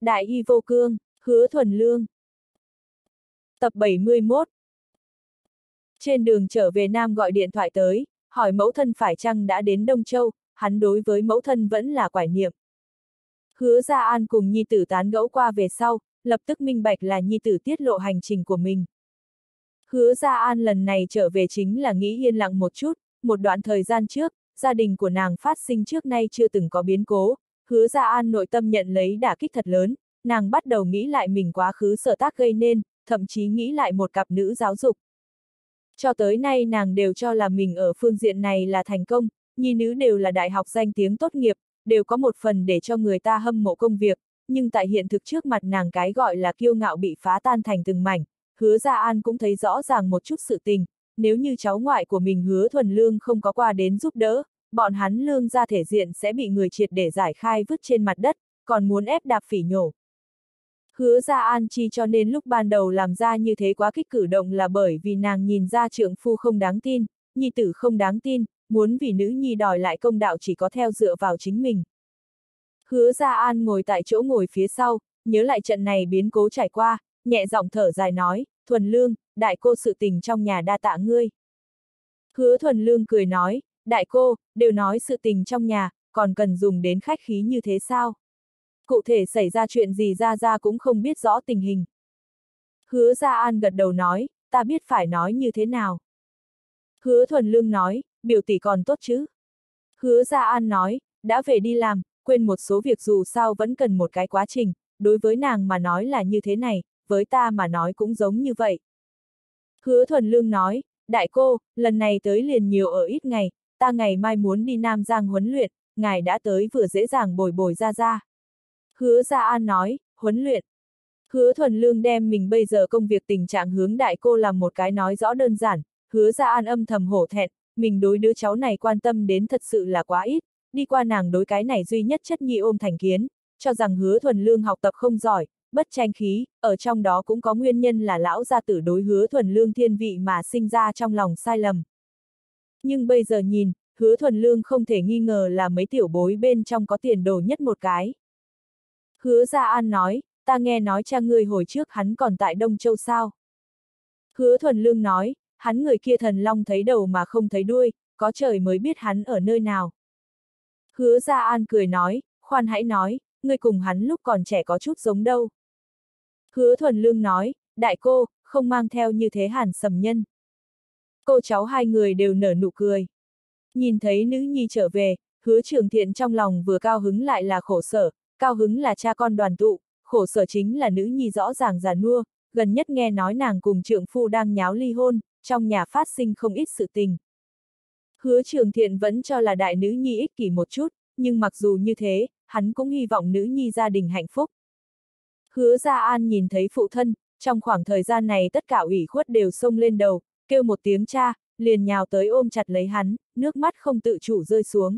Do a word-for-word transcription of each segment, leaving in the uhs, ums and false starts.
Đại Hy Vô Cương, Hứa Thuần Lương. Tập bảy mươi mốt. Trên đường trở về Nam gọi điện thoại tới, hỏi mẫu thân phải chăng đã đến Đông Châu, hắn đối với mẫu thân vẫn là quải niệm. Hứa Gia An cùng nhi tử tán gẫu qua về sau, lập tức minh bạch là nhi tử tiết lộ hành trình của mình. Hứa Gia An lần này trở về chính là nghĩ yên lặng một chút, một đoạn thời gian trước, gia đình của nàng phát sinh trước nay chưa từng có biến cố, Hứa Gia An nội tâm nhận lấy đả kích thật lớn, nàng bắt đầu nghĩ lại mình quá khứ sở tác gây nên, thậm chí nghĩ lại một cặp nữ giáo dục. Cho tới nay nàng đều cho là mình ở phương diện này là thành công, nhi nữ đều là đại học danh tiếng tốt nghiệp, đều có một phần để cho người ta hâm mộ công việc, nhưng tại hiện thực trước mặt nàng cái gọi là kiêu ngạo bị phá tan thành từng mảnh. Hứa Gia An cũng thấy rõ ràng một chút sự tình, nếu như cháu ngoại của mình Hứa Thuần Lương không có qua đến giúp đỡ, bọn hắn Lương gia thể diện sẽ bị người triệt để giải khai vứt trên mặt đất, còn muốn ép đạp phỉ nhổ. Hứa Gia An chi cho nên lúc ban đầu làm ra như thế quá kích cử động là bởi vì nàng nhìn ra trượng phu không đáng tin, nhi tử không đáng tin, muốn vì nữ nhi đòi lại công đạo chỉ có theo dựa vào chính mình. Hứa Gia An ngồi tại chỗ ngồi phía sau, nhớ lại trận này biến cố trải qua, nhẹ giọng thở dài nói, Thuần Lương, đại cô sự tình trong nhà đa tạ ngươi. Hứa Thuần Lương cười nói, đại cô, đều nói sự tình trong nhà, còn cần dùng đến khách khí như thế sao? Cụ thể xảy ra chuyện gì Gia Gia cũng không biết rõ tình hình. Hứa Gia An gật đầu nói, ta biết phải nói như thế nào. Hứa Thuần Lương nói, biểu tỷ còn tốt chứ? Hứa Gia An nói, đã về đi làm, quên một số việc dù sao vẫn cần một cái quá trình, đối với nàng mà nói là như thế này, với ta mà nói cũng giống như vậy. Hứa Thuần Lương nói, đại cô, lần này tới liền nhiều ở ít ngày, ta ngày mai muốn đi Nam Giang huấn luyện, ngài đã tới vừa dễ dàng bồi bồi Gia Gia. Hứa Gia An nói, huấn luyện. Hứa Thuần Lương đem mình bây giờ công việc tình trạng hướng đại cô làm một cái nói rõ đơn giản, Hứa Gia An âm thầm hổ thẹn, mình đối đứa cháu này quan tâm đến thật sự là quá ít, đi qua nàng đối cái này duy nhất chất nhi ôm thành kiến, cho rằng Hứa Thuần Lương học tập không giỏi, bất tranh khí, ở trong đó cũng có nguyên nhân là lão gia tử đối Hứa Thuần Lương thiên vị mà sinh ra trong lòng sai lầm. Nhưng bây giờ nhìn, Hứa Thuần Lương không thể nghi ngờ là mấy tiểu bối bên trong có tiền đồ nhất một cái. Hứa Gia An nói, ta nghe nói cha ngươi hồi trước hắn còn tại Đông Châu sao? Hứa Thuần Lương nói, hắn người kia thần long thấy đầu mà không thấy đuôi, có trời mới biết hắn ở nơi nào. Hứa Gia An cười nói, khoan hãy nói, ngươi cùng hắn lúc còn trẻ có chút giống đâu. Hứa Thuần Lương nói, đại cô, không mang theo như thế Hàn Sầm Nhân. Cô cháu hai người đều nở nụ cười. Nhìn thấy nữ nhi trở về, Hứa Trường Thiện trong lòng vừa cao hứng lại là khổ sở, cao hứng là cha con đoàn tụ, khổ sở chính là nữ nhi rõ ràng già nua, gần nhất nghe nói nàng cùng trượng phu đang nháo ly hôn, trong nhà phát sinh không ít sự tình. Hứa Trường Thiện vẫn cho là đại nữ nhi ích kỷ một chút, nhưng mặc dù như thế, hắn cũng hy vọng nữ nhi gia đình hạnh phúc. Hứa Gia An nhìn thấy phụ thân, trong khoảng thời gian này tất cả ủy khuất đều xông lên đầu, kêu một tiếng cha, liền nhào tới ôm chặt lấy hắn, nước mắt không tự chủ rơi xuống.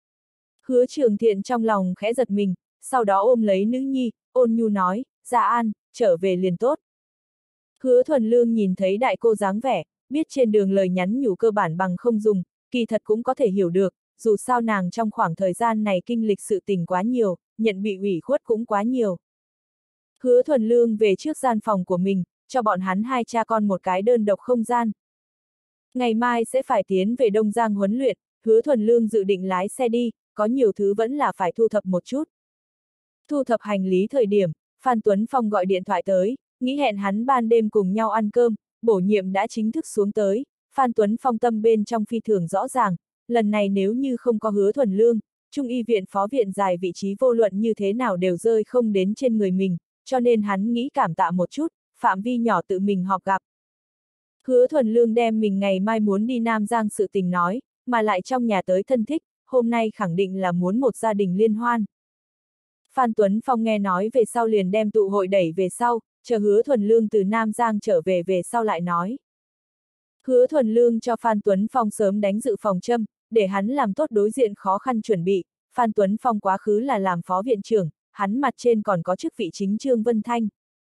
Hứa Trường Thiện trong lòng khẽ giật mình, sau đó ôm lấy nữ nhi, ôn nhu nói, Gia An, trở về liền tốt. Hứa Thuần Lương nhìn thấy đại cô dáng vẻ, biết trên đường lời nhắn nhủ cơ bản bằng không dùng, kỳ thật cũng có thể hiểu được, dù sao nàng trong khoảng thời gian này kinh lịch sự tình quá nhiều, nhận bị ủy khuất cũng quá nhiều. Hứa Thuần Lương về trước gian phòng của mình, cho bọn hắn hai cha con một cái đơn độc không gian. Ngày mai sẽ phải tiến về Đông Giang huấn luyện, Hứa Thuần Lương dự định lái xe đi, có nhiều thứ vẫn là phải thu thập một chút. Thu thập hành lý thời điểm, Phan Tuấn Phong gọi điện thoại tới, nghĩ hẹn hắn ban đêm cùng nhau ăn cơm, bổ nhiệm đã chính thức xuống tới. Phan Tuấn Phong tâm bên trong phi thường rõ ràng, lần này nếu như không có Hứa Thuần Lương, Trung y viện phó viện dài vị trí vô luận như thế nào đều rơi không đến trên người mình, cho nên hắn nghĩ cảm tạ một chút, phạm vi nhỏ tự mình họp gặp. Hứa Thuần Lương đem mình ngày mai muốn đi Nam Giang sự tình nói, mà lại trong nhà tới thân thích, hôm nay khẳng định là muốn một gia đình liên hoan. Phan Tuấn Phong nghe nói về sau liền đem tụ hội đẩy về sau, chờ Hứa Thuần Lương từ Nam Giang trở về về sau lại nói. Hứa Thuần Lương cho Phan Tuấn Phong sớm đánh dự phòng châm, để hắn làm tốt đối diện khó khăn chuẩn bị. Phan Tuấn Phong quá khứ là làm phó viện trưởng, hắn mặt trên còn có chức vị chính Trương Vân Thanh.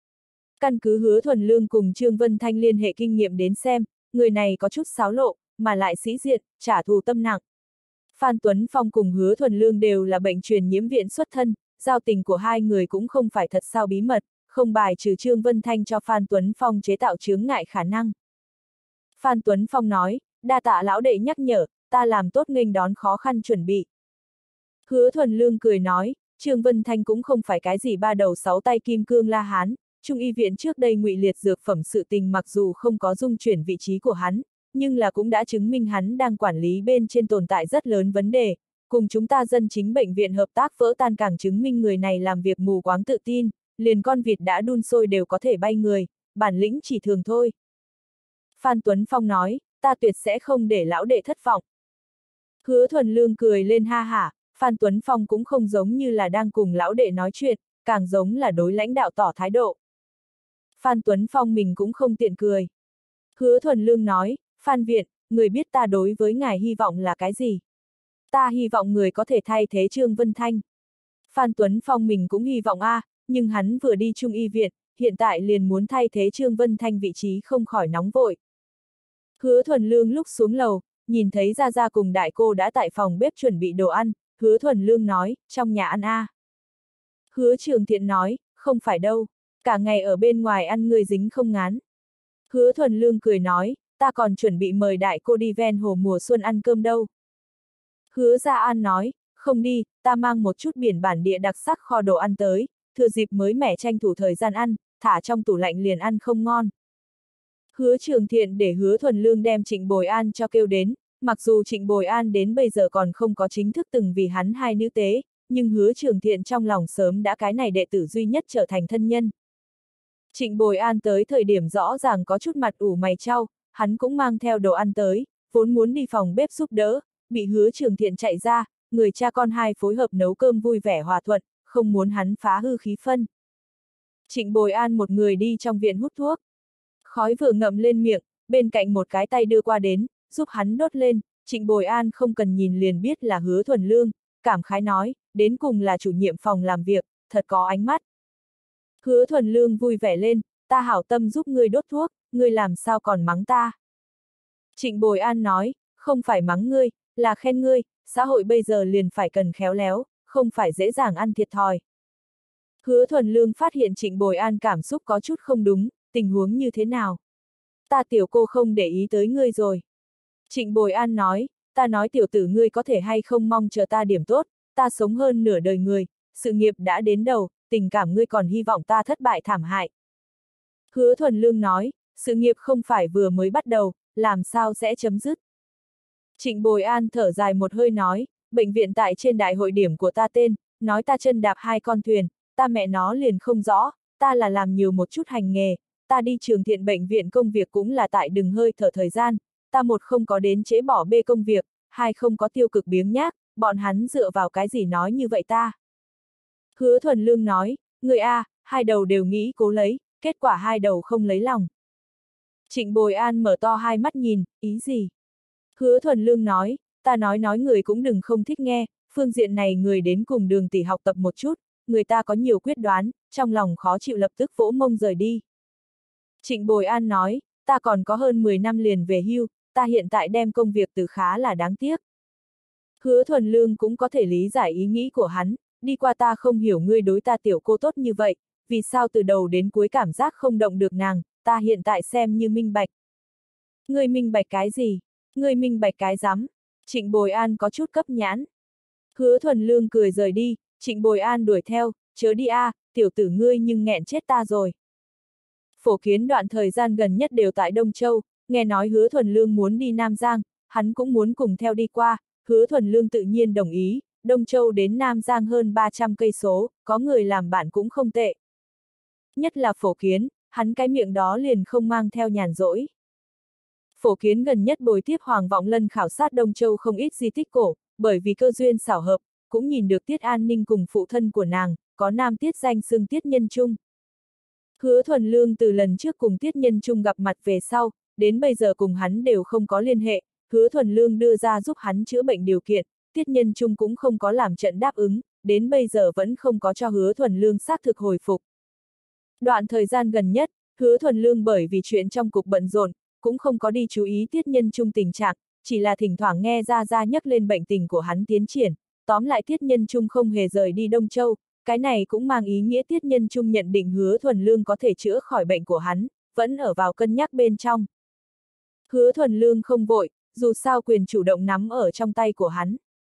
Căn cứ Hứa Thuần Lương cùng Trương Vân Thanh liên hệ kinh nghiệm đến xem, người này có chút xáo lộ, mà lại sĩ diện, trả thù tâm nặng. Phan Tuấn Phong cùng Hứa Thuần Lương đều là bệnh truyền nhiễm viện xuất thân, giao tình của hai người cũng không phải thật sao bí mật, không bài trừ Trương Vân Thanh cho Phan Tuấn Phong chế tạo chướng ngại khả năng. Phan Tuấn Phong nói, đa tạ lão đệ nhắc nhở, ta làm tốt nghênh đón khó khăn chuẩn bị. Hứa Thuần Lương cười nói, Trương Vân Thanh cũng không phải cái gì ba đầu sáu tay kim cương la hán, Trung y viện trước đây ngụy liệt dược phẩm sự tình mặc dù không có dung chuyển vị trí của hắn, nhưng là cũng đã chứng minh hắn đang quản lý bên trên tồn tại rất lớn vấn đề, cùng chúng ta dân chính bệnh viện hợp tác vỡ tan càng chứng minh người này làm việc mù quáng tự tin, liền con vịt đã đun sôi đều có thể bay người, bản lĩnh chỉ thường thôi. Phan Tuấn Phong nói, ta tuyệt sẽ không để lão đệ thất vọng. Hứa Thuần Lương cười lên ha hả, Phan Tuấn Phong cũng không giống như là đang cùng lão đệ nói chuyện, càng giống là đối lãnh đạo tỏ thái độ. Phan Tuấn Phong mình cũng không tiện cười. Hứa Thuần Lương nói, Phan Viện, người biết ta đối với ngài hy vọng là cái gì? Ta hy vọng người có thể thay thế Trương Vân Thanh. Phan Tuấn Phong mình cũng hy vọng a, à, nhưng hắn vừa đi Trung y viện, hiện tại liền muốn thay thế Trương Vân Thanh vị trí không khỏi nóng vội. Hứa Thuần Lương lúc xuống lầu, nhìn thấy Gia Gia cùng đại cô đã tại phòng bếp chuẩn bị đồ ăn, Hứa Thuần Lương nói, trong nhà ăn a. À. Hứa Trường Thiện nói, không phải đâu, cả ngày ở bên ngoài ăn người dính không ngán. Hứa Thuần Lương cười nói, ta còn chuẩn bị mời đại cô đi ven hồ mùa xuân ăn cơm đâu. Hứa Gia An nói, không đi, ta mang một chút biển bản địa đặc sắc kho đồ ăn tới, thừa dịp mới mẻ tranh thủ thời gian ăn, thả trong tủ lạnh liền ăn không ngon. Hứa Trường Thiện để Hứa Thuần Lương đem Trịnh Bồi An cho kêu đến, mặc dù Trịnh Bồi An đến bây giờ còn không có chính thức từng vì hắn hai nữ tế, nhưng Hứa Trường Thiện trong lòng sớm đã cái này đệ tử duy nhất trở thành thân nhân. Trịnh Bồi An tới thời điểm rõ ràng có chút mặt ủ mày chau, hắn cũng mang theo đồ ăn tới, vốn muốn đi phòng bếp giúp đỡ, bị Hứa Trường Thiện chạy ra, người cha con hai phối hợp nấu cơm vui vẻ hòa thuận, không muốn hắn phá hư khí phân. Trịnh Bồi An một người đi trong viện hút thuốc. Khói vừa ngậm lên miệng, bên cạnh một cái tay đưa qua đến, giúp hắn đốt lên, Trịnh Bồi An không cần nhìn liền biết là Hứa Thuần Lương, cảm khái nói, đến cùng là chủ nhiệm phòng làm việc, thật có ánh mắt. Hứa Thuần Lương vui vẻ lên, ta hảo tâm giúp ngươi đốt thuốc, ngươi làm sao còn mắng ta. Trịnh Bồi An nói, không phải mắng ngươi, là khen ngươi, xã hội bây giờ liền phải cần khéo léo, không phải dễ dàng ăn thiệt thòi. Hứa Thuần Lương phát hiện Trịnh Bồi An cảm xúc có chút không đúng, tình huống như thế nào? Ta tiểu cô không để ý tới ngươi rồi. Trịnh Bồi An nói, ta nói tiểu tử ngươi có thể hay không mong chờ ta điểm tốt, ta sống hơn nửa đời người, sự nghiệp đã đến đầu, tình cảm ngươi còn hy vọng ta thất bại thảm hại. Hứa Thuần Lương nói, sự nghiệp không phải vừa mới bắt đầu, làm sao sẽ chấm dứt. Trịnh Bồi An thở dài một hơi nói, bệnh viện tại trên đại hội điểm của ta tên, nói ta chân đạp hai con thuyền, ta mẹ nó liền không rõ, ta là làm nhiều một chút hành nghề, ta đi Trường Thiện bệnh viện công việc cũng là tại đừng hơi thở thời gian, ta một không có đến trễ bỏ bê công việc, hai không có tiêu cực biếng nhác, bọn hắn dựa vào cái gì nói như vậy ta. Hứa Thuần Lương nói, người A, hai đầu đều nghĩ cố lấy, kết quả hai đầu không lấy lòng. Trịnh Bồi An mở to hai mắt nhìn, ý gì? Hứa Thuần Lương nói, ta nói nói người cũng đừng không thích nghe, phương diện này người đến cùng Đường tỷ học tập một chút, người ta có nhiều quyết đoán, trong lòng khó chịu lập tức vỗ mông rời đi. Trịnh Bồi An nói, ta còn có hơn mười năm liền về hưu, ta hiện tại đem công việc từ khá là đáng tiếc. Hứa Thuần Lương cũng có thể lý giải ý nghĩ của hắn, đi qua ta không hiểu ngươi đối ta tiểu cô tốt như vậy, vì sao từ đầu đến cuối cảm giác không động được nàng, ta hiện tại xem như minh bạch. Ngươi minh bạch cái gì? Ngươi minh bạch cái rắm? Trịnh Bồi An có chút cấp nhãn. Hứa Thuần Lương cười rời đi, Trịnh Bồi An đuổi theo, chớ đi a, à, tiểu tử ngươi nhưng nghẹn chết ta rồi. Phổ Kiến đoạn thời gian gần nhất đều tại Đông Châu, nghe nói Hứa Thuần Lương muốn đi Nam Giang, hắn cũng muốn cùng theo đi qua, Hứa Thuần Lương tự nhiên đồng ý, Đông Châu đến Nam Giang hơn ba trăm cây số, có người làm bạn cũng không tệ. Nhất là Phổ Kiến, hắn cái miệng đó liền không mang theo nhàn rỗi. Phổ Kiến gần nhất bồi tiếp Hoàng Vọng Lân khảo sát Đông Châu không ít di tích cổ, bởi vì cơ duyên xảo hợp, cũng nhìn được Tiết An Ninh cùng phụ thân của nàng, có nam Tiết danh xưng Tiết Nhân Trung. Hứa Thuần Lương từ lần trước cùng Tiết Nhân Trung gặp mặt về sau, đến bây giờ cùng hắn đều không có liên hệ, Hứa Thuần Lương đưa ra giúp hắn chữa bệnh điều kiện, Tiết Nhân Trung cũng không có làm trận đáp ứng, đến bây giờ vẫn không có cho Hứa Thuần Lương xác thực hồi phục. Đoạn thời gian gần nhất, Hứa Thuần Lương bởi vì chuyện trong cục bận rộn, cũng không có đi chú ý Tiết Nhân Trung tình trạng, chỉ là thỉnh thoảng nghe Gia Gia nhắc lên bệnh tình của hắn tiến triển, tóm lại Tiết Nhân Trung không hề rời đi Đông Châu, Cái này cũng mang ý nghĩa Tiết Nhân Trung nhận định Hứa Thuần Lương có thể chữa khỏi bệnh của hắn, vẫn ở vào cân nhắc bên trong. Hứa Thuần Lương không vội, dù sao quyền chủ động nắm ở trong tay của hắn.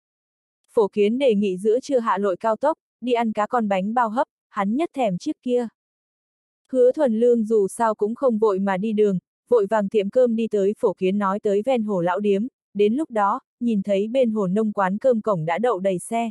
Phổ Kiến đề nghị giữa trưa hạ lội cao tốc, đi ăn cá con bánh bao hấp, hắn nhất thèm chiếc kia. Hứa Thuần Lương dù sao cũng không vội mà đi đường, vội vàng tiệm cơm đi tới Phổ Kiến nói tới ven hồ lão điếm, đến lúc đó, nhìn thấy bên hồ nông quán cơm cổng đã đậu đầy xe.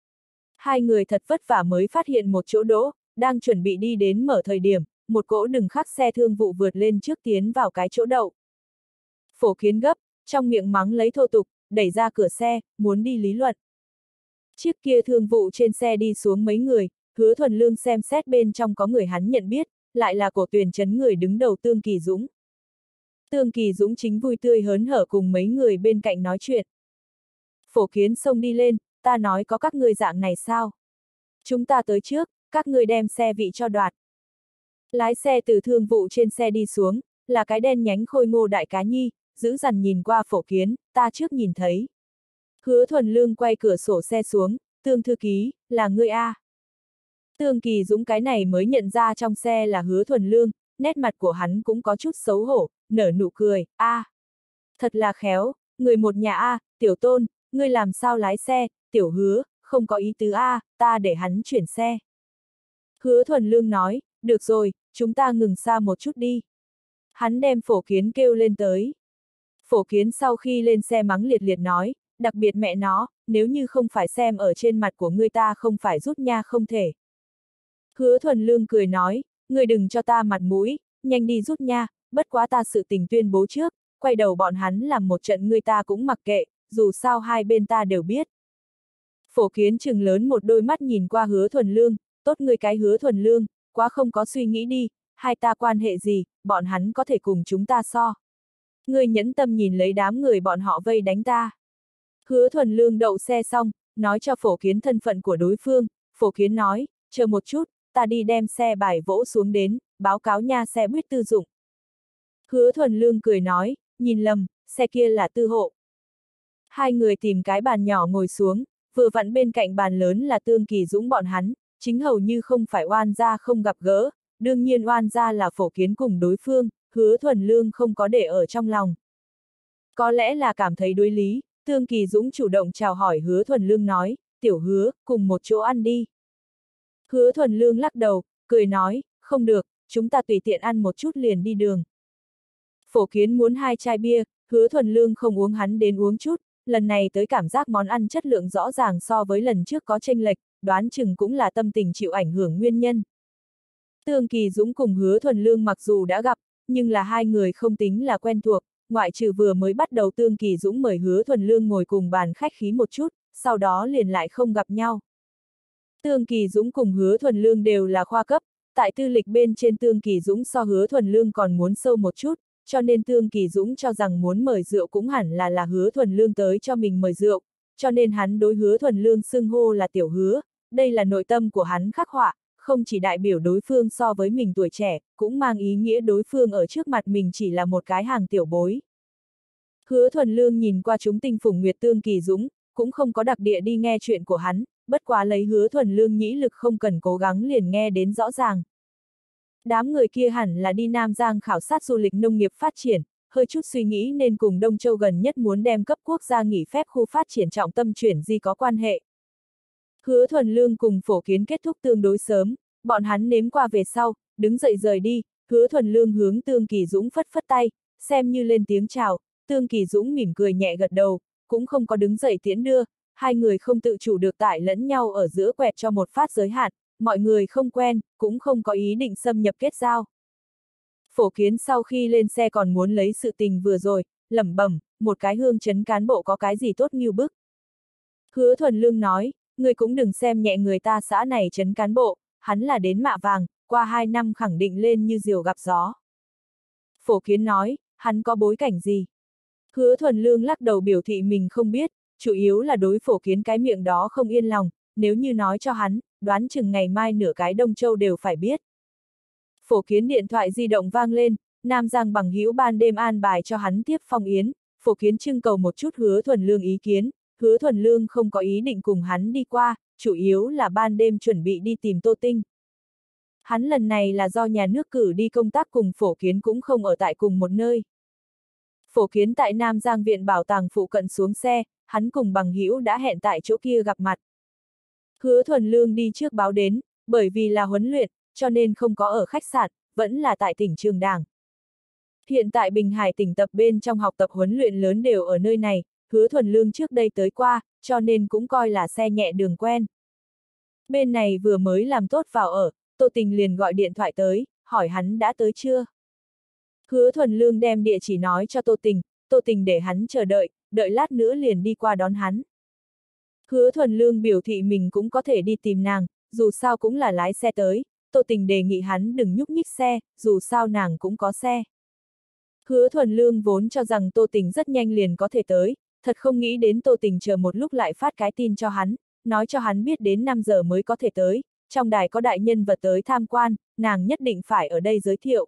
Hai người thật vất vả mới phát hiện một chỗ đỗ, đang chuẩn bị đi đến mở thời điểm, một cỗ đừng khắc xe thương vụ vượt lên trước tiến vào cái chỗ đậu. Phổ Kiến gấp, trong miệng mắng lấy thô tục, đẩy ra cửa xe, muốn đi lý luận. Chiếc kia thương vụ trên xe đi xuống mấy người, Hứa Thuần Lương xem xét bên trong có người hắn nhận biết, lại là Cổ Tuyền Trấn người đứng đầu Tương Kỳ Dũng. Tương Kỳ Dũng chính vui tươi hớn hở cùng mấy người bên cạnh nói chuyện. Phổ Kiến xông đi lên, ta nói có các ngươi dạng này sao? Chúng ta tới trước, các ngươi đem xe vị cho đoạt. Lái xe từ thương vụ trên xe đi xuống, là cái đen nhánh khôi ngô đại cá nhi, giữ dằn nhìn qua Phổ Kiến, ta trước nhìn thấy. Hứa Thuần Lương quay cửa sổ xe xuống, Tương thư ký, là ngươi a. Tương Kỳ Dũng cái này mới nhận ra trong xe là Hứa Thuần Lương, nét mặt của hắn cũng có chút xấu hổ, nở nụ cười, a, à, thật là khéo, người một nhà a, à, Tiểu Tôn, ngươi làm sao lái xe, Tiểu Hứa, không có ý tứ a, à, ta để hắn chuyển xe. Hứa Thuần Lương nói, được rồi, chúng ta ngừng xa một chút đi. Hắn đem Phổ Kiến kêu lên tới. Phổ Kiến sau khi lên xe mắng liệt liệt nói, đặc biệt mẹ nó, nếu như không phải xem ở trên mặt của ngươi ta không phải rút nha không thể. Hứa Thuần Lương cười nói, ngươi đừng cho ta mặt mũi, nhanh đi rút nha, bất quá ta sự tình tuyên bố trước, quay đầu bọn hắn làm một trận ngươi ta cũng mặc kệ, dù sao hai bên ta đều biết. Phổ Kiến trừng lớn một đôi mắt nhìn qua Hứa Thuần Lương, tốt ngươi cái Hứa Thuần Lương, quá không có suy nghĩ đi, hai ta quan hệ gì, bọn hắn có thể cùng chúng ta so. Ngươi nhẫn tâm nhìn lấy đám người bọn họ vây đánh ta. Hứa Thuần Lương đậu xe xong, nói cho Phổ Kiến thân phận của đối phương, Phổ Kiến nói, chờ một chút, ta đi đem xe bài vỗ xuống đến, báo cáo nha xe buýt tư dụng. Hứa Thuần Lương cười nói, nhìn lầm, xe kia là tư hộ. Hai người tìm cái bàn nhỏ ngồi xuống, vừa vặn bên cạnh bàn lớn là Tương Kỳ Dũng bọn hắn, chính hầu như không phải oan gia không gặp gỡ, đương nhiên oan gia là Phổ Kiến cùng đối phương, Hứa Thuần Lương không có để ở trong lòng. Có lẽ là cảm thấy đối lý, Tương Kỳ Dũng chủ động chào hỏi Hứa Thuần Lương nói, Tiểu Hứa, cùng một chỗ ăn đi. Hứa Thuần Lương lắc đầu, cười nói, không được, chúng ta tùy tiện ăn một chút liền đi đường. Phổ Kiến muốn hai chai bia, Hứa Thuần Lương không uống hắn đến uống chút, lần này tới cảm giác món ăn chất lượng rõ ràng so với lần trước có chênh lệch, đoán chừng cũng là tâm tình chịu ảnh hưởng nguyên nhân. Tương Kỳ Dũng cùng Hứa Thuần Lương mặc dù đã gặp, nhưng là hai người không tính là quen thuộc, ngoại trừ vừa mới bắt đầu Tương Kỳ Dũng mời Hứa Thuần Lương ngồi cùng bàn khách khí một chút, sau đó liền lại không gặp nhau. Tương Kỳ Dũng cùng Hứa Thuần Lương đều là khoa cấp, tại tư lịch bên trên Tương Kỳ Dũng so Hứa Thuần Lương còn muốn sâu một chút, cho nên Tương Kỳ Dũng cho rằng muốn mời rượu cũng hẳn là là Hứa Thuần Lương tới cho mình mời rượu, cho nên hắn đối Hứa Thuần Lương xưng hô là Tiểu Hứa, đây là nội tâm của hắn khắc họa, không chỉ đại biểu đối phương so với mình tuổi trẻ, cũng mang ý nghĩa đối phương ở trước mặt mình chỉ là một cái hàng tiểu bối. Hứa Thuần Lương nhìn qua chúng tinh phùng nguyệt Tương Kỳ Dũng, cũng không có đặc địa đi nghe chuyện của hắn, bất quá lấy Hứa Thuần Lương nhĩ lực không cần cố gắng liền nghe đến rõ ràng. Đám người kia hẳn là đi Nam Giang khảo sát du lịch nông nghiệp phát triển, hơi chút suy nghĩ nên cùng Đông Châu gần nhất muốn đem cấp quốc gia nghỉ phép khu phát triển trọng tâm chuyển di có quan hệ. Hứa Thuần Lương cùng Phổ Kiến kết thúc tương đối sớm, bọn hắn nếm qua về sau, đứng dậy rời đi, Hứa Thuần Lương hướng Tương Kỳ Dũng phất phất tay, xem như lên tiếng chào, Tương Kỳ Dũng mỉm cười nhẹ gật đầu, cũng không có đứng dậy tiễn đưa, hai người không tự chủ được tại lẫn nhau ở giữa quẹt cho một phát giới hạn, mọi người không quen, cũng không có ý định xâm nhập kết giao. Phổ Kiến sau khi lên xe còn muốn lấy sự tình vừa rồi, lẩm bẩm, một cái hương chấn cán bộ có cái gì tốt nghiêu bức. Hứa Thuần Lương nói, người cũng đừng xem nhẹ người ta xã này chấn cán bộ, hắn là đến mạ vàng, qua hai năm khẳng định lên như diều gặp gió. Phổ Kiến nói, hắn có bối cảnh gì? Hứa Thuần Lương lắc đầu biểu thị mình không biết, chủ yếu là đối Phổ Kiến cái miệng đó không yên lòng, nếu như nói cho hắn, đoán chừng ngày mai nửa cái Đông Châu đều phải biết. Phổ Kiến điện thoại di động vang lên, Nam Giang bằng hữu ban đêm an bài cho hắn tiếp phong yến, Phổ Kiến trưng cầu một chút Hứa Thuần Lương ý kiến, Hứa Thuần Lương không có ý định cùng hắn đi qua, chủ yếu là ban đêm chuẩn bị đi tìm Tô Tinh. Hắn lần này là do nhà nước cử đi công tác cùng Phổ Kiến cũng không ở tại cùng một nơi. Phổ Kiến tại Nam Giang Viện Bảo tàng phụ cận xuống xe, hắn cùng bằng hữu đã hẹn tại chỗ kia gặp mặt. Hứa Thuần Lương đi trước báo đến, bởi vì là huấn luyện, cho nên không có ở khách sạn, vẫn là tại tỉnh Trường Đảng. Hiện tại Bình Hải tỉnh tập bên trong học tập huấn luyện lớn đều ở nơi này, Hứa Thuần Lương trước đây tới qua, cho nên cũng coi là xe nhẹ đường quen. Bên này vừa mới làm tốt vào ở, Tô Tình liền gọi điện thoại tới, hỏi hắn đã tới chưa. Hứa Thuần Lương đem địa chỉ nói cho Tô Tình, Tô Tình để hắn chờ đợi, đợi lát nữa liền đi qua đón hắn. Hứa Thuần Lương biểu thị mình cũng có thể đi tìm nàng, dù sao cũng là lái xe tới, Tô Tình đề nghị hắn đừng nhúc nhích xe, dù sao nàng cũng có xe. Hứa Thuần Lương vốn cho rằng Tô Tình rất nhanh liền có thể tới, thật không nghĩ đến Tô Tình chờ một lúc lại phát cái tin cho hắn, nói cho hắn biết đến năm giờ mới có thể tới, trong đài có đại nhân vật tới tham quan, nàng nhất định phải ở đây giới thiệu.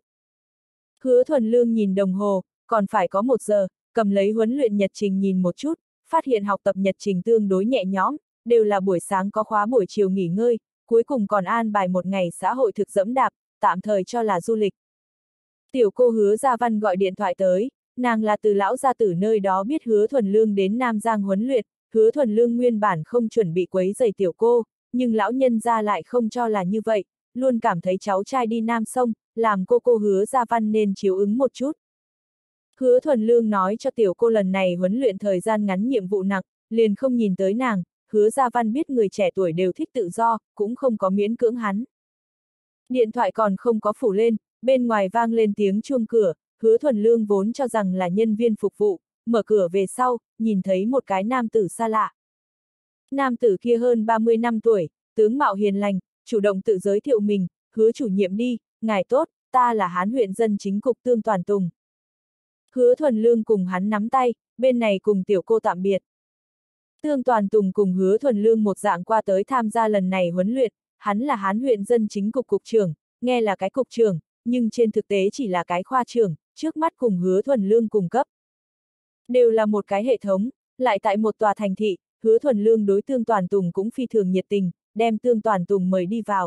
Hứa Thuần Lương nhìn đồng hồ, còn phải có một giờ, cầm lấy huấn luyện nhật trình nhìn một chút, phát hiện học tập nhật trình tương đối nhẹ nhõm, đều là buổi sáng có khóa buổi chiều nghỉ ngơi, cuối cùng còn an bài một ngày xã hội thực dẫm đạp, tạm thời cho là du lịch. Tiểu cô Hứa Gia Văn gọi điện thoại tới, nàng là từ lão gia tử nơi đó biết Hứa Thuần Lương đến Nam Giang huấn luyện, Hứa Thuần Lương nguyên bản không chuẩn bị quấy rầy tiểu cô, nhưng lão nhân gia lại không cho là như vậy, luôn cảm thấy cháu trai đi Nam Sông, làm cô cô Hứa Gia Văn nên chiếu ứng một chút. Hứa Thuần Lương nói cho tiểu cô lần này huấn luyện thời gian ngắn nhiệm vụ nặng, liền không nhìn tới nàng, Hứa Gia Văn biết người trẻ tuổi đều thích tự do, cũng không có miễn cưỡng hắn. Điện thoại còn không có phủ lên, bên ngoài vang lên tiếng chuông cửa, Hứa Thuần Lương vốn cho rằng là nhân viên phục vụ, mở cửa về sau, nhìn thấy một cái nam tử xa lạ. Nam tử kia hơn ba mươi năm tuổi, tướng mạo hiền lành, chủ động tự giới thiệu mình, Hứa chủ nhiệm đi, ngài tốt, ta là Hán huyện dân chính cục Tương Toàn Tùng. Hứa Thuần Lương cùng hắn nắm tay, bên này cùng tiểu cô tạm biệt. Tương Toàn Tùng cùng Hứa Thuần Lương một dạng qua tới tham gia lần này huấn luyện, hắn là Hán huyện dân chính cục cục trưởng, nghe là cái cục trưởng, nhưng trên thực tế chỉ là cái khoa trưởng, trước mắt cùng Hứa Thuần Lương cùng cấp. Đều là một cái hệ thống, lại tại một tòa thành thị, Hứa Thuần Lương đối Tương Toàn Tùng cũng phi thường nhiệt tình, đem Tương Toàn Tùng mời đi vào.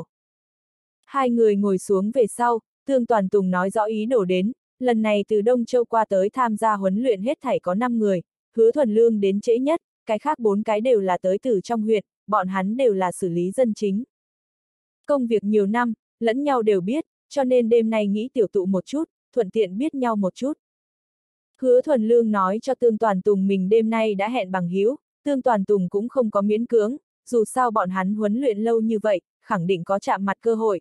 Hai người ngồi xuống về sau, Tương Toàn Tùng nói rõ ý đồ đến, lần này từ Đông Châu qua tới tham gia huấn luyện hết thảy có năm người, Hứa Thuần Lương đến trễ nhất, cái khác bốn cái đều là tới từ trong huyện, bọn hắn đều là xử lý dân chính. Công việc nhiều năm, lẫn nhau đều biết, cho nên đêm nay nghĩ tiểu tụ một chút, thuận tiện biết nhau một chút. Hứa Thuần Lương nói cho Tương Toàn Tùng mình đêm nay đã hẹn bằng hữu, Tương Toàn Tùng cũng không có miễn cưỡng, dù sao bọn hắn huấn luyện lâu như vậy, khẳng định có chạm mặt cơ hội.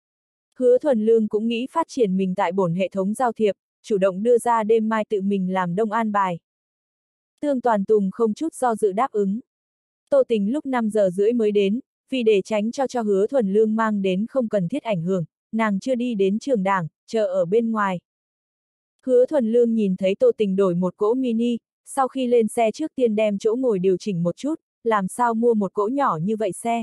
Hứa Thuần Lương cũng nghĩ phát triển mình tại bổn hệ thống giao thiệp, chủ động đưa ra đêm mai tự mình làm đông an bài. Tương Toàn Tùng không chút do dự đáp ứng. Tô Tình lúc năm giờ rưỡi mới đến, vì để tránh cho cho Hứa Thuần Lương mang đến không cần thiết ảnh hưởng, nàng chưa đi đến trường đảng, chờ ở bên ngoài. Hứa Thuần Lương nhìn thấy Tô Tình đổi một cỗ mini, sau khi lên xe trước tiên đem chỗ ngồi điều chỉnh một chút, làm sao mua một cỗ nhỏ như vậy xe.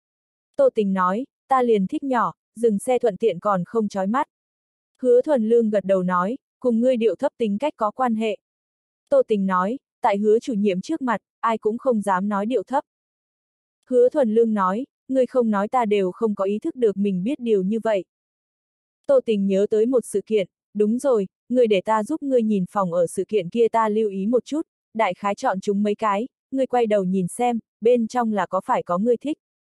Tô Tình nói, ta liền thích nhỏ, dừng xe thuận tiện còn không chói mắt. Hứa Thuần Lương gật đầu nói, cùng ngươi điệu thấp tính cách có quan hệ. Tô Tình nói, tại Hứa chủ nhiệm trước mặt, ai cũng không dám nói điệu thấp. Hứa Thuần Lương nói, ngươi không nói ta đều không có ý thức được mình biết điều như vậy. Tô Tình nhớ tới một sự kiện, đúng rồi, ngươi để ta giúp ngươi nhìn phòng ở sự kiện kia ta lưu ý một chút, đại khái chọn chúng mấy cái, ngươi quay đầu nhìn xem, bên trong là có phải có ngươi thích.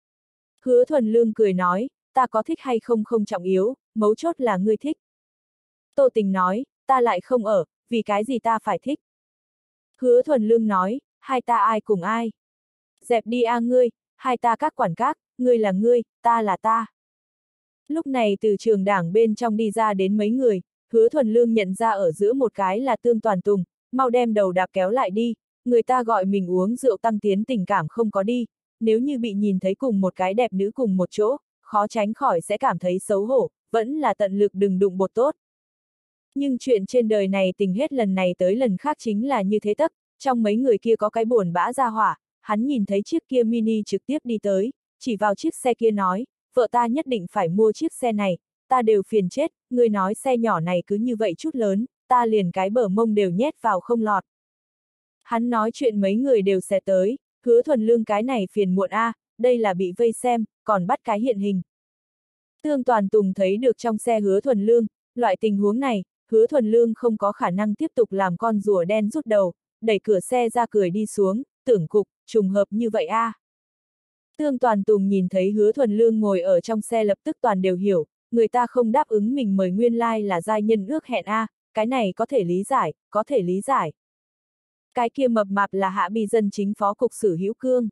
Hứa Thuần Lương cười nói, ta có thích hay không không trọng yếu, mấu chốt là ngươi thích. Tô Tình nói, ta lại không ở, vì cái gì ta phải thích. Hứa Thuần Lương nói, hai ta ai cùng ai. Dẹp đi a ngươi, hai ta các quản các, ngươi là ngươi, ta là ta. Lúc này từ trường đảng bên trong đi ra đến mấy người, Hứa Thuần Lương nhận ra ở giữa một cái là Tương Toàn Tùng, mau đem đầu đạp kéo lại đi, người ta gọi mình uống rượu tăng tiến tình cảm không có đi, nếu như bị nhìn thấy cùng một cái đẹp nữ cùng một chỗ, khó tránh khỏi sẽ cảm thấy xấu hổ, vẫn là tận lực đừng đụng bột tốt. Nhưng chuyện trên đời này tình hết lần này tới lần khác chính là như thế tấc, trong mấy người kia có cái buồn bã ra hỏa, hắn nhìn thấy chiếc kia mini trực tiếp đi tới, chỉ vào chiếc xe kia nói, vợ ta nhất định phải mua chiếc xe này, ta đều phiền chết, người nói xe nhỏ này cứ như vậy chút lớn, ta liền cái bờ mông đều nhét vào không lọt. Hắn nói chuyện mấy người đều sẽ tới, Hứa Thuần Lương cái này phiền muộn a, à, đây là bị vây xem, còn bắt cái hiện hình. Tương Toàn Tùng thấy được trong xe Hứa Thuần Lương, loại tình huống này, Hứa Thuần Lương không có khả năng tiếp tục làm con rùa đen rút đầu, đẩy cửa xe ra cười đi xuống, tưởng cục, trùng hợp như vậy a. À. Tương Toàn Tùng nhìn thấy Hứa Thuần Lương ngồi ở trong xe lập tức toàn đều hiểu, người ta không đáp ứng mình mời nguyên lai like là giai nhân ước hẹn a, à, cái này có thể lý giải, có thể lý giải. Cái kia mập mạp là Hạ Bi dân chính phó cục Sử Hữu Cương.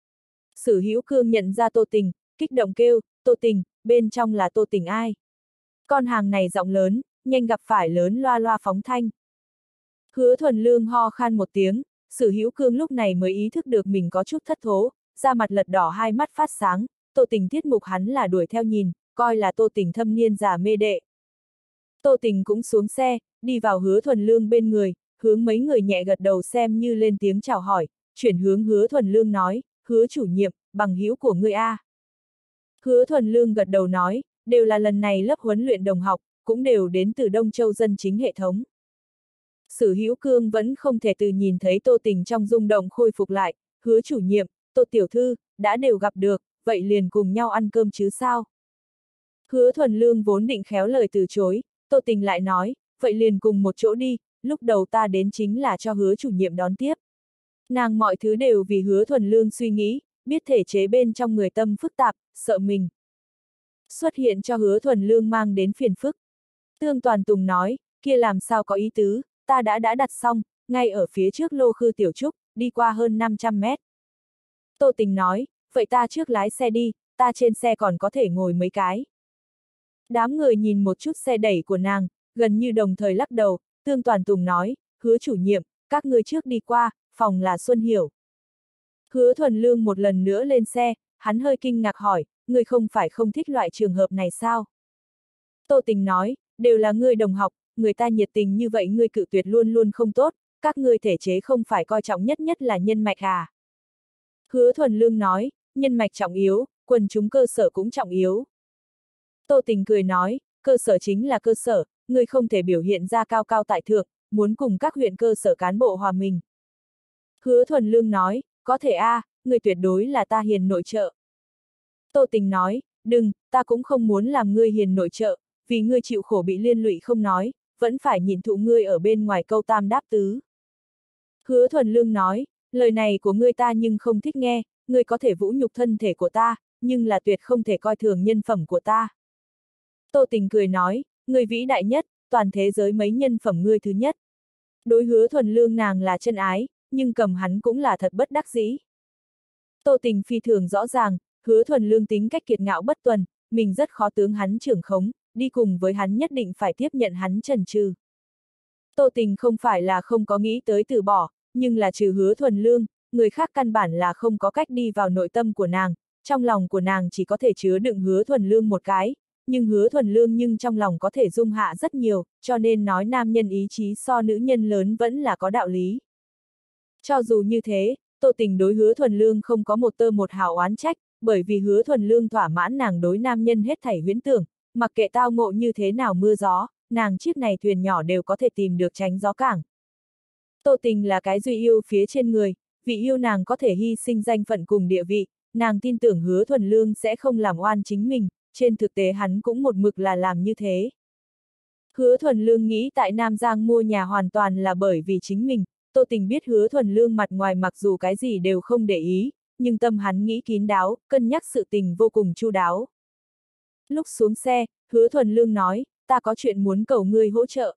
Sử Hữu Cương nhận ra Tô Tình, kích động kêu, Tô Tình, bên trong là Tô Tình ai? Con hàng này giọng lớn, nhanh gặp phải lớn loa loa phóng thanh. Hứa Thuần Lương ho khan một tiếng, Sử Hữu Cương lúc này mới ý thức được mình có chút thất thố, da mặt lật đỏ hai mắt phát sáng, Tô Tình tiết mục hắn là đuổi theo nhìn, coi là Tô Tình thâm niên giả mê đệ. Tô Tình cũng xuống xe, đi vào Hứa Thuần Lương bên người, hướng mấy người nhẹ gật đầu xem như lên tiếng chào hỏi, chuyển hướng Hứa Thuần Lương nói, Hứa chủ nhiệm, bằng hữu của ngươi a. Hứa Thuần Lương gật đầu nói, đều là lần này lớp huấn luyện đồng học, cũng đều đến từ Đông Châu dân chính hệ thống. Sử Hữu Cương vẫn không thể từ nhìn thấy Tô Tình trong rung động khôi phục lại, Hứa chủ nhiệm, Tô tiểu thư, đã đều gặp được, vậy liền cùng nhau ăn cơm chứ sao? Hứa Thuần Lương vốn định khéo lời từ chối, Tô Tình lại nói, vậy liền cùng một chỗ đi, lúc đầu ta đến chính là cho Hứa chủ nhiệm đón tiếp. Nàng mọi thứ đều vì Hứa Thuần Lương suy nghĩ, biết thể chế bên trong người tâm phức tạp, sợ mình xuất hiện cho Hứa Thuần Lương mang đến phiền phức. Tương Toàn Tùng nói, kia làm sao có ý tứ, ta đã đã đặt xong, ngay ở phía trước Lô Khư Tiểu Trúc, đi qua hơn năm trăm mét. Tô Tình nói, vậy ta trước lái xe đi, ta trên xe còn có thể ngồi mấy cái. Đám người nhìn một chút xe đẩy của nàng, gần như đồng thời lắc đầu, Tương Toàn Tùng nói, Hứa chủ nhiệm, các ngươi trước đi qua, phòng là Xuân Hiểu. Hứa Thuần Lương một lần nữa lên xe, hắn hơi kinh ngạc hỏi, ngươi không phải không thích loại trường hợp này sao? Tô Tình nói, đều là ngươi đồng học, người ta nhiệt tình như vậy ngươi cự tuyệt luôn luôn không tốt, các ngươi thể chế không phải coi trọng nhất nhất là nhân mạch à? Hứa Thuần Lương nói, nhân mạch trọng yếu, quần chúng cơ sở cũng trọng yếu. Tô Tình cười nói, cơ sở chính là cơ sở, ngươi không thể biểu hiện ra cao cao tại thượng, muốn cùng các huyện cơ sở cán bộ hòa mình. Hứa Thuần Lương nói, có thể a, à, ngươi tuyệt đối là ta hiền nội trợ. Tô Tình nói, đừng, ta cũng không muốn làm ngươi hiền nội trợ, vì ngươi chịu khổ bị liên lụy không nói, vẫn phải nhìn thụ ngươi ở bên ngoài câu tam đáp tứ. Hứa Thuần Lương nói, lời này của ngươi ta nhưng không thích nghe, ngươi có thể vũ nhục thân thể của ta, nhưng là tuyệt không thể coi thường nhân phẩm của ta. Tô Tình cười nói, ngươi vĩ đại nhất, toàn thế giới mấy nhân phẩm ngươi thứ nhất. Đối Hứa Thuần Lương nàng là chân ái, nhưng cầm hắn cũng là thật bất đắc dĩ. Tô Tình phi thường rõ ràng, Hứa Thuần Lương tính cách kiệt ngạo bất tuần, mình rất khó tướng hắn trưởng khống, đi cùng với hắn nhất định phải tiếp nhận hắn trần trừ. Tô Tình không phải là không có nghĩ tới từ bỏ, nhưng là trừ Hứa Thuần Lương, người khác căn bản là không có cách đi vào nội tâm của nàng, trong lòng của nàng chỉ có thể chứa đựng Hứa Thuần Lương một cái, nhưng Hứa Thuần Lương nhưng trong lòng có thể dung hạ rất nhiều, cho nên nói nam nhân ý chí so nữ nhân lớn vẫn là có đạo lý. Cho dù như thế, Tô Tình đối Hứa Thuần Lương không có một tơ một hào oán trách, bởi vì Hứa Thuần Lương thỏa mãn nàng đối nam nhân hết thảy huyễn tưởng, mặc kệ tao ngộ như thế nào mưa gió, nàng chiếc này thuyền nhỏ đều có thể tìm được tránh gió cảng. Tô Tình là cái duy yêu phía trên người, vì yêu nàng có thể hy sinh danh phận cùng địa vị, nàng tin tưởng Hứa Thuần Lương sẽ không làm oan chính mình, trên thực tế hắn cũng một mực là làm như thế. Hứa Thuần Lương nghĩ tại Nam Giang mua nhà hoàn toàn là bởi vì chính mình, Tô Tình biết Hứa Thuần Lương mặt ngoài mặc dù cái gì đều không để ý, nhưng tâm hắn nghĩ kín đáo, cân nhắc sự tình vô cùng chu đáo. Lúc xuống xe, Hứa Thuần Lương nói, ta có chuyện muốn cầu ngươi hỗ trợ.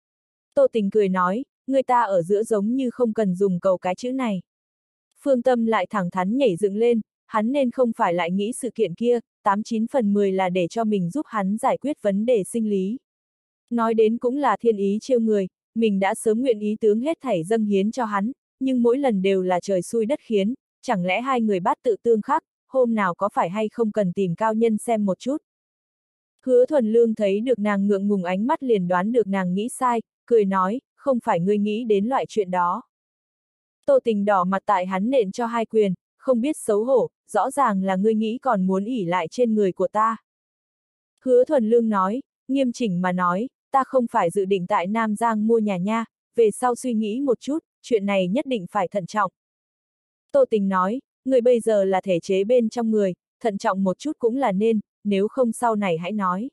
Tô Tình cười nói, người ta ở giữa giống như không cần dùng cầu cái chữ này. Phương Tâm lại thẳng thắn nhảy dựng lên, hắn nên không phải lại nghĩ sự kiện kia, tám chín phần mười là để cho mình giúp hắn giải quyết vấn đề sinh lý. Nói đến cũng là thiên ý trêu người, mình đã sớm nguyện ý tướng hết thảy dâng hiến cho hắn, nhưng mỗi lần đều là trời xui đất khiến, chẳng lẽ hai người bát tự tương khắc, hôm nào có phải hay không cần tìm cao nhân xem một chút. Hứa Thuần Lương thấy được nàng ngượng ngùng ánh mắt liền đoán được nàng nghĩ sai, cười nói, không phải ngươi nghĩ đến loại chuyện đó. Tô Tình đỏ mặt tại hắn nện cho hai quyền, không biết xấu hổ, rõ ràng là ngươi nghĩ còn muốn ỉ lại trên người của ta. Hứa Thuần Lương nói, nghiêm chỉnh mà nói, ta không phải dự định tại Nam Giang mua nhà nha, về sau suy nghĩ một chút, chuyện này nhất định phải thận trọng. Tô Tình nói, người bây giờ là thể chế bên trong người, thận trọng một chút cũng là nên, nếu không sau này hãy nói.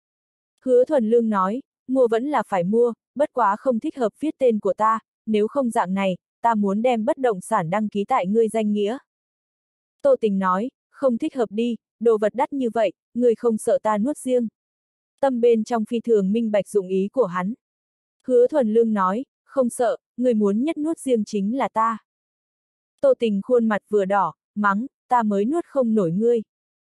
Hứa Thuần Lương nói, mua vẫn là phải mua, bất quá không thích hợp viết tên của ta, nếu không dạng này, ta muốn đem bất động sản đăng ký tại ngươi danh nghĩa. Tô Tình nói, không thích hợp đi, đồ vật đắt như vậy, ngươi không sợ ta nuốt riêng. Tâm bên trong phi thường minh bạch dụng ý của hắn. Hứa Thuần Lương nói, không sợ, người muốn nhất nuốt riêng chính là ta. Tô Tình khuôn mặt vừa đỏ, mắng, ta mới nuốt không nổi ngươi.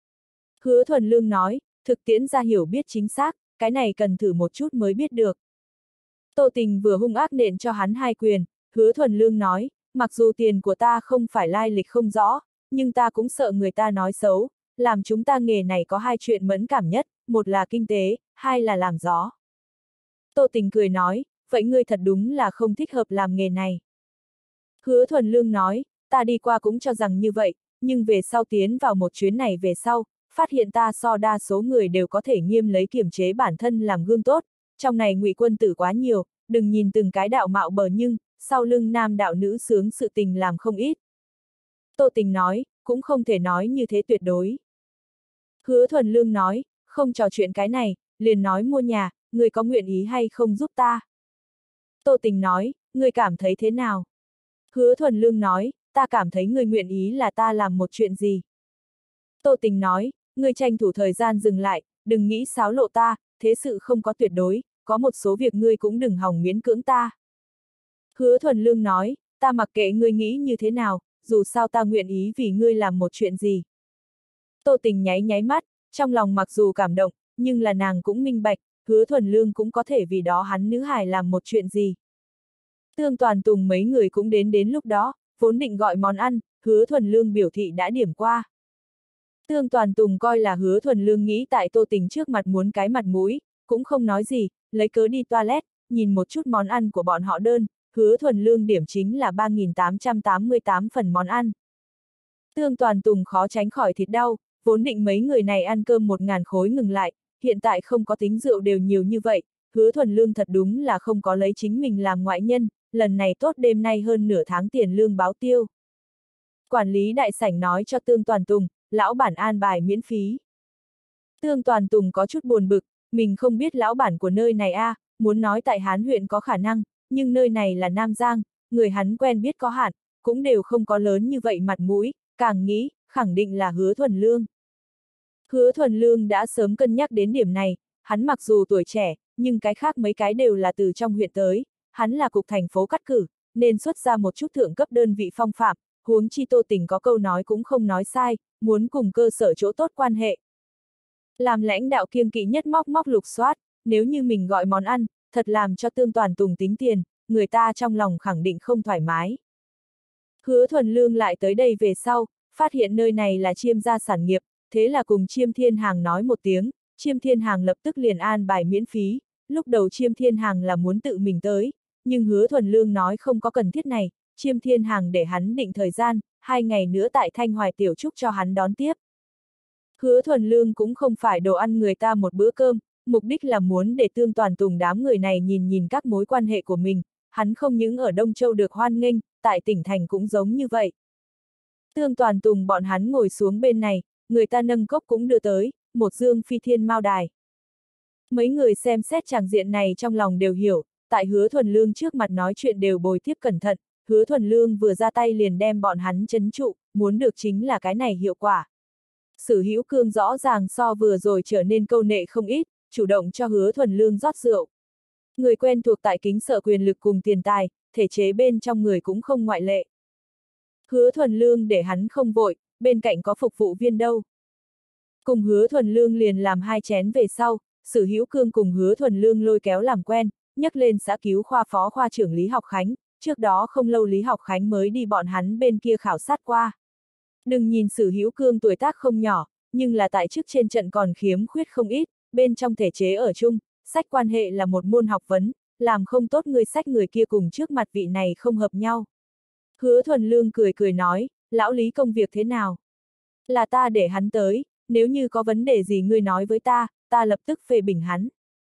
Hứa Thuần Lương nói, thực tiễn ra hiểu biết chính xác, cái này cần thử một chút mới biết được. Tô Tình vừa hung ác nện cho hắn hai quyền, Hứa Thuần Lương nói, mặc dù tiền của ta không phải lai lịch không rõ, nhưng ta cũng sợ người ta nói xấu, làm chúng ta nghề này có hai chuyện mẫn cảm nhất, một là kinh tế, hai là làm gió. Tô Tình cười nói, vậy ngươi thật đúng là không thích hợp làm nghề này. Hứa Thuần Lương nói, ta đi qua cũng cho rằng như vậy, nhưng về sau tiến vào một chuyến này về sau, phát hiện ta so đa số người đều có thể nghiêm lấy kiểm chế bản thân làm gương tốt, trong này ngụy quân tử quá nhiều, đừng nhìn từng cái đạo mạo bờ nhưng, sau lưng nam đạo nữ sướng sự tình làm không ít. Tô Tình nói, cũng không thể nói như thế tuyệt đối. Hứa Thuần Lương nói, không trò chuyện cái này, liền nói mua nhà, người có nguyện ý hay không giúp ta? Tô Tình nói, người cảm thấy thế nào? Hứa Thuần Lương nói, ta cảm thấy người nguyện ý là ta làm một chuyện gì? Tô Tình nói, người tranh thủ thời gian dừng lại, đừng nghĩ xáo lộ ta, thế sự không có tuyệt đối, có một số việc ngươi cũng đừng hòng miễn cưỡng ta. Hứa Thuần Lương nói, ta mặc kệ ngươi nghĩ như thế nào, dù sao ta nguyện ý vì ngươi làm một chuyện gì. Tô Tình nháy nháy mắt, trong lòng mặc dù cảm động, nhưng là nàng cũng minh bạch, Hứa Thuần Lương cũng có thể vì đó hắn nữ hài làm một chuyện gì. Tương Toàn Tùng mấy người cũng đến đến lúc đó, vốn định gọi món ăn, Hứa Thuần Lương biểu thị đã điểm qua. Tương Toàn Tùng coi là Hứa Thuần Lương nghĩ tại Tô Tình trước mặt muốn cái mặt mũi, cũng không nói gì, lấy cớ đi toilet, nhìn một chút món ăn của bọn họ đơn, Hứa Thuần Lương điểm chính là ba nghìn tám trăm tám mươi tám phần món ăn. Tương Toàn Tùng khó tránh khỏi thịt đau, vốn định mấy người này ăn cơm một ngàn khối ngừng lại, hiện tại không có tính rượu đều nhiều như vậy, Hứa Thuần Lương thật đúng là không có lấy chính mình làm ngoại nhân, lần này tốt đêm nay hơn nửa tháng tiền lương báo tiêu. Quản lý đại sảnh nói cho Tương Toàn Tùng, lão bản an bài miễn phí. Tương Toàn Tùng có chút buồn bực, mình không biết lão bản của nơi này a, à, muốn nói tại Hán huyện có khả năng, nhưng nơi này là Nam Giang, người hắn quen biết có hạn, cũng đều không có lớn như vậy mặt mũi, càng nghĩ, khẳng định là Hứa Thuần Lương. Hứa Thuần Lương đã sớm cân nhắc đến điểm này, hắn mặc dù tuổi trẻ, nhưng cái khác mấy cái đều là từ trong huyện tới, hắn là cục thành phố cắt cử, nên xuất ra một chút thượng cấp đơn vị phong phạm, huống chi Tô Tình có câu nói cũng không nói sai, muốn cùng cơ sở chỗ tốt quan hệ. Làm lãnh đạo kiêng kỵ nhất móc móc lục soát, nếu như mình gọi món ăn, thật làm cho Tương Toàn Tùng tính tiền, người ta trong lòng khẳng định không thoải mái. Hứa Thuần Lương lại tới đây về sau, phát hiện nơi này là Chiêm gia sản nghiệp, thế là cùng Chiêm Thiên Hàng nói một tiếng, Chiêm Thiên Hàng lập tức liền an bài miễn phí, lúc đầu Chiêm Thiên Hàng là muốn tự mình tới, nhưng Hứa Thuần Lương nói không có cần thiết này, Chiêm Thiên Hàng để hắn định thời gian, hai ngày nữa tại Thanh Hoài Tiểu Trúc cho hắn đón tiếp. Hứa Thuần Lương cũng không phải đồ ăn người ta một bữa cơm, mục đích là muốn để Tương Toàn Tùng đám người này nhìn nhìn các mối quan hệ của mình, hắn không những ở Đông Châu được hoan nghênh, tại tỉnh thành cũng giống như vậy. Tương Toàn Tùng bọn hắn ngồi xuống bên này, người ta nâng cốc cũng đưa tới, một dương phi thiên mao đài. Mấy người xem xét tràng diện này trong lòng đều hiểu, tại Hứa Thuần Lương trước mặt nói chuyện đều bồi tiếp cẩn thận, Hứa Thuần Lương vừa ra tay liền đem bọn hắn trấn trụ, muốn được chính là cái này hiệu quả. Sử Hữu Cương rõ ràng so vừa rồi trở nên câu nệ không ít, chủ động cho Hứa Thuần Lương rót rượu. Người quen thuộc tại kính sợ quyền lực cùng tiền tài, thể chế bên trong người cũng không ngoại lệ. Hứa Thuần Lương để hắn không vội, bên cạnh có phục vụ viên đâu. Cùng Hứa Thuần Lương liền làm hai chén về sau, Sử Hữu Cương cùng Hứa Thuần Lương lôi kéo làm quen, nhắc lên xã cứu khoa phó khoa trưởng Lý Học Khánh, trước đó không lâu Lý Học Khánh mới đi bọn hắn bên kia khảo sát qua. Đừng nhìn Sử Hữu Cương tuổi tác không nhỏ, nhưng là tại chức trên trận còn khiếm khuyết không ít, bên trong thể chế ở chung, sách quan hệ là một môn học vấn, làm không tốt người sách người kia cùng trước mặt vị này không hợp nhau. Hứa Thuần Lương cười cười nói, lão Lý công việc thế nào? Là ta để hắn tới, nếu như có vấn đề gì ngươi nói với ta, ta lập tức phê bình hắn.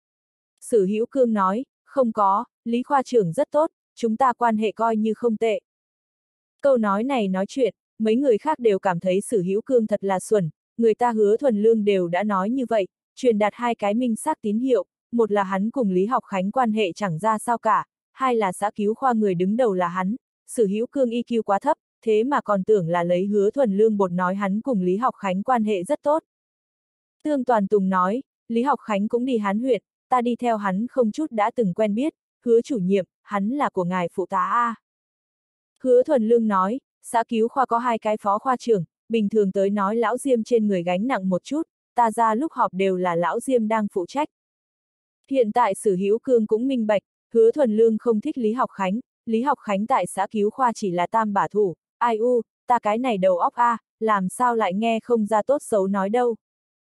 Sử Hữu Cương nói, không có, Lý khoa trưởng rất tốt, chúng ta quan hệ coi như không tệ. Câu nói này nói chuyện, mấy người khác đều cảm thấy Sử Hữu Cương thật là xuẩn, người ta Hứa Thuần Lương đều đã nói như vậy, truyền đạt hai cái minh xác tín hiệu, một là hắn cùng Lý Học Khánh quan hệ chẳng ra sao cả, hai là xã cứu khoa người đứng đầu là hắn, Sử Hữu Cương i kiu quá thấp, thế mà còn tưởng là lấy Hứa Thuần Lương bột nói hắn cùng Lý Học Khánh quan hệ rất tốt. Tương Toàn Tùng nói, Lý Học Khánh cũng đi Hán huyện, ta đi theo hắn không chút đã từng quen biết, Hứa chủ nhiệm, hắn là của ngài phụ tá a. Hứa Thuần Lương nói, xã cứu khoa có hai cái phó khoa trưởng, bình thường tới nói lão Diêm trên người gánh nặng một chút, ta ra lúc họp đều là lão Diêm đang phụ trách. Hiện tại Sử Hữu Cương cũng minh bạch, Hứa Thuần Lương không thích Lý Học Khánh, Lý Học Khánh tại xã cứu khoa chỉ là tam bả thủ, ai u, ta cái này đầu óc a, làm sao lại nghe không ra tốt xấu nói đâu.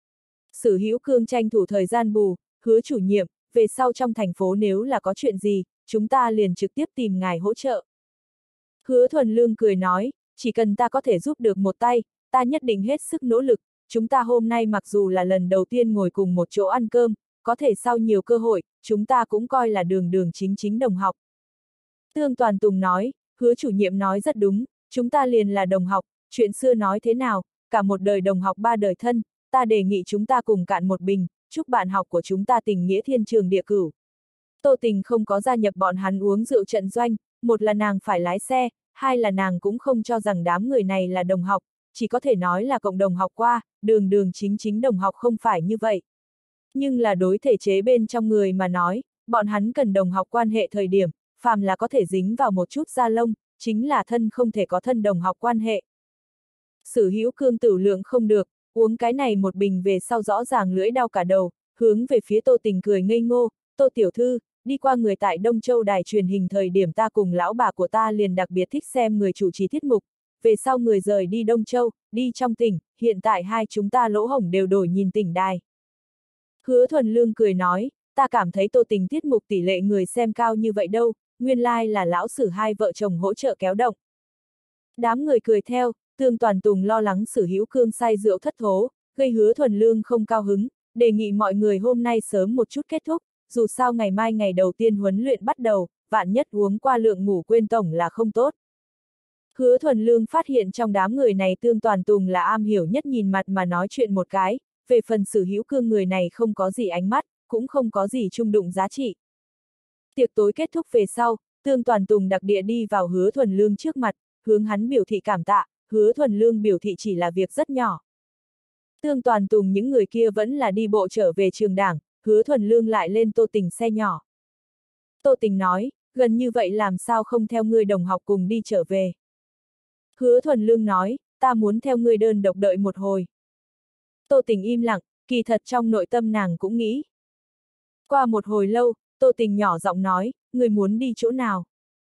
Sử Hữu Cương tranh thủ thời gian bù, Hứa chủ nhiệm, về sau trong thành phố nếu là có chuyện gì, chúng ta liền trực tiếp tìm ngài hỗ trợ. Hứa Thuần Lương cười nói, chỉ cần ta có thể giúp được một tay, ta nhất định hết sức nỗ lực, chúng ta hôm nay mặc dù là lần đầu tiên ngồi cùng một chỗ ăn cơm, có thể sau nhiều cơ hội, chúng ta cũng coi là đường đường chính chính đồng học. Tương Toàn Tùng nói, Hứa chủ nhiệm nói rất đúng, chúng ta liền là đồng học, chuyện xưa nói thế nào, cả một đời đồng học ba đời thân, ta đề nghị chúng ta cùng cạn một bình, chúc bạn học của chúng ta tình nghĩa thiên trường địa cửu. Tô Tình không có gia nhập bọn hắn uống rượu trận doanh, một là nàng phải lái xe, hai là nàng cũng không cho rằng đám người này là đồng học, chỉ có thể nói là cộng đồng học qua, đường đường chính chính đồng học không phải như vậy. Nhưng là đối thể chế bên trong người mà nói, bọn hắn cần đồng học quan hệ thời điểm, phàm là có thể dính vào một chút da lông, chính là thân không thể có thân đồng học quan hệ. Sử Hữu Cương tử lượng không được, uống cái này một bình về sau rõ ràng lưỡi đau cả đầu, hướng về phía Tô Tình cười ngây ngô, Tô tiểu thư, đi qua người tại Đông Châu đài truyền hình thời điểm ta cùng lão bà của ta liền đặc biệt thích xem người chủ trì tiết mục, về sau người rời đi Đông Châu, đi trong tỉnh, hiện tại hai chúng ta lỗ hổng đều đổi nhìn tỉnh đài. Hứa Thuần Lương cười nói, ta cảm thấy Tô Tình tiết mục tỷ lệ người xem cao như vậy đâu, nguyên lai like là lão Sử hai vợ chồng hỗ trợ kéo động. Đám người cười theo, Tương Toàn Tùng lo lắng Sử Hữu Cương say rượu thất thố, gây Hứa Thuần Lương không cao hứng, đề nghị mọi người hôm nay sớm một chút kết thúc, dù sao ngày mai ngày đầu tiên huấn luyện bắt đầu, vạn nhất uống qua lượng ngủ quên tổng là không tốt. Hứa Thuần Lương phát hiện trong đám người này Tương Toàn Tùng là am hiểu nhất nhìn mặt mà nói chuyện một cái, về phần Sử Hữu Cương người này không có gì ánh mắt, cũng không có gì chung đụng giá trị. Tiệc tối kết thúc về sau, Tương Toàn Tùng đặc địa đi vào Hứa Thuần Lương trước mặt, hướng hắn biểu thị cảm tạ, Hứa Thuần Lương biểu thị chỉ là việc rất nhỏ. Tương Toàn Tùng những người kia vẫn là đi bộ trở về trường đảng, Hứa Thuần Lương lại lên Tô Tình xe nhỏ. Tô Tình nói, gần như vậy làm sao không theo ngươi đồng học cùng đi trở về. Hứa Thuần Lương nói, ta muốn theo ngươi đơn độc đợi một hồi. Tô Tình im lặng, kỳ thật trong nội tâm nàng cũng nghĩ. Qua một hồi lâu, Tô Tình nhỏ giọng nói, ngươi muốn đi chỗ nào?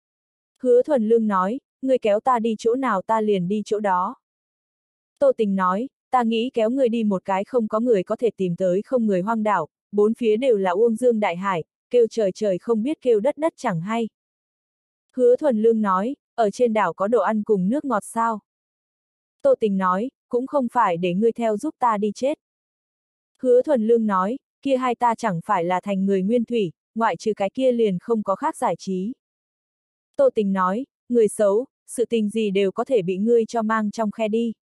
Hứa Thuần Lương nói, ngươi kéo ta đi chỗ nào ta liền đi chỗ đó. Tô Tình nói, ta nghĩ kéo ngươi đi một cái không có người có thể tìm tới không người hoang đảo, bốn phía đều là uông dương đại hải, kêu trời trời không biết kêu đất đất chẳng hay. Hứa Thuần Lương nói, ở trên đảo có đồ ăn cùng nước ngọt sao? Tô Tình nói, cũng không phải để ngươi theo giúp ta đi chết. Hứa Thuần Lương nói, kia hai ta chẳng phải là thành người nguyên thủy, ngoại trừ cái kia liền không có khác giải trí. Tô Tình nói, người xấu, sự tình gì đều có thể bị ngươi cho mang trong khe đi.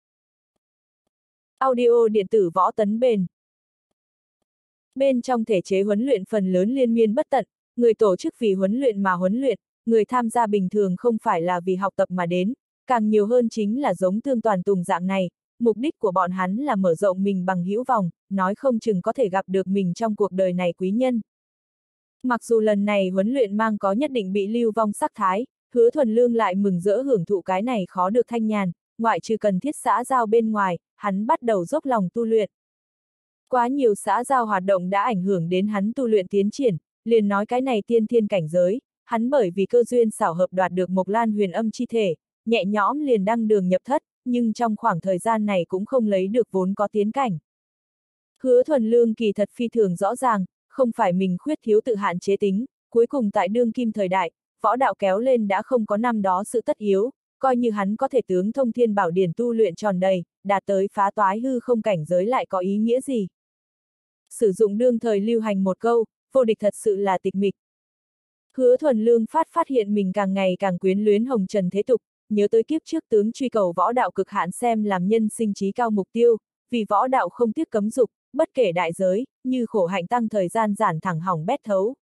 Audio điện tử Võ Tấn Bền. Bên trong thể chế huấn luyện phần lớn liên miên bất tận, người tổ chức vì huấn luyện mà huấn luyện, người tham gia bình thường không phải là vì học tập mà đến, càng nhiều hơn chính là giống Tương Toàn Tùng dạng này, mục đích của bọn hắn là mở rộng mình bằng hữu vòng, nói không chừng có thể gặp được mình trong cuộc đời này quý nhân. Mặc dù lần này huấn luyện mang có nhất định bị lưu vong sắc thái, Hứa Thuần Lương lại mừng rỡ hưởng thụ cái này khó được thanh nhàn, ngoại trừ cần thiết xã giao bên ngoài, hắn bắt đầu dốc lòng tu luyện. Quá nhiều xã giao hoạt động đã ảnh hưởng đến hắn tu luyện tiến triển, liền nói cái này tiên thiên cảnh giới, hắn bởi vì cơ duyên xảo hợp đoạt được Mộc Lan huyền âm chi thể, nhẹ nhõm liền đăng đường nhập thất, nhưng trong khoảng thời gian này cũng không lấy được vốn có tiến cảnh. Hứa Thuần Lương kỳ thật phi thường rõ ràng, không phải mình khuyết thiếu tự hạn chế tính, cuối cùng tại đương kim thời đại, võ đạo kéo lên đã không có năm đó sự tất yếu, coi như hắn có thể tướng thông thiên bảo điển tu luyện tròn đầy, đạt tới phá toái hư không cảnh giới lại có ý nghĩa gì. Sử dụng đương thời lưu hành một câu, vô địch thật sự là tịch mịch. Hứa Thuần Lương phát phát hiện mình càng ngày càng quyến luyến hồng trần thế tục, nhớ tới kiếp trước tướng truy cầu võ đạo cực hạn xem làm nhân sinh trí cao mục tiêu, vì võ đạo không tiếc cấm dục, bất kể đại giới, như khổ hạnh tăng thời gian giản thẳng hỏng bét thấu.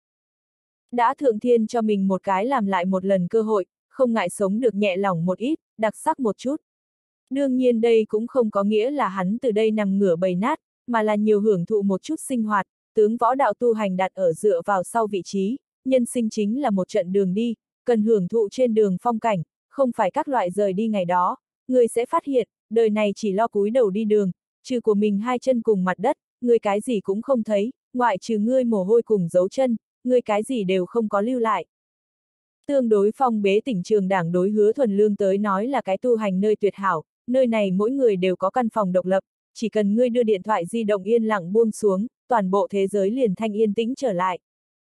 Đã thượng thiên cho mình một cái làm lại một lần cơ hội, không ngại sống được nhẹ lòng một ít, đặc sắc một chút. Đương nhiên đây cũng không có nghĩa là hắn từ đây nằm ngửa bầy nát, mà là nhiều hưởng thụ một chút sinh hoạt, tướng võ đạo tu hành đặt ở dựa vào sau vị trí, nhân sinh chính là một trận đường đi, cần hưởng thụ trên đường phong cảnh, không phải các loại rời đi ngày đó, người sẽ phát hiện, đời này chỉ lo cúi đầu đi đường, trừ của mình hai chân cùng mặt đất, người cái gì cũng không thấy, ngoại trừ ngươi mồ hôi cùng dấu chân, ngươi cái gì đều không có lưu lại. Tương đối phong bế tỉnh Trường Đảng đối Hứa Thuần Lương tới nói là cái tu hành nơi tuyệt hảo, nơi này mỗi người đều có căn phòng độc lập, chỉ cần ngươi đưa điện thoại di động yên lặng buông xuống, toàn bộ thế giới liền thanh yên tĩnh trở lại.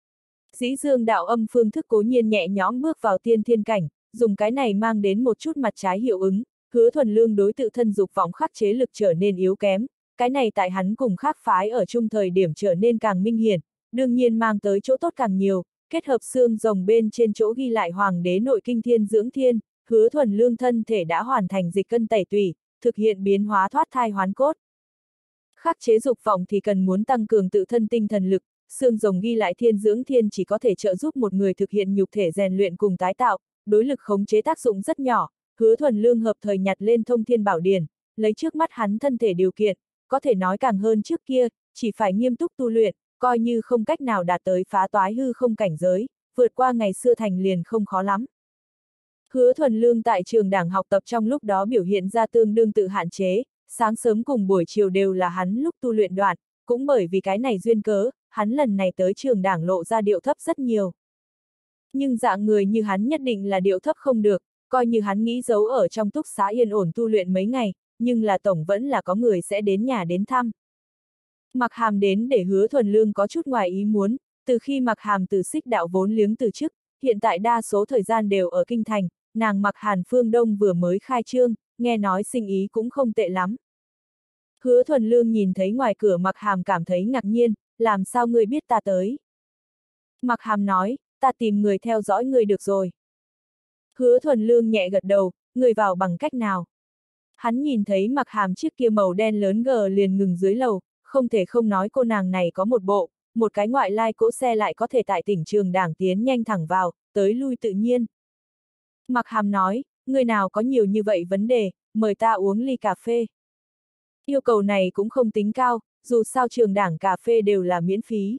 Dĩ dương đạo âm phương thức cố nhiên nhẹ nhõm bước vào tiên thiên cảnh, dùng cái này mang đến một chút mặt trái hiệu ứng, Hứa Thuần Lương đối tự thân dục vọng khắc chế lực trở nên yếu kém, cái này tại hắn cùng khác phái ở chung thời điểm trở nên càng minh hiển, đương nhiên mang tới chỗ tốt càng nhiều, kết hợp xương rồng bên trên chỗ ghi lại hoàng đế nội kinh thiên dưỡng thiên, Hứa Thuần Lương thân thể đã hoàn thành dịch cân tẩy tủy, thực hiện biến hóa thoát thai hoán cốt. Khắc chế dục vọng thì cần muốn tăng cường tự thân tinh thần lực, xương rồng ghi lại thiên dưỡng thiên chỉ có thể trợ giúp một người thực hiện nhục thể rèn luyện cùng tái tạo, đối lực khống chế tác dụng rất nhỏ, Hứa Thuần Lương hợp thời nhặt lên thông thiên bảo điển, lấy trước mắt hắn thân thể điều kiện, có thể nói càng hơn trước kia, chỉ phải nghiêm túc tu luyện, coi như không cách nào đạt tới phá toái hư không cảnh giới, vượt qua ngày xưa thành liền không khó lắm. Hứa Thuần Lương tại Trường Đảng học tập trong lúc đó biểu hiện ra tương đương tự hạn chế, sáng sớm cùng buổi chiều đều là hắn lúc tu luyện đoạn, cũng bởi vì cái này duyên cớ, hắn lần này tới Trường Đảng lộ ra điệu thấp rất nhiều. Nhưng dạng người như hắn nhất định là điệu thấp không được, coi như hắn nghĩ giấu ở trong túc xá yên ổn tu luyện mấy ngày, nhưng là tổng vẫn là có người sẽ đến nhà đến thăm. Mặc Hàm đến để Hứa Thuần Lương có chút ngoài ý muốn, từ khi Mặc Hàm từ Xích đạo vốn liếng từ chức, hiện tại đa số thời gian đều ở kinh thành, nàng Mặc Hàn Phương Đông vừa mới khai trương, nghe nói sinh ý cũng không tệ lắm. Hứa Thuần Lương nhìn thấy ngoài cửa Mặc Hàm cảm thấy ngạc nhiên, làm sao ngươi biết ta tới? Mặc Hàm nói, ta tìm người theo dõi ngươi được rồi. Hứa Thuần Lương nhẹ gật đầu, người vào bằng cách nào? Hắn nhìn thấy Mặc Hàm chiếc kia màu đen lớn gờ liền ngừng dưới lầu, không thể không nói cô nàng này có một bộ, một cái ngoại lai cỗ xe lại có thể tại tỉnh Trường Đảng tiến nhanh thẳng vào, tới lui tự nhiên. Mặc Hàm nói, người nào có nhiều như vậy vấn đề, mời ta uống ly cà phê. Yêu cầu này cũng không tính cao, dù sao Trường Đảng cà phê đều là miễn phí.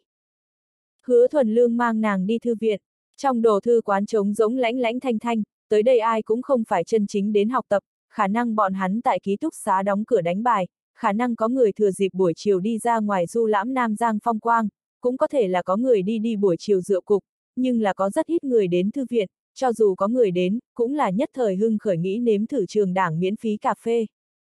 Hứa Thuần Lương mang nàng đi thư viện, trong đồ thư quán trống rỗng lãnh lãnh thanh thanh, tới đây ai cũng không phải chân chính đến học tập, khả năng bọn hắn tại ký túc xá đóng cửa đánh bài, khả năng có người thừa dịp buổi chiều đi ra ngoài du lãm Nam Giang phong quang, cũng có thể là có người đi đi buổi chiều rượu cục, nhưng là có rất ít người đến thư viện, cho dù có người đến, cũng là nhất thời hưng khởi nghĩ nếm thử Trường Đảng miễn phí cà phê.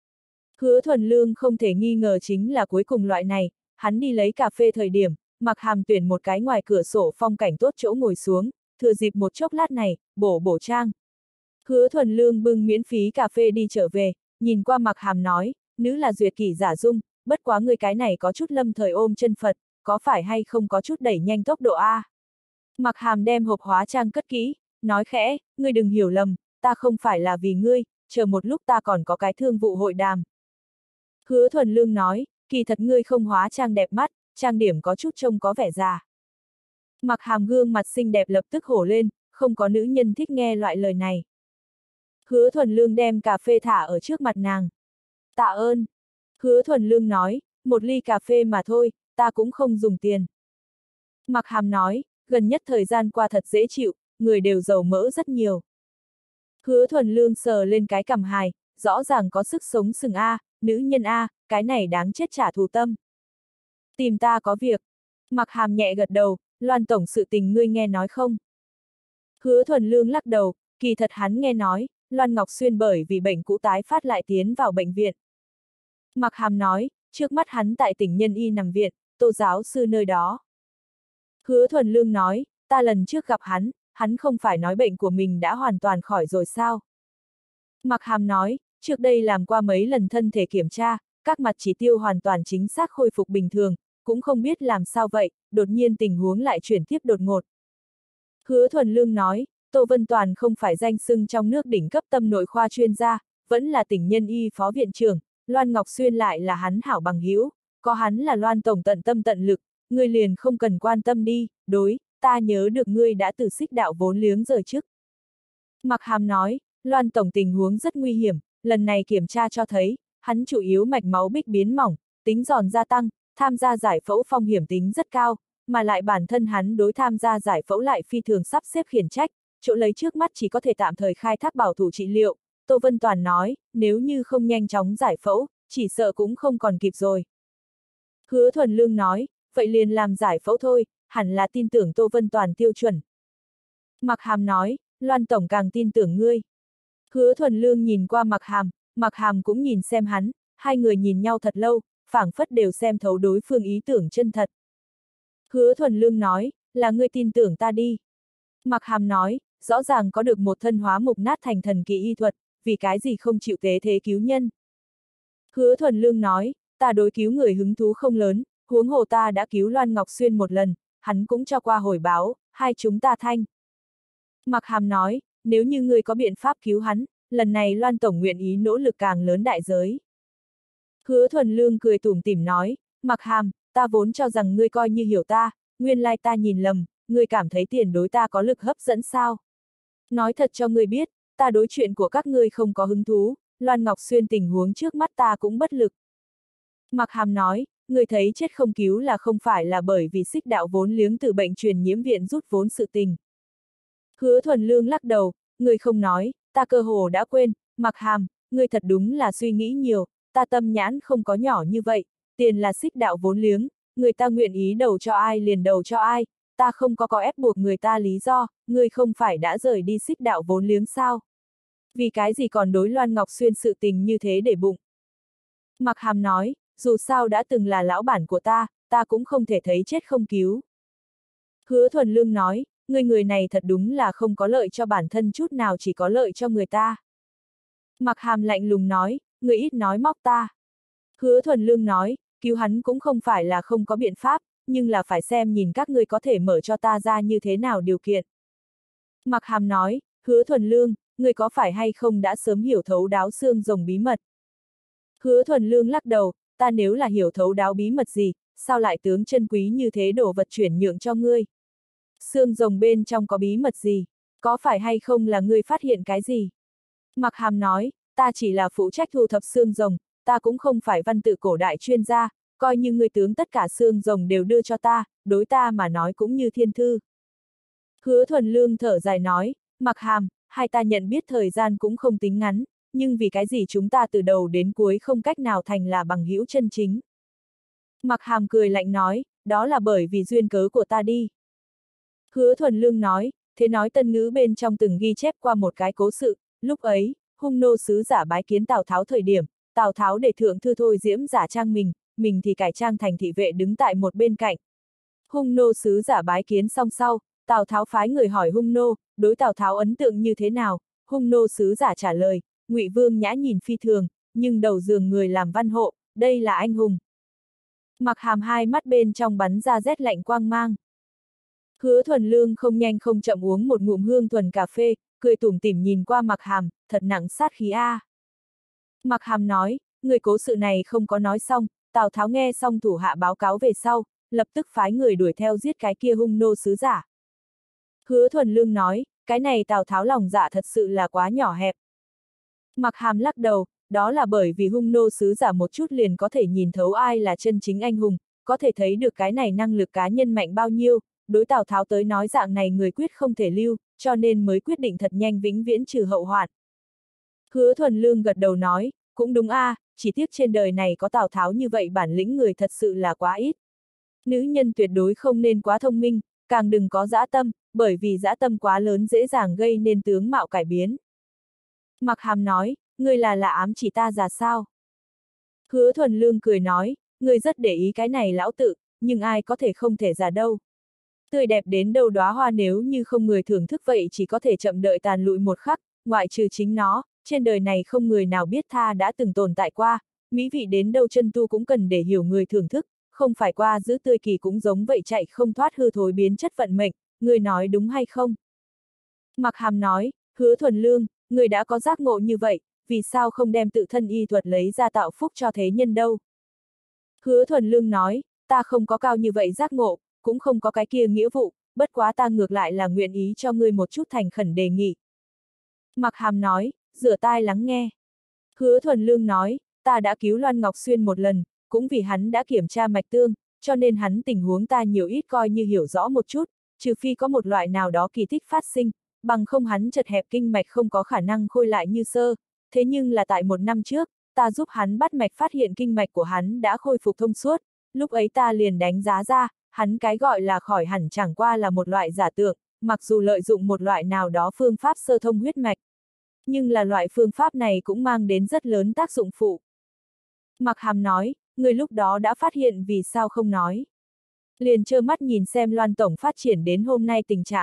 Hứa Thuần Lương không thể nghi ngờ chính là cuối cùng loại này, hắn đi lấy cà phê thời điểm, Mặc Hàm tuyển một cái ngoài cửa sổ phong cảnh tốt chỗ ngồi xuống, thừa dịp một chốc lát này, bổ bổ trang. Hứa Thuần Lương bưng miễn phí cà phê đi trở về, nhìn qua Mặc Hàm nói, nữ là duyệt kỷ giả dung, bất quá người cái này có chút lâm thời ôm chân Phật, có phải hay không có chút đẩy nhanh tốc độ A. Mặc Hàm đem hộp hóa trang cất kỹ, nói khẽ, ngươi đừng hiểu lầm, ta không phải là vì ngươi, chờ một lúc ta còn có cái thương vụ hội đàm. Hứa Thuần Lương nói, kỳ thật ngươi không hóa trang đẹp mắt, trang điểm có chút trông có vẻ già. Mặc Hàm gương mặt xinh đẹp lập tức hổ lên, không có nữ nhân thích nghe loại lời này. Hứa Thuần Lương đem cà phê thả ở trước mặt nàng. Tạ ơn. Hứa Thuần Lương nói, một ly cà phê mà thôi, ta cũng không dùng tiền. Mặc Hàm nói, gần nhất thời gian qua thật dễ chịu, người đều dầu mỡ rất nhiều. Hứa Thuần Lương sờ lên cái cằm hài, rõ ràng có sức sống sừng A, nữ nhân A, cái này đáng chết trả thù tâm. Tìm ta có việc. Mặc Hàm nhẹ gật đầu, Loan tổng sự tình ngươi nghe nói không? Hứa Thuần Lương lắc đầu, kỳ thật hắn nghe nói, Loan Ngọc Xuyên bởi vì bệnh cũ tái phát lại tiến vào bệnh viện. Mặc Hàm nói, trước mắt hắn tại tỉnh Nhân Y nằm viện, Tô giáo sư nơi đó. Hứa Thuần Lương nói, ta lần trước gặp hắn, hắn không phải nói bệnh của mình đã hoàn toàn khỏi rồi sao? Mặc Hàm nói, trước đây làm qua mấy lần thân thể kiểm tra, các mặt chỉ tiêu hoàn toàn chính xác khôi phục bình thường, cũng không biết làm sao vậy, đột nhiên tình huống lại chuyển tiếp đột ngột. Hứa Thuần Lương nói, Tô Vân Toàn không phải danh xưng trong nước đỉnh cấp tâm nội khoa chuyên gia, vẫn là tỉnh nhân y phó viện trưởng, Loan Ngọc Xuyên lại là hắn hảo bằng hữu, có hắn là Loan tổng tận tâm tận lực, ngươi liền không cần quan tâm đi, đối, ta nhớ được ngươi đã từ xích đạo vốn liếng rời chức. Mạc Hàm nói, Loan tổng tình huống rất nguy hiểm, lần này kiểm tra cho thấy, hắn chủ yếu mạch máu bích biến mỏng, tính giòn gia tăng, tham gia giải phẫu phong hiểm tính rất cao, mà lại bản thân hắn đối tham gia giải phẫu lại phi thường sắp xếp khiển trách, chỗ lấy trước mắt chỉ có thể tạm thời khai thác bảo thủ trị liệu. Tô Vân Toàn nói, nếu như không nhanh chóng giải phẫu, chỉ sợ cũng không còn kịp rồi. Hứa Thuần Lương nói, vậy liền làm giải phẫu thôi, hẳn là tin tưởng Tô Vân Toàn tiêu chuẩn. Mạc Hàm nói, Loan tổng càng tin tưởng ngươi. Hứa Thuần Lương nhìn qua Mạc Hàm, Mạc Hàm cũng nhìn xem hắn, hai người nhìn nhau thật lâu, phảng phất đều xem thấu đối phương ý tưởng chân thật. Hứa Thuần Lương nói, là ngươi tin tưởng ta đi. Mạc Hàm nói, rõ ràng có được một thân hóa mục nát thành thần kỳ y thuật, vì cái gì không chịu tế thế cứu nhân. Hứa Thuần Lương nói, ta đối cứu người hứng thú không lớn, huống hồ ta đã cứu Loan Ngọc Xuyên một lần, hắn cũng cho qua hồi báo, hai chúng ta thanh. Mạc Hàm nói, nếu như ngươi có biện pháp cứu hắn, lần này Loan tổng nguyện ý nỗ lực càng lớn đại giới. Hứa Thuần Lương cười tủm tỉm nói, Mạc Hàm, ta vốn cho rằng ngươi coi như hiểu ta, nguyên lai ta nhìn lầm, ngươi cảm thấy tiền đối ta có lực hấp dẫn sao? Nói thật cho ngươi biết, ta đối chuyện của các ngươi không có hứng thú, Loan Ngọc Xuyên tình huống trước mắt ta cũng bất lực. Mạc Hàm nói, ngươi thấy chết không cứu là không phải là bởi vì xích đạo vốn liếng từ bệnh truyền nhiễm viện rút vốn sự tình. Hứa Thuần Lương lắc đầu, ngươi không nói, ta cơ hồ đã quên, Mạc Hàm, ngươi thật đúng là suy nghĩ nhiều, ta tâm nhãn không có nhỏ như vậy, tiền là xích đạo vốn liếng, người ta nguyện ý đầu cho ai liền đầu cho ai, ta không có có ép buộc người ta lý do, ngươi không phải đã rời đi xích đạo vốn liếng sao? Vì cái gì còn đối Loan Ngọc Xuyên sự tình như thế để bụng? Mạc Hàm nói, dù sao đã từng là lão bản của ta, ta cũng không thể thấy chết không cứu. Hứa Thuần Lương nói, người người này thật đúng là không có lợi cho bản thân chút nào, chỉ có lợi cho người ta. Mạc Hàm lạnh lùng nói, người ít nói móc ta. Hứa Thuần Lương nói, cứu hắn cũng không phải là không có biện pháp, nhưng là phải xem nhìn các ngươi có thể mở cho ta ra như thế nào điều kiện. Mạc Hàm nói, Hứa Thuần Lương, ngươi có phải hay không đã sớm hiểu thấu đáo xương rồng bí mật? Hứa Thuần Lương lắc đầu, ta nếu là hiểu thấu đáo bí mật gì, sao lại tướng chân quý như thế đổ vật chuyển nhượng cho ngươi? Xương rồng bên trong có bí mật gì? Có phải hay không là ngươi phát hiện cái gì? Mạc Hàm nói, ta chỉ là phụ trách thu thập xương rồng, ta cũng không phải văn tự cổ đại chuyên gia, coi như ngươi tướng tất cả xương rồng đều đưa cho ta, đối ta mà nói cũng như thiên thư. Hứa Thuần Lương thở dài nói, Mạc Hàm, hai ta nhận biết thời gian cũng không tính ngắn, nhưng vì cái gì chúng ta từ đầu đến cuối không cách nào thành là bằng hữu chân chính. Mạc Hàm cười lạnh nói, đó là bởi vì duyên cớ của ta đi. Hứa Thuần Lương nói, thế nói tân ngữ bên trong từng ghi chép qua một cái cố sự, lúc ấy, hung nô sứ giả bái kiến Tào Tháo thời điểm, Tào Tháo để thượng thư thôi diễm giả trang mình, mình thì cải trang thành thị vệ đứng tại một bên cạnh. Hung nô sứ giả bái kiến xong sau, Tào Tháo phái người hỏi hung nô, đối Tào Tháo ấn tượng như thế nào, hung nô sứ giả trả lời, Ngụy Vương nhã nhìn phi thường, nhưng đầu giường người làm văn hộ, đây là anh hùng. Mạc Hàm hai mắt bên trong bắn ra rét lạnh quang mang. Hứa Thuần Lương không nhanh không chậm uống một ngụm hương thuần cà phê, cười tủm tỉm nhìn qua Mạc Hàm, thật nặng sát khí a. À. Mạc Hàm nói, người cố sự này không có nói xong, Tào Tháo nghe xong thủ hạ báo cáo về sau, lập tức phái người đuổi theo giết cái kia hung nô sứ giả. Hứa Thuần Lương nói, cái này Tào Tháo lòng dạ thật sự là quá nhỏ hẹp. Mạc Hàm lắc đầu, đó là bởi vì hung nô sứ giả một chút liền có thể nhìn thấu ai là chân chính anh hùng, có thể thấy được cái này năng lực cá nhân mạnh bao nhiêu, đối Tào Tháo tới nói dạng này người quyết không thể lưu, cho nên mới quyết định thật nhanh vĩnh viễn trừ hậu hoạn. Hứa Thuần Lương gật đầu nói, cũng đúng a, à, chỉ tiếc trên đời này có Tào Tháo như vậy bản lĩnh người thật sự là quá ít. Nữ nhân tuyệt đối không nên quá thông minh, càng đừng có dã tâm, bởi vì dã tâm quá lớn dễ dàng gây nên tướng mạo cải biến. Mạc Hàm nói, ngươi là là ám chỉ ta già sao? Hứa Thuần Lương cười nói, ngươi rất để ý cái này lão tự, nhưng ai có thể không thể già đâu. Tươi đẹp đến đâu đóa hoa nếu như không người thưởng thức vậy chỉ có thể chậm đợi tàn lụi một khắc, ngoại trừ chính nó, trên đời này không người nào biết tha đã từng tồn tại qua, mỹ vị đến đâu chân tu cũng cần để hiểu người thưởng thức, không phải qua giữ tươi kỳ cũng giống vậy chạy không thoát hư thối biến chất vận mệnh, người nói đúng hay không? Mặc Hàm nói, Hứa Thuần Lương, người đã có giác ngộ như vậy, vì sao không đem tự thân y thuật lấy ra tạo phúc cho thế nhân đâu? Hứa Thuần Lương nói, ta không có cao như vậy giác ngộ, cũng không có cái kia nghĩa vụ, bất quá ta ngược lại là nguyện ý cho ngươi một chút thành khẩn đề nghị. Mặc Hàm nói, rửa tai lắng nghe. Hứa Thuần Lương nói, ta đã cứu Loan Ngọc Xuyên một lần, cũng vì hắn đã kiểm tra mạch tương, cho nên hắn tình huống ta nhiều ít coi như hiểu rõ một chút, trừ phi có một loại nào đó kỳ tích phát sinh, bằng không hắn chật hẹp kinh mạch không có khả năng khôi lại như sơ, thế nhưng là tại một năm trước, ta giúp hắn bắt mạch phát hiện kinh mạch của hắn đã khôi phục thông suốt, lúc ấy ta liền đánh giá ra, hắn cái gọi là khỏi hẳn chẳng qua là một loại giả tượng, mặc dù lợi dụng một loại nào đó phương pháp sơ thông huyết mạch. Nhưng là loại phương pháp này cũng mang đến rất lớn tác dụng phụ. Mặc Hàm nói, người lúc đó đã phát hiện vì sao không nói. Liền trơ mắt nhìn xem Loan Tổng phát triển đến hôm nay tình trạng.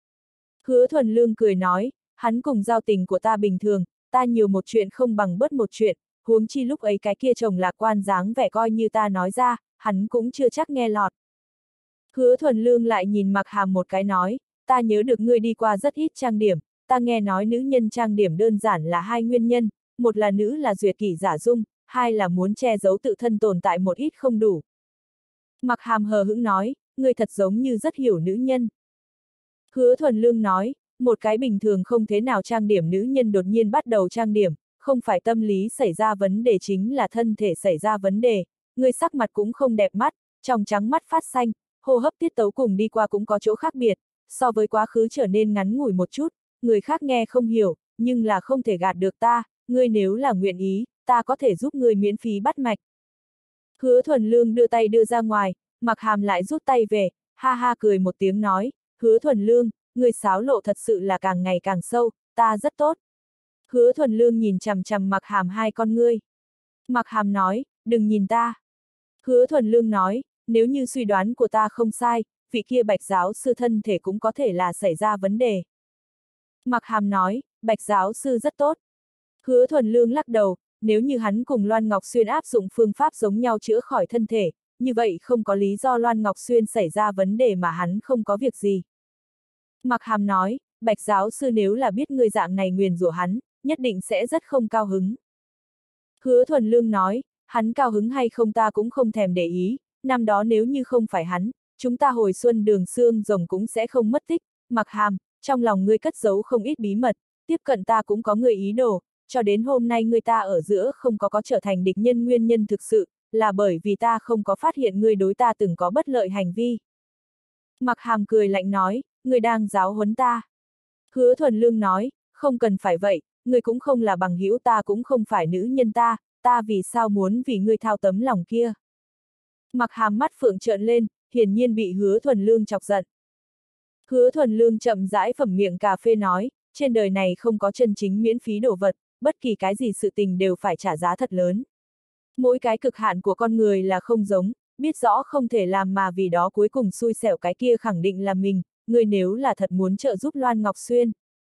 Hứa Thuần Lương cười nói, hắn cùng giao tình của ta bình thường, ta nhiều một chuyện không bằng bớt một chuyện, huống chi lúc ấy cái kia chồng lạc quan dáng vẻ coi như ta nói ra, hắn cũng chưa chắc nghe lọt. Hứa Thuần Lương lại nhìn Mặc Hàm một cái nói, ta nhớ được ngươi đi qua rất ít trang điểm, ta nghe nói nữ nhân trang điểm đơn giản là hai nguyên nhân, một là nữ là duyệt kỷ giả dung, hai là muốn che giấu tự thân tồn tại một ít không đủ. Mặc Hàm hờ hững nói, ngươi thật giống như rất hiểu nữ nhân. Hứa Thuần Lương nói, một cái bình thường không thế nào trang điểm nữ nhân đột nhiên bắt đầu trang điểm, không phải tâm lý xảy ra vấn đề chính là thân thể xảy ra vấn đề, ngươi sắc mặt cũng không đẹp mắt, trong trắng mắt phát xanh, hô hấp tiết tấu cùng đi qua cũng có chỗ khác biệt, so với quá khứ trở nên ngắn ngủi một chút, người khác nghe không hiểu, nhưng là không thể gạt được ta, ngươi nếu là nguyện ý, ta có thể giúp ngươi miễn phí bắt mạch. Hứa Thuần Lương đưa tay đưa ra ngoài, Mặc Hàm lại rút tay về, ha ha cười một tiếng nói, Hứa Thuần Lương, ngươi xáo lộ thật sự là càng ngày càng sâu, ta rất tốt. Hứa Thuần Lương nhìn chằm chằm Mặc Hàm hai con ngươi. Mặc Hàm nói, đừng nhìn ta. Hứa Thuần Lương nói, nếu như suy đoán của ta không sai, vị kia Bạch giáo sư thân thể cũng có thể là xảy ra vấn đề. Mặc Hàm nói, Bạch giáo sư rất tốt. Hứa Thuần Lương lắc đầu, nếu như hắn cùng Loan Ngọc Xuyên áp dụng phương pháp giống nhau chữa khỏi thân thể, như vậy không có lý do Loan Ngọc Xuyên xảy ra vấn đề mà hắn không có việc gì. Mặc Hàm nói, Bạch giáo sư nếu là biết người dạng này nguyền rủa hắn, nhất định sẽ rất không cao hứng. Hứa Thuần Lương nói, hắn cao hứng hay không ta cũng không thèm để ý, năm đó nếu như không phải hắn, chúng ta hồi xuân đường xương rồng cũng sẽ không mất tích. Mặc Hàm, trong lòng ngươi cất giấu không ít bí mật, tiếp cận ta cũng có người ý đồ, cho đến hôm nay người ta ở giữa không có có trở thành địch nhân nguyên nhân thực sự, là bởi vì ta không có phát hiện ngươi đối ta từng có bất lợi hành vi. Mặc Hàm cười lạnh nói, ngươi đang giáo huấn ta. Hứa Thuần Lương nói, không cần phải vậy, ngươi cũng không là bằng hữu ta cũng không phải nữ nhân ta, ta vì sao muốn vì ngươi thao tấm lòng kia. Mặc Hàm mắt phượng trợn lên, hiển nhiên bị Hứa Thuần Lương chọc giận. Hứa Thuần Lương chậm rãi phẩm miệng cà phê nói, trên đời này không có chân chính miễn phí đồ vật, bất kỳ cái gì sự tình đều phải trả giá thật lớn. Mỗi cái cực hạn của con người là không giống, biết rõ không thể làm mà vì đó cuối cùng xui xẻo cái kia khẳng định là mình, người nếu là thật muốn trợ giúp Loan Ngọc Xuyên.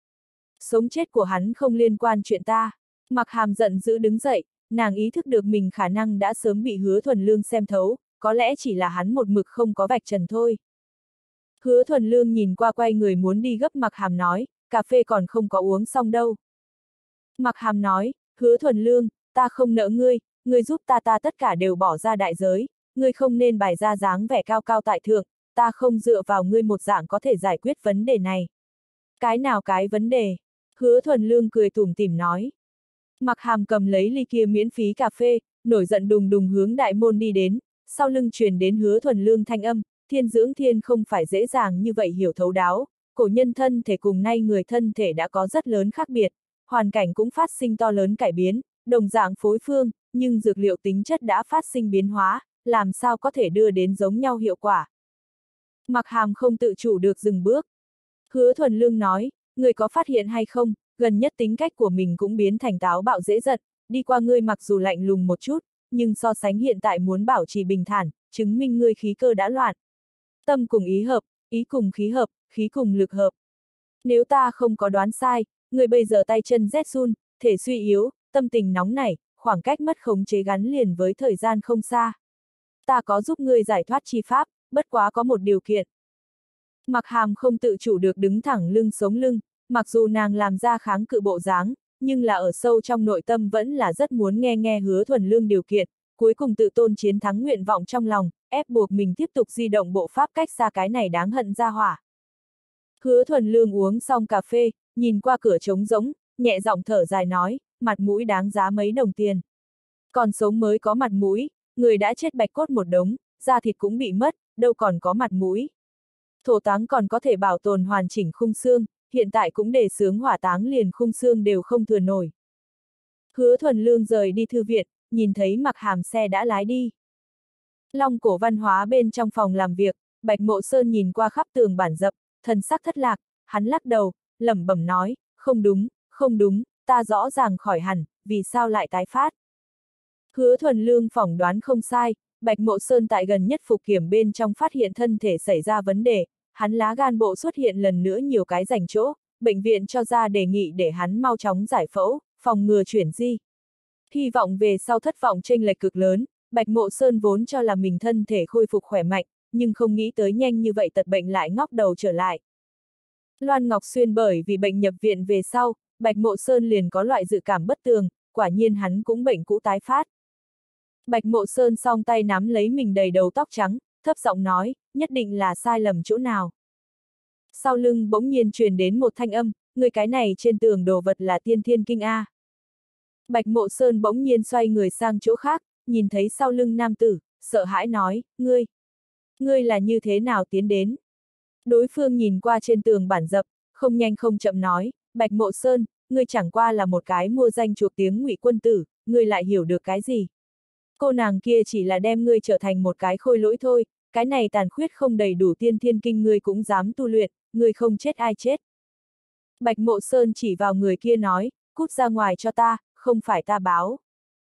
Sống chết của hắn không liên quan chuyện ta. Mặc Hàm giận dữ đứng dậy, nàng ý thức được mình khả năng đã sớm bị Hứa Thuần Lương xem thấu, có lẽ chỉ là hắn một mực không có vạch trần thôi. Hứa Thuần Lương nhìn qua quay người muốn đi gấp Mặc Hàm nói, cà phê còn không có uống xong đâu. Mặc Hàm nói, Hứa Thuần Lương, ta không nợ ngươi, ngươi giúp ta ta tất cả đều bỏ ra đại giới, ngươi không nên bày ra dáng vẻ cao cao tại thượng, ta không dựa vào ngươi một dạng có thể giải quyết vấn đề này. Cái nào cái vấn đề? Hứa Thuần Lương cười tủm tỉm nói. Mặc Hàm cầm lấy ly kia miễn phí cà phê, nổi giận đùng đùng hướng đại môn đi đến, sau lưng truyền đến Hứa Thuần Lương thanh âm, thiên dưỡng thiên không phải dễ dàng như vậy hiểu thấu đáo, cổ nhân thân thể cùng nay người thân thể đã có rất lớn khác biệt, hoàn cảnh cũng phát sinh to lớn cải biến, đồng dạng phối phương, nhưng dược liệu tính chất đã phát sinh biến hóa, làm sao có thể đưa đến giống nhau hiệu quả. Mặc Hàm không tự chủ được dừng bước. Hứa Thuần Lương nói, người có phát hiện hay không, gần nhất tính cách của mình cũng biến thành táo bạo dễ giận, đi qua ngươi mặc dù lạnh lùng một chút, nhưng so sánh hiện tại muốn bảo trì bình thản, chứng minh ngươi khí cơ đã loạn. Tâm cùng ý hợp, ý cùng khí hợp, khí cùng lực hợp. Nếu ta không có đoán sai, người bây giờ tay chân rét run, thể suy yếu, tâm tình nóng nảy, khoảng cách mất khống chế gắn liền với thời gian không xa. Ta có giúp ngươi giải thoát chi pháp, bất quá có một điều kiện. Mặc Hàm không tự chủ được đứng thẳng lưng sống lưng, Mặc dù nàng làm ra kháng cự bộ dáng, nhưng là ở sâu trong nội tâm vẫn là rất muốn nghe nghe Hứa Thuần Lương điều kiện, cuối cùng tự tôn chiến thắng nguyện vọng trong lòng, ép buộc mình tiếp tục di động bộ pháp cách xa cái này đáng hận ra hỏa. Hứa Thuần Lương uống xong cà phê, nhìn qua cửa trống rỗng, nhẹ giọng thở dài nói, mặt mũi đáng giá mấy đồng tiền. Còn sống mới có mặt mũi, người đã chết bạch cốt một đống, da thịt cũng bị mất, đâu còn có mặt mũi. Thổ táng còn có thể bảo tồn hoàn chỉnh khung xương, hiện tại cũng đề xướng hỏa táng liền khung xương đều không thừa nổi. Hứa Thuần Lương rời đi thư viện, nhìn thấy Mặc Hàm xe đã lái đi. Long Cổ Văn Hóa bên trong phòng làm việc, Bạch Mộ Sơn nhìn qua khắp tường bản dập, thần sắc thất lạc, hắn lắc đầu, lẩm bẩm nói, không đúng, không đúng, ta rõ ràng khỏi hẳn, vì sao lại tái phát. Hứa Thuần Lương phỏng đoán không sai, Bạch Mộ Sơn tại gần nhất phục kiểm bên trong phát hiện thân thể xảy ra vấn đề, hắn lá gan bộ xuất hiện lần nữa nhiều cái rảnh chỗ, bệnh viện cho ra đề nghị để hắn mau chóng giải phẫu, phòng ngừa chuyển di. Hy vọng về sau thất vọng chênh lệch cực lớn, Bạch Mộ Sơn vốn cho là mình thân thể khôi phục khỏe mạnh, nhưng không nghĩ tới nhanh như vậy tật bệnh lại ngóc đầu trở lại. Loan Ngọc Xuyên bởi vì bệnh nhập viện về sau, Bạch Mộ Sơn liền có loại dự cảm bất tường, quả nhiên hắn cũng bệnh cũ tái phát. Bạch Mộ Sơn song tay nắm lấy mình đầy đầu tóc trắng, thấp giọng nói, nhất định là sai lầm chỗ nào. Sau lưng bỗng nhiên truyền đến một thanh âm, người cái này trên tường đồ vật là Tiên Thiên Kinh A. Bạch Mộ Sơn bỗng nhiên xoay người sang chỗ khác, nhìn thấy sau lưng nam tử, sợ hãi nói, ngươi, ngươi là như thế nào tiến đến? Đối phương nhìn qua trên tường bản dập, không nhanh không chậm nói, Bạch Mộ Sơn, ngươi chẳng qua là một cái mua danh chuộc tiếng ngụy quân tử, ngươi lại hiểu được cái gì? Cô nàng kia chỉ là đem ngươi trở thành một cái khôi lỗi thôi, cái này tàn khuyết không đầy đủ Tiên Thiên Kinh ngươi cũng dám tu luyện, ngươi không chết ai chết. Bạch Mộ Sơn chỉ vào người kia nói, cút ra ngoài cho ta, không phải ta báo.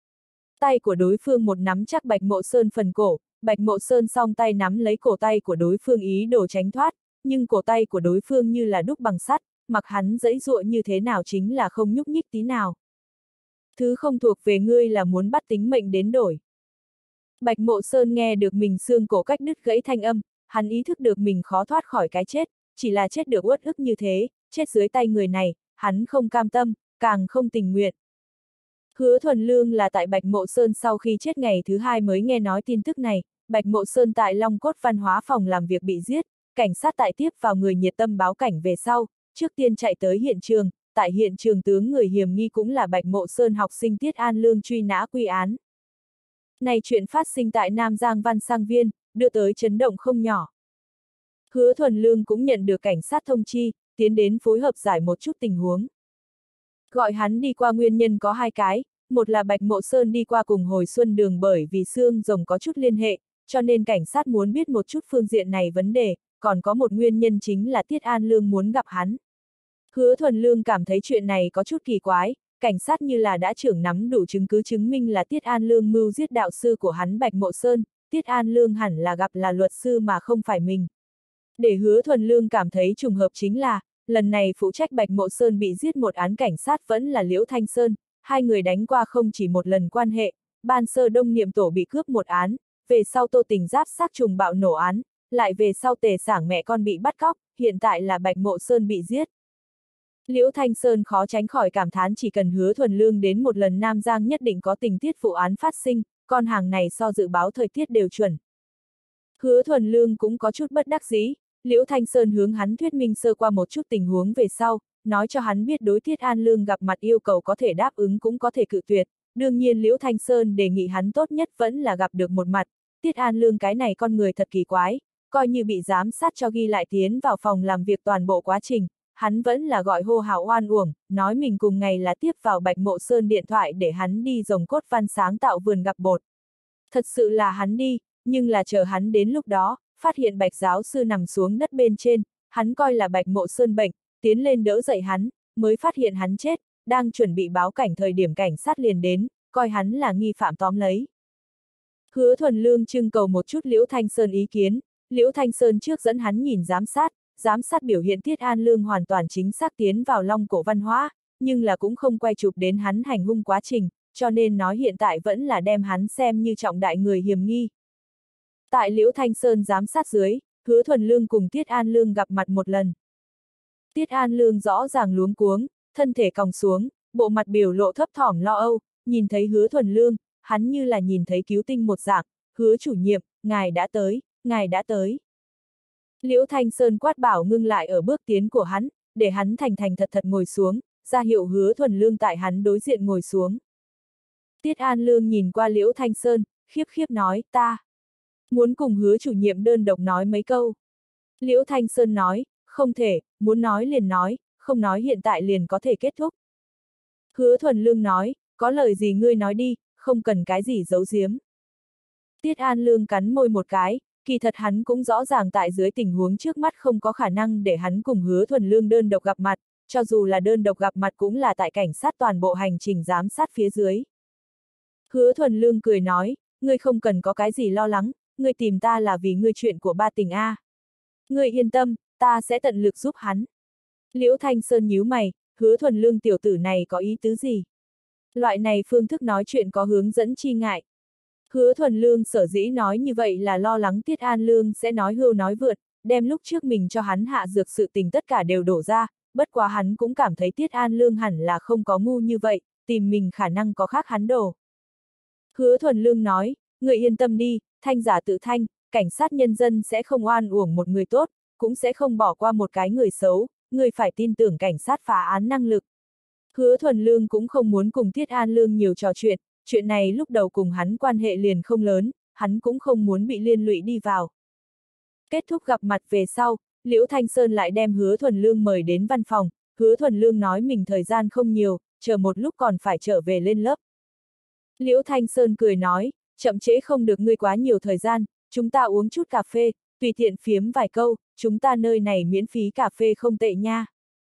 Tay của đối phương một nắm chắc Bạch Mộ Sơn phần cổ, Bạch Mộ Sơn song tay nắm lấy cổ tay của đối phương ý đồ tránh thoát, nhưng cổ tay của đối phương như là đúc bằng sắt, mặc hắn giãy giụa như thế nào chính là không nhúc nhích tí nào. Thứ không thuộc về ngươi là muốn bắt tính mệnh đến đổi. Bạch Mộ Sơn nghe được mình xương cổ cách đứt gãy thanh âm, hắn ý thức được mình khó thoát khỏi cái chết, chỉ là chết được uất ức như thế, chết dưới tay người này, hắn không cam tâm, càng không tình nguyện. Hứa Thuần Lương là tại Bạch Mộ Sơn sau khi chết ngày thứ hai mới nghe nói tin tức này, Bạch Mộ Sơn tại Long Cốt Văn Hóa phòng làm việc bị giết, cảnh sát tại tiếp vào người nhiệt tâm báo cảnh về sau, trước tiên chạy tới hiện trường, tại hiện trường tướng người hiểm nghi cũng là Bạch Mộ Sơn học sinh Tiết An Lương truy nã quy án. Này chuyện phát sinh tại Nam Giang Văn Sang Viên, đưa tới chấn động không nhỏ. Hứa Thuần Lương cũng nhận được cảnh sát thông chi, tiến đến phối hợp giải một chút tình huống. Gọi hắn đi qua nguyên nhân có hai cái, một là Bạch Mộ Sơn đi qua cùng hồi xuân đường bởi vì xương rồng có chút liên hệ, cho nên cảnh sát muốn biết một chút phương diện này vấn đề, còn có một nguyên nhân chính là Tiết An Lương muốn gặp hắn. Hứa Thuần Lương cảm thấy chuyện này có chút kỳ quái, cảnh sát như là đã trưởng nắm đủ chứng cứ chứng minh là Tiết An Lương mưu giết đạo sư của hắn Bạch Mộ Sơn, Tiết An Lương hẳn là gặp là luật sư mà không phải mình. Để Hứa Thuần Lương cảm thấy trùng hợp chính là, lần này phụ trách Bạch Mộ Sơn bị giết một án cảnh sát vẫn là Liễu Thanh Sơn, hai người đánh qua không chỉ một lần quan hệ, ban sơ Đông Niệm Tổ bị cướp một án, về sau Tô Tình Giáp sát trùng bạo nổ án, lại về sau Tề Sảng mẹ con bị bắt cóc, hiện tại là Bạch Mộ Sơn bị giết. Liễu Thanh Sơn khó tránh khỏi cảm thán chỉ cần Hứa Thuần Lương đến một lần Nam Giang nhất định có tình tiết vụ án phát sinh, con hàng này so dự báo thời tiết đều chuẩn. Hứa Thuần Lương cũng có chút bất đắc dĩ, Liễu Thanh Sơn hướng hắn thuyết minh sơ qua một chút tình huống về sau, nói cho hắn biết đối Tiết An Lương gặp mặt yêu cầu có thể đáp ứng cũng có thể cự tuyệt, đương nhiên Liễu Thanh Sơn đề nghị hắn tốt nhất vẫn là gặp được một mặt, Tiết An Lương cái này con người thật kỳ quái, coi như bị giám sát cho ghi lại tiến vào phòng làm việc toàn bộ quá trình, hắn vẫn là gọi hô hào oan uổng, nói mình cùng ngày là tiếp vào Bạch Mộ Sơn điện thoại để hắn đi Rồng Cốt Văn sáng tạo vườn gặp bột. Thật sự là hắn đi, nhưng là chờ hắn đến lúc đó, phát hiện Bạch giáo sư nằm xuống đất bên trên, hắn coi là Bạch Mộ Sơn bệnh, tiến lên đỡ dậy hắn, mới phát hiện hắn chết, đang chuẩn bị báo cảnh thời điểm cảnh sát liền đến, coi hắn là nghi phạm tóm lấy. Hứa Thuần Lương trưng cầu một chút Liễu Thanh Sơn ý kiến, Liễu Thanh Sơn trước dẫn hắn nhìn giám sát, giám sát biểu hiện Tiết An Lương hoàn toàn chính xác tiến vào Long Cổ Văn Hóa, nhưng là cũng không quay chụp đến hắn hành hung quá trình, cho nên nói hiện tại vẫn là đem hắn xem như trọng đại người hiểm nghi. Tại Liễu Thanh Sơn giám sát dưới, Hứa Thuần Lương cùng Tiết An Lương gặp mặt một lần. Tiết An Lương rõ ràng luống cuống, thân thể còng xuống, bộ mặt biểu lộ thấp thỏm lo âu, nhìn thấy Hứa Thuần Lương, hắn như là nhìn thấy cứu tinh một dạng, Hứa chủ nhiệm, ngài đã tới, ngài đã tới. Liễu Thanh Sơn quát bảo ngưng lại ở bước tiến của hắn, để hắn thành thành thật thật ngồi xuống, ra hiệu Hứa Thuần Lương tại hắn đối diện ngồi xuống. Tiết An Lương nhìn qua Liễu Thanh Sơn, khiếp khiếp nói, ta muốn cùng Hứa chủ nhiệm đơn độc nói mấy câu. Liễu Thanh Sơn nói, không thể, muốn nói liền nói, không nói hiện tại liền có thể kết thúc. Hứa Thuần Lương nói, có lời gì ngươi nói đi, không cần cái gì giấu giếm. Tiết An Lương cắn môi một cái, kỳ thật hắn cũng rõ ràng tại dưới tình huống trước mắt không có khả năng để hắn cùng Hứa Thuần Lương đơn độc gặp mặt, cho dù là đơn độc gặp mặt cũng là tại cảnh sát toàn bộ hành trình giám sát phía dưới. Hứa Thuần Lương cười nói, ngươi không cần có cái gì lo lắng, ngươi tìm ta là vì ngươi chuyện của ba tình A. Ngươi yên tâm, ta sẽ tận lực giúp hắn. Liễu Thanh Sơn nhíu mày, Hứa Thuần Lương tiểu tử này có ý tứ gì? Loại này phương thức nói chuyện có hướng dẫn chi ngại. Hứa Thuần Lương sở dĩ nói như vậy là lo lắng Tiết An Lương sẽ nói hưu nói vượt, đem lúc trước mình cho hắn hạ dược sự tình tất cả đều đổ ra, bất quá hắn cũng cảm thấy Tiết An Lương hẳn là không có ngu như vậy, tìm mình khả năng có khác hắn đổ. Hứa Thuần Lương nói, người yên tâm đi, thanh giả tự thanh, cảnh sát nhân dân sẽ không oan uổng một người tốt, cũng sẽ không bỏ qua một cái người xấu, người phải tin tưởng cảnh sát phá án năng lực. Hứa Thuần Lương cũng không muốn cùng Tiết An Lương nhiều trò chuyện, chuyện này lúc đầu cùng hắn quan hệ liền không lớn, hắn cũng không muốn bị liên lụy đi vào. Kết thúc gặp mặt về sau, Liễu Thanh Sơn lại đem Hứa Thuần Lương mời đến văn phòng, Hứa Thuần Lương nói mình thời gian không nhiều, chờ một lúc còn phải trở về lên lớp. Liễu Thanh Sơn cười nói, chậm trễ không được ngươi quá nhiều thời gian, chúng ta uống chút cà phê, tùy tiện phiếm vài câu, chúng ta nơi này miễn phí cà phê không tệ nha.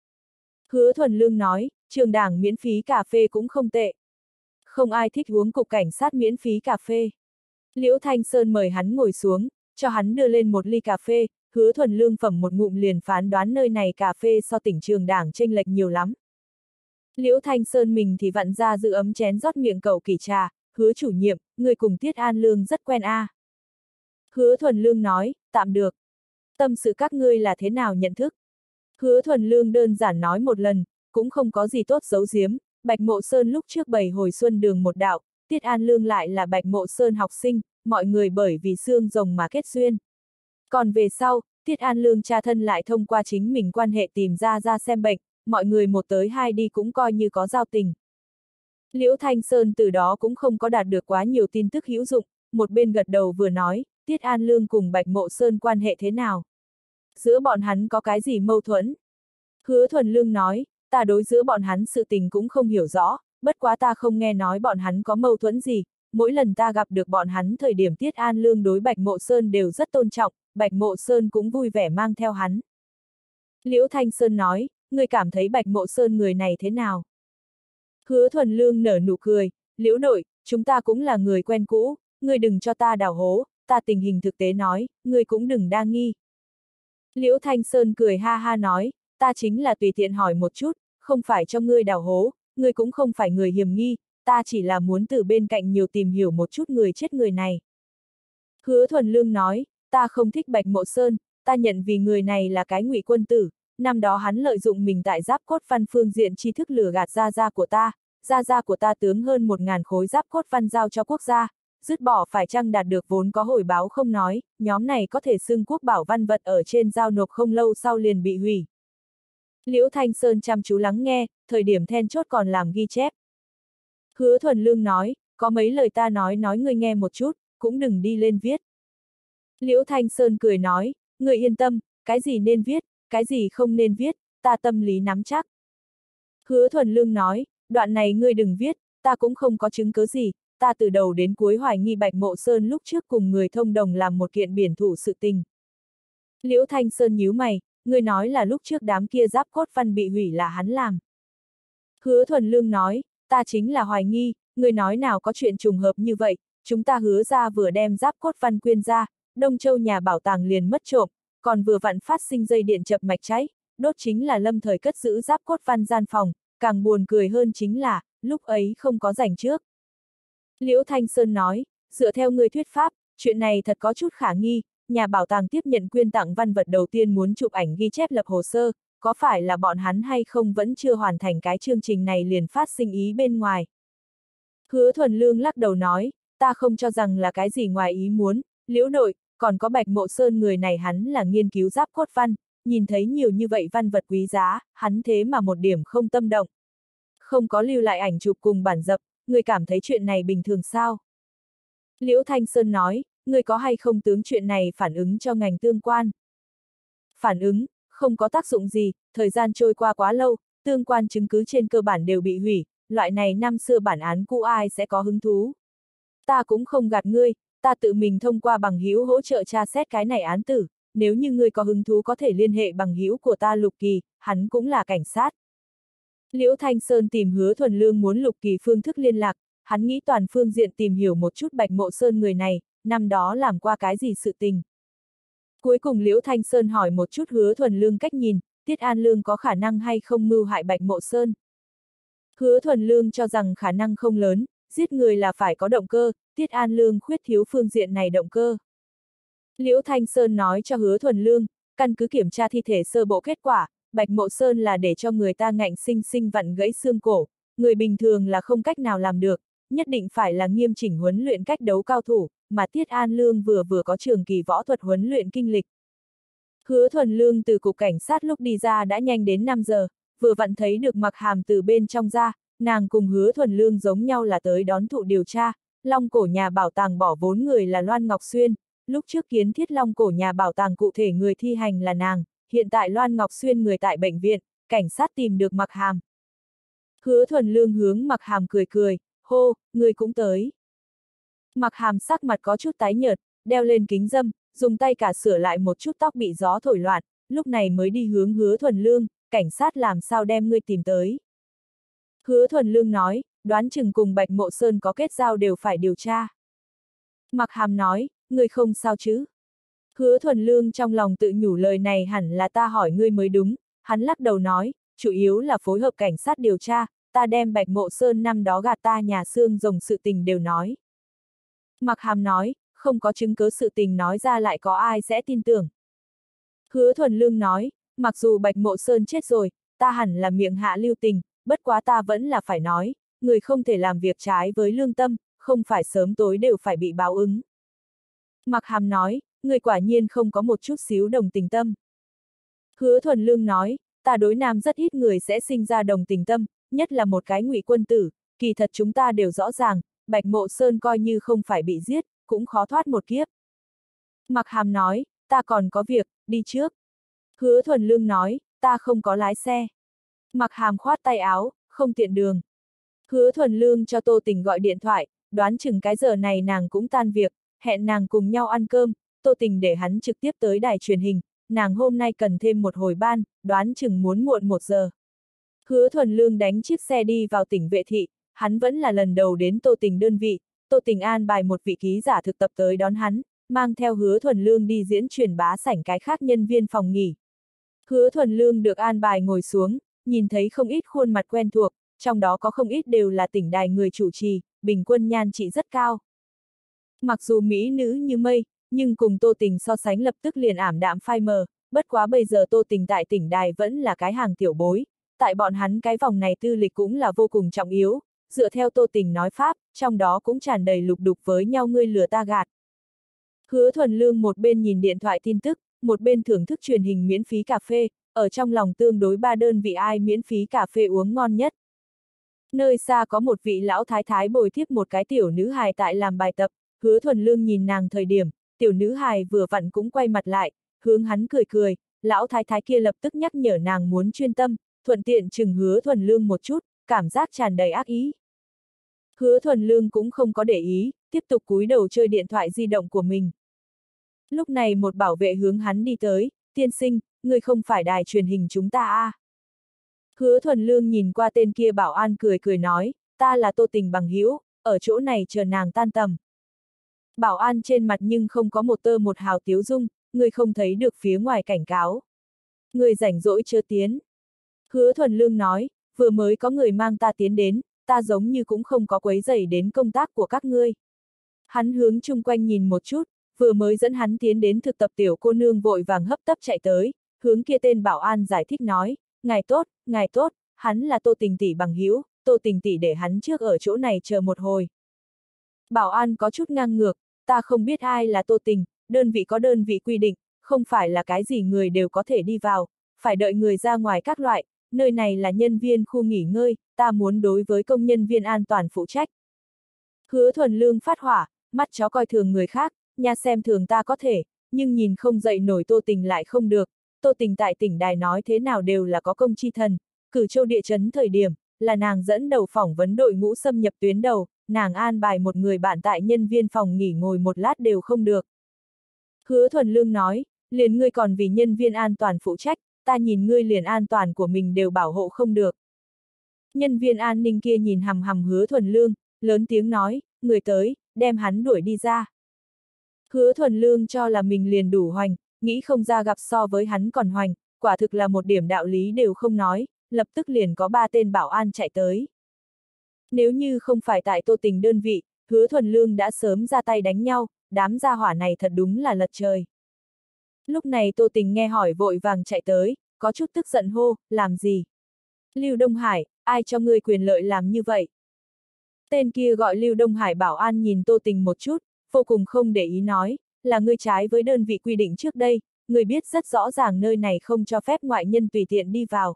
Hứa Thuần Lương nói, trường đảng miễn phí cà phê cũng không tệ. Không ai thích uống cục cảnh sát miễn phí cà phê. Liễu Thanh Sơn mời hắn ngồi xuống, cho hắn đưa lên một ly cà phê, Hứa Thuần Lương phẩm một ngụm liền phán đoán nơi này cà phê so tỉnh trường đảng chênh lệch nhiều lắm. Liễu Thanh Sơn mình thì vặn ra giữ ấm chén rót miệng cậu kỳ trà, Hứa chủ nhiệm, người cùng Tiết An Lương rất quen a. À. Hứa Thuần Lương nói, tạm được. Tâm sự các ngươi là thế nào nhận thức? Hứa Thuần Lương đơn giản nói một lần, cũng không có gì tốt giấu giếm, Bạch Mộ Sơn lúc trước bày hồi xuân đường một đạo, Tiết An Lương lại là Bạch Mộ Sơn học sinh, mọi người bởi vì xương rồng mà kết duyên. Còn về sau, Tiết An Lương cha thân lại thông qua chính mình quan hệ tìm ra ra xem bệnh, mọi người một tới hai đi cũng coi như có giao tình. Liễu Thanh Sơn từ đó cũng không có đạt được quá nhiều tin tức hữu dụng, một bên gật đầu vừa nói, Tiết An Lương cùng Bạch Mộ Sơn quan hệ thế nào? Giữa bọn hắn có cái gì mâu thuẫn? Hứa Thuần Lương nói, ta đối giữa bọn hắn sự tình cũng không hiểu rõ, bất quá ta không nghe nói bọn hắn có mâu thuẫn gì, mỗi lần ta gặp được bọn hắn thời điểm Tiết An Lương đối Bạch Mộ Sơn đều rất tôn trọng, Bạch Mộ Sơn cũng vui vẻ mang theo hắn. Liễu Thanh Sơn nói, ngươi cảm thấy Bạch Mộ Sơn người này thế nào? Hứa Thuần Lương nở nụ cười, Liễu đội, chúng ta cũng là người quen cũ, ngươi đừng cho ta đào hố, ta tình hình thực tế nói, ngươi cũng đừng đa nghi. Liễu Thanh Sơn cười ha ha nói, ta chính là tùy tiện hỏi một chút, không phải cho ngươi đào hố, ngươi cũng không phải người hiểm nghi, ta chỉ là muốn từ bên cạnh nhiều tìm hiểu một chút người chết người này. Hứa Thuần Lương nói, ta không thích Bạch Mộ Sơn, ta nhận vì người này là cái ngụy quân tử, năm đó hắn lợi dụng mình tại giáp cốt văn phương diện tri thức lừa gạt gia gia của ta, gia gia của ta tướng hơn một ngàn khối giáp cốt văn giao cho quốc gia, dứt bỏ phải chăng đạt được vốn có hồi báo không nói, nhóm này có thể xưng quốc bảo văn vật ở trên giao nộp không lâu sau liền bị hủy. Liễu Thanh Sơn chăm chú lắng nghe, thời điểm then chốt còn làm ghi chép. Hứa Thuần Lương nói, có mấy lời ta nói nói ngươi nghe một chút, cũng đừng đi lên viết. Liễu Thanh Sơn cười nói, ngươi yên tâm, cái gì nên viết, cái gì không nên viết, ta tâm lý nắm chắc. Hứa Thuần Lương nói, đoạn này ngươi đừng viết, ta cũng không có chứng cứ gì, ta từ đầu đến cuối hoài nghi Bạch Mộ Sơn lúc trước cùng người thông đồng làm một kiện biển thủ sự tình. Liễu Thanh Sơn nhíu mày, ngươi nói là lúc trước đám kia giáp cốt văn bị hủy là hắn làm. Hứa Thuần Lương nói, ta chính là hoài nghi, ngươi nói nào có chuyện trùng hợp như vậy, chúng ta hứa ra vừa đem giáp cốt văn quyên ra, Đông Châu nhà bảo tàng liền mất trộm, còn vừa vặn phát sinh dây điện chập mạch cháy, đốt chính là lâm thời cất giữ giáp cốt văn gian phòng, càng buồn cười hơn chính là, lúc ấy không có rảnh trước. Liễu Thanh Sơn nói, dựa theo người thuyết pháp, chuyện này thật có chút khả nghi, nhà bảo tàng tiếp nhận quyên tặng văn vật đầu tiên muốn chụp ảnh ghi chép lập hồ sơ, có phải là bọn hắn hay không vẫn chưa hoàn thành cái chương trình này liền phát sinh ý bên ngoài. Hứa Thuần Lương lắc đầu nói, ta không cho rằng là cái gì ngoài ý muốn, Liễu đội, còn có Bạch Mộ Sơn người này hắn là nghiên cứu giáp cốt văn, nhìn thấy nhiều như vậy văn vật quý giá, hắn thế mà một điểm không tâm động. Không có lưu lại ảnh chụp cùng bản dập, người cảm thấy chuyện này bình thường sao? Liễu Thanh Sơn nói, người có hay không tướng chuyện này phản ứng cho ngành tương quan? Phản ứng, không có tác dụng gì, thời gian trôi qua quá lâu, tương quan chứng cứ trên cơ bản đều bị hủy, loại này năm xưa bản án cũ ai sẽ có hứng thú. Ta cũng không gạt ngươi, ta tự mình thông qua bằng hữu hỗ trợ tra xét cái này án tử, nếu như ngươi có hứng thú có thể liên hệ bằng hữu của ta Lục Kỳ, hắn cũng là cảnh sát. Liễu Thanh Sơn tìm Hứa Thuần Lương muốn Lục Kỳ phương thức liên lạc, hắn nghĩ toàn phương diện tìm hiểu một chút Bạch Mộ Sơn người này, năm đó làm qua cái gì sự tình. Cuối cùng Liễu Thanh Sơn hỏi một chút Hứa Thuần Lương cách nhìn, Tiết An Lương có khả năng hay không mưu hại Bạch Mộ Sơn. Hứa Thuần Lương cho rằng khả năng không lớn, giết người là phải có động cơ, Tiết An Lương khuyết thiếu phương diện này động cơ. Liễu Thanh Sơn nói cho Hứa Thuần Lương, căn cứ kiểm tra thi thể sơ bộ kết quả, Bạch Mộ Sơn là để cho người ta ngạnh sinh sinh vặn gãy xương cổ, người bình thường là không cách nào làm được, nhất định phải là nghiêm chỉnh huấn luyện cách đấu cao thủ, mà Tiết An Lương vừa vừa có trường kỳ võ thuật huấn luyện kinh lịch. Hứa Thuần Lương từ cục cảnh sát lúc đi ra đã nhanh đến năm giờ, vừa vặn thấy được Mặc Hàm từ bên trong ra, nàng cùng Hứa Thuần Lương giống nhau là tới đón thụ điều tra, Long cổ nhà bảo tàng bỏ vốn người là Loan Ngọc Xuyên, lúc trước kiến thiết Long cổ nhà bảo tàng cụ thể người thi hành là nàng, hiện tại Loan Ngọc Xuyên người tại bệnh viện, cảnh sát tìm được Mặc Hàm. Hứa Thuần Lương hướng Mặc Hàm cười cười, hô, người cũng tới. Mặc Hàm sắc mặt có chút tái nhợt, đeo lên kính dâm, dùng tay cả sửa lại một chút tóc bị gió thổi loạn, lúc này mới đi hướng Hứa Thuần Lương, cảnh sát làm sao đem ngươi tìm tới. Hứa Thuần Lương nói, đoán chừng cùng Bạch Mộ Sơn có kết giao đều phải điều tra. Mặc Hàm nói, ngươi không sao chứ. Hứa Thuần Lương trong lòng tự nhủ lời này hẳn là ta hỏi ngươi mới đúng, hắn lắc đầu nói, chủ yếu là phối hợp cảnh sát điều tra, ta đem Bạch Mộ Sơn năm đó gạt ta nhà xương rồng sự tình đều nói. Mặc Hàm nói, không có chứng cứ sự tình nói ra lại có ai sẽ tin tưởng. Hứa Thuần Lương nói, mặc dù Bạch Mộ Sơn chết rồi, ta hẳn là miệng hạ lưu tình, bất quá ta vẫn là phải nói, người không thể làm việc trái với lương tâm, không phải sớm tối đều phải bị báo ứng. Mặc Hàm nói, người quả nhiên không có một chút xíu đồng tình tâm. Hứa Thuần Lương nói, ta đối nam rất ít người sẽ sinh ra đồng tình tâm, nhất là một cái ngụy quân tử, kỳ thật chúng ta đều rõ ràng, Bạch Mộ Sơn coi như không phải bị giết, cũng khó thoát một kiếp. Mặc Hàm nói, ta còn có việc, đi trước. Hứa Thuần Lương nói, ta không có lái xe. Mặc Hàm khoát tay áo, không tiện đường. Hứa Thuần Lương cho Tô Tình gọi điện thoại, đoán chừng cái giờ này nàng cũng tan việc, hẹn nàng cùng nhau ăn cơm, Tô Tình để hắn trực tiếp tới đài truyền hình, nàng hôm nay cần thêm một hồi ban, đoán chừng muốn muộn một giờ. Hứa Thuần Lương đánh chiếc xe đi vào tỉnh Vệ Thị, hắn vẫn là lần đầu đến Tô Tình đơn vị, Tô Tình an bài một vị ký giả thực tập tới đón hắn, mang theo Hứa Thuần Lương đi diễn truyền bá sảnh cái khác nhân viên phòng nghỉ. Hứa Thuần Lương được an bài ngồi xuống, nhìn thấy không ít khuôn mặt quen thuộc, trong đó có không ít đều là tỉnh đài người chủ trì, bình quân nhan trị rất cao. Mặc dù mỹ nữ như mây, nhưng cùng Tô Tình so sánh lập tức liền ảm đạm phai mờ, bất quá bây giờ Tô Tình tại tỉnh đài vẫn là cái hàng tiểu bối, tại bọn hắn cái vòng này tư lịch cũng là vô cùng trọng yếu, dựa theo Tô Tình nói pháp, trong đó cũng tràn đầy lục đục với nhau ngươi lừa ta gạt. Hứa Thuần Lương một bên nhìn điện thoại tin tức, một bên thưởng thức truyền hình miễn phí cà phê, ở trong lòng tương đối ba đơn vị ai miễn phí cà phê uống ngon nhất. Nơi xa có một vị lão thái thái bồi tiếp một cái tiểu nữ hài tại làm bài tập, Hứa Thuần Lương nhìn nàng thời điểm, tiểu nữ hài vừa vặn cũng quay mặt lại, hướng hắn cười cười, lão thái thái kia lập tức nhắc nhở nàng muốn chuyên tâm, thuận tiện chừng Hứa Thuần Lương một chút, cảm giác tràn đầy ác ý. Hứa Thuần Lương cũng không có để ý, tiếp tục cúi đầu chơi điện thoại di động của mình. Lúc này một bảo vệ hướng hắn đi tới, tiên sinh, người không phải đài truyền hình chúng ta à. Hứa Thuần Lương nhìn qua tên kia bảo an cười cười nói, ta là Tô Tình bằng hữu, ở chỗ này chờ nàng tan tầm. Bảo an trên mặt nhưng không có một tơ một hào tiếu dung, người không thấy được phía ngoài cảnh cáo. Người rảnh rỗi chưa tiến. Hứa Thuần Lương nói, vừa mới có người mang ta tiến đến, ta giống như cũng không có quấy rầy đến công tác của các ngươi. Hắn hướng chung quanh nhìn một chút, vừa mới dẫn hắn tiến đến thực tập tiểu cô nương vội vàng hấp tấp chạy tới, hướng kia tên bảo an giải thích nói, ngài tốt, ngài tốt, hắn là Tô Tình tỷ bằng hữu, Tô Tình tỷ để hắn trước ở chỗ này chờ một hồi. Bảo an có chút ngang ngược, ta không biết ai là Tô Tình, đơn vị có đơn vị quy định, không phải là cái gì người đều có thể đi vào, phải đợi người ra ngoài các loại, nơi này là nhân viên khu nghỉ ngơi, ta muốn đối với công nhân viên an toàn phụ trách. Hứa Thuần Lương phát hỏa, mắt chó coi thường người khác, nha xem thường ta có thể, nhưng nhìn không dậy nổi Tô Tình lại không được. Tô Tình tại tỉnh đài nói thế nào đều là có công chi thần, cử châu địa chấn thời điểm, là nàng dẫn đầu phỏng vấn đội ngũ xâm nhập tuyến đầu, nàng an bài một người bạn tại nhân viên phòng nghỉ ngồi một lát đều không được. Hứa Thuần Lương nói, liền ngươi còn vì nhân viên an toàn phụ trách, ta nhìn ngươi liền an toàn của mình đều bảo hộ không được. Nhân viên an ninh kia nhìn hằm hằm Hứa Thuần Lương, lớn tiếng nói, người tới, đem hắn đuổi đi ra. Hứa Thuần Lương cho là mình liền đủ hoành, nghĩ không ra gặp so với hắn còn hoành, quả thực là một điểm đạo lý đều không nói, lập tức liền có ba tên bảo an chạy tới. Nếu như không phải tại Tô Tình đơn vị, Hứa Thuần Lương đã sớm ra tay đánh nhau, đám gia hỏa này thật đúng là lật trời. Lúc này Tô Tình nghe hỏi vội vàng chạy tới, có chút tức giận hô, làm gì? Lưu Đông Hải, ai cho ngươi quyền lợi làm như vậy? Tên kia gọi Lưu Đông Hải bảo an nhìn Tô Tình một chút, vô cùng không để ý nói, là ngươi trái với đơn vị quy định trước đây, ngươi biết rất rõ ràng nơi này không cho phép ngoại nhân tùy tiện đi vào.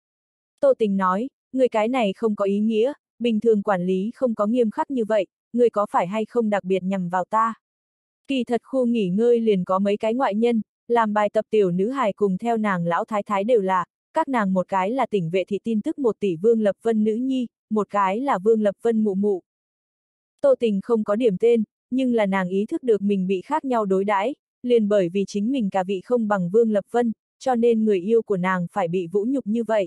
Tô Tình nói, ngươi cái này không có ý nghĩa, bình thường quản lý không có nghiêm khắc như vậy, ngươi có phải hay không đặc biệt nhằm vào ta? Kỳ thật khu nghỉ ngơi liền có mấy cái ngoại nhân, làm bài tập tiểu nữ hài cùng theo nàng lão thái thái đều là, các nàng một cái là tỉnh vệ thị tin tức một tỷ Vương Lập Vân nữ nhi, một cái là Vương Lập Vân mụ mụ. Tô Tình không có điểm tên, nhưng là nàng ý thức được mình bị khác nhau đối đãi, liền bởi vì chính mình cả vị không bằng Vương Lập Vân, cho nên người yêu của nàng phải bị vũ nhục như vậy.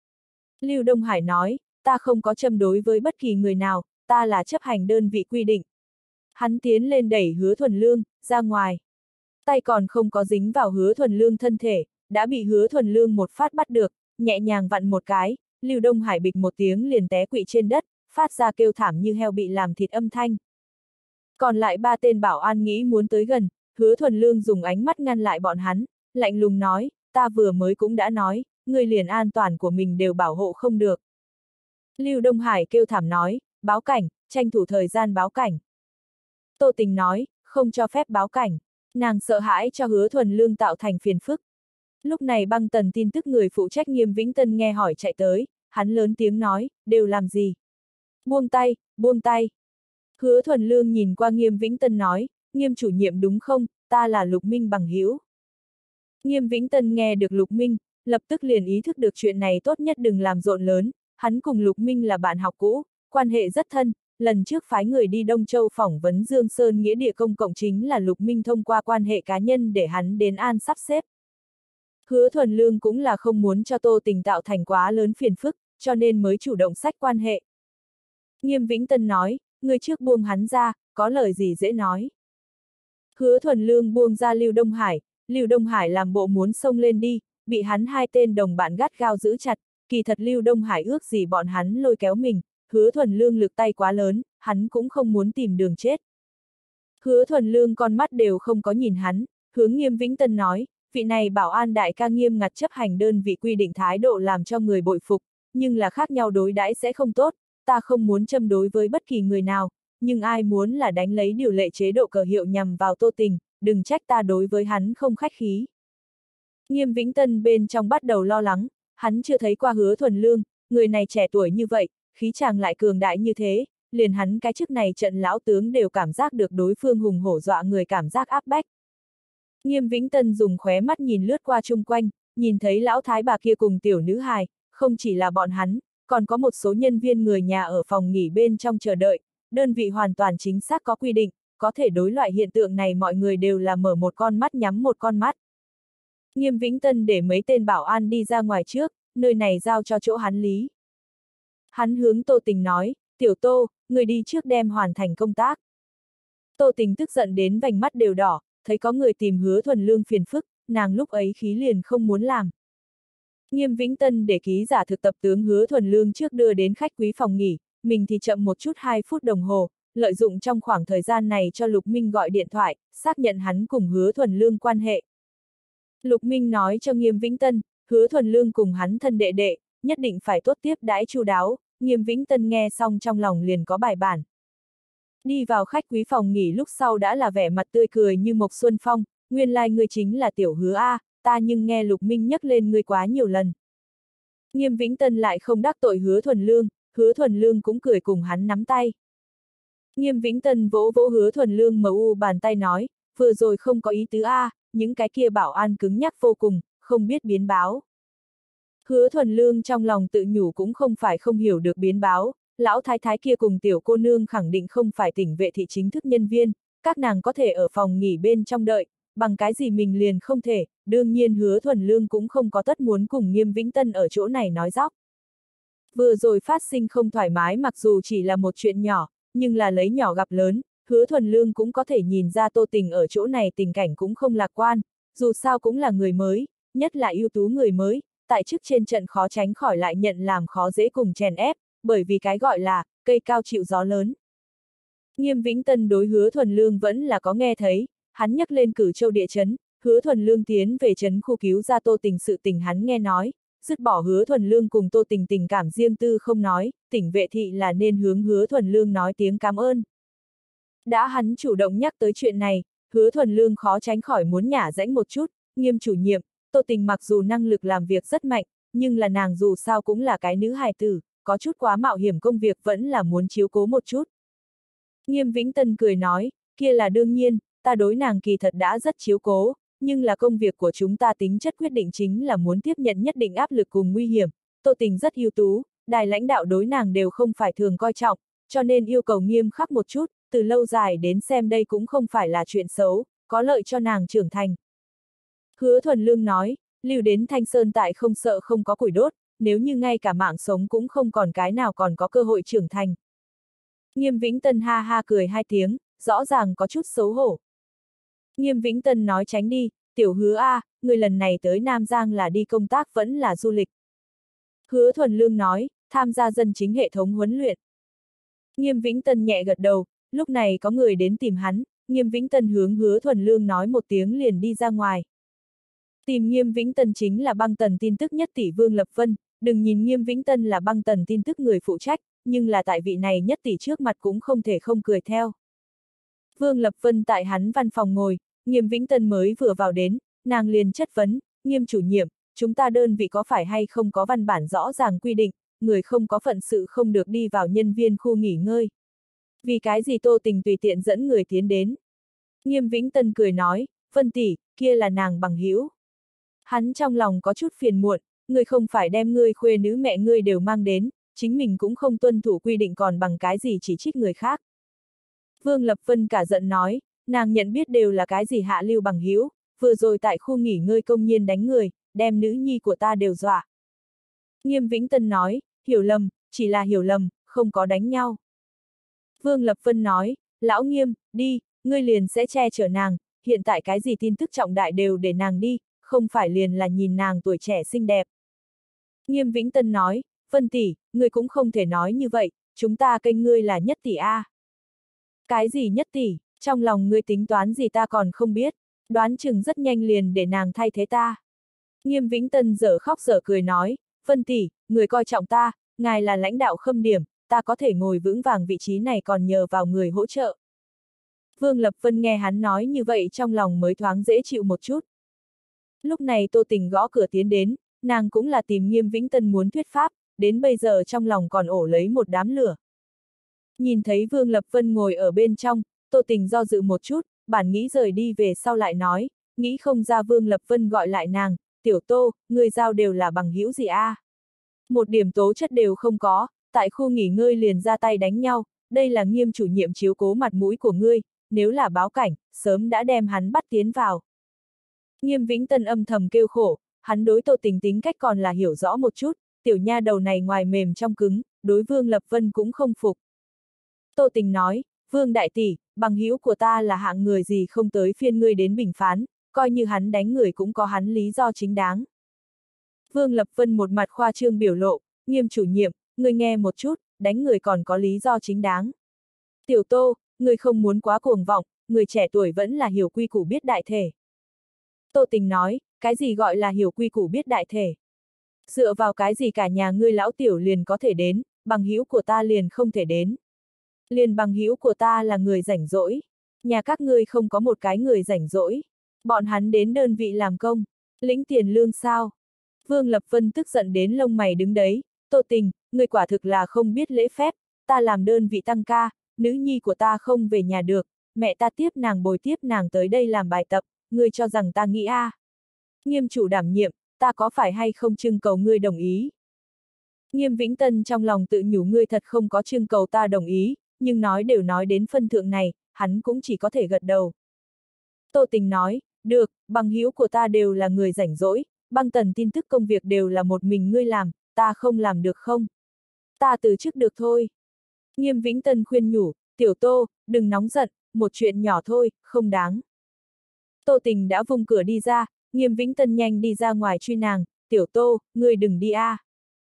Lưu Đông Hải nói, ta không có châm đối với bất kỳ người nào, ta là chấp hành đơn vị quy định. Hắn tiến lên đẩy Hứa Thuần Lương, ra ngoài. Tay còn không có dính vào Hứa Thuần Lương thân thể, đã bị Hứa Thuần Lương một phát bắt được, nhẹ nhàng vặn một cái, Lưu Đông Hải bịch một tiếng liền té quỵ trên đất, phát ra kêu thảm như heo bị làm thịt âm thanh. Còn lại ba tên bảo an nghĩ muốn tới gần, Hứa Thuần Lương dùng ánh mắt ngăn lại bọn hắn, lạnh lùng nói, ta vừa mới cũng đã nói, người liền an toàn của mình đều bảo hộ không được. Lưu Đông Hải kêu thảm nói, báo cảnh, tranh thủ thời gian báo cảnh. Tô Tình nói, không cho phép báo cảnh, nàng sợ hãi cho Hứa Thuần Lương tạo thành phiền phức. Lúc này Băng Tần tin tức người phụ trách Nghiêm Vĩnh Tân nghe hỏi chạy tới, hắn lớn tiếng nói, đều làm gì? Buông tay, buông tay. Hứa Thuần Lương nhìn qua Nghiêm Vĩnh Tân nói, Nghiêm chủ nhiệm đúng không, ta là Lục Minh bằng hữu. Nghiêm Vĩnh Tân nghe được Lục Minh, lập tức liền ý thức được chuyện này tốt nhất đừng làm rộn lớn, hắn cùng Lục Minh là bạn học cũ, quan hệ rất thân, lần trước phái người đi Đông Châu phỏng vấn Dương Sơn nghĩa địa công cộng chính là Lục Minh thông qua quan hệ cá nhân để hắn đến an sắp xếp. Hứa Thuần Lương cũng là không muốn cho Tô Tình tạo thành quá lớn phiền phức, cho nên mới chủ động sách quan hệ. Nghiêm Vĩnh Tân nói, người trước buông hắn ra, có lời gì dễ nói. Hứa Thuần Lương buông ra Lưu Đông Hải, Lưu Đông Hải làm bộ muốn xông lên đi, bị hắn hai tên đồng bạn gắt gao giữ chặt, kỳ thật Lưu Đông Hải ước gì bọn hắn lôi kéo mình, Hứa Thuần Lương lực tay quá lớn, hắn cũng không muốn tìm đường chết. Hứa Thuần Lương con mắt đều không có nhìn hắn, hướng Nghiêm Vĩnh Tân nói, vị này bảo an đại ca nghiêm ngặt chấp hành đơn vị quy định thái độ làm cho người bội phục, nhưng là khác nhau đối đãi sẽ không tốt, ta không muốn châm đối với bất kỳ người nào, nhưng ai muốn là đánh lấy điều lệ chế độ cờ hiệu nhằm vào Tô Tình, đừng trách ta đối với hắn không khách khí. Nghiêm Vĩnh Tân bên trong bắt đầu lo lắng, hắn chưa thấy qua Hứa Thuần Lương, người này trẻ tuổi như vậy, khí chàng lại cường đại như thế, liền hắn cái chức này trận lão tướng đều cảm giác được đối phương hùng hổ dọa người cảm giác áp bách. Nghiêm Vĩnh Tân dùng khóe mắt nhìn lướt qua chung quanh, nhìn thấy lão thái bà kia cùng tiểu nữ hài, không chỉ là bọn hắn, còn có một số nhân viên người nhà ở phòng nghỉ bên trong chờ đợi, đơn vị hoàn toàn chính xác có quy định, có thể đối loại hiện tượng này mọi người đều là mở một con mắt nhắm một con mắt. Nghiêm Vĩnh Tân để mấy tên bảo an đi ra ngoài trước, nơi này giao cho chỗ hắn lý. Hắn hướng Tô Tình nói, tiểu Tô, người đi trước đem hoàn thành công tác. Tô Tình tức giận đến vành mắt đều đỏ, thấy có người tìm Hứa Thuần Lương phiền phức, nàng lúc ấy khí liền không muốn làm. Nghiêm Vĩnh Tân để ký giả thực tập tướng Hứa Thuần Lương trước đưa đến khách quý phòng nghỉ, mình thì chậm một chút hai phút đồng hồ, lợi dụng trong khoảng thời gian này cho Lục Minh gọi điện thoại, xác nhận hắn cùng Hứa Thuần Lương quan hệ. Lục Minh nói cho Nghiêm Vĩnh Tân, Hứa Thuần Lương cùng hắn thân đệ đệ, nhất định phải tốt tiếp đãi chu đáo, Nghiêm Vĩnh Tân nghe xong trong lòng liền có bài bản. Đi vào khách quý phòng nghỉ lúc sau đã là vẻ mặt tươi cười như Mộc Xuân Phong, nguyên lai like ngươi chính là tiểu Hứa A, ta nhưng nghe Lục Minh nhắc lên ngươi quá nhiều lần. Nghiêm Vĩnh Tân lại không đắc tội Hứa Thuần Lương, Hứa Thuần Lương cũng cười cùng hắn nắm tay. Nghiêm Vĩnh Tân vỗ vỗ Hứa Thuần Lương mờ u bàn tay nói, vừa rồi không có ý tứ A, những cái kia bảo an cứng nhắc vô cùng, không biết biến báo. Hứa Thuần Lương trong lòng tự nhủ cũng không phải không hiểu được biến báo, lão thái thái kia cùng tiểu cô nương khẳng định không phải tỉnh vệ thị chính thức nhân viên, các nàng có thể ở phòng nghỉ bên trong đợi, bằng cái gì mình liền không thể, đương nhiên Hứa Thuần Lương cũng không có tất muốn cùng Nghiêm Vĩnh Tân ở chỗ này nói dóc. Vừa rồi phát sinh không thoải mái mặc dù chỉ là một chuyện nhỏ, nhưng là lấy nhỏ gặp lớn, Hứa Thuần Lương cũng có thể nhìn ra Tô Tình ở chỗ này tình cảnh cũng không lạc quan, dù sao cũng là người mới, nhất là ưu tú người mới, tại chức trên trận khó tránh khỏi lại nhận làm khó dễ cùng chèn ép, bởi vì cái gọi là, cây cao chịu gió lớn. Nghiêm Vĩnh Tân đối Hứa Thuần Lương vẫn là có nghe thấy, hắn nhắc lên Cử Châu địa chấn, Hứa Thuần Lương tiến về trấn khu cứu ra Tô Tình sự tình hắn nghe nói, dứt bỏ Hứa Thuần Lương cùng Tô Tình tình cảm riêng tư không nói, tỉnh vệ thị là nên hướng Hứa Thuần Lương nói tiếng cảm ơn. Đã hắn chủ động nhắc tới chuyện này, Hứa Thuần Lương khó tránh khỏi muốn nhả rãnh một chút, Nghiêm chủ nhiệm, Tô Tình mặc dù năng lực làm việc rất mạnh, nhưng là nàng dù sao cũng là cái nữ hài tử, có chút quá mạo hiểm công việc vẫn là muốn chiếu cố một chút. Nghiêm Vĩnh Tân cười nói, kia là đương nhiên, ta đối nàng kỳ thật đã rất chiếu cố, nhưng là công việc của chúng ta tính chất quyết định chính là muốn tiếp nhận nhất định áp lực cùng nguy hiểm, Tô Tình rất ưu tú, đài lãnh đạo đối nàng đều không phải thường coi trọng, cho nên yêu cầu nghiêm khắc một chút, từ lâu dài đến xem đây cũng không phải là chuyện xấu, có lợi cho nàng trưởng thành. Hứa Thuần Lương nói, lưu đến Thanh Sơn tại không sợ không có củi đốt, nếu như ngay cả mạng sống cũng không còn cái nào còn có cơ hội trưởng thành. Nghiêm Vĩnh Tân ha ha cười hai tiếng, rõ ràng có chút xấu hổ. Nghiêm Vĩnh Tân nói tránh đi, tiểu Hứa A, người lần này tới Nam Giang là đi công tác vẫn là du lịch. Hứa Thuần Lương nói, tham gia dân chính hệ thống huấn luyện. Nghiêm Vĩnh Tân nhẹ gật đầu, lúc này có người đến tìm hắn, Nghiêm Vĩnh Tân hướng Hứa Thuần Lương nói một tiếng liền đi ra ngoài. Tìm Nghiêm Vĩnh Tân chính là băng tần tin tức nhất tỷ Vương Lập Vân, đừng nhìn Nghiêm Vĩnh Tân là băng tần tin tức người phụ trách, nhưng là tại vị này nhất tỷ trước mặt cũng không thể không cười theo. Vương Lập Vân tại hắn văn phòng ngồi, Nghiêm Vĩnh Tân mới vừa vào đến, nàng liền chất vấn, Nghiêm chủ nhiệm, chúng ta đơn vị có phải hay không có văn bản rõ ràng quy định, người không có phận sự không được đi vào nhân viên khu nghỉ ngơi. Vì cái gì Tô Tình tùy tiện dẫn người tiến đến? Nghiêm Vĩnh Tân cười nói, Vân tỷ, kia là nàng bằng hữu. Hắn trong lòng có chút phiền muộn, người không phải đem ngươi khuê nữ mẹ ngươi đều mang đến, chính mình cũng không tuân thủ quy định còn bằng cái gì chỉ trích người khác. Vương Lập Vân cả giận nói, nàng nhận biết đều là cái gì hạ lưu bằng hữu, vừa rồi tại khu nghỉ ngơi công nhiên đánh người, đem nữ nhi của ta đều dọa. Nghiêm Vĩnh Tân nói, hiểu lầm, chỉ là hiểu lầm, không có đánh nhau. Vương Lập Vân nói, lão Nghiêm, đi, ngươi liền sẽ che chở nàng, hiện tại cái gì tin tức trọng đại đều để nàng đi, không phải liền là nhìn nàng tuổi trẻ xinh đẹp. Nghiêm Vĩnh Tân nói, Vân tỷ, ngươi cũng không thể nói như vậy, chúng ta kênh ngươi là nhất tỷ A. Cái gì nhất tỷ, trong lòng ngươi tính toán gì ta còn không biết, đoán chừng rất nhanh liền để nàng thay thế ta. Nghiêm Vĩnh Tân dở khóc dở cười nói, Vân tỷ, người coi trọng ta, ngài là lãnh đạo khâm điểm, ta có thể ngồi vững vàng vị trí này còn nhờ vào người hỗ trợ. Vương Lập Vân nghe hắn nói như vậy trong lòng mới thoáng dễ chịu một chút. Lúc này Tô Tình gõ cửa tiến đến, nàng cũng là tìm Nghiêm Vĩnh Tân muốn thuyết pháp, đến bây giờ trong lòng còn ổ lấy một đám lửa. Nhìn thấy Vương Lập Vân ngồi ở bên trong, Tô Tình do dự một chút, bản nghĩ rời đi về sau lại nói, nghĩ không ra Vương Lập Vân gọi lại nàng, tiểu Tô, người giao đều là bằng hữu gì a? À? Một điểm tố chất đều không có, tại khu nghỉ ngơi liền ra tay đánh nhau, đây là Nghiêm chủ nhiệm chiếu cố mặt mũi của ngươi, nếu là báo cảnh, sớm đã đem hắn bắt tiến vào. Nghiêm Vĩnh Tân âm thầm kêu khổ, hắn đối Tô Tình tính cách còn là hiểu rõ một chút, tiểu nha đầu này ngoài mềm trong cứng, đối Vương Lập Vân cũng không phục. Tô Tình nói, Vương đại tỷ, bằng hữu của ta là hạng người gì không tới phiên ngươi đến bình phán, coi như hắn đánh người cũng có hắn lý do chính đáng. Vương Lập Vân một mặt khoa trương biểu lộ, Nghiêm chủ nhiệm, ngươi nghe một chút, đánh người còn có lý do chính đáng. Tiểu Tô, ngươi không muốn quá cuồng vọng, người trẻ tuổi vẫn là hiểu quy củ biết đại thể. Tô Tình nói, cái gì gọi là hiểu quy củ biết đại thể. Dựa vào cái gì cả nhà ngươi lão tiểu liền có thể đến, bằng hữu của ta liền không thể đến. Liền bằng hữu của ta là người rảnh rỗi. Nhà các ngươi không có một cái người rảnh rỗi. Bọn hắn đến đơn vị làm công, lĩnh tiền lương sao? Vương Lập Vân tức giận đến lông mày đứng đấy, Tô Tình, ngươi quả thực là không biết lễ phép, ta làm đơn vị tăng ca, nữ nhi của ta không về nhà được, mẹ ta tiếp nàng bồi tiếp nàng tới đây làm bài tập, ngươi cho rằng ta nghĩ a? À. Nghiêm chủ đảm nhiệm, ta có phải hay không trưng cầu ngươi đồng ý? Nghiêm Vĩnh Tân trong lòng tự nhủ ngươi thật không có trưng cầu ta đồng ý, nhưng nói đều nói đến phân thượng này, hắn cũng chỉ có thể gật đầu. Tô Tình nói, được, bằng hữu của ta đều là người rảnh rỗi, băng tần tin tức công việc đều là một mình ngươi làm, ta không làm được không? Ta từ chức được thôi. Nghiêm Vĩnh Tân khuyên nhủ, tiểu Tô, đừng nóng giận, một chuyện nhỏ thôi, không đáng. Tô Tình đã vung cửa đi ra, Nghiêm Vĩnh Tân nhanh đi ra ngoài truy nàng, tiểu Tô, ngươi đừng đi a. À.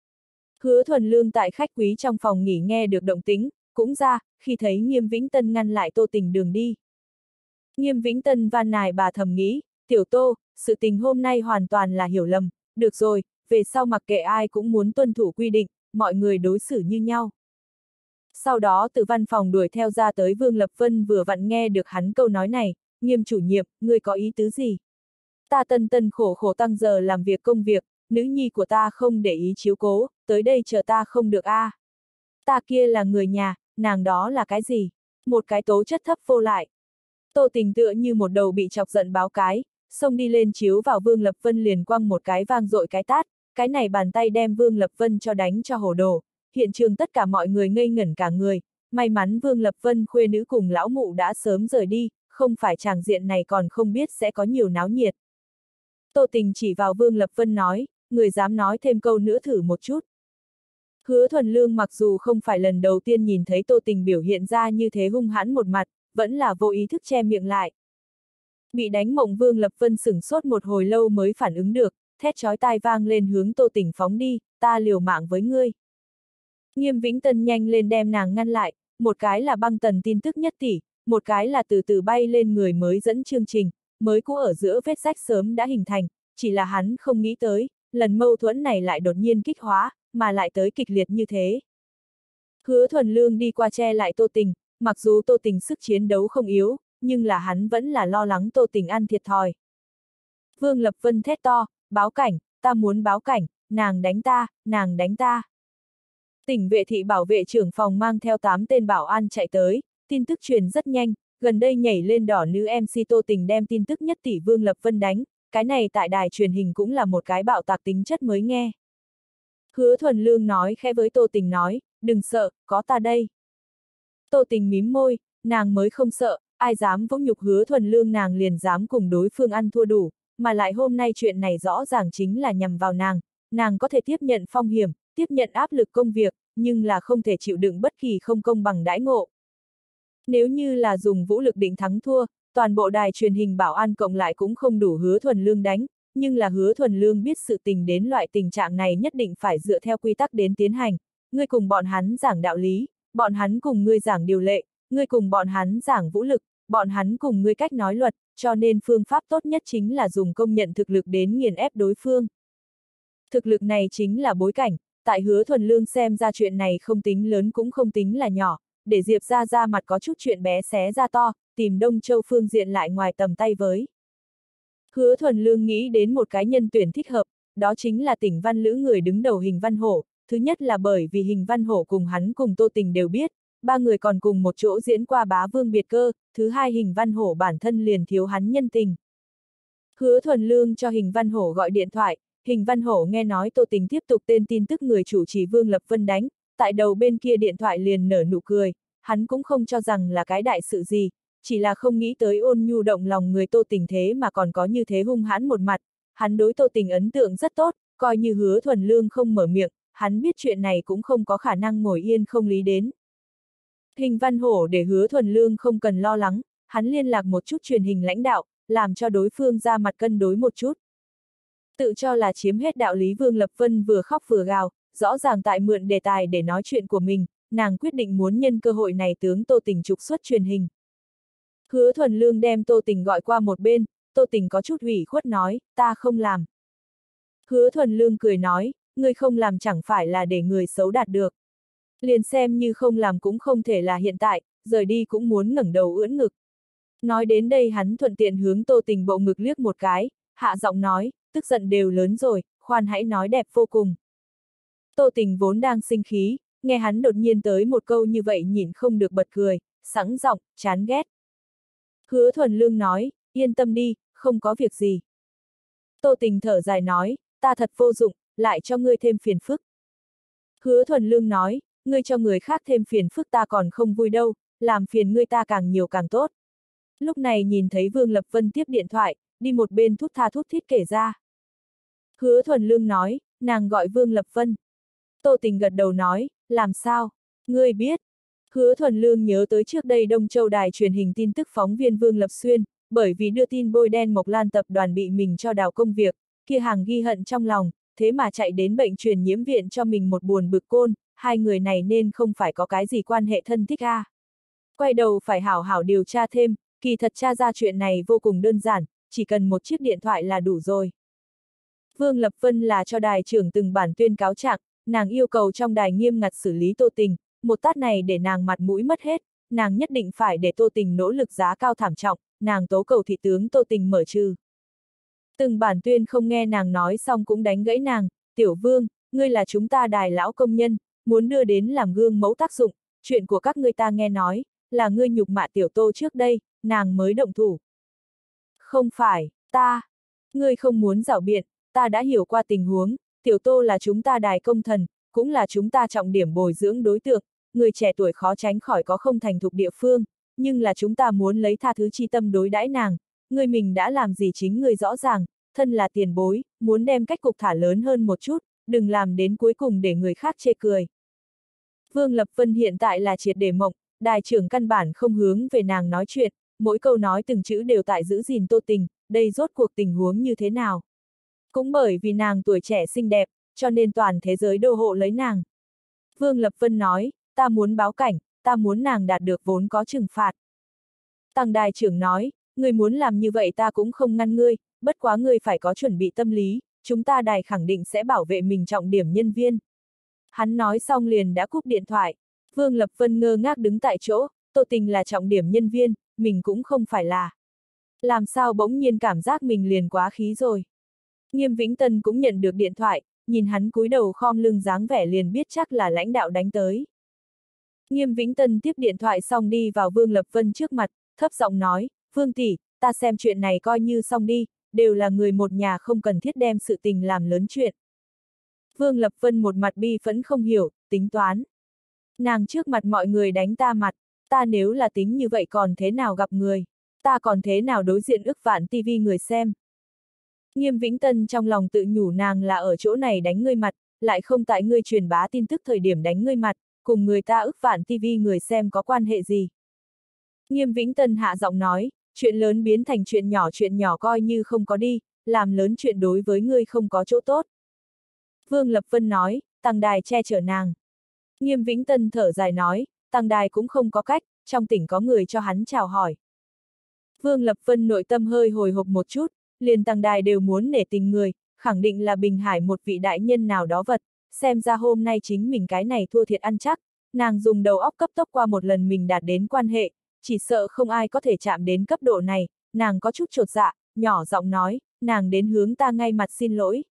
Hứa Thuần Lương tại khách quý trong phòng nghỉ nghe được động tĩnh, cũng ra, khi thấy Nghiêm Vĩnh Tân ngăn lại Tô Tình đường đi. Nghiêm Vĩnh Tân van nài bà thầm nghĩ, tiểu Tô, sự tình hôm nay hoàn toàn là hiểu lầm, được rồi, về sau mặc kệ ai cũng muốn tuân thủ quy định, mọi người đối xử như nhau. Sau đó từ văn phòng đuổi theo ra tới Vương Lập Vân vừa vặn nghe được hắn câu nói này, Nghiêm chủ nhiệm, ngươi có ý tứ gì? Ta tân tân khổ khổ tăng giờ làm việc công việc, nữ nhi của ta không để ý chiếu cố, tới đây chờ ta không được a. À. Ta kia là người nhà, nàng đó là cái gì? Một cái tố chất thấp vô lại. Tô Tình tựa như một đầu bị chọc giận báo cái, xông đi lên chiếu vào Vương Lập Vân liền quăng một cái vang dội cái tát, cái này bàn tay đem Vương Lập Vân cho đánh cho hồ đồ. Hiện trường tất cả mọi người ngây ngẩn cả người, may mắn Vương Lập Vân khuê nữ cùng lão mụ đã sớm rời đi, không phải tràng diện này còn không biết sẽ có nhiều náo nhiệt. Tô Tình chỉ vào Vương Lập Vân nói, người dám nói thêm câu nữa thử một chút. Hứa Thuần Lương mặc dù không phải lần đầu tiên nhìn thấy Tô Tình biểu hiện ra như thế hung hãn một mặt, vẫn là vô ý thức che miệng lại. Bị đánh mộng Vương Lập Vân sửng sốt một hồi lâu mới phản ứng được, thét chói tai vang lên hướng Tô Tình phóng đi, ta liều mạng với ngươi. Nghiêm Vĩnh Tân nhanh lên đem nàng ngăn lại, một cái là băng tần tin tức nhất tỷ, một cái là từ từ bay lên người mới dẫn chương trình, mới cũ ở giữa vết rách sớm đã hình thành, chỉ là hắn không nghĩ tới, lần mâu thuẫn này lại đột nhiên kích hóa, mà lại tới kịch liệt như thế. Hứa Thuần Lương đi qua che lại Tô Tình, mặc dù Tô Tình sức chiến đấu không yếu, nhưng là hắn vẫn là lo lắng Tô Tình ăn thiệt thòi. Vương Lập Vân thét to, báo cảnh, ta muốn báo cảnh, nàng đánh ta, nàng đánh ta. Tỉnh vệ thị bảo vệ trưởng phòng mang theo tám tên bảo an chạy tới, tin tức truyền rất nhanh, gần đây nhảy lên đỏ nữ em xê Tô Tình đem tin tức nhất tỷ Vương Lập Vân đánh, cái này tại đài truyền hình cũng là một cái bạo tạc tính chất mới nghe. Hứa Thuần Lương nói khẽ với Tô Tình nói, đừng sợ, có ta đây. Tô Tình mím môi, nàng mới không sợ, ai dám vỗ nhục Hứa Thuần Lương nàng liền dám cùng đối phương ăn thua đủ, mà lại hôm nay chuyện này rõ ràng chính là nhằm vào nàng, nàng có thể tiếp nhận phong hiểm, tiếp nhận áp lực công việc, nhưng là không thể chịu đựng bất kỳ không công bằng đãi ngộ. Nếu như là dùng vũ lực định thắng thua, toàn bộ đài truyền hình bảo an cộng lại cũng không đủ Hứa Thuần Lương đánh, nhưng là Hứa Thuần Lương biết sự tình đến loại tình trạng này nhất định phải dựa theo quy tắc đến tiến hành, ngươi cùng bọn hắn giảng đạo lý, bọn hắn cùng ngươi giảng điều lệ, ngươi cùng bọn hắn giảng vũ lực, bọn hắn cùng ngươi cách nói luật, cho nên phương pháp tốt nhất chính là dùng công nhận thực lực đến nghiền ép đối phương. Thực lực này chính là bối cảnh, tại Hứa Thuần Lương xem ra chuyện này không tính lớn cũng không tính là nhỏ, để Diệp ra ra mặt có chút chuyện bé xé ra to, tìm Đông Châu phương diện lại ngoài tầm tay với. Hứa Thuần Lương nghĩ đến một cái nhân tuyển thích hợp, đó chính là Tỉnh Văn Lữ người đứng đầu Hình Văn Hổ, thứ nhất là bởi vì Hình Văn Hổ cùng hắn cùng Tô Tình đều biết, ba người còn cùng một chỗ diễn qua Bá Vương Biệt Cơ, thứ hai Hình Văn Hổ bản thân liền thiếu hắn nhân tình. Hứa Thuần Lương cho Hình Văn Hổ gọi điện thoại, Hình Văn Hổ nghe nói Tô Tình tiếp tục tên tin tức người chủ trì Vương Lập Vân đánh, tại đầu bên kia điện thoại liền nở nụ cười, hắn cũng không cho rằng là cái đại sự gì, chỉ là không nghĩ tới ôn nhu động lòng người Tô Tình thế mà còn có như thế hung hãn một mặt, hắn đối Tô Tình ấn tượng rất tốt, coi như Hứa Thuần Lương không mở miệng, hắn biết chuyện này cũng không có khả năng ngồi yên không lý đến. Hình Văn Hổ để Hứa Thuần Lương không cần lo lắng, hắn liên lạc một chút truyền hình lãnh đạo, làm cho đối phương ra mặt cân đối một chút. Tự cho là chiếm hết đạo lý Vương Lập Vân vừa khóc vừa gào, rõ ràng tại mượn đề tài để nói chuyện của mình, nàng quyết định muốn nhân cơ hội này tướng Tô Tình trục xuất truyền hình. Hứa Thuần Lương đem Tô Tình gọi qua một bên, Tô Tình có chút ủy khuất nói, ta không làm. Hứa Thuần Lương cười nói, ngươi không làm chẳng phải là để người xấu đạt được. Liền xem như không làm cũng không thể là hiện tại, rời đi cũng muốn ngẩng đầu ưỡn ngực. Nói đến đây hắn thuận tiện hướng Tô Tình bộ ngực liếc một cái, hạ giọng nói, tức giận đều lớn rồi, khoan hãy nói đẹp vô cùng. Tô Tình vốn đang sinh khí, nghe hắn đột nhiên tới một câu như vậy nhìn không được bật cười, sẵn giọng, chán ghét. Hứa Thuần Lương nói, yên tâm đi, không có việc gì. Tô Tình thở dài nói, ta thật vô dụng, lại cho ngươi thêm phiền phức. Hứa Thuần Lương nói, ngươi cho người khác thêm phiền phức ta còn không vui đâu, làm phiền ngươi ta càng nhiều càng tốt. Lúc này nhìn thấy Vương Lập Vân tiếp điện thoại, đi một bên thút tha thút thít kể ra. Hứa Thuần Lương nói, nàng gọi Vương Lập Vân. Tô Tình gật đầu nói, làm sao? Ngươi biết. Hứa Thuần Lương nhớ tới trước đây Đông Châu đài truyền hình tin tức phóng viên Vương Lập Xuyên, bởi vì đưa tin bôi đen Mộc Lan tập đoàn bị mình cho đào công việc, kia hàng ghi hận trong lòng, thế mà chạy đến bệnh truyền nhiễm viện cho mình một buồn bực côn, hai người này nên không phải có cái gì quan hệ thân thích a. Quay đầu phải hảo hảo điều tra thêm, kỳ thật tra ra chuyện này vô cùng đơn giản, chỉ cần một chiếc điện thoại là đủ rồi. Vương Lập Vân là cho đài trưởng từng bản tuyên cáo trạng, nàng yêu cầu trong đài nghiêm ngặt xử lý Tô Tình, một tát này để nàng mặt mũi mất hết, nàng nhất định phải để Tô Tình nỗ lực giá cao thảm trọng, nàng tố cầu thị tướng Tô Tình mở trừ. Từng bản tuyên không nghe nàng nói xong cũng đánh gãy nàng, tiểu vương, ngươi là chúng ta đài lão công nhân, muốn đưa đến làm gương mẫu tác dụng, chuyện của các ngươi ta nghe nói, là ngươi nhục mạ tiểu Tô trước đây, nàng mới động thủ. Không phải, ta, ngươi không muốn giảo biện, ta đã hiểu qua tình huống, tiểu Tô là chúng ta đài công thần, cũng là chúng ta trọng điểm bồi dưỡng đối tượng, người trẻ tuổi khó tránh khỏi có không thành thục địa phương, nhưng là chúng ta muốn lấy tha thứ chi tâm đối đãi nàng, người mình đã làm gì chính người rõ ràng, thân là tiền bối, muốn đem cách cục thả lớn hơn một chút, đừng làm đến cuối cùng để người khác chê cười. Vương Lập Vân hiện tại là triệt để mộng, đài trưởng căn bản không hướng về nàng nói chuyện, mỗi câu nói từng chữ đều tại giữ gìn Tô Tình, đây rốt cuộc tình huống như thế nào. Cũng bởi vì nàng tuổi trẻ xinh đẹp, cho nên toàn thế giới đô hộ lấy nàng. Vương Lập Vân nói, ta muốn báo cảnh, ta muốn nàng đạt được vốn có trừng phạt. Tăng đài trưởng nói, ngươi muốn làm như vậy ta cũng không ngăn ngươi, bất quá ngươi phải có chuẩn bị tâm lý, chúng ta đài khẳng định sẽ bảo vệ mình trọng điểm nhân viên. Hắn nói xong liền đã cúp điện thoại. Vương Lập Vân ngơ ngác đứng tại chỗ, Tô Tình là trọng điểm nhân viên, mình cũng không phải là. Làm sao bỗng nhiên cảm giác mình liền quá khí rồi. Nghiêm Vĩnh Tân cũng nhận được điện thoại, nhìn hắn cúi đầu khom lưng dáng vẻ liền biết chắc là lãnh đạo đánh tới. Nghiêm Vĩnh Tân tiếp điện thoại xong đi vào Vương Lập Vân trước mặt, thấp giọng nói, Vương tỷ, ta xem chuyện này coi như xong đi, đều là người một nhà không cần thiết đem sự tình làm lớn chuyện. Vương Lập Vân một mặt bi phẫn không hiểu, tính toán. Nàng trước mặt mọi người đánh ta mặt, ta nếu là tính như vậy còn thế nào gặp người, ta còn thế nào đối diện ức vạn tivi người xem. Nghiêm Vĩnh Tân trong lòng tự nhủ nàng là ở chỗ này đánh ngươi mặt, lại không tại ngươi truyền bá tin tức thời điểm đánh ngươi mặt, cùng người ta ức vạn tivi người xem có quan hệ gì. Nghiêm Vĩnh Tân hạ giọng nói, chuyện lớn biến thành chuyện nhỏ chuyện nhỏ coi như không có đi, làm lớn chuyện đối với ngươi không có chỗ tốt. Vương Lập Vân nói, Tăng đài che chở nàng. Nghiêm Vĩnh Tân thở dài nói, Tăng đài cũng không có cách, trong tỉnh có người cho hắn chào hỏi. Vương Lập Vân nội tâm hơi hồi hộp một chút, liền Tăng đài đều muốn nể tình người, khẳng định là Bình Hải một vị đại nhân nào đó vật, xem ra hôm nay chính mình cái này thua thiệt ăn chắc, nàng dùng đầu óc cấp tốc qua một lần mình đạt đến quan hệ, chỉ sợ không ai có thể chạm đến cấp độ này, nàng có chút chột dạ, nhỏ giọng nói, nàng đến hướng ta ngay mặt xin lỗi.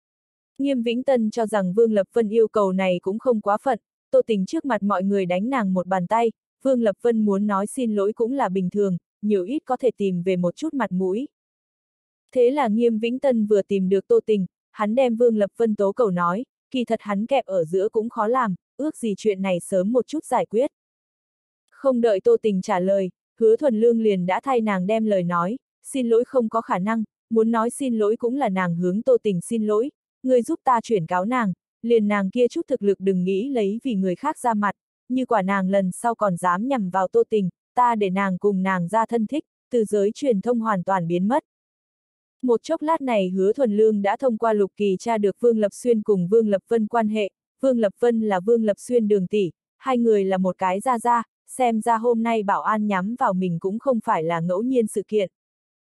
Nghiêm Vĩnh Tân cho rằng Vương Lập Vân yêu cầu này cũng không quá phận, Tô Tình trước mặt mọi người đánh nàng một bàn tay, Vương Lập Vân muốn nói xin lỗi cũng là bình thường, nhiều ít có thể tìm về một chút mặt mũi. Thế là Nghiêm Vĩnh Tân vừa tìm được Tô Tình, hắn đem Vương Lập Vân tố cầu nói, kỳ thật hắn kẹp ở giữa cũng khó làm, ước gì chuyện này sớm một chút giải quyết. Không đợi Tô Tình trả lời, Hứa Thuần Lương liền đã thay nàng đem lời nói, xin lỗi không có khả năng, muốn nói xin lỗi cũng là nàng hướng Tô Tình xin lỗi, người giúp ta chuyển cáo nàng, liền nàng kia chút thực lực đừng nghĩ lấy vì người khác ra mặt, như quả nàng lần sau còn dám nhằm vào Tô Tình, ta để nàng cùng nàng ra thân thích, từ giới truyền thông hoàn toàn biến mất. Một chốc lát này Hứa Thuần Lương đã thông qua Lục Kỳ tra được Vương Lập Xuyên cùng Vương Lập Vân quan hệ, Vương Lập Vân là Vương Lập Xuyên đường tỷ, hai người là một cái gia gia, xem ra hôm nay bảo an nhắm vào mình cũng không phải là ngẫu nhiên sự kiện.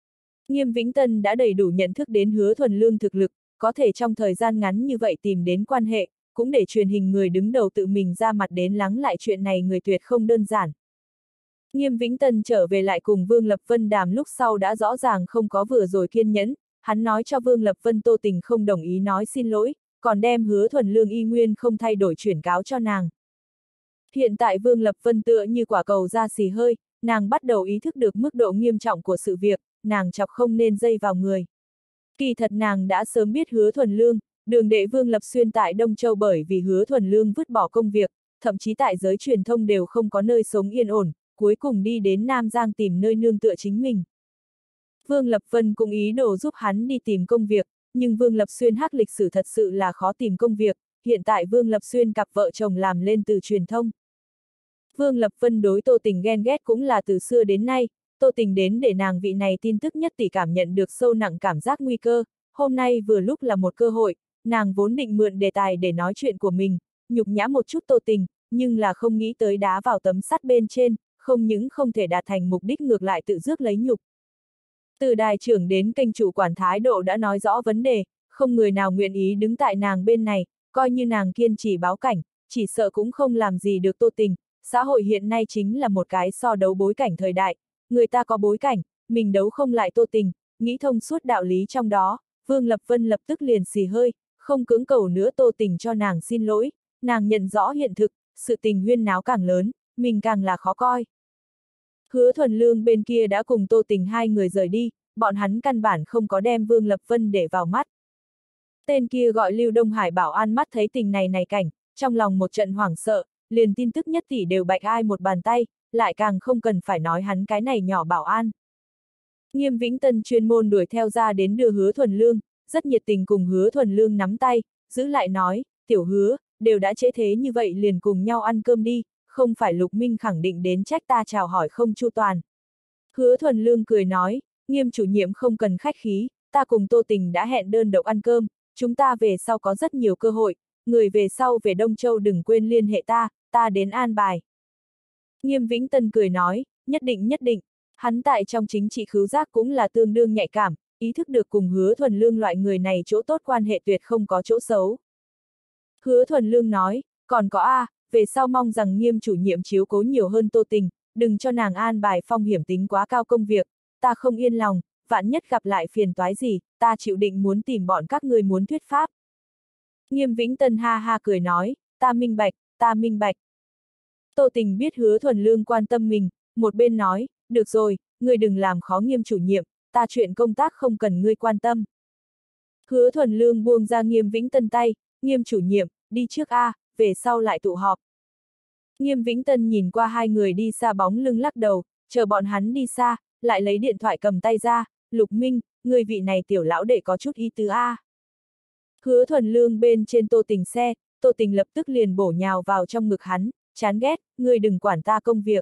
Nghiêm Vĩnh Tân đã đầy đủ nhận thức đến Hứa Thuần Lương thực lực, có thể trong thời gian ngắn như vậy tìm đến quan hệ, cũng để truyền hình người đứng đầu tự mình ra mặt đến lắng lại chuyện này người tuyệt không đơn giản. Nghiêm Vĩnh Tân trở về lại cùng Vương Lập Vân đàm lúc sau đã rõ ràng không có vừa rồi kiên nhẫn, hắn nói cho Vương Lập Vân Tô Tình không đồng ý nói xin lỗi, còn đem Hứa Thuần Lương y nguyên không thay đổi chuyển cáo cho nàng. Hiện tại Vương Lập Vân tựa như quả cầu ra xì hơi, nàng bắt đầu ý thức được mức độ nghiêm trọng của sự việc, nàng chọc không nên dây vào người. Kỳ thật nàng đã sớm biết Hứa Thuần Lương, đường đệ Vương Lập Xuyên tại Đông Châu bởi vì Hứa Thuần Lương vứt bỏ công việc, thậm chí tại giới truyền thông đều không có nơi sống yên ổn, cuối cùng đi đến Nam Giang tìm nơi nương tựa chính mình. Vương Lập Vân cũng ý đồ giúp hắn đi tìm công việc, nhưng Vương Lập Xuyên hắc lịch sử thật sự là khó tìm công việc, hiện tại Vương Lập Xuyên cặp vợ chồng làm lên từ truyền thông. Vương Lập Vân đối Tô Tình ghen ghét cũng là từ xưa đến nay, Tô Tình đến để nàng vị này tin tức nhất tỷ cảm nhận được sâu nặng cảm giác nguy cơ, hôm nay vừa lúc là một cơ hội, nàng vốn định mượn đề tài để nói chuyện của mình, nhục nhã một chút Tô Tình, nhưng là không nghĩ tới đá vào tấm sắt bên trên, không những không thể đạt thành mục đích ngược lại tự rước lấy nhục. Từ đài trưởng đến kênh chủ quản thái độ đã nói rõ vấn đề, không người nào nguyện ý đứng tại nàng bên này, coi như nàng kiên trì báo cảnh, chỉ sợ cũng không làm gì được Tô Tình. Xã hội hiện nay chính là một cái so đấu bối cảnh thời đại, người ta có bối cảnh, mình đấu không lại Tô Tình, nghĩ thông suốt đạo lý trong đó, Vương Lập Vân lập tức liền xì hơi, không cưỡng cầu nữa Tô Tình cho nàng xin lỗi, nàng nhận rõ hiện thực, sự tình huyên náo càng lớn, mình càng là khó coi. Hứa Thuần Lương bên kia đã cùng Tô Tình hai người rời đi, bọn hắn căn bản không có đem Vương Lập Vân để vào mắt. Tên kia gọi Lưu Đông Hải bảo an mắt thấy tình này này cảnh, trong lòng một trận hoảng sợ, liền tin tức nhất tỷ đều bạch ai một bàn tay, lại càng không cần phải nói hắn cái này nhỏ bảo an. Nghiêm Vĩnh Tân chuyên môn đuổi theo ra đến đưa Hứa Thuần Lương, rất nhiệt tình cùng Hứa Thuần Lương nắm tay, giữ lại nói, tiểu Hứa, đều đã trễ thế như vậy liền cùng nhau ăn cơm đi, không phải Lục Minh khẳng định đến trách ta chào hỏi không chu toàn. Hứa Thuần Lương cười nói, Nghiêm chủ nhiệm không cần khách khí, ta cùng Tô Tình đã hẹn đơn độc ăn cơm, chúng ta về sau có rất nhiều cơ hội, người về sau về Đông Châu đừng quên liên hệ ta, ta đến an bài. Nghiêm Vĩnh Tân cười nói, nhất định nhất định, hắn tại trong chính trị khứu giác cũng là tương đương nhạy cảm, ý thức được cùng Hứa Thuần Lương loại người này chỗ tốt quan hệ tuyệt không có chỗ xấu. Hứa Thuần Lương nói, còn có a, về sau mong rằng Nghiêm chủ nhiệm chiếu cố nhiều hơn Tô Tình, đừng cho nàng an bài phong hiểm tính quá cao công việc, ta không yên lòng, vạn nhất gặp lại phiền toái gì, ta chịu định muốn tìm bọn các người muốn thuyết pháp. Nghiêm Vĩnh Tân ha ha cười nói, ta minh bạch, ta minh bạch. Tô Tình biết Hứa Thuần Lương quan tâm mình, một bên nói, được rồi, ngươi đừng làm khó Nghiêm chủ nhiệm, ta chuyện công tác không cần ngươi quan tâm. Hứa Thuần Lương buông ra Nghiêm Vĩnh Tân tay, Nghiêm chủ nhiệm, đi trước a, về sau lại tụ họp. Nghiêm Vĩnh Tân nhìn qua hai người đi xa bóng lưng lắc đầu, chờ bọn hắn đi xa, lại lấy điện thoại cầm tay ra, Lục Minh, người vị này tiểu lão đệ có chút ý tứ a. Hứa Thuần Lương bên trên Tô Tình xe, Tô Tình lập tức liền bổ nhào vào trong ngực hắn, chán ghét, ngươi đừng quản ta công việc.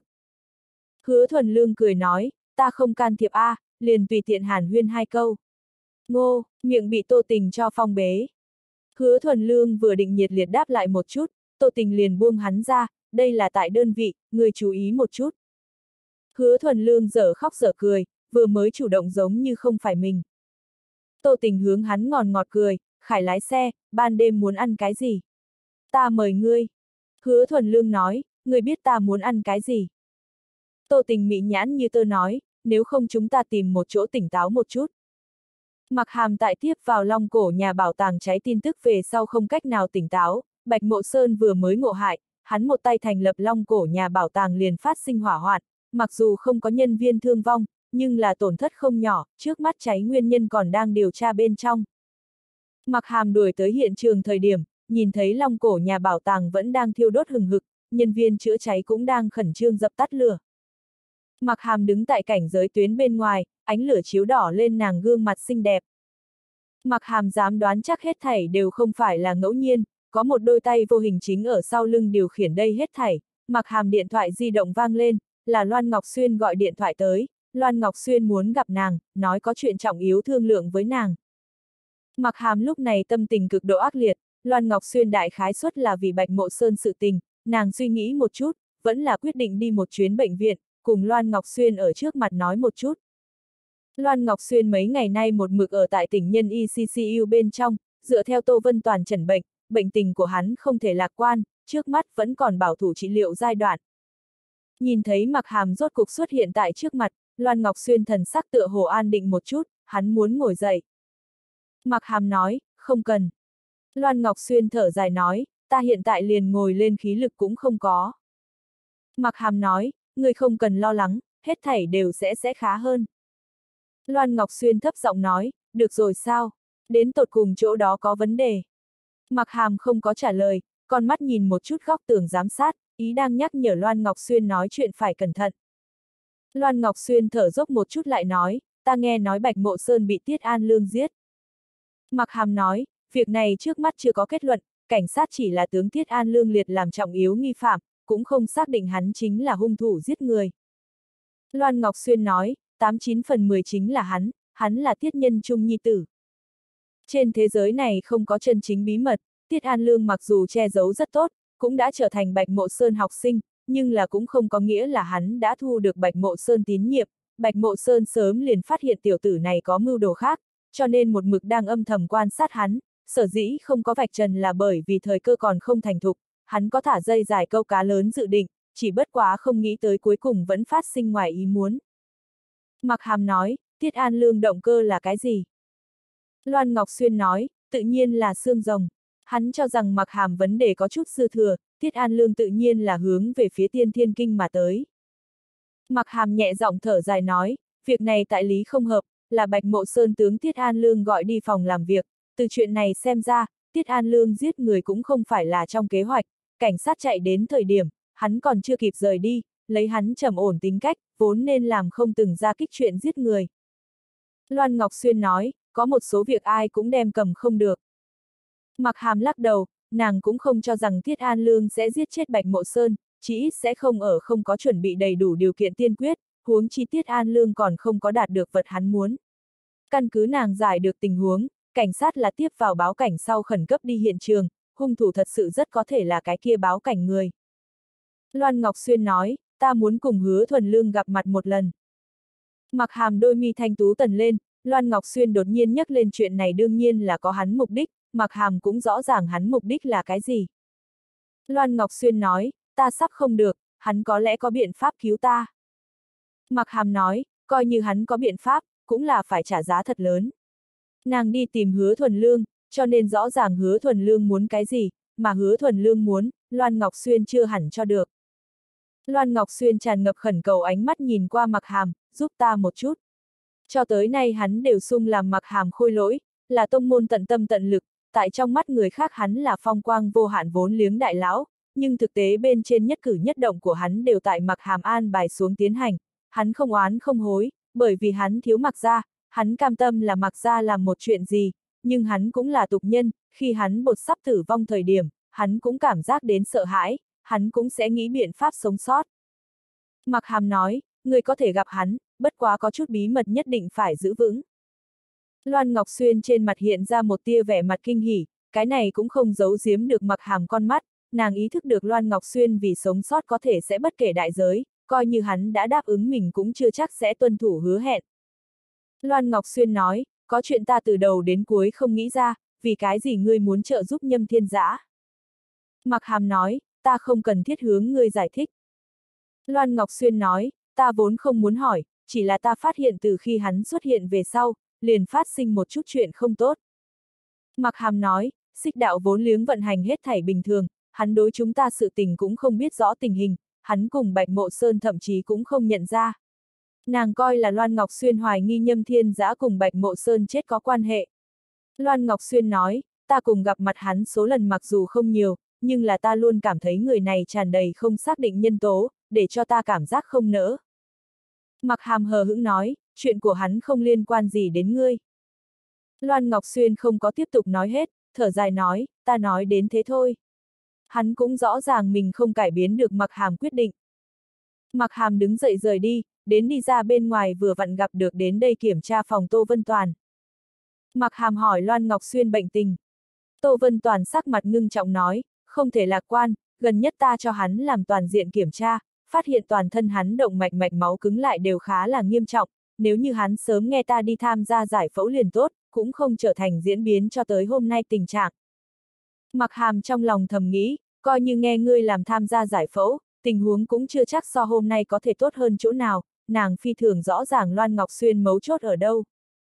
Hứa Thuần Lương cười nói, ta không can thiệp a, liền tùy tiện hàn huyên hai câu. Ngô, miệng bị Tô Tình cho phong bế. Hứa Thuần Lương vừa định nhiệt liệt đáp lại một chút, Tô Tình liền buông hắn ra, đây là tại đơn vị, người chú ý một chút. Hứa Thuần Lương dở khóc dở cười, vừa mới chủ động giống như không phải mình. Tô Tình hướng hắn ngọt ngọt cười, Khải lái xe, ban đêm muốn ăn cái gì? Ta mời ngươi. Hứa Thuần Lương nói, ngươi biết ta muốn ăn cái gì? Tô Tình mị nhãn như tơ nói, nếu không chúng ta tìm một chỗ tỉnh táo một chút. Mặc Hàm tại tiếp vào Long Cổ nhà bảo tàng cháy tin tức về sau không cách nào tỉnh táo, Bạch Mộ Sơn vừa mới ngộ hại, hắn một tay thành lập Long Cổ nhà bảo tàng liền phát sinh hỏa hoạn, mặc dù không có nhân viên thương vong, nhưng là tổn thất không nhỏ, trước mắt cháy nguyên nhân còn đang điều tra bên trong. Mặc Hàm đuổi tới hiện trường thời điểm, nhìn thấy Long Cổ nhà bảo tàng vẫn đang thiêu đốt hừng hực, nhân viên chữa cháy cũng đang khẩn trương dập tắt lửa. Mặc Hàm đứng tại cảnh giới tuyến bên ngoài, ánh lửa chiếu đỏ lên nàng gương mặt xinh đẹp. Mặc Hàm dám đoán chắc hết thảy đều không phải là ngẫu nhiên, có một đôi tay vô hình chính ở sau lưng điều khiển đây hết thảy. Mặc Hàm điện thoại di động vang lên, là Loan Ngọc Xuyên gọi điện thoại tới, Loan Ngọc Xuyên muốn gặp nàng, nói có chuyện trọng yếu thương lượng với nàng. Mặc Hàm lúc này tâm tình cực độ ác liệt, Loan Ngọc Xuyên đại khái suất là vì Bạch Mộ Sơn sự tình, nàng suy nghĩ một chút, vẫn là quyết định đi một chuyến bệnh viện, cùng Loan Ngọc Xuyên ở trước mặt nói một chút. Loan Ngọc Xuyên mấy ngày nay một mực ở tại tỉnh nhân i xê xê u bên trong, dựa theo Tô Vân Toàn chẩn bệnh, bệnh tình của hắn không thể lạc quan, trước mắt vẫn còn bảo thủ trị liệu giai đoạn. Nhìn thấy Mạc Hàm rốt cục xuất hiện tại trước mặt, Loan Ngọc Xuyên thần sắc tựa hồ an định một chút, hắn muốn ngồi dậy. Mạc Hàm nói, không cần. Loan Ngọc Xuyên thở dài nói, ta hiện tại liền ngồi lên khí lực cũng không có. Mạc Hàm nói, ngươi không cần lo lắng, hết thảy đều sẽ sẽ khá hơn. Loan Ngọc Xuyên thấp giọng nói, được rồi sao? Đến tột cùng chỗ đó có vấn đề. Mạc Hàm không có trả lời, con mắt nhìn một chút góc tường giám sát, ý đang nhắc nhở Loan Ngọc Xuyên nói chuyện phải cẩn thận. Loan Ngọc Xuyên thở dốc một chút lại nói, ta nghe nói Bạch Mộ Sơn bị Tiết An Lương giết. Mạc Hàm nói, việc này trước mắt chưa có kết luận, cảnh sát chỉ là tướng Tiết An Lương liệt làm trọng yếu nghi phạm, cũng không xác định hắn chính là hung thủ giết người. Loan Ngọc Xuyên nói, tám chín phần mười chính là hắn, hắn là Tiết Nhân Trung nhi tử. Trên thế giới này không có chân chính bí mật, Tiết An Lương mặc dù che giấu rất tốt, cũng đã trở thành Bạch Mộ Sơn học sinh, nhưng là cũng không có nghĩa là hắn đã thu được Bạch Mộ Sơn tín nhiệm. Bạch Mộ Sơn sớm liền phát hiện tiểu tử này có mưu đồ khác, cho nên một mực đang âm thầm quan sát hắn, sở dĩ không có vạch trần là bởi vì thời cơ còn không thành thục, hắn có thả dây dài câu cá lớn dự định, chỉ bất quá không nghĩ tới cuối cùng vẫn phát sinh ngoài ý muốn. Mạc Hàm nói, Tiết An Lương động cơ là cái gì? Loan Ngọc Xuyên nói, tự nhiên là xương rồng. Hắn cho rằng Mạc Hàm vấn đề có chút dư thừa, Tiết An Lương tự nhiên là hướng về phía Tiên Thiên Kinh mà tới. Mạc Hàm nhẹ giọng thở dài nói, việc này tại lý không hợp, là Bạch Mộ Sơn tướng Tiết An Lương gọi đi phòng làm việc, từ chuyện này xem ra, Tiết An Lương giết người cũng không phải là trong kế hoạch, cảnh sát chạy đến thời điểm, hắn còn chưa kịp rời đi, lấy hắn trầm ổn tính cách, vốn nên làm không từng ra kích chuyện giết người. Loan Ngọc Xuyên nói, có một số việc ai cũng đem cầm không được. Mạc Hàm lắc đầu, nàng cũng không cho rằng Tiết An Lương sẽ giết chết Bạch Mộ Sơn, chỉ ít sẽ không ở không có chuẩn bị đầy đủ điều kiện tiên quyết, huống chi Tiết An Lương còn không có đạt được vật hắn muốn. Căn cứ nàng giải được tình huống, cảnh sát là tiếp vào báo cảnh sau khẩn cấp đi hiện trường, hung thủ thật sự rất có thể là cái kia báo cảnh người. Loan Ngọc Xuyên nói, ta muốn cùng Hứa Thuần Lương gặp mặt một lần. Mạc Hàm đôi mi thanh tú tần lên, Loan Ngọc Xuyên đột nhiên nhắc lên chuyện này đương nhiên là có hắn mục đích, Mạc Hàm cũng rõ ràng hắn mục đích là cái gì. Loan Ngọc Xuyên nói, ta sắp không được, hắn có lẽ có biện pháp cứu ta. Mạc Hàm nói, coi như hắn có biện pháp, cũng là phải trả giá thật lớn. Nàng đi tìm Hứa Thuần Lương, cho nên rõ ràng Hứa Thuần Lương muốn cái gì, mà Hứa Thuần Lương muốn, Loan Ngọc Xuyên chưa hẳn cho được. Loan Ngọc Xuyên tràn ngập khẩn cầu ánh mắt nhìn qua Mạc Hàm, giúp ta một chút. Cho tới nay hắn đều sung làm Mạc Hàm khôi lỗi, là tông môn tận tâm tận lực, tại trong mắt người khác hắn là phong quang vô hạn vốn liếng đại lão, nhưng thực tế bên trên nhất cử nhất động của hắn đều tại Mạc Hàm an bài xuống tiến hành, hắn không oán không hối, bởi vì hắn thiếu Mạc gia, hắn cam tâm là Mạc gia làm một chuyện gì, nhưng hắn cũng là tục nhân, khi hắn bột sắp tử vong thời điểm, hắn cũng cảm giác đến sợ hãi, hắn cũng sẽ nghĩ biện pháp sống sót. Mạc Hàm nói, người có thể gặp hắn, bất quá có chút bí mật nhất định phải giữ vững. Loan Ngọc Xuyên trên mặt hiện ra một tia vẻ mặt kinh hỉ, cái này cũng không giấu giếm được Mạc Hàm con mắt, nàng ý thức được Loan Ngọc Xuyên vì sống sót có thể sẽ bất kể đại giới, coi như hắn đã đáp ứng mình cũng chưa chắc sẽ tuân thủ hứa hẹn. Loan Ngọc Xuyên nói, có chuyện ta từ đầu đến cuối không nghĩ ra, vì cái gì ngươi muốn trợ giúp Nhâm Thiên Giã? Mạc Hàm nói, ta không cần thiết hướng ngươi giải thích. Loan Ngọc Xuyên nói, ta vốn không muốn hỏi, chỉ là ta phát hiện từ khi hắn xuất hiện về sau, liền phát sinh một chút chuyện không tốt. Mạc Hàm nói, xích đạo vốn liếng vận hành hết thảy bình thường, hắn đối chúng ta sự tình cũng không biết rõ tình hình, hắn cùng Bạch Mộ Sơn thậm chí cũng không nhận ra. Nàng coi là Loan Ngọc Xuyên hoài nghi Nhâm Thiên Giã cùng Bạch Mộ Sơn chết có quan hệ. Loan Ngọc Xuyên nói, ta cùng gặp mặt hắn số lần mặc dù không nhiều, nhưng là ta luôn cảm thấy người này tràn đầy không xác định nhân tố, để cho ta cảm giác không nỡ. Mạc Hàm hờ hững nói, chuyện của hắn không liên quan gì đến ngươi. Loan Ngọc Xuyên không có tiếp tục nói hết, thở dài nói, ta nói đến thế thôi. Hắn cũng rõ ràng mình không cải biến được Mạc Hàm quyết định. Mạc Hàm đứng dậy rời đi, đến đi ra bên ngoài vừa vặn gặp được đến đây kiểm tra phòng Tô Vân Toàn. Mạc Hàm hỏi Loan Ngọc Xuyên bệnh tình. Tô Vân Toàn sắc mặt ngưng trọng nói, không thể lạc quan, gần nhất ta cho hắn làm toàn diện kiểm tra, phát hiện toàn thân hắn động mạch mạch máu cứng lại đều khá là nghiêm trọng, nếu như hắn sớm nghe ta đi tham gia giải phẫu liền tốt, cũng không trở thành diễn biến cho tới hôm nay tình trạng. Mặc Hàm trong lòng thầm nghĩ, coi như nghe ngươi làm tham gia giải phẫu, tình huống cũng chưa chắc so hôm nay có thể tốt hơn chỗ nào, nàng phi thường rõ ràng Loan Ngọc Xuyên mấu chốt ở đâu.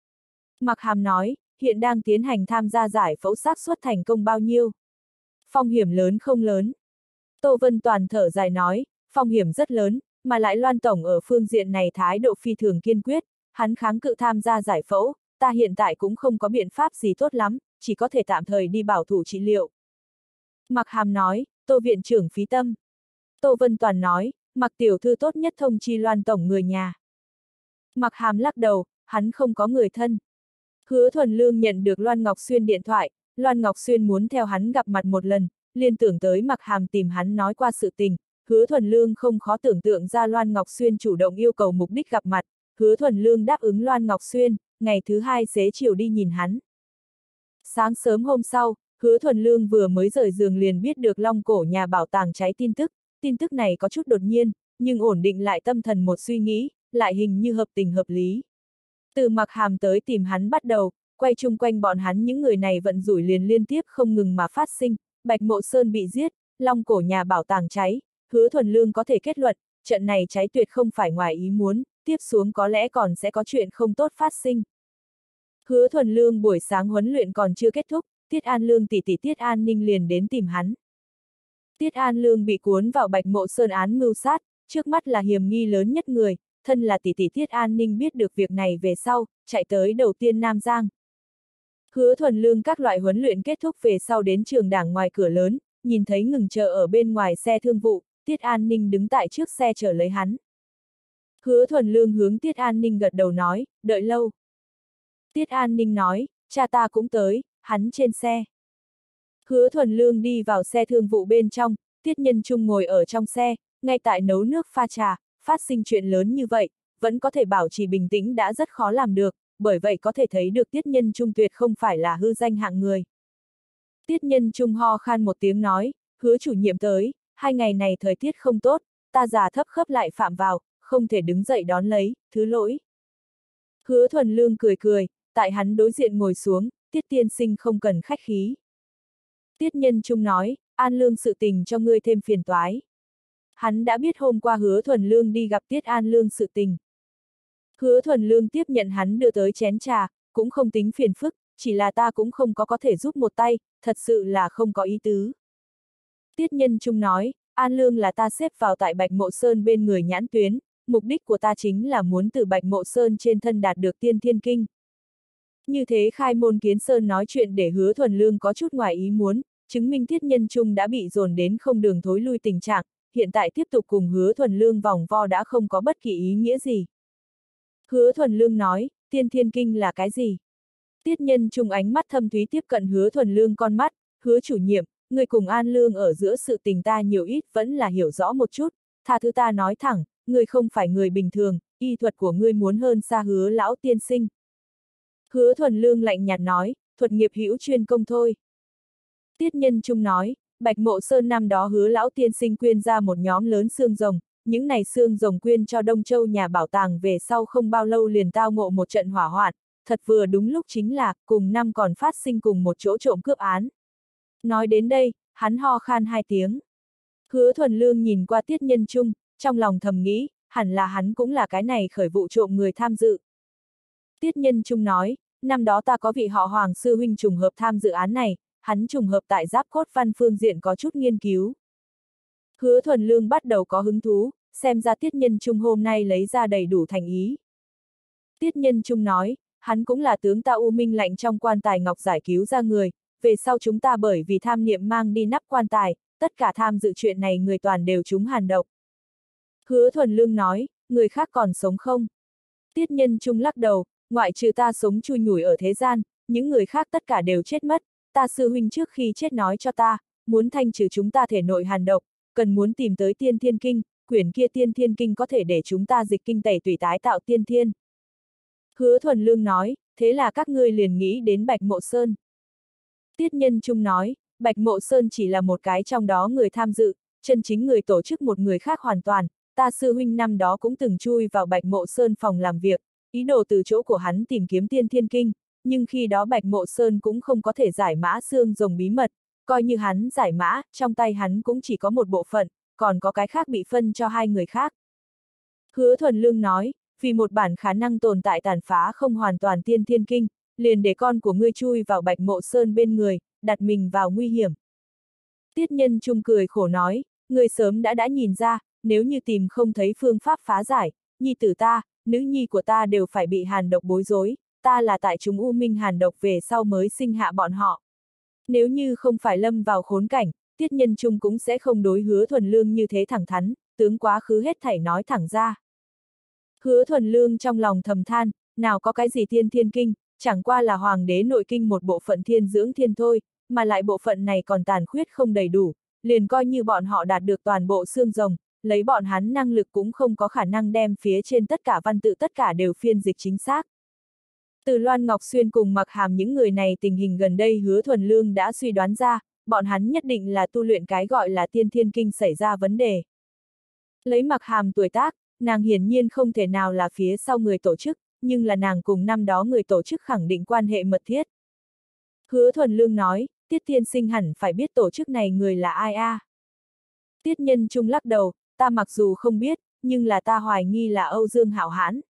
Mặc Hàm nói, hiện đang tiến hành tham gia giải phẫu xác suất thành công bao nhiêu? Phong hiểm lớn không lớn? Tô Vân Toàn thở dài nói, phong hiểm rất lớn, mà lại Loan Tổng ở phương diện này thái độ phi thường kiên quyết, hắn kháng cự tham gia giải phẫu, ta hiện tại cũng không có biện pháp gì tốt lắm, chỉ có thể tạm thời đi bảo thủ trị liệu. Mặc Hàm nói, Tô viện trưởng phí tâm. Tô Vân Toàn nói, Mặc tiểu thư tốt nhất thông chi Loan Tổng người nhà. Mặc Hàm lắc đầu, hắn không có người thân. Hứa Thuần Lương nhận được Loan Ngọc Xuyên điện thoại, Loan Ngọc Xuyên muốn theo hắn gặp mặt một lần, liên tưởng tới Mặc Hàm tìm hắn nói qua sự tình, Hứa Thuần Lương không khó tưởng tượng ra Loan Ngọc Xuyên chủ động yêu cầu mục đích gặp mặt, Hứa Thuần Lương đáp ứng Loan Ngọc Xuyên, ngày thứ hai xế chiều đi nhìn hắn. Sáng sớm hôm sau, Hứa Thuần Lương vừa mới rời giường liền biết được Long Cổ nhà bảo tàng cháy tin tức, tin tức này có chút đột nhiên, nhưng ổn định lại tâm thần một suy nghĩ, lại hình như hợp tình hợp lý. Từ Mặc Hàm tới tìm hắn bắt đầu, quay chung quanh bọn hắn những người này vận rủi liền liên tiếp không ngừng mà phát sinh, Bạch Mộ Sơn bị giết, Long Cổ nhà bảo tàng cháy, Hứa Thuần Lương có thể kết luận, trận này cháy tuyệt không phải ngoài ý muốn, tiếp xuống có lẽ còn sẽ có chuyện không tốt phát sinh. Hứa Thuần Lương buổi sáng huấn luyện còn chưa kết thúc, Tiết An Lương tỷ tỷ Tiết An Ninh liền đến tìm hắn. Tiết An Lương bị cuốn vào Bạch Mộ Sơn án mưu sát, trước mắt là hiểm nghi lớn nhất người, thân là tỷ tỷ Tiết An Ninh biết được việc này về sau, chạy tới đầu tiên Nam Giang. Hứa Thuần Lương các loại huấn luyện kết thúc về sau đến trường đảng ngoài cửa lớn, nhìn thấy ngừng chờ ở bên ngoài xe thương vụ, Tiết An Ninh đứng tại trước xe chờ lấy hắn. Hứa Thuần Lương hướng Tiết An Ninh gật đầu nói, đợi lâu. Tiết An Ninh nói, cha ta cũng tới, hắn trên xe. Hứa Thuần Lương đi vào xe thương vụ bên trong, Tiết Nhân Trung ngồi ở trong xe, ngay tại nấu nước pha trà, phát sinh chuyện lớn như vậy, vẫn có thể bảo trì bình tĩnh đã rất khó làm được, bởi vậy có thể thấy được Tiết Nhân Trung tuyệt không phải là hư danh hạng người. Tiết Nhân Trung ho khan một tiếng nói, Hứa chủ nhiệm tới, hai ngày này thời tiết không tốt, ta già thấp khớp lại phạm vào, không thể đứng dậy đón lấy, thứ lỗi. Hứa Thuần Lương cười cười, tại hắn đối diện ngồi xuống, Tiết tiên sinh không cần khách khí. Tiết Nhân Trung nói, An Lương sự tình cho ngươi thêm phiền toái. Hắn đã biết hôm qua Hứa Thuần Lương đi gặp Tiết An Lương sự tình. Hứa Thuần Lương tiếp nhận hắn đưa tới chén trà, cũng không tính phiền phức, chỉ là ta cũng không có có thể giúp một tay, thật sự là không có ý tứ. Tiết Nhân Trung nói, An Lương là ta xếp vào tại Bạch Mộ Sơn bên người nhãn tuyến, mục đích của ta chính là muốn từ Bạch Mộ Sơn trên thân đạt được tiên thiên kinh. Như thế khai môn kiến sơn nói chuyện để Hứa Thuần Lương có chút ngoài ý muốn, chứng minh Tiết Nhân Trung đã bị dồn đến không đường thối lui tình trạng, hiện tại tiếp tục cùng Hứa Thuần Lương vòng vo đã không có bất kỳ ý nghĩa gì. Hứa Thuần Lương nói, tiên thiên kinh là cái gì? Tiết Nhân Trung ánh mắt thâm thúy tiếp cận Hứa Thuần Lương con mắt, Hứa chủ nhiệm, người cùng An Lương ở giữa sự tình ta nhiều ít vẫn là hiểu rõ một chút, tha thứ ta nói thẳng, người không phải người bình thường, y thuật của ngươi muốn hơn xa Hứa lão tiên sinh. Hứa Thuần Lương lạnh nhạt nói, thuật nghiệp hữu chuyên công thôi. Tiết Nhân Trung nói, Bạch Mộ Sơn năm đó Hứa lão tiên sinh quyên ra một nhóm lớn xương rồng, những này xương rồng quyên cho Đông Châu nhà bảo tàng về sau không bao lâu liền tao ngộ một trận hỏa hoạn, thật vừa đúng lúc chính là, cùng năm còn phát sinh cùng một chỗ trộm cướp án. Nói đến đây, hắn ho khan hai tiếng. Hứa Thuần Lương nhìn qua Tiết Nhân Trung, trong lòng thầm nghĩ, hẳn là hắn cũng là cái này khởi vụ trộm người tham dự. Tiết Nhân Trung nói, năm đó ta có vị họ Hoàng sư huynh trùng hợp tham dự án này, hắn trùng hợp tại giáp cốt văn phương diện có chút nghiên cứu. Hứa Thuần Lương bắt đầu có hứng thú, xem ra Tiết Nhân Trung hôm nay lấy ra đầy đủ thành ý. Tiết Nhân Trung nói, hắn cũng là tướng ta U Minh lạnh trong quan tài ngọc giải cứu ra người, về sau chúng ta bởi vì tham niệm mang đi nắp quan tài, tất cả tham dự chuyện này người toàn đều trúng hàn độc. Hứa Thuần Lương nói, người khác còn sống không? Tiết Nhân Trung lắc đầu, ngoại trừ ta sống chui nhủi ở thế gian, những người khác tất cả đều chết mất, ta sư huynh trước khi chết nói cho ta, muốn thanh trừ chúng ta thể nội hàn độc, cần muốn tìm tới tiên thiên kinh, quyển kia tiên thiên kinh có thể để chúng ta dịch kinh tẩy tùy tái tạo tiên thiên. Hứa Thuần Lương nói, thế là các ngươi liền nghĩ đến Bạch Mộ Sơn. Tiết Nhân Trung nói, Bạch Mộ Sơn chỉ là một cái trong đó người tham dự, chân chính người tổ chức một người khác hoàn toàn, ta sư huynh năm đó cũng từng chui vào Bạch Mộ Sơn phòng làm việc, ý đồ từ chỗ của hắn tìm kiếm tiên thiên kinh, nhưng khi đó Bạch Mộ Sơn cũng không có thể giải mã xương rồng bí mật, coi như hắn giải mã, trong tay hắn cũng chỉ có một bộ phận, còn có cái khác bị phân cho hai người khác. Hứa Thuần Lương nói, vì một bản khả năng tồn tại tàn phá không hoàn toàn tiên thiên kinh, liền để con của ngươi chui vào Bạch Mộ Sơn bên người, đặt mình vào nguy hiểm. Tiết Nhân Trung cười khổ nói, ngươi sớm đã đã nhìn ra, nếu như tìm không thấy phương pháp phá giải, nhi tử ta, nữ nhi của ta đều phải bị hàn độc bối rối, ta là tại chúng u minh hàn độc về sau mới sinh hạ bọn họ. Nếu như không phải lâm vào khốn cảnh, Tiết Nhân Trung cũng sẽ không đối Hứa Thuần Lương như thế thẳng thắn, tướng quá khứ hết thảy nói thẳng ra. Hứa Thuần Lương trong lòng thầm than, nào có cái gì tiên thiên kinh, chẳng qua là hoàng đế nội kinh một bộ phận thiên dưỡng thiên thôi, mà lại bộ phận này còn tàn khuyết không đầy đủ, liền coi như bọn họ đạt được toàn bộ xương rồng, lấy bọn hắn năng lực cũng không có khả năng đem phía trên tất cả văn tự tất cả đều phiên dịch chính xác. Từ Loan Ngọc Xuyên cùng Mặc Hàm những người này tình hình gần đây Hứa Thuần Lương đã suy đoán ra, bọn hắn nhất định là tu luyện cái gọi là tiên thiên kinh xảy ra vấn đề. Lấy Mặc Hàm tuổi tác, nàng hiển nhiên không thể nào là phía sau người tổ chức, nhưng là nàng cùng năm đó người tổ chức khẳng định quan hệ mật thiết. Hứa Thuần Lương nói, Tiết tiên sinh hẳn phải biết tổ chức này người là ai a? À? Tiết Nhân Trung lắc đầu, ta mặc dù không biết, nhưng là ta hoài nghi là Âu Dương Hạo Hãn.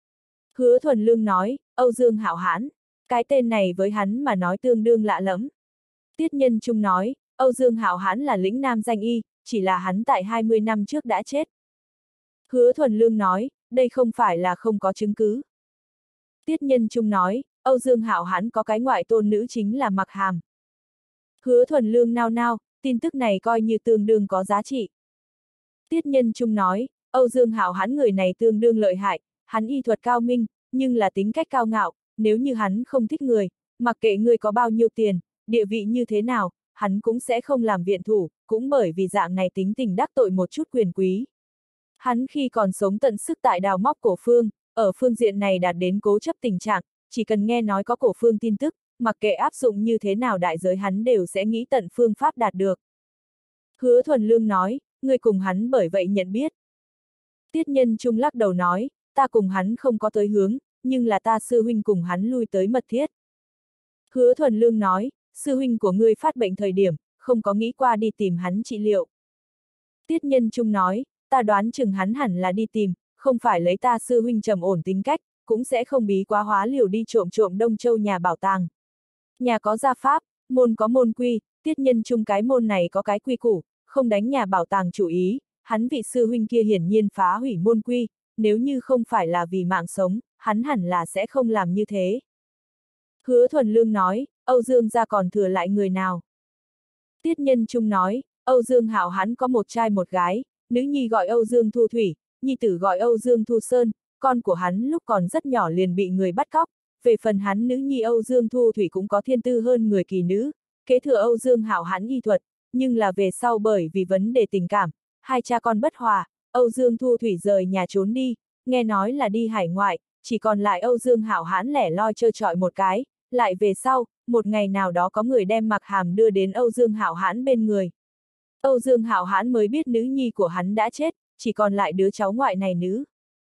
Hứa Thuần Lương nói, Âu Dương Hạo Hãn, cái tên này với hắn mà nói tương đương lạ lẫm. Tiết Nhân Trung nói, Âu Dương Hạo Hãn là lĩnh nam danh y, chỉ là hắn tại hai mươi năm trước đã chết. Hứa Thuần Lương nói, đây không phải là không có chứng cứ. Tiết Nhân Trung nói, Âu Dương Hạo Hãn có cái ngoại tôn nữ chính là Mặc Hàm. Hứa Thuần Lương nao nao, tin tức này coi như tương đương có giá trị. Tiết Nhân Trung nói, Âu Dương Hạo Hãn người này tương đương lợi hại, hắn y thuật cao minh, nhưng là tính cách cao ngạo, nếu như hắn không thích người, mặc kệ người có bao nhiêu tiền, địa vị như thế nào, hắn cũng sẽ không làm viện thủ, cũng bởi vì dạng này tính tình đắc tội một chút quyền quý. Hắn khi còn sống tận sức tại đào móc cổ phương, ở phương diện này đạt đến cố chấp tình trạng, chỉ cần nghe nói có cổ phương tin tức, mặc kệ áp dụng như thế nào đại giới hắn đều sẽ nghĩ tận phương pháp đạt được. Hứa Thuần Lương nói, người cùng hắn bởi vậy nhận biết. Tiết Nhân Trung lắc đầu nói, ta cùng hắn không có tới hướng, nhưng là ta sư huynh cùng hắn lui tới mật thiết. Hứa Thuần Lương nói, sư huynh của ngươi phát bệnh thời điểm, không có nghĩ qua đi tìm hắn trị liệu. Tiết Nhân Trung nói, ta đoán chừng hắn hẳn là đi tìm, không phải lấy ta sư huynh trầm ổn tính cách, cũng sẽ không bí quá hóa liều đi trộm trộm Đông Châu nhà bảo tàng. Nhà có gia pháp, môn có môn quy, Tiết Nhân Trung cái môn này có cái quy củ, không đánh nhà bảo tàng chủ ý, hắn vị sư huynh kia hiển nhiên phá hủy môn quy, nếu như không phải là vì mạng sống, hắn hẳn là sẽ không làm như thế. Hứa Thuần Lương nói, Âu Dương gia còn thừa lại người nào? Tiết Nhân Trung nói, Âu Dương Hạo hắn có một trai một gái, nữ nhi gọi Âu Dương Thu Thủy, nhi tử gọi Âu Dương Thu Sơn, con của hắn lúc còn rất nhỏ liền bị người bắt cóc, về phần hắn nữ nhi Âu Dương Thu Thủy cũng có thiên tư hơn người kỳ nữ, kế thừa Âu Dương Hạo hắn y thuật, nhưng là về sau bởi vì vấn đề tình cảm, hai cha con bất hòa, Âu Dương Thu Thủy rời nhà trốn đi, nghe nói là đi hải ngoại, chỉ còn lại Âu Dương Hạo Hãn lẻ loi trơ trọi một cái, lại về sau, một ngày nào đó có người đem Mặc Hàm đưa đến Âu Dương Hạo Hãn bên người. Âu Dương Hạo Hãn mới biết nữ nhi của hắn đã chết, chỉ còn lại đứa cháu ngoại này nữ.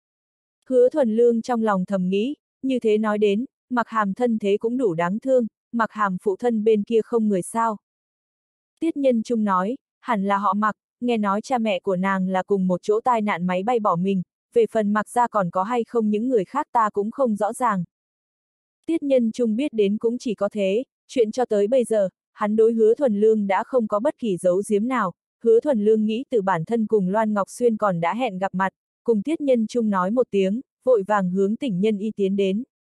Hứa Thuần Lương trong lòng thầm nghĩ, như thế nói đến, Mặc Hàm thân thế cũng đủ đáng thương, Mặc Hàm phụ thân bên kia không người sao. Tiết Nhân Trung nói, hẳn là họ Mặc, nghe nói cha mẹ của nàng là cùng một chỗ tai nạn máy bay bỏ mình, về phần Mặc ra còn có hay không những người khác ta cũng không rõ ràng. Tiết Nhân Trung biết đến cũng chỉ có thế, chuyện cho tới bây giờ, hắn đối Hứa Thuần Lương đã không có bất kỳ giấu giếm nào, Hứa Thuần Lương nghĩ từ bản thân cùng Loan Ngọc Xuyên còn đã hẹn gặp mặt, cùng Tiết Nhân Trung nói một tiếng, vội vàng hướng tỉnh Nhân Y tiến đến.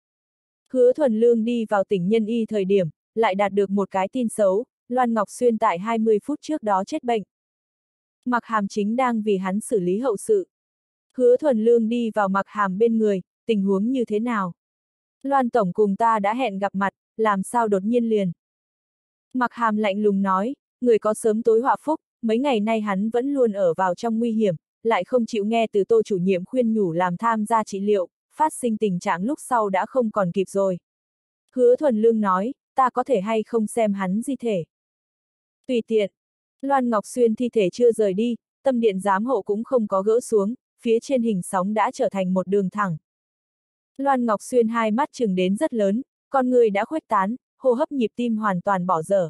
Hứa Thuần Lương đi vào tỉnh Nhân Y thời điểm, lại đạt được một cái tin xấu, Loan Ngọc Xuyên tại hai mươi phút trước đó chết bệnh. Mặc Hàm chính đang vì hắn xử lý hậu sự. Hứa Thuần Lương đi vào Mặc Hàm bên người, tình huống như thế nào? Loan Tổng cùng ta đã hẹn gặp mặt, làm sao đột nhiên liền? Mặc Hàm lạnh lùng nói, người có sớm tối họa phúc, mấy ngày nay hắn vẫn luôn ở vào trong nguy hiểm, lại không chịu nghe từ Tô chủ nhiệm khuyên nhủ làm tham gia trị liệu, phát sinh tình trạng lúc sau đã không còn kịp rồi. Hứa Thuần Lương nói, ta có thể hay không xem hắn di thể? Tùy tiện. Loan Ngọc Xuyên thi thể chưa rời đi, tâm điện giám hộ cũng không có gỡ xuống, phía trên hình sóng đã trở thành một đường thẳng. Loan Ngọc Xuyên hai mắt trừng đến rất lớn, con người đã khuếch tán, hô hấp nhịp tim hoàn toàn bỏ dở.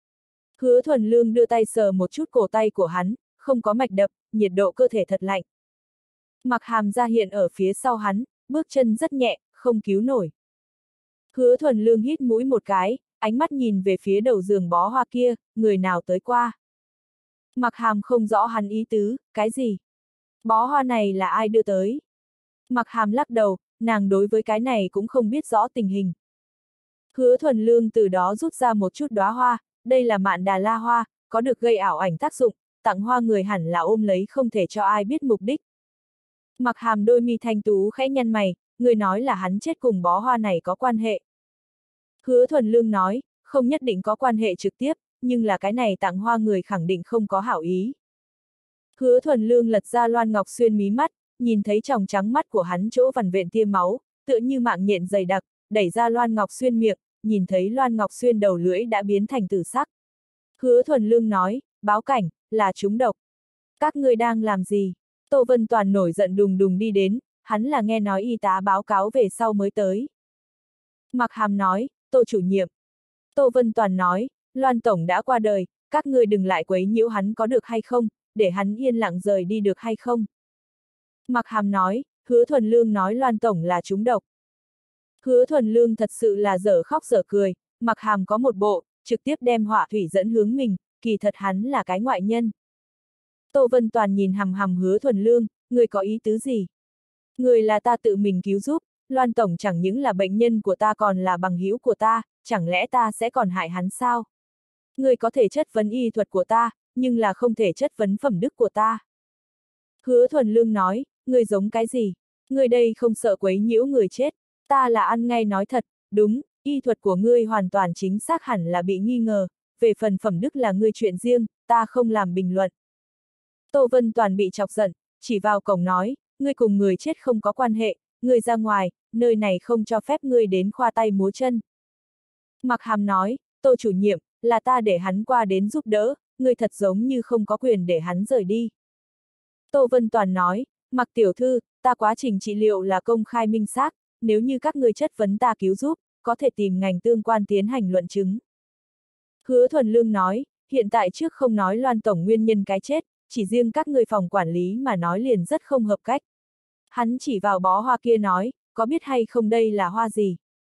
Hứa Thuần Lương đưa tay sờ một chút cổ tay của hắn, không có mạch đập, nhiệt độ cơ thể thật lạnh. Mặc Hàm ra hiện ở phía sau hắn, bước chân rất nhẹ, không cứu nổi. Hứa Thuần Lương hít mũi một cái, ánh mắt nhìn về phía đầu giường bó hoa kia, người nào tới qua. Mặc Hàm không rõ hắn ý tứ, cái gì? Bó hoa này là ai đưa tới? Mặc Hàm lắc đầu, nàng đối với cái này cũng không biết rõ tình hình. Hứa Thuần Lương từ đó rút ra một chút đóa hoa, đây là mạn đà la hoa, có được gây ảo ảnh tác dụng, tặng hoa người hẳn là ôm lấy không thể cho ai biết mục đích. Mặc Hàm đôi mi thanh tú khẽ nhăn mày, người nói là hắn chết cùng bó hoa này có quan hệ. Hứa Thuần Lương nói, không nhất định có quan hệ trực tiếp, nhưng là cái này tặng hoa người khẳng định không có hảo ý. Hứa Thuần Lương lật ra Loan Ngọc Xuyên mí mắt, nhìn thấy tròng trắng mắt của hắn chỗ vằn vện tia máu, tựa như mạng nhện dày đặc, đẩy ra Loan Ngọc Xuyên miệng, nhìn thấy Loan Ngọc Xuyên đầu lưỡi đã biến thành tử sắc. Hứa Thuần Lương nói, báo cảnh, là trúng độc. Các ngươi đang làm gì? Tô Vân Toàn nổi giận đùng đùng đi đến, hắn là nghe nói y tá báo cáo về sau mới tới. Mặc Hàm nói, Tô chủ nhiệm. Tô Vân Toàn nói, Loan Tổng đã qua đời, các ngươi đừng lại quấy nhiễu hắn có được hay không, để hắn yên lặng rời đi được hay không. Mặc Hàm nói, Hứa Thuần Lương nói Loan Tổng là trúng độc. Hứa Thuần Lương thật sự là dở khóc dở cười, Mặc Hàm có một bộ, trực tiếp đem họa thủy dẫn hướng mình, kỳ thật hắn là cái ngoại nhân. Tô Vân Toàn nhìn hằm hằm Hứa Thuần Lương, người có ý tứ gì? Người là ta tự mình cứu giúp, Loan Tổng chẳng những là bệnh nhân của ta còn là bằng hữu của ta, chẳng lẽ ta sẽ còn hại hắn sao? Người có thể chất vấn y thuật của ta, nhưng là không thể chất vấn phẩm đức của ta. Hứa Thuần Lương nói, người giống cái gì? Người đây không sợ quấy nhiễu người chết, ta là ăn ngay nói thật, đúng, y thuật của ngươi hoàn toàn chính xác hẳn là bị nghi ngờ, về phần phẩm đức là ngươi chuyện riêng, ta không làm bình luận. Tô Vân Toàn bị chọc giận, chỉ vào cổng nói, ngươi cùng người chết không có quan hệ, ngươi ra ngoài, nơi này không cho phép ngươi đến khoa tay múa chân. Mặc Hàm nói, Tô chủ nhiệm, là ta để hắn qua đến giúp đỡ, ngươi thật giống như không có quyền để hắn rời đi. Tô Vân Toàn nói, Mặc tiểu thư, ta quá trình trị liệu là công khai minh xác, nếu như các ngươi chất vấn ta cứu giúp, có thể tìm ngành tương quan tiến hành luận chứng. Hứa Thuần Lương nói, hiện tại trước không nói Loan Tổng nguyên nhân cái chết, chỉ riêng các ngươi phòng quản lý mà nói liền rất không hợp cách. Hắn chỉ vào bó hoa kia nói, có biết hay không đây là hoa gì?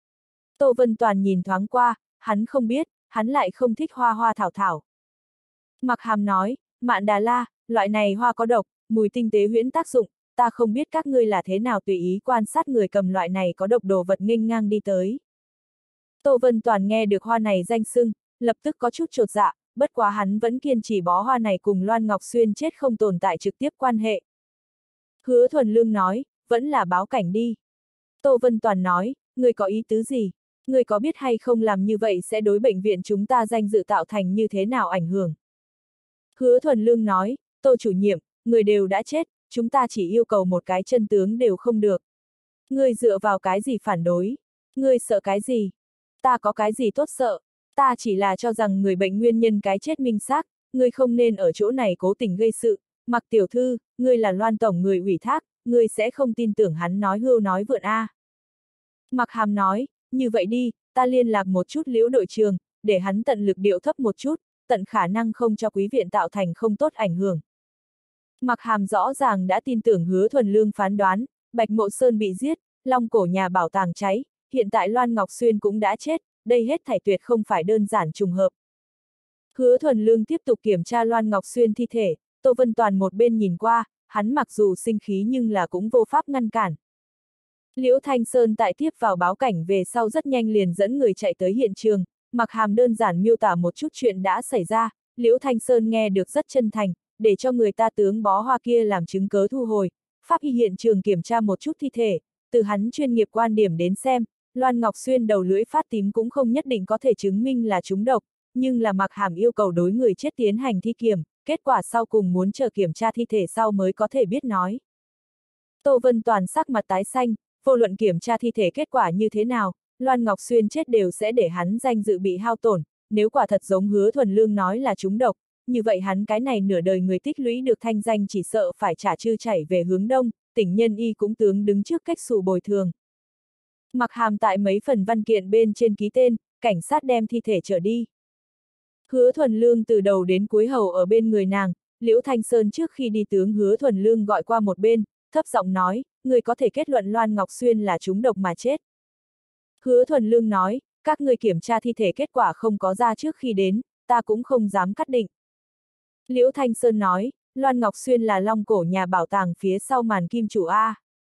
Tô Vân Toàn nhìn thoáng qua, hắn không biết, hắn lại không thích hoa hoa thảo thảo. Mặc Hàm nói, mạn đà la, loại này hoa có độc, mùi tinh tế huyễn tác dụng, ta không biết các ngươi là thế nào tùy ý quan sát người cầm loại này có độc đồ vật nghênh ngang đi tới. Tô Vân Toàn nghe được hoa này danh xưng, lập tức có chút chột dạ, bất quá hắn vẫn kiên trì bó hoa này cùng Loan Ngọc Xuyên chết không tồn tại trực tiếp quan hệ. Hứa Thuần Lương nói, vẫn là báo cảnh đi. Tô Vân Toàn nói, người có ý tứ gì? Người có biết hay không làm như vậy sẽ đối bệnh viện chúng ta danh dự tạo thành như thế nào ảnh hưởng? Hứa Thuần Lương nói, Tô chủ nhiệm, người đều đã chết, chúng ta chỉ yêu cầu một cái chân tướng đều không được. Ngươi dựa vào cái gì phản đối? Ngươi sợ cái gì? Ta có cái gì tốt sợ? Ta chỉ là cho rằng người bệnh nguyên nhân cái chết minh xác, ngươi không nên ở chỗ này cố tình gây sự. Mặc tiểu thư, ngươi là Loan Tổng người ủy thác, ngươi sẽ không tin tưởng hắn nói hưu nói vượn a. Mặc Hàm nói, như vậy đi, ta liên lạc một chút Liễu đội trường, để hắn tận lực điệu thấp một chút, tận khả năng không cho quý viện tạo thành không tốt ảnh hưởng. Mặc Hàm rõ ràng đã tin tưởng Hứa Thuần Lương phán đoán, Bạch Mộ Sơn bị giết, Long Cổ nhà bảo tàng cháy, hiện tại Loan Ngọc Xuyên cũng đã chết, đây hết thảy tuyệt không phải đơn giản trùng hợp. Hứa Thuần Lương tiếp tục kiểm tra Loan Ngọc Xuyên thi thể, Tô Vân Toàn một bên nhìn qua, hắn mặc dù sinh khí nhưng là cũng vô pháp ngăn cản. Liễu Thanh Sơn tại tiếp vào báo cảnh về sau rất nhanh liền dẫn người chạy tới hiện trường, Mặc Hàm đơn giản miêu tả một chút chuyện đã xảy ra, Liễu Thanh Sơn nghe được rất chân thành, để cho người ta tướng bó hoa kia làm chứng cớ thu hồi, pháp y hiện trường kiểm tra một chút thi thể, từ hắn chuyên nghiệp quan điểm đến xem, Loan Ngọc Xuyên đầu lưỡi phát tím cũng không nhất định có thể chứng minh là trúng độc, nhưng là Mặc Hàm yêu cầu đối người chết tiến hành thi kiểm, kết quả sau cùng muốn chờ kiểm tra thi thể sau mới có thể biết nói. Tô Vân Toàn sắc mặt tái xanh, vô luận kiểm tra thi thể kết quả như thế nào, Loan Ngọc Xuyên chết đều sẽ để hắn danh dự bị hao tổn, nếu quả thật giống Hứa Thuần Lương nói là trúng độc, như vậy hắn cái này nửa đời người tích lũy được thanh danh chỉ sợ phải trả trư chảy về hướng đông, tỉnh Nhân Y cũng tướng đứng trước cách xù bồi thường. Mặc Hàm tại mấy phần văn kiện bên trên ký tên, cảnh sát đem thi thể trở đi. Hứa Thuần Lương từ đầu đến cuối hầu ở bên người nàng, Liễu Thanh Sơn trước khi đi tướng Hứa Thuần Lương gọi qua một bên, thấp giọng nói, người có thể kết luận Loan Ngọc Xuyên là trúng độc mà chết. Hứa Thuần Lương nói, các người kiểm tra thi thể kết quả không có ra trước khi đến, ta cũng không dám cắt định. Liễu Thanh Sơn nói, Loan Ngọc Xuyên là long cổ nhà bảo tàng phía sau màn kim chủ A.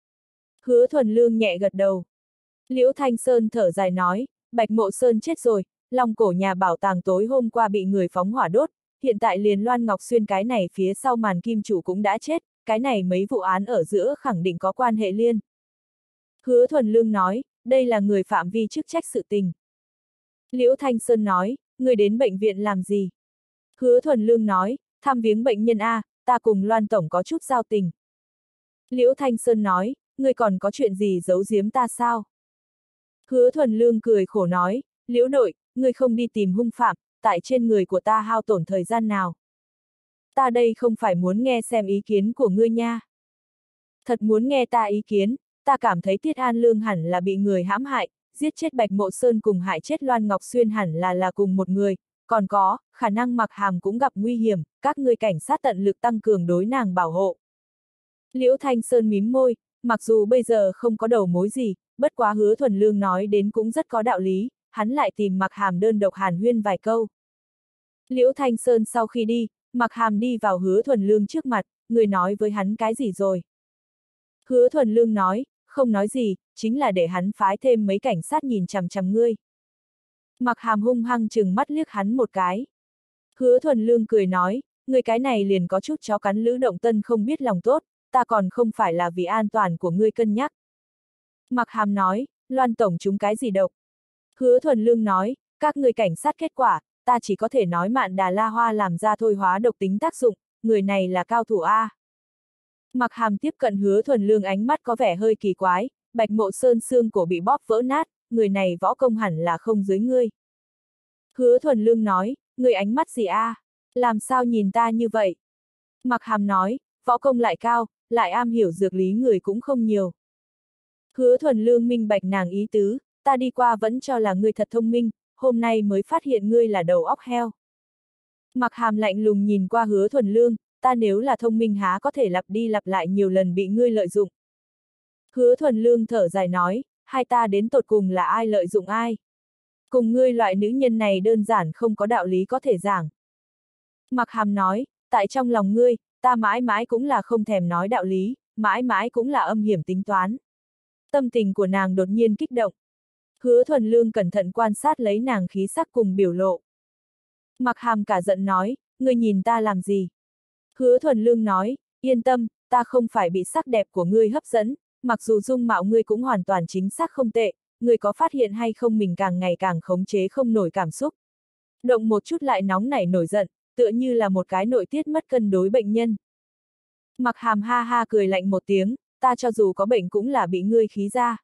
Hứa Thuần Lương nhẹ gật đầu. Liễu Thanh Sơn thở dài nói, Bạch Mộ Sơn chết rồi, long cổ nhà bảo tàng tối hôm qua bị người phóng hỏa đốt, hiện tại liền Loan Ngọc Xuyên cái này phía sau màn kim chủ cũng đã chết, cái này mấy vụ án ở giữa khẳng định có quan hệ liên. Hứa Thuần Lương nói, đây là người phạm vi chức trách sự tình. Liễu Thanh Sơn nói, người đến bệnh viện làm gì? Hứa Thuần Lương nói, thăm viếng bệnh nhân A, ta cùng Loan Tổng có chút giao tình. Liễu Thanh Sơn nói, người còn có chuyện gì giấu giếm ta sao? Hứa Thuần Lương cười khổ nói, Liễu nội, người không đi tìm hung phạm, tại trên người của ta hao tổn thời gian nào. Ta đây không phải muốn nghe xem ý kiến của ngươi nha. Thật muốn nghe ta ý kiến, ta cảm thấy Tiết An Lương hẳn là bị người hãm hại, giết chết Bạch Mộ Sơn cùng hại chết Loan Ngọc Xuyên hẳn là là cùng một người, còn có, khả năng Mặc Hàm cũng gặp nguy hiểm, các ngươi cảnh sát tận lực tăng cường đối nàng bảo hộ. Liễu Thanh Sơn mím môi, mặc dù bây giờ không có đầu mối gì, bất quá Hứa Thuần Lương nói đến cũng rất có đạo lý, hắn lại tìm Mặc Hàm đơn độc hàn huyên vài câu. Liễu Thanh Sơn sau khi đi, Mặc Hàm đi vào Hứa Thuần Lương trước mặt, người nói với hắn cái gì rồi? Hứa Thuần Lương nói, không nói gì, chính là để hắn phái thêm mấy cảnh sát nhìn chằm chằm ngươi. Mặc Hàm hung hăng chừng mắt liếc hắn một cái. Hứa Thuần Lương cười nói, người cái này liền có chút chó cắn Lữ Động Tân không biết lòng tốt, ta còn không phải là vì an toàn của ngươi cân nhắc. Mặc Hàm nói, Loan Tổng chúng cái gì độc? Hứa Thuần Lương nói, các người cảnh sát kết quả, ta chỉ có thể nói Mạn Đà La Hoa làm ra thôi hóa độc tính tác dụng, người này là cao thủ A. Mặc Hàm tiếp cận Hứa Thuần Lương ánh mắt có vẻ hơi kỳ quái, Bạch Mộ Sơn xương cổ bị bóp vỡ nát, người này võ công hẳn là không dưới ngươi. Hứa Thuần Lương nói, người ánh mắt gì A? Làm sao nhìn ta như vậy? Mặc Hàm nói, võ công lại cao, lại am hiểu dược lý người cũng không nhiều. Hứa Thuần Lương minh bạch nàng ý tứ, ta đi qua vẫn cho là ngươi thật thông minh, hôm nay mới phát hiện ngươi là đầu óc heo. Mặc Hàm lạnh lùng nhìn qua Hứa Thuần Lương, ta nếu là thông minh há có thể lặp đi lặp lại nhiều lần bị ngươi lợi dụng. Hứa Thuần Lương thở dài nói, hai ta đến tột cùng là ai lợi dụng ai? Cùng ngươi loại nữ nhân này đơn giản không có đạo lý có thể giảng. Mặc Hàm nói, tại trong lòng ngươi, ta mãi mãi cũng là không thèm nói đạo lý, mãi mãi cũng là âm hiểm tính toán. Tâm tình của nàng đột nhiên kích động. Hứa Thuần Lương cẩn thận quan sát lấy nàng khí sắc cùng biểu lộ. Mặc Hàm cả giận nói, ngươi nhìn ta làm gì? Hứa Thuần Lương nói, yên tâm, ta không phải bị sắc đẹp của ngươi hấp dẫn, mặc dù dung mạo ngươi cũng hoàn toàn chính xác không tệ, ngươi có phát hiện hay không mình càng ngày càng khống chế không nổi cảm xúc. Động một chút lại nóng nảy nổi giận, tựa như là một cái nội tiết mất cân đối bệnh nhân. Mặc Hàm ha ha cười lạnh một tiếng, ta cho dù có bệnh cũng là bị ngươi khí ra.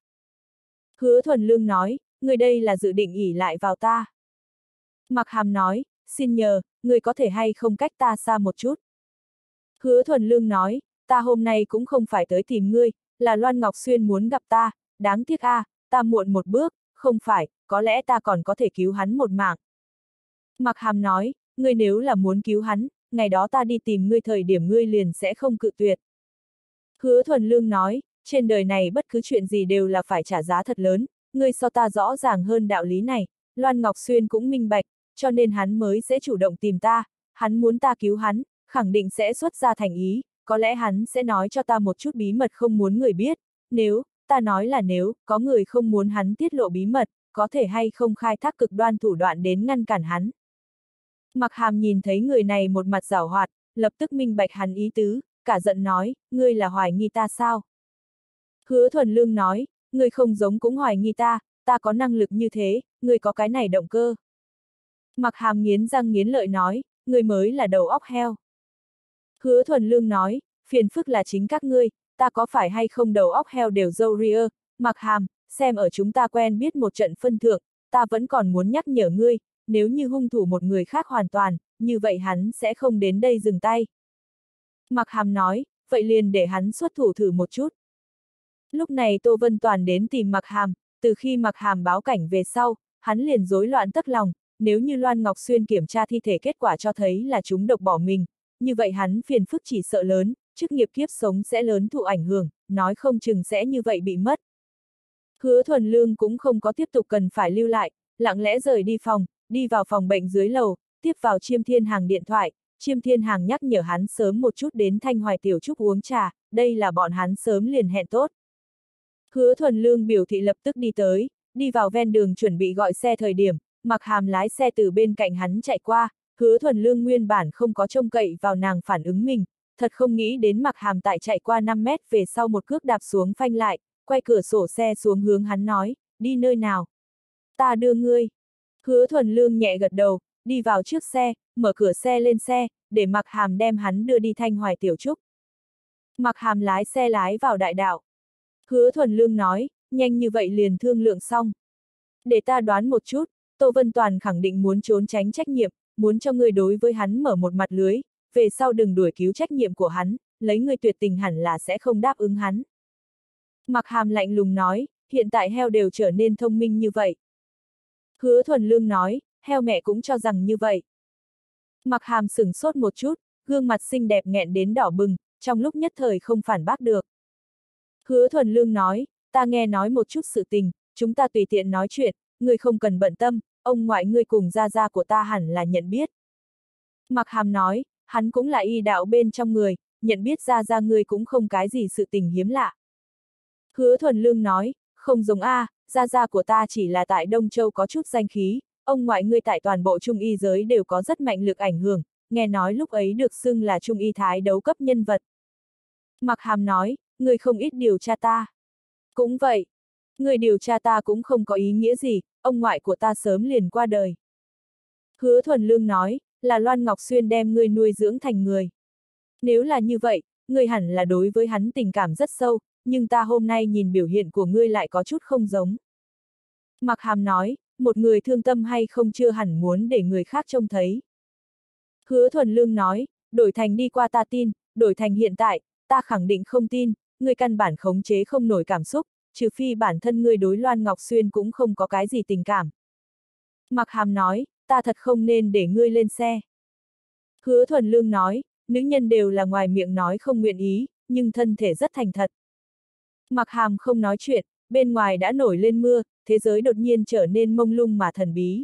Hứa Thuần Lương nói, ngươi đây là dự định ỷ lại vào ta. Mặc Hàm nói, xin nhờ, ngươi có thể hay không cách ta xa một chút. Hứa Thuần Lương nói, ta hôm nay cũng không phải tới tìm ngươi, là Loan Ngọc Xuyên muốn gặp ta, đáng tiếc a, à, ta muộn một bước, không phải, có lẽ ta còn có thể cứu hắn một mạng. Mặc Hàm nói, ngươi nếu là muốn cứu hắn, ngày đó ta đi tìm ngươi thời điểm ngươi liền sẽ không cự tuyệt. Hứa Thuần Lương nói, trên đời này bất cứ chuyện gì đều là phải trả giá thật lớn, ngươi so ta rõ ràng hơn đạo lý này, Loan Ngọc Xuyên cũng minh bạch, cho nên hắn mới sẽ chủ động tìm ta, hắn muốn ta cứu hắn, khẳng định sẽ xuất ra thành ý, có lẽ hắn sẽ nói cho ta một chút bí mật không muốn người biết, nếu, ta nói là nếu, có người không muốn hắn tiết lộ bí mật, có thể hay không khai thác cực đoan thủ đoạn đến ngăn cản hắn. Mặc Hàm nhìn thấy người này một mặt giảo hoạt, lập tức minh bạch hắn ý tứ, cả giận nói, ngươi là hoài nghi ta sao? Hứa Thuần Lương nói, ngươi không giống cũng hoài nghi ta, ta có năng lực như thế, ngươi có cái này động cơ. Mặc Hàm nghiến răng nghiến lợi nói, ngươi mới là đầu óc heo. Hứa Thuần Lương nói, phiền phức là chính các ngươi, ta có phải hay không đầu óc heo đều dâu ria, Mặc Hàm, xem ở chúng ta quen biết một trận phân thượng, ta vẫn còn muốn nhắc nhở ngươi, nếu như hung thủ một người khác hoàn toàn, như vậy hắn sẽ không đến đây dừng tay. Mặc Hàm nói, vậy liền để hắn xuất thủ thử một chút. Lúc này Tô Vân Toàn đến tìm Mặc Hàm, từ khi Mặc Hàm báo cảnh về sau, hắn liền rối loạn tất lòng, nếu như Loan Ngọc Xuyên kiểm tra thi thể kết quả cho thấy là chúng độc bỏ mình, như vậy hắn phiền phức chỉ sợ lớn, chức nghiệp kiếp sống sẽ lớn thụ ảnh hưởng, nói không chừng sẽ như vậy bị mất. Hứa Thuần Lương cũng không có tiếp tục cần phải lưu lại, lặng lẽ rời đi phòng, đi vào phòng bệnh dưới lầu, tiếp vào Chiêm Thiên Hàng điện thoại, Chiêm Thiên Hàng nhắc nhở hắn sớm một chút đến Thanh Hoài Tiểu Trúc uống trà, đây là bọn hắn sớm liền hẹn tốt. Hứa Thuần Lương biểu thị lập tức đi tới, đi vào ven đường chuẩn bị gọi xe thời điểm, Mặc Hàm lái xe từ bên cạnh hắn chạy qua, Hứa Thuần Lương nguyên bản không có trông cậy vào nàng phản ứng mình, thật không nghĩ đến Mặc Hàm tại chạy qua năm mét về sau một cước đạp xuống phanh lại, quay cửa sổ xe xuống hướng hắn nói, đi nơi nào? Ta đưa ngươi. Hứa Thuần Lương nhẹ gật đầu, đi vào trước xe, mở cửa xe lên xe, để Mặc Hàm đem hắn đưa đi Thanh Hoài Tiểu Trúc. Mặc Hàm lái xe lái vào đại đạo. Hứa Thuần Lương nói, nhanh như vậy liền thương lượng xong. Để ta đoán một chút, Tô Vân Toàn khẳng định muốn trốn tránh trách nhiệm, muốn cho ngươi đối với hắn mở một mặt lưới, về sau đừng đuổi cứu trách nhiệm của hắn, lấy ngươi tuyệt tình hẳn là sẽ không đáp ứng hắn. Mặc Hàm lạnh lùng nói, hiện tại heo đều trở nên thông minh như vậy. Hứa Thuần Lương nói, heo mẹ cũng cho rằng như vậy. Mặc Hàm sửng sốt một chút, gương mặt xinh đẹp nghẹn đến đỏ bừng, trong lúc nhất thời không phản bác được. Hứa Thuần Lương nói, ta nghe nói một chút sự tình, chúng ta tùy tiện nói chuyện, ngươi không cần bận tâm, ông ngoại ngươi cùng gia gia của ta hẳn là nhận biết. Mặc Hàm nói, hắn cũng là y đạo bên trong người, nhận biết gia gia ngươi cũng không cái gì sự tình hiếm lạ. Hứa Thuần Lương nói, không giống a, gia gia của ta chỉ là tại Đông Châu có chút danh khí, ông ngoại ngươi tại toàn bộ trung y giới đều có rất mạnh lực ảnh hưởng, nghe nói lúc ấy được xưng là trung y thái đấu cấp nhân vật. Mặc Hàm nói, ngươi không ít điều tra ta. Cũng vậy, ngươi điều tra ta cũng không có ý nghĩa gì, ông ngoại của ta sớm liền qua đời. Hứa Thuần Lương nói, là Loan Ngọc Xuyên đem ngươi nuôi dưỡng thành người. Nếu là như vậy, ngươi hẳn là đối với hắn tình cảm rất sâu, nhưng ta hôm nay nhìn biểu hiện của ngươi lại có chút không giống. Mặc Hàm nói, một người thương tâm hay không chưa hẳn muốn để người khác trông thấy. Hứa Thuần Lương nói, đổi thành đi qua ta tin, đổi thành hiện tại, ta khẳng định không tin, ngươi căn bản khống chế không nổi cảm xúc, trừ phi bản thân ngươi đối Loan Ngọc Xuyên cũng không có cái gì tình cảm. Mặc Hàm nói, ta thật không nên để ngươi lên xe. Hứa Thuần Lương nói, nữ nhân đều là ngoài miệng nói không nguyện ý, nhưng thân thể rất thành thật. Mặc Hàm không nói chuyện, bên ngoài đã nổi lên mưa, thế giới đột nhiên trở nên mông lung mà thần bí.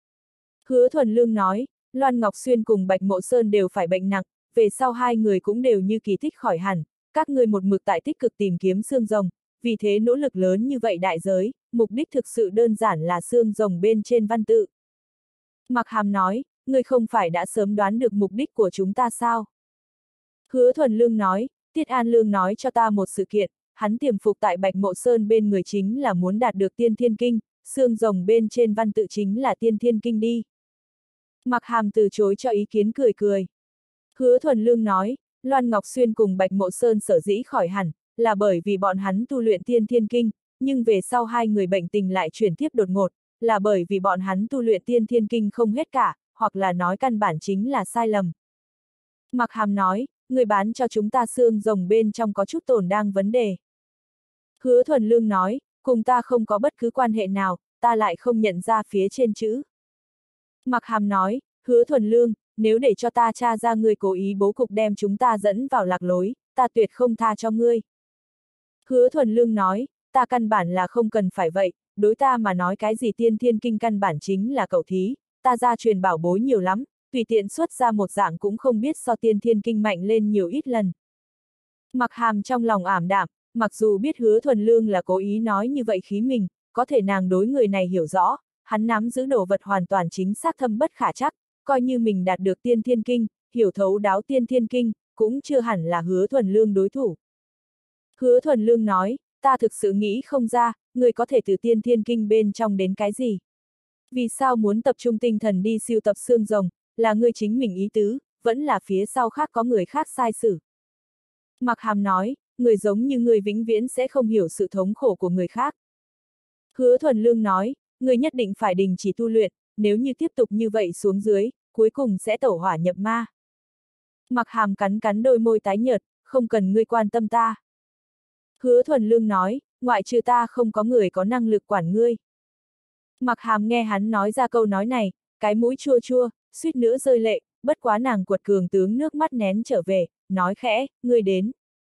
Hứa Thuần Lương nói, Loan Ngọc Xuyên cùng Bạch Mộ Sơn đều phải bệnh nặng, về sau hai người cũng đều như kỳ tích khỏi hẳn, các người một mực tại tích cực tìm kiếm xương rồng, vì thế nỗ lực lớn như vậy đại giới, mục đích thực sự đơn giản là xương rồng bên trên văn tự. Mặc Hàm nói, ngươi không phải đã sớm đoán được mục đích của chúng ta sao? Hứa Thuần Lương nói, Tiết An Lương nói cho ta một sự kiện, hắn tiềm phục tại Bạch Mộ Sơn bên người chính là muốn đạt được tiên thiên kinh, xương rồng bên trên văn tự chính là tiên thiên kinh đi. Mặc Hàm từ chối cho ý kiến cười cười. Hứa Thuần Lương nói, Loan Ngọc Xuyên cùng Bạch Mộ Sơn sở dĩ khỏi hẳn, là bởi vì bọn hắn tu luyện tiên thiên kinh, nhưng về sau hai người bệnh tình lại chuyển tiếp đột ngột, là bởi vì bọn hắn tu luyện tiên thiên kinh không hết cả, hoặc là nói căn bản chính là sai lầm. Mặc Hàm nói, người bán cho chúng ta xương rồng bên trong có chút tổn đang vấn đề. Hứa Thuần Lương nói, cùng ta không có bất cứ quan hệ nào, ta lại không nhận ra phía trên chữ. Mặc Hàm nói, Hứa Thuần Lương, nếu để cho ta tra ra ngươi cố ý bố cục đem chúng ta dẫn vào lạc lối, ta tuyệt không tha cho ngươi. Hứa Thuần Lương nói, ta căn bản là không cần phải vậy, đối ta mà nói cái gì tiên thiên kinh căn bản chính là cậu thí, ta gia truyền bảo bối nhiều lắm, tùy tiện xuất ra một dạng cũng không biết so tiên thiên kinh mạnh lên nhiều ít lần. Mặc Hàm trong lòng ảm đạm, mặc dù biết Hứa Thuần Lương là cố ý nói như vậy khí mình, có thể nàng đối người này hiểu rõ, hắn nắm giữ đồ vật hoàn toàn chính xác thâm bất khả trắc, coi như mình đạt được tiên thiên kinh, hiểu thấu đáo tiên thiên kinh, cũng chưa hẳn là Hứa Thuần Lương đối thủ. Hứa Thuần Lương nói, ta thực sự nghĩ không ra, người có thể từ tiên thiên kinh bên trong đến cái gì. Vì sao muốn tập trung tinh thần đi siêu tập xương rồng, là ngươi chính mình ý tứ, vẫn là phía sau khác có người khác sai sử. Mặc Hàm nói, người giống như người vĩnh viễn sẽ không hiểu sự thống khổ của người khác. Hứa Thuần Lương nói, người nhất định phải đình chỉ tu luyện, nếu như tiếp tục như vậy xuống dưới, cuối cùng sẽ tẩu hỏa nhập ma. Mặc Hàm cắn cắn đôi môi tái nhợt, không cần ngươi quan tâm ta. Hứa Thuần Lương nói, ngoại trừ ta không có người có năng lực quản ngươi. Mặc Hàm nghe hắn nói ra câu nói này, cái mũi chua chua, suýt nữa rơi lệ, bất quá nàng quật cường tướng nước mắt nén trở về, nói khẽ, ngươi đến.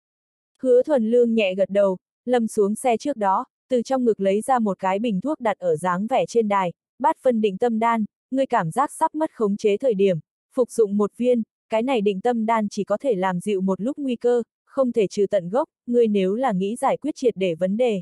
Hứa Thuần Lương nhẹ gật đầu, lâm xuống xe trước đó, từ trong ngực lấy ra một cái bình thuốc đặt ở dáng vẻ trên đài, bát phân định tâm đan, ngươi cảm giác sắp mất khống chế thời điểm, phục dụng một viên, cái này định tâm đan chỉ có thể làm dịu một lúc nguy cơ, không thể trừ tận gốc, ngươi nếu là nghĩ giải quyết triệt để vấn đề.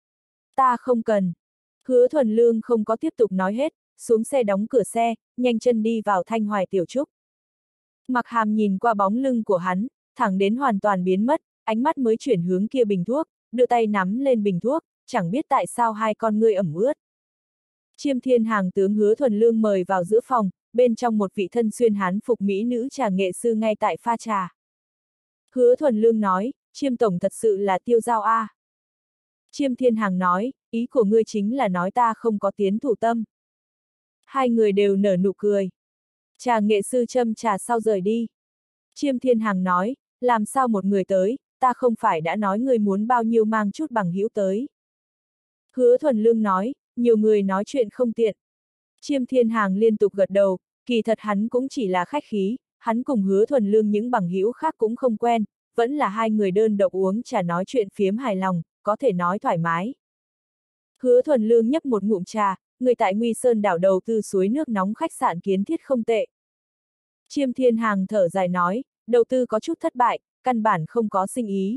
Ta không cần. Hứa Thuần Lương không có tiếp tục nói hết, xuống xe đóng cửa xe, nhanh chân đi vào Thanh Hoài tiểu trúc. Mặc Hàm nhìn qua bóng lưng của hắn, thẳng đến hoàn toàn biến mất, ánh mắt mới chuyển hướng kia bình thuốc, đưa tay nắm lên bình thuốc, chẳng biết tại sao hai con ngươi ẩm ướt. Chiêm Thiên Hàng tướng Hứa Thuần Lương mời vào giữa phòng, bên trong một vị thân xuyên hán phục mỹ nữ trà nghệ sư ngay tại pha trà. Hứa Thuần Lương nói, Chiêm tổng thật sự là tiêu dao a. Chiêm Thiên Hàng nói, ý của ngươi chính là nói ta không có tiến thủ tâm. Hai người đều nở nụ cười. Trà nghệ sư châm trà sau rời đi. Chiêm Thiên Hàng nói, làm sao một người tới, ta không phải đã nói ngươi muốn bao nhiêu mang chút bằng hữu tới. Hứa Thuần Lương nói, nhiều người nói chuyện không tiện. Chiêm Thiên Hàng liên tục gật đầu, kỳ thật hắn cũng chỉ là khách khí, hắn cùng Hứa Thuần Lương những bằng hữu khác cũng không quen, vẫn là hai người đơn độc uống trà nói chuyện phiếm hài lòng, có thể nói thoải mái. Hứa Thuần Lương nhấp một ngụm trà, người tại Nguy Sơn đảo đầu tư suối nước nóng khách sạn kiến thiết không tệ. Chiêm Thiên Hàng thở dài nói, đầu tư có chút thất bại, căn bản không có sinh ý.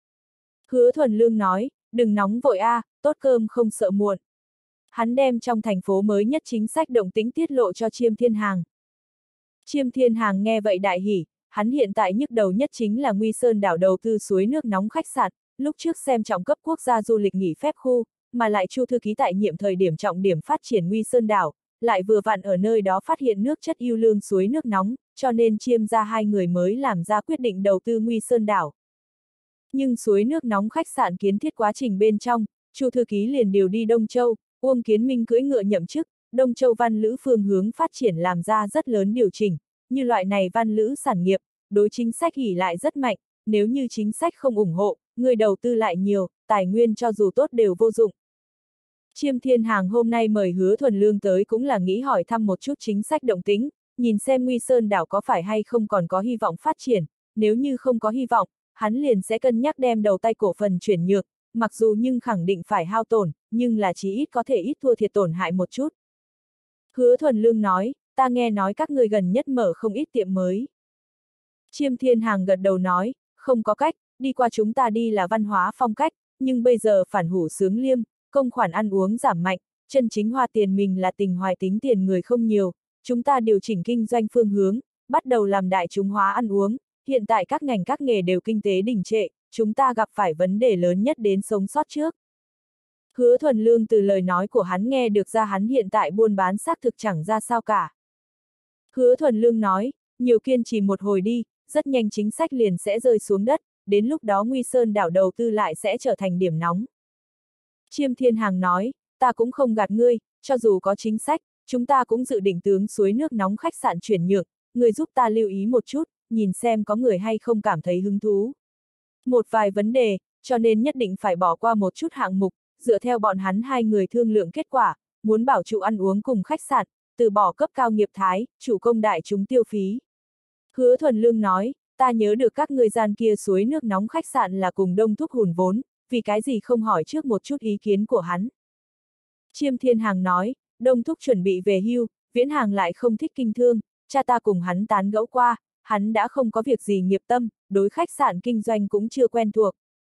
Hứa Thuần Lương nói, đừng nóng vội a, à, tốt cơm không sợ muộn. Hắn đem trong thành phố mới nhất chính sách động tĩnh tiết lộ cho Chiêm Thiên Hàng. Chiêm Thiên Hàng nghe vậy đại hỉ, hắn hiện tại nhức đầu nhất chính là Nguy Sơn đảo đầu tư suối nước nóng khách sạn, lúc trước xem trọng cấp quốc gia du lịch nghỉ phép khu, mà lại Chu thư ký tại nhiệm thời điểm trọng điểm phát triển Nguy Sơn đảo, lại vừa vặn ở nơi đó phát hiện nước chất yêu lương suối nước nóng, cho nên Chiêm ra hai người mới làm ra quyết định đầu tư Nguy Sơn đảo. Nhưng suối nước nóng khách sạn kiến thiết quá trình bên trong, Chu thư ký liền điều đi Đông Châu, Uông Kiến Minh cưỡi ngựa nhậm chức, Đông Châu văn lữ phương hướng phát triển làm ra rất lớn điều chỉnh, như loại này văn lữ sản nghiệp, đối chính sách ỷ lại rất mạnh, nếu như chính sách không ủng hộ, người đầu tư lại nhiều, tài nguyên cho dù tốt đều vô dụng. Chiêm Thiên Hàng hôm nay mời Hứa Thuần Lương tới cũng là nghĩ hỏi thăm một chút chính sách động tĩnh, nhìn xem Nguy Sơn đảo có phải hay không còn có hy vọng phát triển, nếu như không có hy vọng, hắn liền sẽ cân nhắc đem đầu tay cổ phần chuyển nhượng, mặc dù nhưng khẳng định phải hao tổn, nhưng là chí ít có thể ít thua thiệt tổn hại một chút. Hứa Thuần Lương nói, ta nghe nói các người gần nhất mở không ít tiệm mới. Chiêm Thiên Hàng gật đầu nói, không có cách, đi qua chúng ta đi là văn hóa phong cách, nhưng bây giờ phản hủ sướng liêm, công khoản ăn uống giảm mạnh, chân chính hoa tiền mình là tình hoài tính tiền người không nhiều, chúng ta điều chỉnh kinh doanh phương hướng, bắt đầu làm đại chúng hóa ăn uống, hiện tại các ngành các nghề đều kinh tế đình trệ, chúng ta gặp phải vấn đề lớn nhất đến sống sót trước. Hứa Thuần Lương từ lời nói của hắn nghe được ra hắn hiện tại buôn bán xác thực chẳng ra sao cả. Hứa Thuần Lương nói, nhiều kiên trì một hồi đi, rất nhanh chính sách liền sẽ rơi xuống đất, đến lúc đó Nguy Sơn đảo đầu tư lại sẽ trở thành điểm nóng. Chiêm Thiên Hàng nói, ta cũng không gạt ngươi, cho dù có chính sách, chúng ta cũng dự định tướng suối nước nóng khách sạn chuyển nhượng, người giúp ta lưu ý một chút, nhìn xem có người hay không cảm thấy hứng thú. Một vài vấn đề, cho nên nhất định phải bỏ qua một chút hạng mục, dựa theo bọn hắn hai người thương lượng kết quả, muốn bảo trụ ăn uống cùng khách sạn, từ bỏ cấp cao nghiệp thái, chủ công đại chúng tiêu phí. Hứa Thuần Lương nói, ta nhớ được các người gian kia suối nước nóng khách sạn là cùng Đông Thúc hùn vốn, vì cái gì không hỏi trước một chút ý kiến của hắn. Chiêm Thiên Hàng nói, Đông Thúc chuẩn bị về hưu, Viễn Hàng lại không thích kinh thương, cha ta cùng hắn tán gẫu qua, hắn đã không có việc gì nghiệp tâm, đối khách sạn kinh doanh cũng chưa quen thuộc.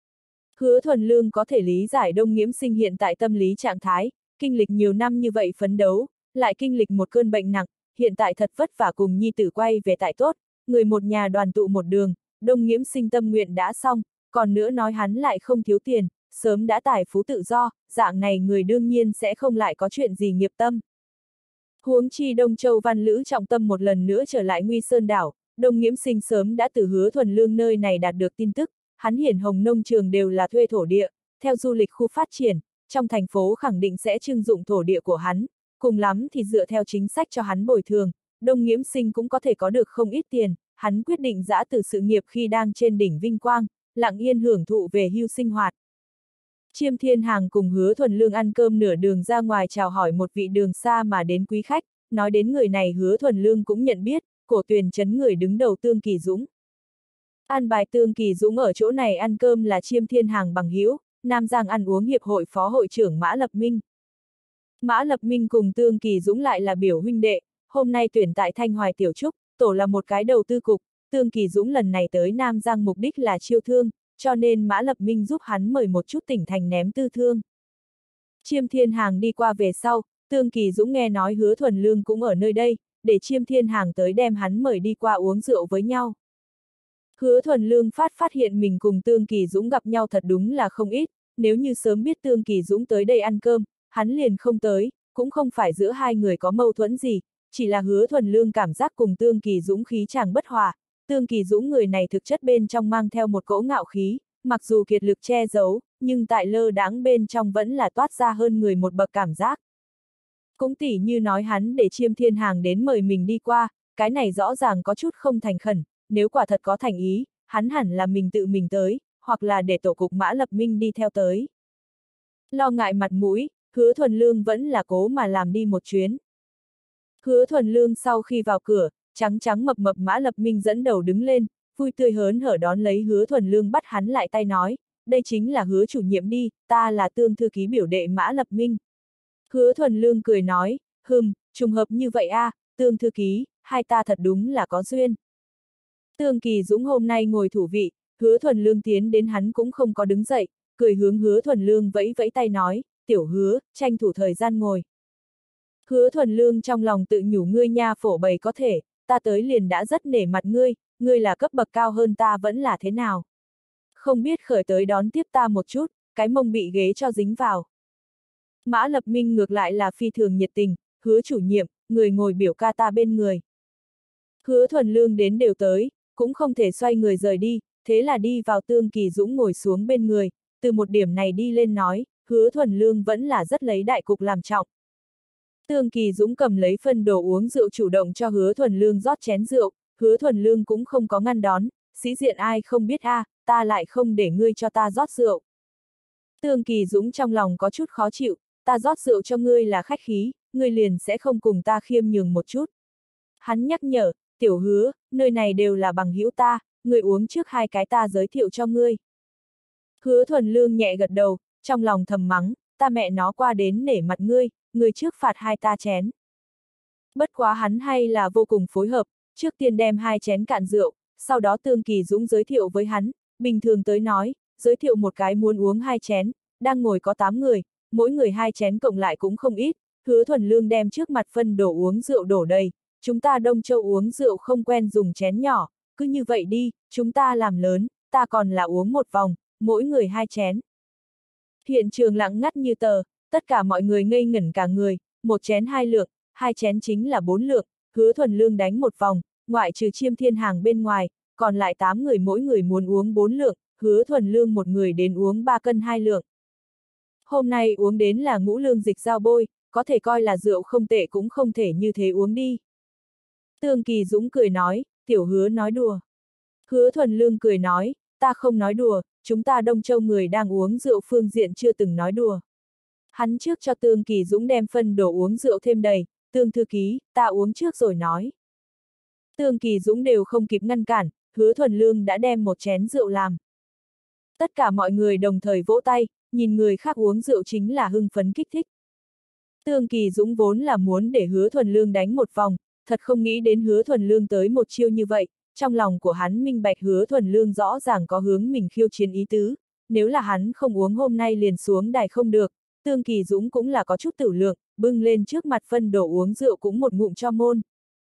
Hứa Thuần Lương có thể lý giải Đông Nghiễm Sinh hiện tại tâm lý trạng thái, kinh lịch nhiều năm như vậy phấn đấu, lại kinh lịch một cơn bệnh nặng, hiện tại thật vất vả cùng nhi tử quay về tại tốt, người một nhà đoàn tụ một đường, Đông Nghiễm Sinh tâm nguyện đã xong, còn nữa nói hắn lại không thiếu tiền, sớm đã tài phú tự do, dạng này người đương nhiên sẽ không lại có chuyện gì nghiệp tâm. Huống chi Đông Châu văn lữ trọng tâm một lần nữa trở lại Nguy Sơn đảo, Đông Nghiễm Sinh sớm đã từ Hứa Thuần Lương nơi này đạt được tin tức, hắn Hiển Hồng nông trường đều là thuê thổ địa, theo du lịch khu phát triển, trong thành phố khẳng định sẽ trưng dụng thổ địa của hắn, cùng lắm thì dựa theo chính sách cho hắn bồi thường, Đông Nghiễm Sinh cũng có thể có được không ít tiền, hắn quyết định giã từ sự nghiệp khi đang trên đỉnh vinh quang, lặng yên hưởng thụ về hưu sinh hoạt. Chiêm Thiên Hàng cùng Hứa Thuần Lương ăn cơm nửa đường ra ngoài chào hỏi một vị đường xa mà đến quý khách, nói đến người này Hứa Thuần Lương cũng nhận biết, Cổ Tuyền trấn người đứng đầu Tương Kỳ Dũng. An bài Tương Kỳ Dũng ở chỗ này ăn cơm là Chiêm Thiên Hàng bằng hữu, Nam Giang ăn uống hiệp hội phó hội trưởng Mã Lập Minh. Mã Lập Minh cùng Tương Kỳ Dũng lại là biểu huynh đệ, hôm nay tuyển tại Thanh Hoài Tiểu Trúc, tổ là một cái đầu tư cục, Tương Kỳ Dũng lần này tới Nam Giang mục đích là chiêu thương, cho nên Mã Lập Minh giúp hắn mời một chút tỉnh thành ném tư thương. Chiêm Thiên Hàng đi qua về sau, Tương Kỳ Dũng nghe nói Hứa Thuần Lương cũng ở nơi đây, để Chiêm Thiên Hàng tới đem hắn mời đi qua uống rượu với nhau. Hứa Thuần Lương phát phát hiện mình cùng Tương Kỳ Dũng gặp nhau thật đúng là không ít, nếu như sớm biết Tương Kỳ Dũng tới đây ăn cơm, hắn liền không tới, cũng không phải giữa hai người có mâu thuẫn gì, chỉ là Hứa Thuần Lương cảm giác cùng Tương Kỳ Dũng khí chàng bất hòa. Tương Kỳ Dũng người này thực chất bên trong mang theo một cỗ ngạo khí, mặc dù kiệt lực che giấu, nhưng tại lơ đãng bên trong vẫn là toát ra hơn người một bậc cảm giác. Cũng tỉ như nói hắn để Chiêm Thiên Hàng đến mời mình đi qua, cái này rõ ràng có chút không thành khẩn, nếu quả thật có thành ý, hắn hẳn là mình tự mình tới, hoặc là để tổ cục Mã Lập Minh đi theo tới. Lo ngại mặt mũi, Hứa Thuần Lương vẫn là cố mà làm đi một chuyến. Hứa Thuần Lương sau khi vào cửa, trắng trắng mập mập Mã Lập Minh dẫn đầu đứng lên, vui tươi hớn hở đón lấy Hứa Thuần Lương bắt hắn lại tay nói, đây chính là Hứa chủ nhiệm đi, ta là Tương thư ký biểu đệ Mã Lập Minh. Hứa Thuần Lương cười nói, hừm, trùng hợp như vậy a, à, Tương thư ký, hai ta thật đúng là có duyên. Tương Kỳ Dũng hôm nay ngồi thủ vị, Hứa Thuần Lương tiến đến hắn cũng không có đứng dậy, cười hướng Hứa Thuần Lương vẫy vẫy tay nói, tiểu Hứa, tranh thủ thời gian ngồi. Hứa Thuần Lương trong lòng tự nhủ ngươi nha phổ bày có thể, ta tới liền đã rất nể mặt ngươi, ngươi là cấp bậc cao hơn ta vẫn là thế nào. Không biết khởi tới đón tiếp ta một chút, cái mông bị ghế cho dính vào. Mã Lập Minh ngược lại là phi thường nhiệt tình, Hứa chủ nhiệm, người ngồi biểu ca ta bên người. Hứa Thuần Lương đến đều tới, cũng không thể xoay người rời đi, thế là đi vào Tương Kỳ Dũng ngồi xuống bên người, từ một điểm này đi lên nói, Hứa Thuần Lương vẫn là rất lấy đại cục làm trọng. Tương Kỳ Dũng cầm lấy phân đồ uống rượu chủ động cho Hứa Thuần Lương rót chén rượu, Hứa Thuần Lương cũng không có ngăn đón, sĩ diện ai không biết a, à, ta lại không để ngươi cho ta rót rượu. Tương Kỳ Dũng trong lòng có chút khó chịu, ta rót rượu cho ngươi là khách khí, ngươi liền sẽ không cùng ta khiêm nhường một chút. Hắn nhắc nhở, tiểu Hứa, nơi này đều là bằng hữu ta, ngươi uống trước hai cái ta giới thiệu cho ngươi. Hứa Thuần Lương nhẹ gật đầu, trong lòng thầm mắng, ta mẹ nó qua đến nể mặt ngươi, ngươi trước phạt hai ta chén. Bất quá hắn hay là vô cùng phối hợp, trước tiên đem hai chén cạn rượu, sau đó Tương Kỳ Dũng giới thiệu với hắn, bình thường tới nói, giới thiệu một cái muốn uống hai chén, đang ngồi có tám người, mỗi người hai chén cộng lại cũng không ít, Hứa Thuần Lương đem trước mặt phân đổ uống rượu đổ đầy, chúng ta Đông Châu uống rượu không quen dùng chén nhỏ, cứ như vậy đi, chúng ta làm lớn, ta còn là uống một vòng, mỗi người hai chén. Hiện trường lặng ngắt như tờ, tất cả mọi người ngây ngẩn cả người, một chén hai lượng, hai chén chính là bốn lượng, Hứa Thuần Lương đánh một vòng, ngoại trừ Chiêm Thiên Hàng bên ngoài, còn lại tám người mỗi người muốn uống bốn lượng, Hứa Thuần Lương một người đến uống ba cân hai lượng. Hôm nay uống đến là ngũ lương dịch giao bôi, có thể coi là rượu không tệ cũng không thể như thế uống đi. Tương Kỳ Dũng cười nói, tiểu Hứa nói đùa. Hứa Thuần Lương cười nói, ta không nói đùa, chúng ta Đông Châu người đang uống rượu phương diện chưa từng nói đùa. Hắn trước cho Tương Kỳ Dũng đem phân đổ uống rượu thêm đầy, Tương thư ký, ta uống trước rồi nói. Tương Kỳ Dũng đều không kịp ngăn cản, Hứa Thuần Lương đã đem một chén rượu làm. Tất cả mọi người đồng thời vỗ tay, nhìn người khác uống rượu chính là hưng phấn kích thích. Tương Kỳ Dũng vốn là muốn để Hứa Thuần Lương đánh một vòng, thật không nghĩ đến Hứa Thuần Lương tới một chiêu như vậy, trong lòng của hắn minh bạch Hứa Thuần Lương rõ ràng có hướng mình khiêu chiến ý tứ, nếu là hắn không uống hôm nay liền xuống đài không được, Tương Kỳ Dũng cũng là có chút tử lượng, bưng lên trước mặt phân đổ uống rượu cũng một ngụm cho môn.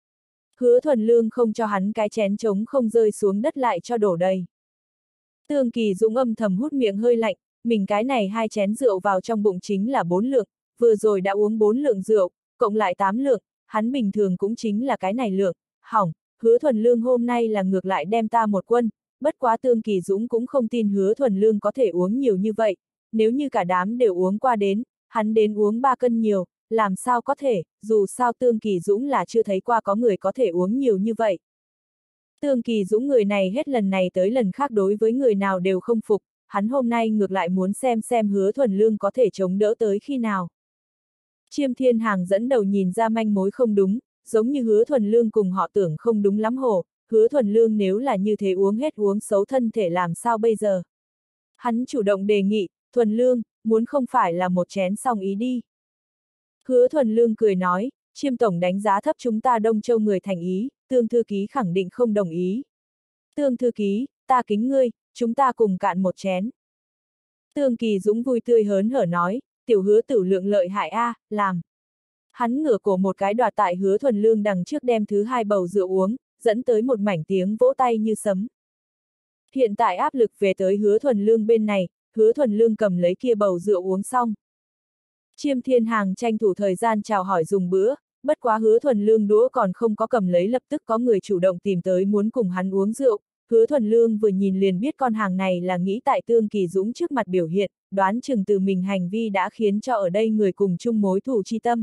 Hứa Thuần Lương không cho hắn cái chén trống không rơi xuống đất lại cho đổ đầy. Tương Kỳ Dũng âm thầm hút miệng hơi lạnh, mình cái này hai chén rượu vào trong bụng chính là bốn lượng, vừa rồi đã uống bốn lượng rượu, cộng lại tám lượng, hắn bình thường cũng chính là cái này lượng, hỏng, Hứa Thuần Lương hôm nay là ngược lại đem ta một quân, bất quá Tương Kỳ Dũng cũng không tin Hứa Thuần Lương có thể uống nhiều như vậy, nếu như cả đám đều uống qua đến, hắn đến uống ba cân nhiều, làm sao có thể, dù sao Tương Kỳ Dũng là chưa thấy qua có người có thể uống nhiều như vậy. Tương Kỳ Dũng người này hết lần này tới lần khác đối với người nào đều không phục, hắn hôm nay ngược lại muốn xem xem Hứa Thuần Lương có thể chống đỡ tới khi nào. Chiêm Thiên Hàng dẫn đầu nhìn ra manh mối không đúng, giống như Hứa Thuần Lương cùng họ tưởng không đúng lắm hồ, Hứa Thuần Lương nếu là như thế uống hết uống xấu thân thể làm sao bây giờ. Hắn chủ động đề nghị, Thuần Lương, muốn không phải là một chén xong ý đi. Hứa Thuần Lương cười nói, Chiêm tổng đánh giá thấp chúng ta Đông Châu người thành ý, Tương thư ký khẳng định không đồng ý. Tương thư ký, ta kính ngươi, chúng ta cùng cạn một chén. Tương Kỳ Dũng vui tươi hớn hở nói, tiểu Hứa tử lượng lợi hại a, à, làm. Hắn ngửa cổ một cái đoạt tại Hứa Thuần Lương đằng trước đem thứ hai bầu rượu uống, dẫn tới một mảnh tiếng vỗ tay như sấm. Hiện tại áp lực về tới Hứa Thuần Lương bên này, Hứa Thuần Lương cầm lấy kia bầu rượu uống xong. Chiêm Thiên Hàng tranh thủ thời gian chào hỏi dùng bữa, bất quá Hứa Thuần Lương đũa còn không có cầm lấy lập tức có người chủ động tìm tới muốn cùng hắn uống rượu. Hứa Thuần Lương vừa nhìn liền biết con hàng này là nghĩ tại Tương Kỳ Dũng trước mặt biểu hiện, đoán chừng từ mình hành vi đã khiến cho ở đây người cùng chung mối thù chi tâm.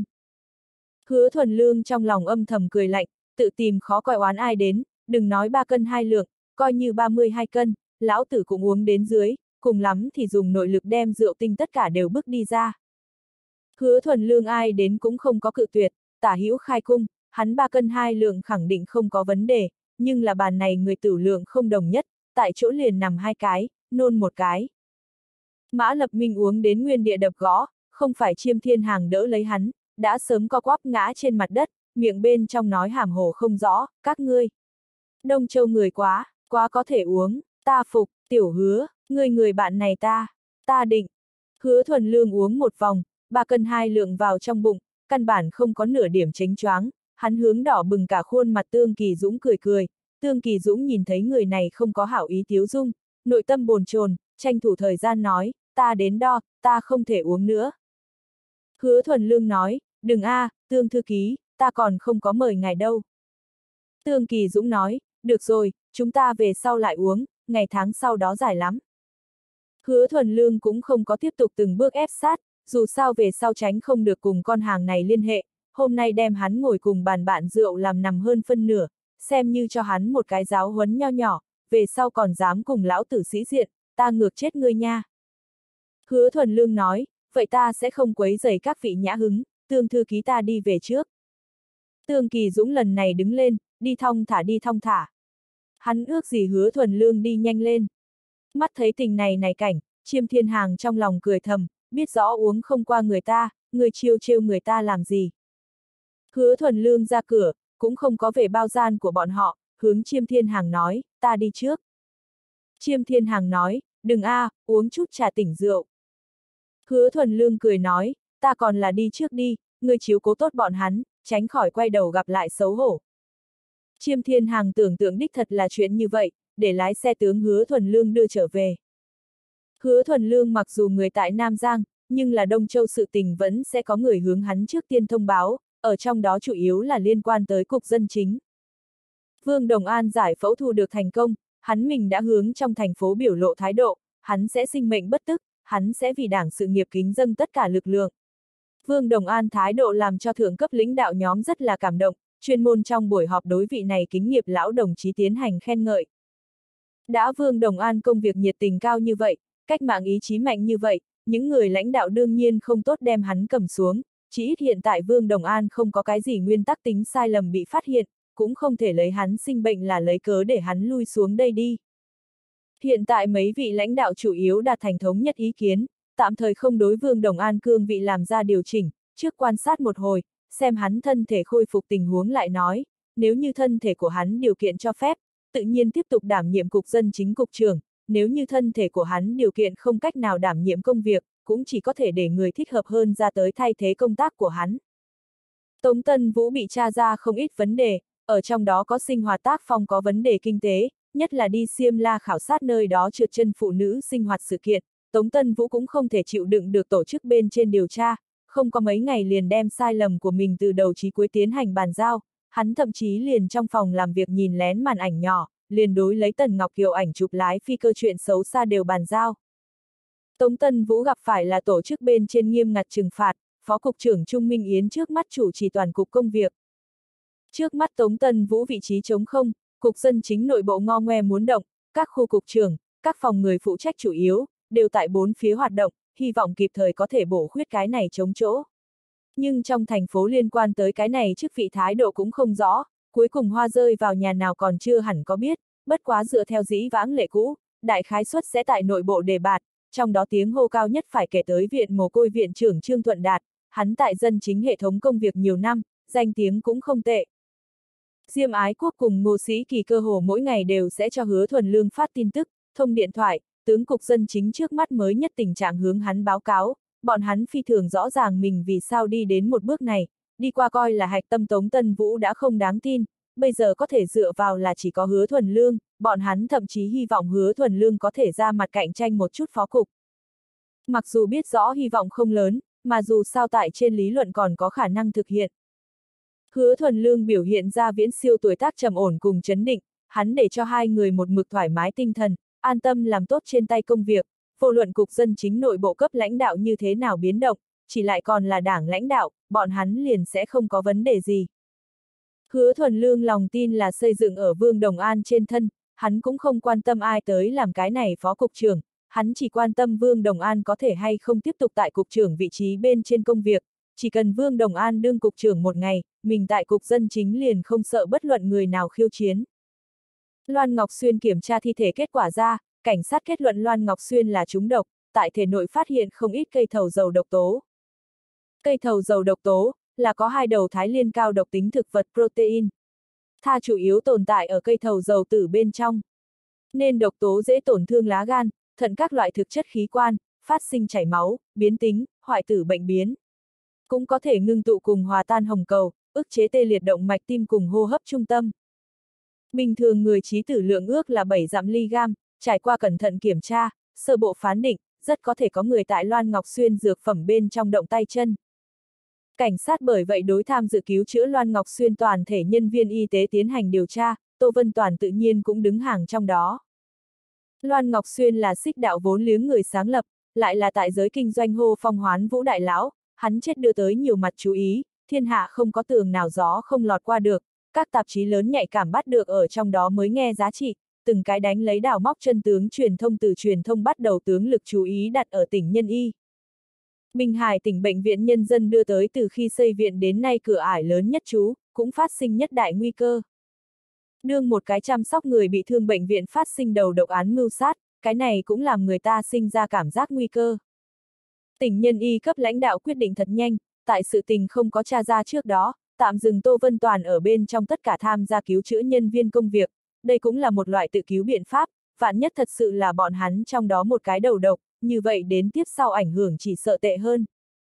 Hứa Thuần Lương trong lòng âm thầm cười lạnh, tự tìm khó coi oán ai đến, đừng nói ba cân hai lượng, coi như ba mươi hai cân, lão tử cũng uống đến dưới, cùng lắm thì dùng nội lực đem rượu tinh tất cả đều bước đi ra. Hứa Thuần Lương ai đến cũng không có cự tuyệt, tả hữu khai cung, hắn ba cân hai lượng khẳng định không có vấn đề, nhưng là bàn này người tử lượng không đồng nhất, tại chỗ liền nằm hai cái, nôn một cái. Mã Lập Minh uống đến nguyên địa đập gõ, không phải Chiêm Thiên Hàng đỡ lấy hắn, đã sớm co quắp ngã trên mặt đất, miệng bên trong nói hàm hồ không rõ, các ngươi. Đông Châu người quá, quá có thể uống, ta phục, tiểu Hứa, người người bạn này ta, ta định. Hứa Thuần Lương uống một vòng, ba cân hai lượng vào trong bụng, căn bản không có nửa điểm chánh choáng, hắn hướng đỏ bừng cả khuôn mặt Tương Kỳ Dũng cười cười, Tương Kỳ Dũng nhìn thấy người này không có hảo ý tiếu dung, nội tâm bồn chồn, tranh thủ thời gian nói, ta đến đo, ta không thể uống nữa. Hứa Thuần Lương nói, đừng a, à, Tương thư ký, ta còn không có mời ngài đâu. Tương Kỳ Dũng nói, được rồi, chúng ta về sau lại uống, ngày tháng sau đó dài lắm. Hứa Thuần Lương cũng không có tiếp tục từng bước ép sát, dù sao về sau tránh không được cùng con hàng này liên hệ, hôm nay đem hắn ngồi cùng bàn bạn rượu làm nằm hơn phân nửa, xem như cho hắn một cái giáo huấn nho nhỏ, về sau còn dám cùng lão tử sĩ diện, ta ngược chết ngươi nha. Hứa Thuần Lương nói, vậy ta sẽ không quấy rầy các vị nhã hứng, Tương thư ký ta đi về trước. Tương Kỳ Dũng lần này đứng lên, đi thong thả đi thong thả. Hắn ước gì Hứa Thuần Lương đi nhanh lên. Mắt thấy tình này này cảnh, Chiêm Thiên Hàng trong lòng cười thầm, biết rõ uống không qua người ta, người chiêu trêu người ta làm gì. Hứa Thuần Lương ra cửa, cũng không có về bao gian của bọn họ, hướng Chiêm Thiên Hàng nói, ta đi trước. Chiêm Thiên Hàng nói, đừng a, à, uống chút trà tỉnh rượu. Hứa Thuần Lương cười nói, ta còn là đi trước đi, người chiếu cố tốt bọn hắn, tránh khỏi quay đầu gặp lại xấu hổ. Chiêm Thiên Hàng tưởng tượng đích thật là chuyện như vậy, để lái xe tướng Hứa Thuần Lương đưa trở về. Hứa Thuần Lương mặc dù người tại Nam Giang, nhưng là Đông Châu sự tình vẫn sẽ có người hướng hắn trước tiên thông báo, ở trong đó chủ yếu là liên quan tới cục dân chính. Vương Đồng An giải phẫu thu được thành công, hắn mình đã hướng trong thành phố biểu lộ thái độ, hắn sẽ sinh mệnh bất tức, hắn sẽ vì đảng sự nghiệp kính dâng tất cả lực lượng. Vương Đồng An thái độ làm cho thượng cấp lãnh đạo nhóm rất là cảm động, chuyên môn trong buổi họp đối vị này kính nghiệp lão đồng chí tiến hành khen ngợi. Đã Vương Đồng An công việc nhiệt tình cao như vậy, cách mạng ý chí mạnh như vậy, những người lãnh đạo đương nhiên không tốt đem hắn cầm xuống, chỉ ít hiện tại Vương Đồng An không có cái gì nguyên tắc tính sai lầm bị phát hiện, cũng không thể lấy hắn sinh bệnh là lấy cớ để hắn lui xuống đây đi. Hiện tại mấy vị lãnh đạo chủ yếu đạt thành thống nhất ý kiến, tạm thời không đối Vương Đồng An cương vị làm ra điều chỉnh, trước quan sát một hồi, xem hắn thân thể khôi phục tình huống lại nói, nếu như thân thể của hắn điều kiện cho phép, tự nhiên tiếp tục đảm nhiệm cục dân chính cục trưởng, nếu như thân thể của hắn điều kiện không cách nào đảm nhiệm công việc, cũng chỉ có thể để người thích hợp hơn ra tới thay thế công tác của hắn. Tống Tân Vũ bị tra ra không ít vấn đề, ở trong đó có sinh hoạt tác phong có vấn đề kinh tế, nhất là đi Xiêm La khảo sát nơi đó trượt chân phụ nữ sinh hoạt sự kiện, Tống Tân Vũ cũng không thể chịu đựng được tổ chức bên trên điều tra, không có mấy ngày liền đem sai lầm của mình từ đầu chí cuối tiến hành bàn giao, hắn thậm chí liền trong phòng làm việc nhìn lén màn ảnh nhỏ, liền đối lấy Tần Ngọc Kiều ảnh chụp lái phi cơ chuyện xấu xa đều bàn giao. Tống Tân Vũ gặp phải là tổ chức bên trên nghiêm ngặt trừng phạt, Phó Cục trưởng Trung Minh Yến trước mắt chủ trì toàn cục công việc. Trước mắt Tống Tân Vũ vị trí trống không, cục dân chính nội bộ ngo ngoe muốn động, các khu cục trưởng, các phòng người phụ trách chủ yếu, đều tại bốn phía hoạt động, hy vọng kịp thời có thể bổ khuyết cái này chống chỗ. Nhưng trong thành phố liên quan tới cái này chức vị thái độ cũng không rõ, cuối cùng hoa rơi vào nhà nào còn chưa hẳn có biết, bất quá dựa theo dĩ vãng lệ cũ, đại khái suất sẽ tại nội bộ đề bạt, trong đó tiếng hô cao nhất phải kể tới viện mồ côi viện trưởng Trương Thuận Đạt, hắn tại dân chính hệ thống công việc nhiều năm, danh tiếng cũng không tệ. Diêm Ái Quốc cùng Ngô Sĩ Kỳ cơ hồ mỗi ngày đều sẽ cho Hứa Thuần Lương phát tin tức, thông điện thoại, tướng cục dân chính trước mắt mới nhất tình trạng hướng hắn báo cáo, bọn hắn phi thường rõ ràng mình vì sao đi đến một bước này, đi qua coi là hạch tâm Tống Tân Vũ đã không đáng tin, bây giờ có thể dựa vào là chỉ có Hứa Thuần Lương, bọn hắn thậm chí hy vọng Hứa Thuần Lương có thể ra mặt cạnh tranh một chút phó cục. Mặc dù biết rõ hy vọng không lớn, mà dù sao tại trên lý luận còn có khả năng thực hiện. Hứa Thuần Lương biểu hiện ra viễn siêu tuổi tác trầm ổn cùng chấn định, hắn để cho hai người một mực thoải mái tinh thần, an tâm làm tốt trên tay công việc, vô luận cục dân chính nội bộ cấp lãnh đạo như thế nào biến động, chỉ lại còn là đảng lãnh đạo, bọn hắn liền sẽ không có vấn đề gì. Hứa Thuần Lương lòng tin là xây dựng ở Vương Đồng An trên thân, hắn cũng không quan tâm ai tới làm cái này phó cục trưởng, hắn chỉ quan tâm Vương Đồng An có thể hay không tiếp tục tại cục trưởng vị trí bên trên công việc, chỉ cần Vương Đồng An đương cục trưởng một ngày, mình tại cục dân chính liền không sợ bất luận người nào khiêu chiến. Loan Ngọc Xuyên kiểm tra thi thể kết quả ra, cảnh sát kết luận Loan Ngọc Xuyên là trúng độc, tại thể nội phát hiện không ít cây thầu dầu độc tố. Cây thầu dầu độc tố là có hai đầu thái liên cao độc tính thực vật protein. Tha chủ yếu tồn tại ở cây thầu dầu tử bên trong. Nên độc tố dễ tổn thương lá gan, thận các loại thực chất khí quan, phát sinh chảy máu, biến tính, hoại tử bệnh biến. Cũng có thể ngưng tụ cùng hòa tan hồng cầu, ức chế tê liệt động mạch tim cùng hô hấp trung tâm. Bình thường người trí tử lượng ước là bảy dặm ly gam, trải qua cẩn thận kiểm tra, sơ bộ phán định, rất có thể có người tại Loan Ngọc Xuyên dược phẩm bên trong động tay chân. Cảnh sát bởi vậy đối tham dự cứu chữa Loan Ngọc Xuyên toàn thể nhân viên y tế tiến hành điều tra, Tô Vân Toàn tự nhiên cũng đứng hàng trong đó. Loan Ngọc Xuyên là Xích Đạo vốn liếng người sáng lập, lại là tại giới kinh doanh hô phong hoán vũ đại lão, hắn chết đưa tới nhiều mặt chú ý, thiên hạ không có tường nào gió không lọt qua được, các tạp chí lớn nhạy cảm bắt được ở trong đó mới nghe giá trị, từng cái đánh lấy đào móc chân tướng truyền thông từ truyền thông bắt đầu tướng lực chú ý đặt ở tỉnh Nhân Y. Bình Hải tỉnh bệnh viện nhân dân đưa tới từ khi xây viện đến nay cửa ải lớn nhất trú, cũng phát sinh nhất đại nguy cơ. Đương một cái chăm sóc người bị thương bệnh viện phát sinh đầu độc án mưu sát, cái này cũng làm người ta sinh ra cảm giác nguy cơ. Tỉnh Nhân Y cấp lãnh đạo quyết định thật nhanh, tại sự tình không có tra ra trước đó, tạm dừng Tô Vân Toàn ở bên trong tất cả tham gia cứu chữa nhân viên công việc, đây cũng là một loại tự cứu biện pháp, vạn nhất thật sự là bọn hắn trong đó một cái đầu độc, như vậy đến tiếp sau ảnh hưởng chỉ sợ tệ hơn.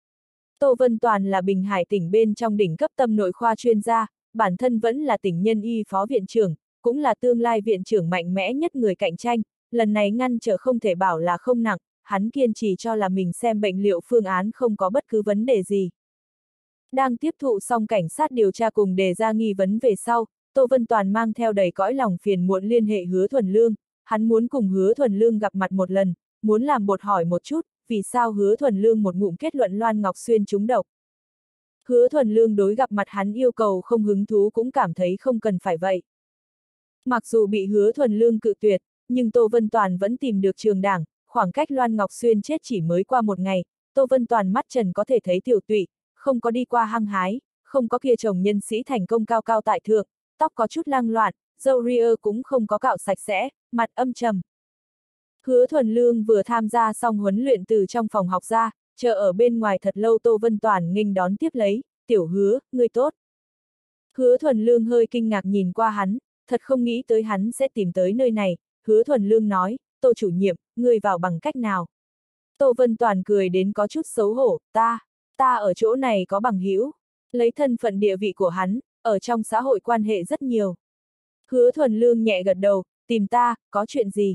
Tô Vân Toàn là Bình Hải tỉnh bên trong đỉnh cấp tâm nội khoa chuyên gia, bản thân vẫn là tỉnh Nhân Y phó viện trưởng, cũng là tương lai viện trưởng mạnh mẽ nhất người cạnh tranh, lần này ngăn trở không thể bảo là không nặng, hắn kiên trì cho là mình xem bệnh liệu phương án không có bất cứ vấn đề gì. Đang tiếp thụ xong cảnh sát điều tra cùng đề ra nghi vấn về sau, Tô Vân Toàn mang theo đầy cõi lòng phiền muộn liên hệ Hứa Thuần Lương, hắn muốn cùng Hứa Thuần Lương gặp mặt một lần, muốn làm bột hỏi một chút, vì sao Hứa Thuần Lương một ngụm kết luận Loan Ngọc Xuyên trúng độc. Hứa Thuần Lương đối gặp mặt hắn yêu cầu không hứng thú cũng cảm thấy không cần phải vậy. Mặc dù bị Hứa Thuần Lương cự tuyệt, nhưng Tô Vân Toàn vẫn tìm được trường đảng, khoảng cách Loan Ngọc Xuyên chết chỉ mới qua một ngày, Tô Vân Toàn mắt trần có thể thấy tiểu tụy, không có đi qua hăng hái, không có kia chồng nhân sĩ thành công cao cao tại thượng, tóc có chút lăng loạn, râu ria cũng không có cạo sạch sẽ, mặt âm trầm. Hứa Thuần Lương vừa tham gia xong huấn luyện từ trong phòng học ra, chờ ở bên ngoài thật lâu Tô Vân Toàn nghênh đón tiếp lấy, tiểu Hứa, ngươi tốt. Hứa Thuần Lương hơi kinh ngạc nhìn qua hắn, thật không nghĩ tới hắn sẽ tìm tới nơi này, Hứa Thuần Lương nói, Tô chủ nhiệm, ngươi vào bằng cách nào? Tô Vân Toàn cười đến có chút xấu hổ, ta, ta ở chỗ này có bằng hữu, lấy thân phận địa vị của hắn, ở trong xã hội quan hệ rất nhiều. Hứa Thuần Lương nhẹ gật đầu, tìm ta, có chuyện gì?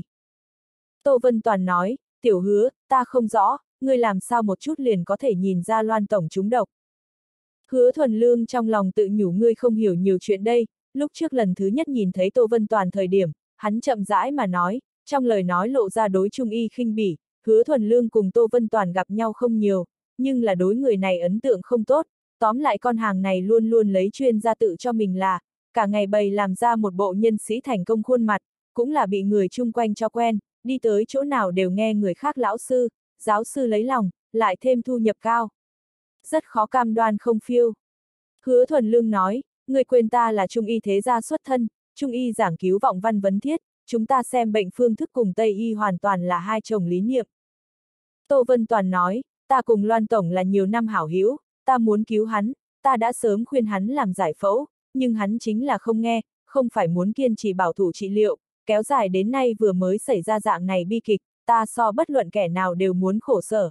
Tô Vân Toàn nói, tiểu Hứa, ta không rõ, ngươi làm sao một chút liền có thể nhìn ra Loan tổng trúng độc. Hứa Thuần Lương trong lòng tự nhủ ngươi không hiểu nhiều chuyện đây, lúc trước lần thứ nhất nhìn thấy Tô Vân Toàn thời điểm, hắn chậm rãi mà nói, trong lời nói lộ ra đối Trung Y khinh bỉ, Hứa Thuần Lương cùng Tô Vân Toàn gặp nhau không nhiều, nhưng là đối người này ấn tượng không tốt, tóm lại con hàng này luôn luôn lấy chuyên gia tự cho mình là, cả ngày bày làm ra một bộ nhân sĩ thành công khuôn mặt, cũng là bị người chung quanh cho quen, đi tới chỗ nào đều nghe người khác lão sư, giáo sư lấy lòng, lại thêm thu nhập cao. Rất khó cam đoan không phiêu. Hứa Thuần Lương nói, người quên ta là trung y thế gia xuất thân, trung y giảng cứu vọng văn vấn thiết, chúng ta xem bệnh phương thức cùng Tây y hoàn toàn là hai chồng lý niệm. Tô Vân Toàn nói, ta cùng Loan Tổng là nhiều năm hảo hữu, ta muốn cứu hắn, ta đã sớm khuyên hắn làm giải phẫu, nhưng hắn chính là không nghe, không phải muốn kiên trì bảo thủ trị liệu, kéo dài đến nay vừa mới xảy ra dạng này bi kịch, ta so bất luận kẻ nào đều muốn khổ sở.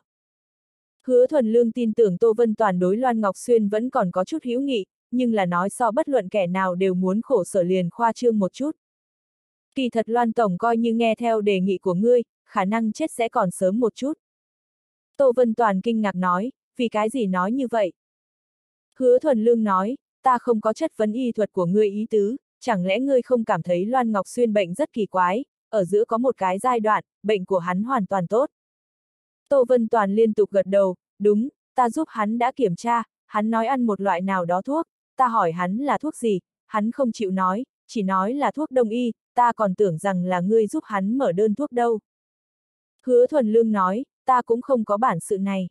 Hứa Thuần Lương tin tưởng Tô Vân Toàn đối Loan Ngọc Xuyên vẫn còn có chút hữu nghị, nhưng là nói so bất luận kẻ nào đều muốn khổ sở liền khoa trương một chút. Kỳ thật Loan Tổng coi như nghe theo đề nghị của ngươi, khả năng chết sẽ còn sớm một chút. Tô Vân Toàn kinh ngạc nói, vì cái gì nói như vậy? Hứa Thuần Lương nói, ta không có chất vấn y thuật của ngươi ý tứ, chẳng lẽ ngươi không cảm thấy Loan Ngọc Xuyên bệnh rất kỳ quái, ở giữa có một cái giai đoạn, bệnh của hắn hoàn toàn tốt. Tô Vân Toàn liên tục gật đầu, đúng, ta giúp hắn đã kiểm tra, hắn nói ăn một loại nào đó thuốc, ta hỏi hắn là thuốc gì, hắn không chịu nói, chỉ nói là thuốc đông y, ta còn tưởng rằng là ngươi giúp hắn mở đơn thuốc đâu. Hứa Thuần Lương nói, ta cũng không có bản sự này.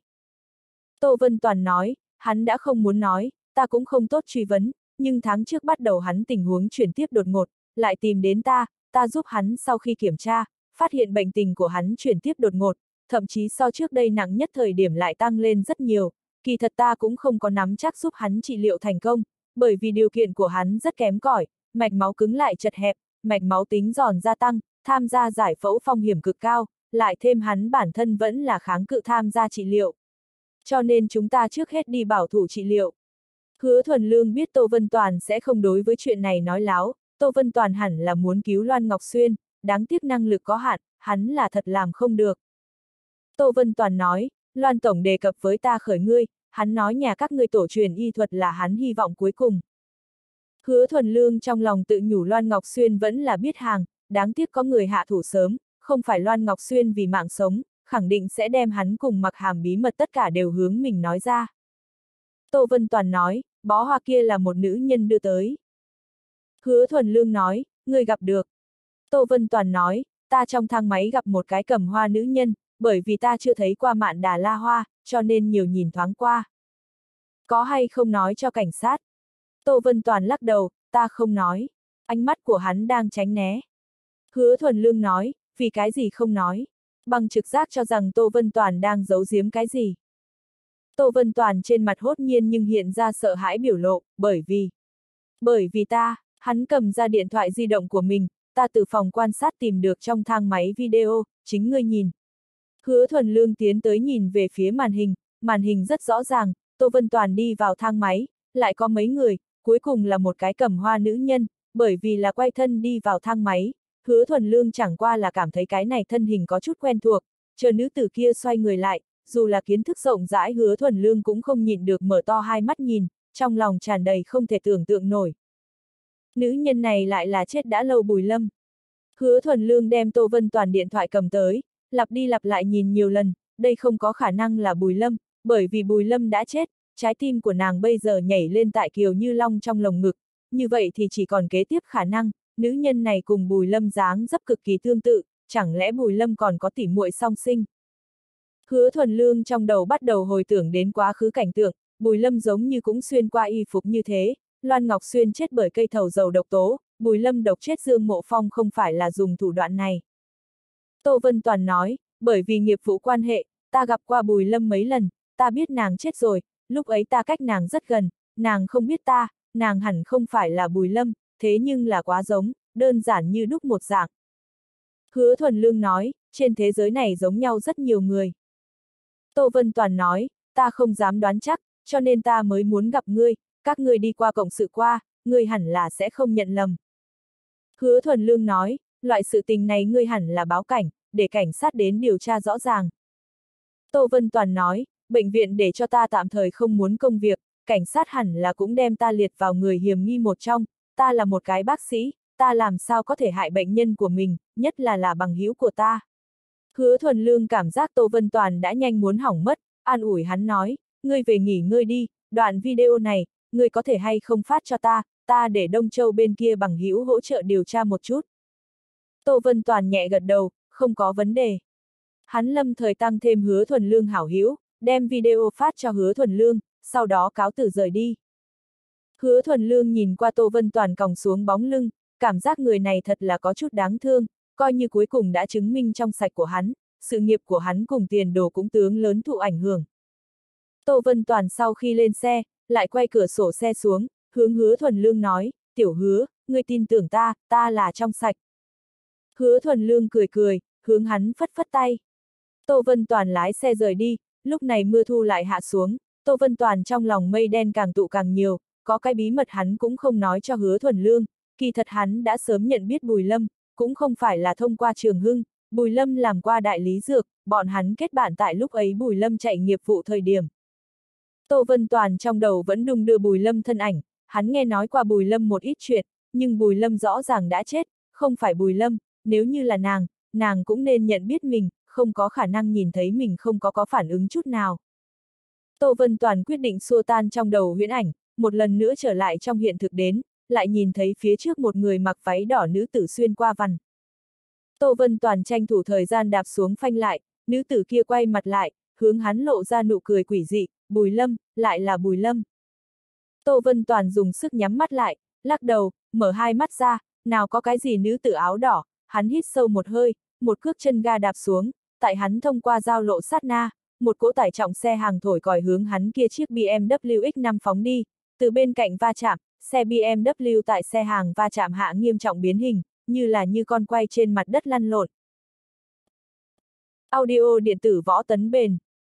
Tô Vân Toàn nói, hắn đã không muốn nói, ta cũng không tốt truy vấn, nhưng tháng trước bắt đầu hắn tình huống chuyển tiếp đột ngột, lại tìm đến ta, ta giúp hắn sau khi kiểm tra, phát hiện bệnh tình của hắn chuyển tiếp đột ngột, thậm chí so trước đây nặng nhất thời điểm lại tăng lên rất nhiều, kỳ thật ta cũng không có nắm chắc giúp hắn trị liệu thành công, bởi vì điều kiện của hắn rất kém cỏi, mạch máu cứng lại chật hẹp, mạch máu tính giòn gia tăng, tham gia giải phẫu phong hiểm cực cao, lại thêm hắn bản thân vẫn là kháng cự tham gia trị liệu. Cho nên chúng ta trước hết đi bảo thủ trị liệu. Hứa Thuần Lương biết Tô Vân Toàn sẽ không đối với chuyện này nói láo, Tô Vân Toàn hẳn là muốn cứu Loan Ngọc Xuyên, đáng tiếc năng lực có hạn, hắn là thật làm không được. Tô Vân Toàn nói, Loan Tổng đề cập với ta khởi ngươi, hắn nói nhà các ngươi tổ truyền y thuật là hắn hy vọng cuối cùng. Hứa Thuần Lương trong lòng tự nhủ Loan Ngọc Xuyên vẫn là biết hàng, đáng tiếc có người hạ thủ sớm, không phải Loan Ngọc Xuyên vì mạng sống, khẳng định sẽ đem hắn cùng Mặc Hàm bí mật tất cả đều hướng mình nói ra. Tô Vân Toàn nói, bó hoa kia là một nữ nhân đưa tới. Hứa Thuần Lương nói, người gặp được. Tô Vân Toàn nói, ta trong thang máy gặp một cái cầm hoa nữ nhân, bởi vì ta chưa thấy qua Mạn Đà La Hoa, cho nên nhiều nhìn thoáng qua. Có hay không nói cho cảnh sát? Tô Vân Toàn lắc đầu, ta không nói. Ánh mắt của hắn đang tránh né. Hứa Thuần Lương nói, vì cái gì không nói? Bằng trực giác cho rằng Tô Vân Toàn đang giấu giếm cái gì. Tô Vân Toàn trên mặt hốt nhiên nhưng hiện ra sợ hãi biểu lộ, bởi vì... Bởi vì ta, hắn cầm ra điện thoại di động của mình, ta từ phòng quan sát tìm được trong thang máy video, chính ngươi nhìn. Hứa Thuần Lương tiến tới nhìn về phía màn hình, màn hình rất rõ ràng, Tô Vân Toàn đi vào thang máy, lại có mấy người, cuối cùng là một cái cầm hoa nữ nhân, bởi vì là quay thân đi vào thang máy, Hứa Thuần Lương chẳng qua là cảm thấy cái này thân hình có chút quen thuộc, chờ nữ tử kia xoay người lại, dù là kiến thức rộng rãi Hứa Thuần Lương cũng không nhịn được mở to hai mắt nhìn, trong lòng tràn đầy không thể tưởng tượng nổi. Nữ nhân này lại là chết đã lâu Bùi Lâm. Hứa Thuần Lương đem Tô Vân Toàn điện thoại cầm tới, lặp đi lặp lại nhìn nhiều lần, đây không có khả năng là Bùi Lâm, bởi vì Bùi Lâm đã chết, trái tim của nàng bây giờ nhảy lên tại Kiều Như Long trong lồng ngực, như vậy thì chỉ còn kế tiếp khả năng, nữ nhân này cùng Bùi Lâm dáng dấp cực kỳ tương tự, chẳng lẽ Bùi Lâm còn có tỉ muội song sinh. Hứa Thuần Lương trong đầu bắt đầu hồi tưởng đến quá khứ cảnh tượng, Bùi Lâm giống như cũng xuyên qua y phục như thế, Loan Ngọc Xuyên chết bởi cây thầu dầu độc tố, Bùi Lâm độc chết Dương Mộ Phong không phải là dùng thủ đoạn này. Tô Vân Toàn nói, bởi vì nghiệp vụ quan hệ, ta gặp qua Bùi Lâm mấy lần, ta biết nàng chết rồi, lúc ấy ta cách nàng rất gần, nàng không biết ta, nàng hẳn không phải là Bùi Lâm, thế nhưng là quá giống, đơn giản như đúc một dạng. Hứa Thuần Lương nói, trên thế giới này giống nhau rất nhiều người. Tô Vân Toàn nói, ta không dám đoán chắc, cho nên ta mới muốn gặp ngươi, các ngươi đi qua cộng sự qua, ngươi hẳn là sẽ không nhận lầm. Hứa Thuần Lương nói, loại sự tình này ngươi hẳn là báo cảnh, để cảnh sát đến điều tra rõ ràng. Tô Vân Toàn nói, bệnh viện để cho ta tạm thời không muốn công việc, cảnh sát hẳn là cũng đem ta liệt vào người hiểm nghi một trong, ta là một cái bác sĩ, ta làm sao có thể hại bệnh nhân của mình, nhất là là bằng hữu của ta. Hứa Thuần Lương cảm giác Tô Vân Toàn đã nhanh muốn hỏng mất, an ủi hắn nói, ngươi về nghỉ ngơi đi, đoạn video này, ngươi có thể hay không phát cho ta, ta để Đông Châu bên kia bằng hữu hỗ trợ điều tra một chút. Tô Vân Toàn nhẹ gật đầu, không có vấn đề. Hắn lâm thời tăng thêm Hứa Thuần Lương hảo hữu, đem video phát cho Hứa Thuần Lương, sau đó cáo từ rời đi. Hứa Thuần Lương nhìn qua Tô Vân Toàn còng xuống bóng lưng, cảm giác người này thật là có chút đáng thương, coi như cuối cùng đã chứng minh trong sạch của hắn, sự nghiệp của hắn cùng tiền đồ cũng tướng lớn thụ ảnh hưởng. Tô Vân Toàn sau khi lên xe, lại quay cửa sổ xe xuống, hướng Hứa Thuần Lương nói, tiểu Hứa, ngươi tin tưởng ta, ta là trong sạch. Hứa Thuần Lương cười cười, hướng hắn phất phất tay. Tô Vân Toàn lái xe rời đi, lúc này mưa thu lại hạ xuống, Tô Vân Toàn trong lòng mây đen càng tụ càng nhiều, có cái bí mật hắn cũng không nói cho Hứa Thuần Lương, kỳ thật hắn đã sớm nhận biết Bùi Lâm, cũng không phải là thông qua Trường Hưng, Bùi Lâm làm qua đại lý dược, bọn hắn kết bạn tại lúc ấy Bùi Lâm chạy nghiệp vụ thời điểm. Tô Vân Toàn trong đầu vẫn đung đưa Bùi Lâm thân ảnh, hắn nghe nói qua Bùi Lâm một ít chuyện, nhưng Bùi Lâm rõ ràng đã chết, không phải Bùi Lâm, nếu như là nàng, nàng cũng nên nhận biết mình, không có khả năng nhìn thấy mình không có có phản ứng chút nào. Tô Vân Toàn quyết định xua tan trong đầu huyễn ảnh, một lần nữa trở lại trong hiện thực đến, lại nhìn thấy phía trước một người mặc váy đỏ nữ tử xuyên qua vằn. Tô Vân Toàn tranh thủ thời gian đạp xuống phanh lại, nữ tử kia quay mặt lại, hướng hắn lộ ra nụ cười quỷ dị, Bùi Lâm, lại là Bùi Lâm. Tô Vân Toàn dùng sức nhắm mắt lại, lắc đầu, mở hai mắt ra, nào có cái gì nữ tử áo đỏ, hắn hít sâu một hơi, một cước chân ga đạp xuống, tại hắn thông qua giao lộ sát na, một cỗ tải trọng xe hàng thổi còi hướng hắn kia chiếc B M W X năm phóng đi, từ bên cạnh va chạm, xe B M W tại xe hàng va chạm hạ nghiêm trọng biến hình, như là như con quay trên mặt đất lăn lộn. Audio điện tử Võ Tấn Bền.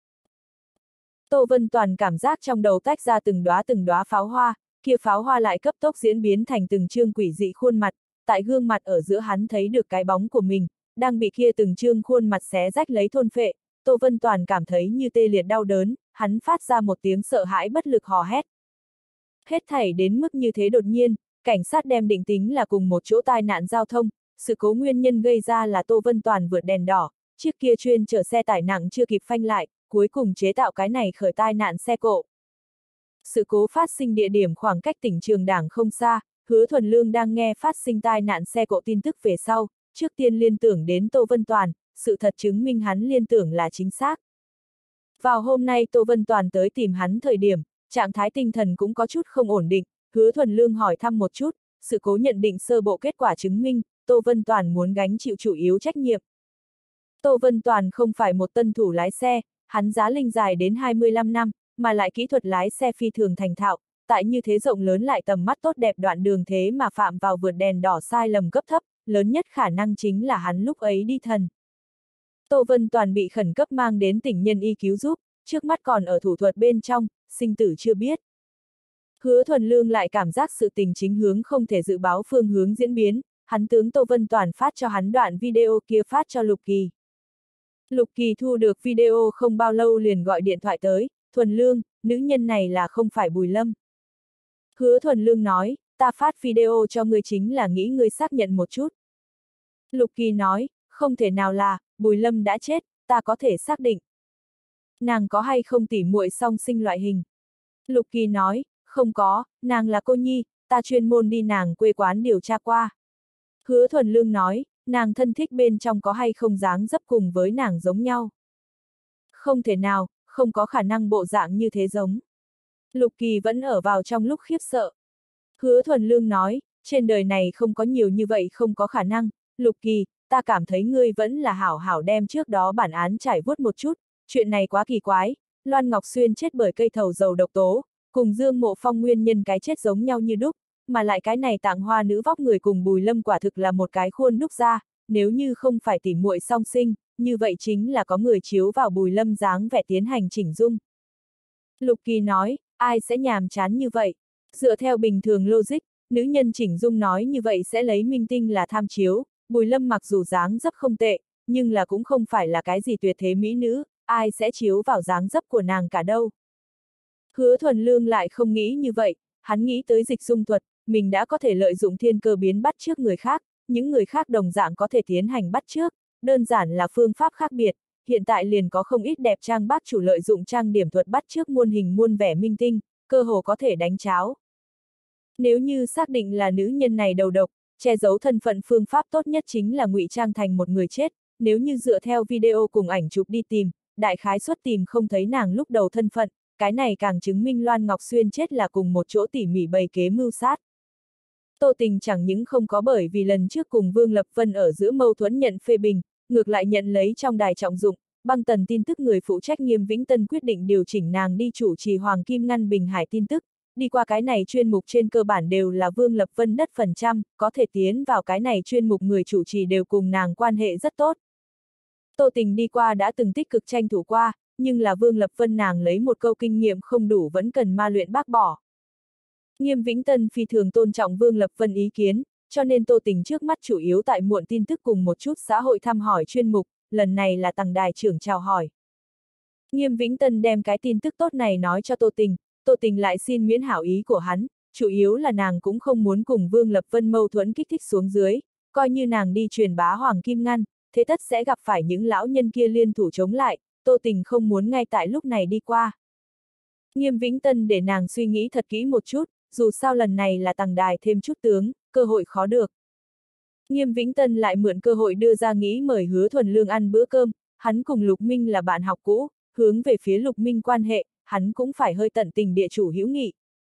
Tô Vân Toàn cảm giác trong đầu tách ra từng đóa từng đóa pháo hoa, kia pháo hoa lại cấp tốc diễn biến thành từng trương quỷ dị khuôn mặt, tại gương mặt ở giữa hắn thấy được cái bóng của mình, đang bị kia từng trương khuôn mặt xé rách lấy thôn phệ. Tô Vân Toàn cảm thấy như tê liệt đau đớn, hắn phát ra một tiếng sợ hãi bất lực hò hét. Hết thảy đến mức như thế đột nhiên, cảnh sát đem định tính là cùng một chỗ tai nạn giao thông, sự cố nguyên nhân gây ra là Tô Vân Toàn vượt đèn đỏ, chiếc kia chuyên chở xe tải nặng chưa kịp phanh lại, cuối cùng chế tạo cái này khởi tai nạn xe cộ. Sự cố phát sinh địa điểm khoảng cách tỉnh Trường Đảng không xa, Hứa Thuần Lương đang nghe phát sinh tai nạn xe cộ tin tức về sau, trước tiên liên tưởng đến Tô Vân Toàn, sự thật chứng minh hắn liên tưởng là chính xác. Vào hôm nay Tô Vân Toàn tới tìm hắn thời điểm, trạng thái tinh thần cũng có chút không ổn định, Hứa Thuần Lương hỏi thăm một chút, sự cố nhận định sơ bộ kết quả chứng minh, Tô Vân Toàn muốn gánh chịu chủ yếu trách nhiệm. Tô Vân Toàn không phải một tân thủ lái xe, hắn giá linh dài đến hai mươi lăm năm, mà lại kỹ thuật lái xe phi thường thành thạo, tại như thế rộng lớn lại tầm mắt tốt đẹp đoạn đường thế mà phạm vào vượt đèn đỏ sai lầm cấp thấp, lớn nhất khả năng chính là hắn lúc ấy đi thần. Tô Vân Toàn bị khẩn cấp mang đến tỉnh nhân y cứu giúp, trước mắt còn ở thủ thuật bên trong, sinh tử chưa biết. Hứa Thuần Lương lại cảm giác sự tình chính hướng không thể dự báo phương hướng diễn biến, hắn tướng Tô Vân Toàn phát cho hắn đoạn video kia phát cho Lục Kỳ. Lục Kỳ thu được video không bao lâu liền gọi điện thoại tới, Thuần Lương, nữ nhân này là không phải Bùi Lâm. Hứa Thuần Lương nói, ta phát video cho ngươi chính là nghĩ ngươi xác nhận một chút. Lục Kỳ nói, không thể nào là, Bùi Lâm đã chết, ta có thể xác định. Nàng có hay không tỉ muội song sinh loại hình? Lục Kỳ nói, không có, nàng là cô nhi, ta chuyên môn đi nàng quê quán điều tra qua. Hứa Thuần Lương nói, nàng thân thích bên trong có hay không dáng dấp cùng với nàng giống nhau? Không thể nào, không có khả năng bộ dạng như thế giống. Lục Kỳ vẫn ở vào trong lúc khiếp sợ. Hứa Thuần Lương nói, trên đời này không có nhiều như vậy không có khả năng, Lục Kỳ, ta cảm thấy ngươi vẫn là hảo hảo đem trước đó bản án trải vuốt một chút, chuyện này quá kỳ quái, Loan Ngọc Xuyên chết bởi cây thầu dầu độc tố, cùng Dương Mộ Phong nguyên nhân cái chết giống nhau như đúc, mà lại cái này Tạng Hoa nữ vóc người cùng Bùi Lâm quả thực là một cái khuôn đúc ra, nếu như không phải tỉ muội song sinh, như vậy chính là có người chiếu vào Bùi Lâm dáng vẻ tiến hành chỉnh dung. Lục Kỳ nói, ai sẽ nhàm chán như vậy? Dựa theo bình thường logic, nữ nhân chỉnh dung nói như vậy sẽ lấy minh tinh là tham chiếu, Bùi Lâm mặc dù dáng dấp không tệ, nhưng là cũng không phải là cái gì tuyệt thế mỹ nữ, ai sẽ chiếu vào dáng dấp của nàng cả đâu. Hứa Thuần Lương lại không nghĩ như vậy, hắn nghĩ tới dịch dung thuật, mình đã có thể lợi dụng thiên cơ biến bắt chước người khác, những người khác đồng dạng có thể tiến hành bắt chước, đơn giản là phương pháp khác biệt, hiện tại liền có không ít đẹp trang bác chủ lợi dụng trang điểm thuật bắt chước muôn hình muôn vẻ minh tinh, cơ hồ có thể đánh cháo. Nếu như xác định là nữ nhân này đầu độc, che giấu thân phận phương pháp tốt nhất chính là ngụy trang thành một người chết, nếu như dựa theo video cùng ảnh chụp đi tìm, đại khái suất tìm không thấy nàng lúc đầu thân phận, cái này càng chứng minh Loan Ngọc Xuyên chết là cùng một chỗ tỉ mỉ bày kế mưu sát. Tô Tình chẳng những không có bởi vì lần trước cùng Vương Lập Vân ở giữa mâu thuẫn nhận phê bình, ngược lại nhận lấy trong đài trọng dụng, băng tần tin tức người phụ trách Nghiêm Vĩnh Tân quyết định điều chỉnh nàng đi chủ trì Hoàng Kim Ngăn Bình Hải tin tức, đi qua cái này chuyên mục trên cơ bản đều là Vương Lập Vân đất phần trăm, có thể tiến vào cái này chuyên mục người chủ trì đều cùng nàng quan hệ rất tốt. Tô Tình đi qua đã từng tích cực tranh thủ qua, nhưng là Vương Lập Vân nàng lấy một câu kinh nghiệm không đủ vẫn cần ma luyện bác bỏ. Nghiêm Vĩnh Tân phi thường tôn trọng Vương Lập Vân ý kiến, cho nên Tô Tình trước mắt chủ yếu tại muộn tin tức cùng một chút xã hội thăm hỏi chuyên mục, lần này là tầng đài trưởng chào hỏi. Nghiêm Vĩnh Tân đem cái tin tức tốt này nói cho Tô Tình, Tô Tình lại xin miễn hảo ý của hắn, chủ yếu là nàng cũng không muốn cùng Vương Lập Vân mâu thuẫn kích thích xuống dưới, coi như nàng đi truyền bá Hoàng Kim Ngăn, thế tất sẽ gặp phải những lão nhân kia liên thủ chống lại, Tô Tình không muốn ngay tại lúc này đi qua. Nghiêm Vĩnh Tân để nàng suy nghĩ thật kỹ một chút, dù sao lần này là tầng đài thêm chút tướng, cơ hội khó được. Nghiêm Vĩnh Tân lại mượn cơ hội đưa ra nghĩ mời Hứa Thuần Lương ăn bữa cơm, hắn cùng Lục Minh là bạn học cũ, hướng về phía Lục Minh quan hệ, hắn cũng phải hơi tận tình địa chủ hữu nghị.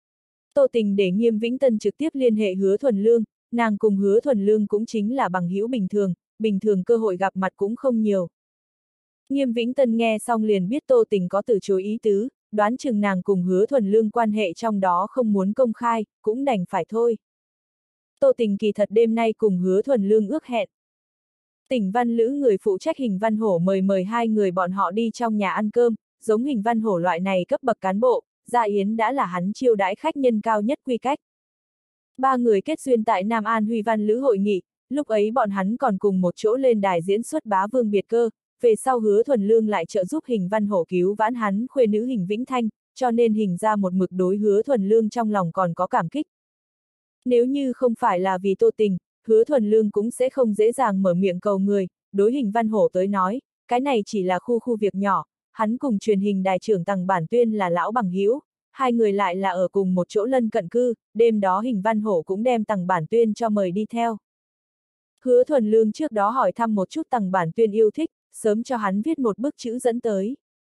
Tô Tình để Nghiêm Vĩnh Tân trực tiếp liên hệ Hứa Thuần Lương, nàng cùng Hứa Thuần Lương cũng chính là bằng hữu bình thường, bình thường cơ hội gặp mặt cũng không nhiều. Nghiêm Vĩnh Tân nghe xong liền biết Tô Tình có từ chối ý tứ, đoán chừng nàng cùng Hứa Thuần Lương quan hệ trong đó không muốn công khai, cũng đành phải thôi. Tô Tình kỳ thật đêm nay cùng Hứa Thuần Lương ước hẹn. Tỉnh Văn Lữ người phụ trách Hình Văn Hổ mời mời hai người bọn họ đi trong nhà ăn cơm, giống Hình Văn Hổ loại này cấp bậc cán bộ, gia yến đã là hắn chiêu đãi khách nhân cao nhất quy cách. Ba người kết duyên tại Nam An Huy Văn Lữ hội nghị, lúc ấy bọn hắn còn cùng một chỗ lên đài diễn xuất Bá Vương Biệt Cơ, về sau Hứa Thuần Lương lại trợ giúp Hình Văn Hổ cứu vãn hắn khuê nữ Hình Vĩnh Thanh, cho nên Hình ra một mực đối Hứa Thuần Lương trong lòng còn có cảm kích. Nếu như không phải là vì Tô Tình, Hứa Thuần Lương cũng sẽ không dễ dàng mở miệng cầu người, đối Hình Văn Hổ tới nói, cái này chỉ là khu khu việc nhỏ, hắn cùng truyền hình đài trưởng Tằng Bản Tuyên là lão bằng hữu, hai người lại là ở cùng một chỗ lân cận cư, đêm đó Hình Văn Hổ cũng đem Tằng Bản Tuyên cho mời đi theo. Hứa Thuần Lương trước đó hỏi thăm một chút Tằng Bản Tuyên yêu thích, sớm cho hắn viết một bức chữ dẫn tới.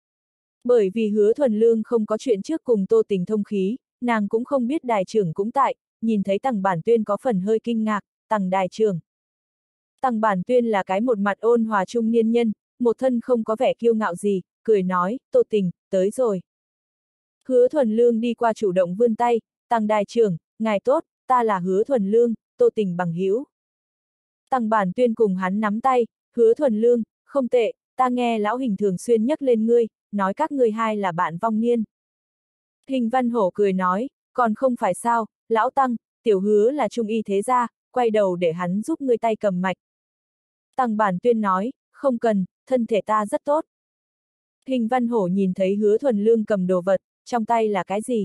Bởi vì Hứa Thuần Lương không có chuyện trước cùng Tô Tình thông khí, nàng cũng không biết đài trưởng cũng tại, nhìn thấy Tằng Bản Tuyên có phần hơi kinh ngạc, Tằng đài trưởng. Tằng Bản Tuyên là cái một mặt ôn hòa trung niên nhân, một thân không có vẻ kiêu ngạo gì, cười nói, Tô Tình, tới rồi. Hứa Thuần Lương đi qua chủ động vươn tay, Tằng đài trưởng, ngài tốt, ta là Hứa Thuần Lương, Tô Tình bằng hữu. Tằng Bản Tuyên cùng hắn nắm tay, Hứa Thuần Lương, không tệ, ta nghe lão Hình thường xuyên nhắc lên ngươi, nói các ngươi hai là bạn vong niên. Hình Văn Hổ cười nói, còn không phải sao, lão Tăng, tiểu Hứa là trung y thế gia, quay đầu để hắn giúp ngươi tay cầm mạch. Tằng Bản Tuyên nói, không cần, thân thể ta rất tốt. Hình Văn Hổ nhìn thấy Hứa Thuần Lương cầm đồ vật, trong tay là cái gì?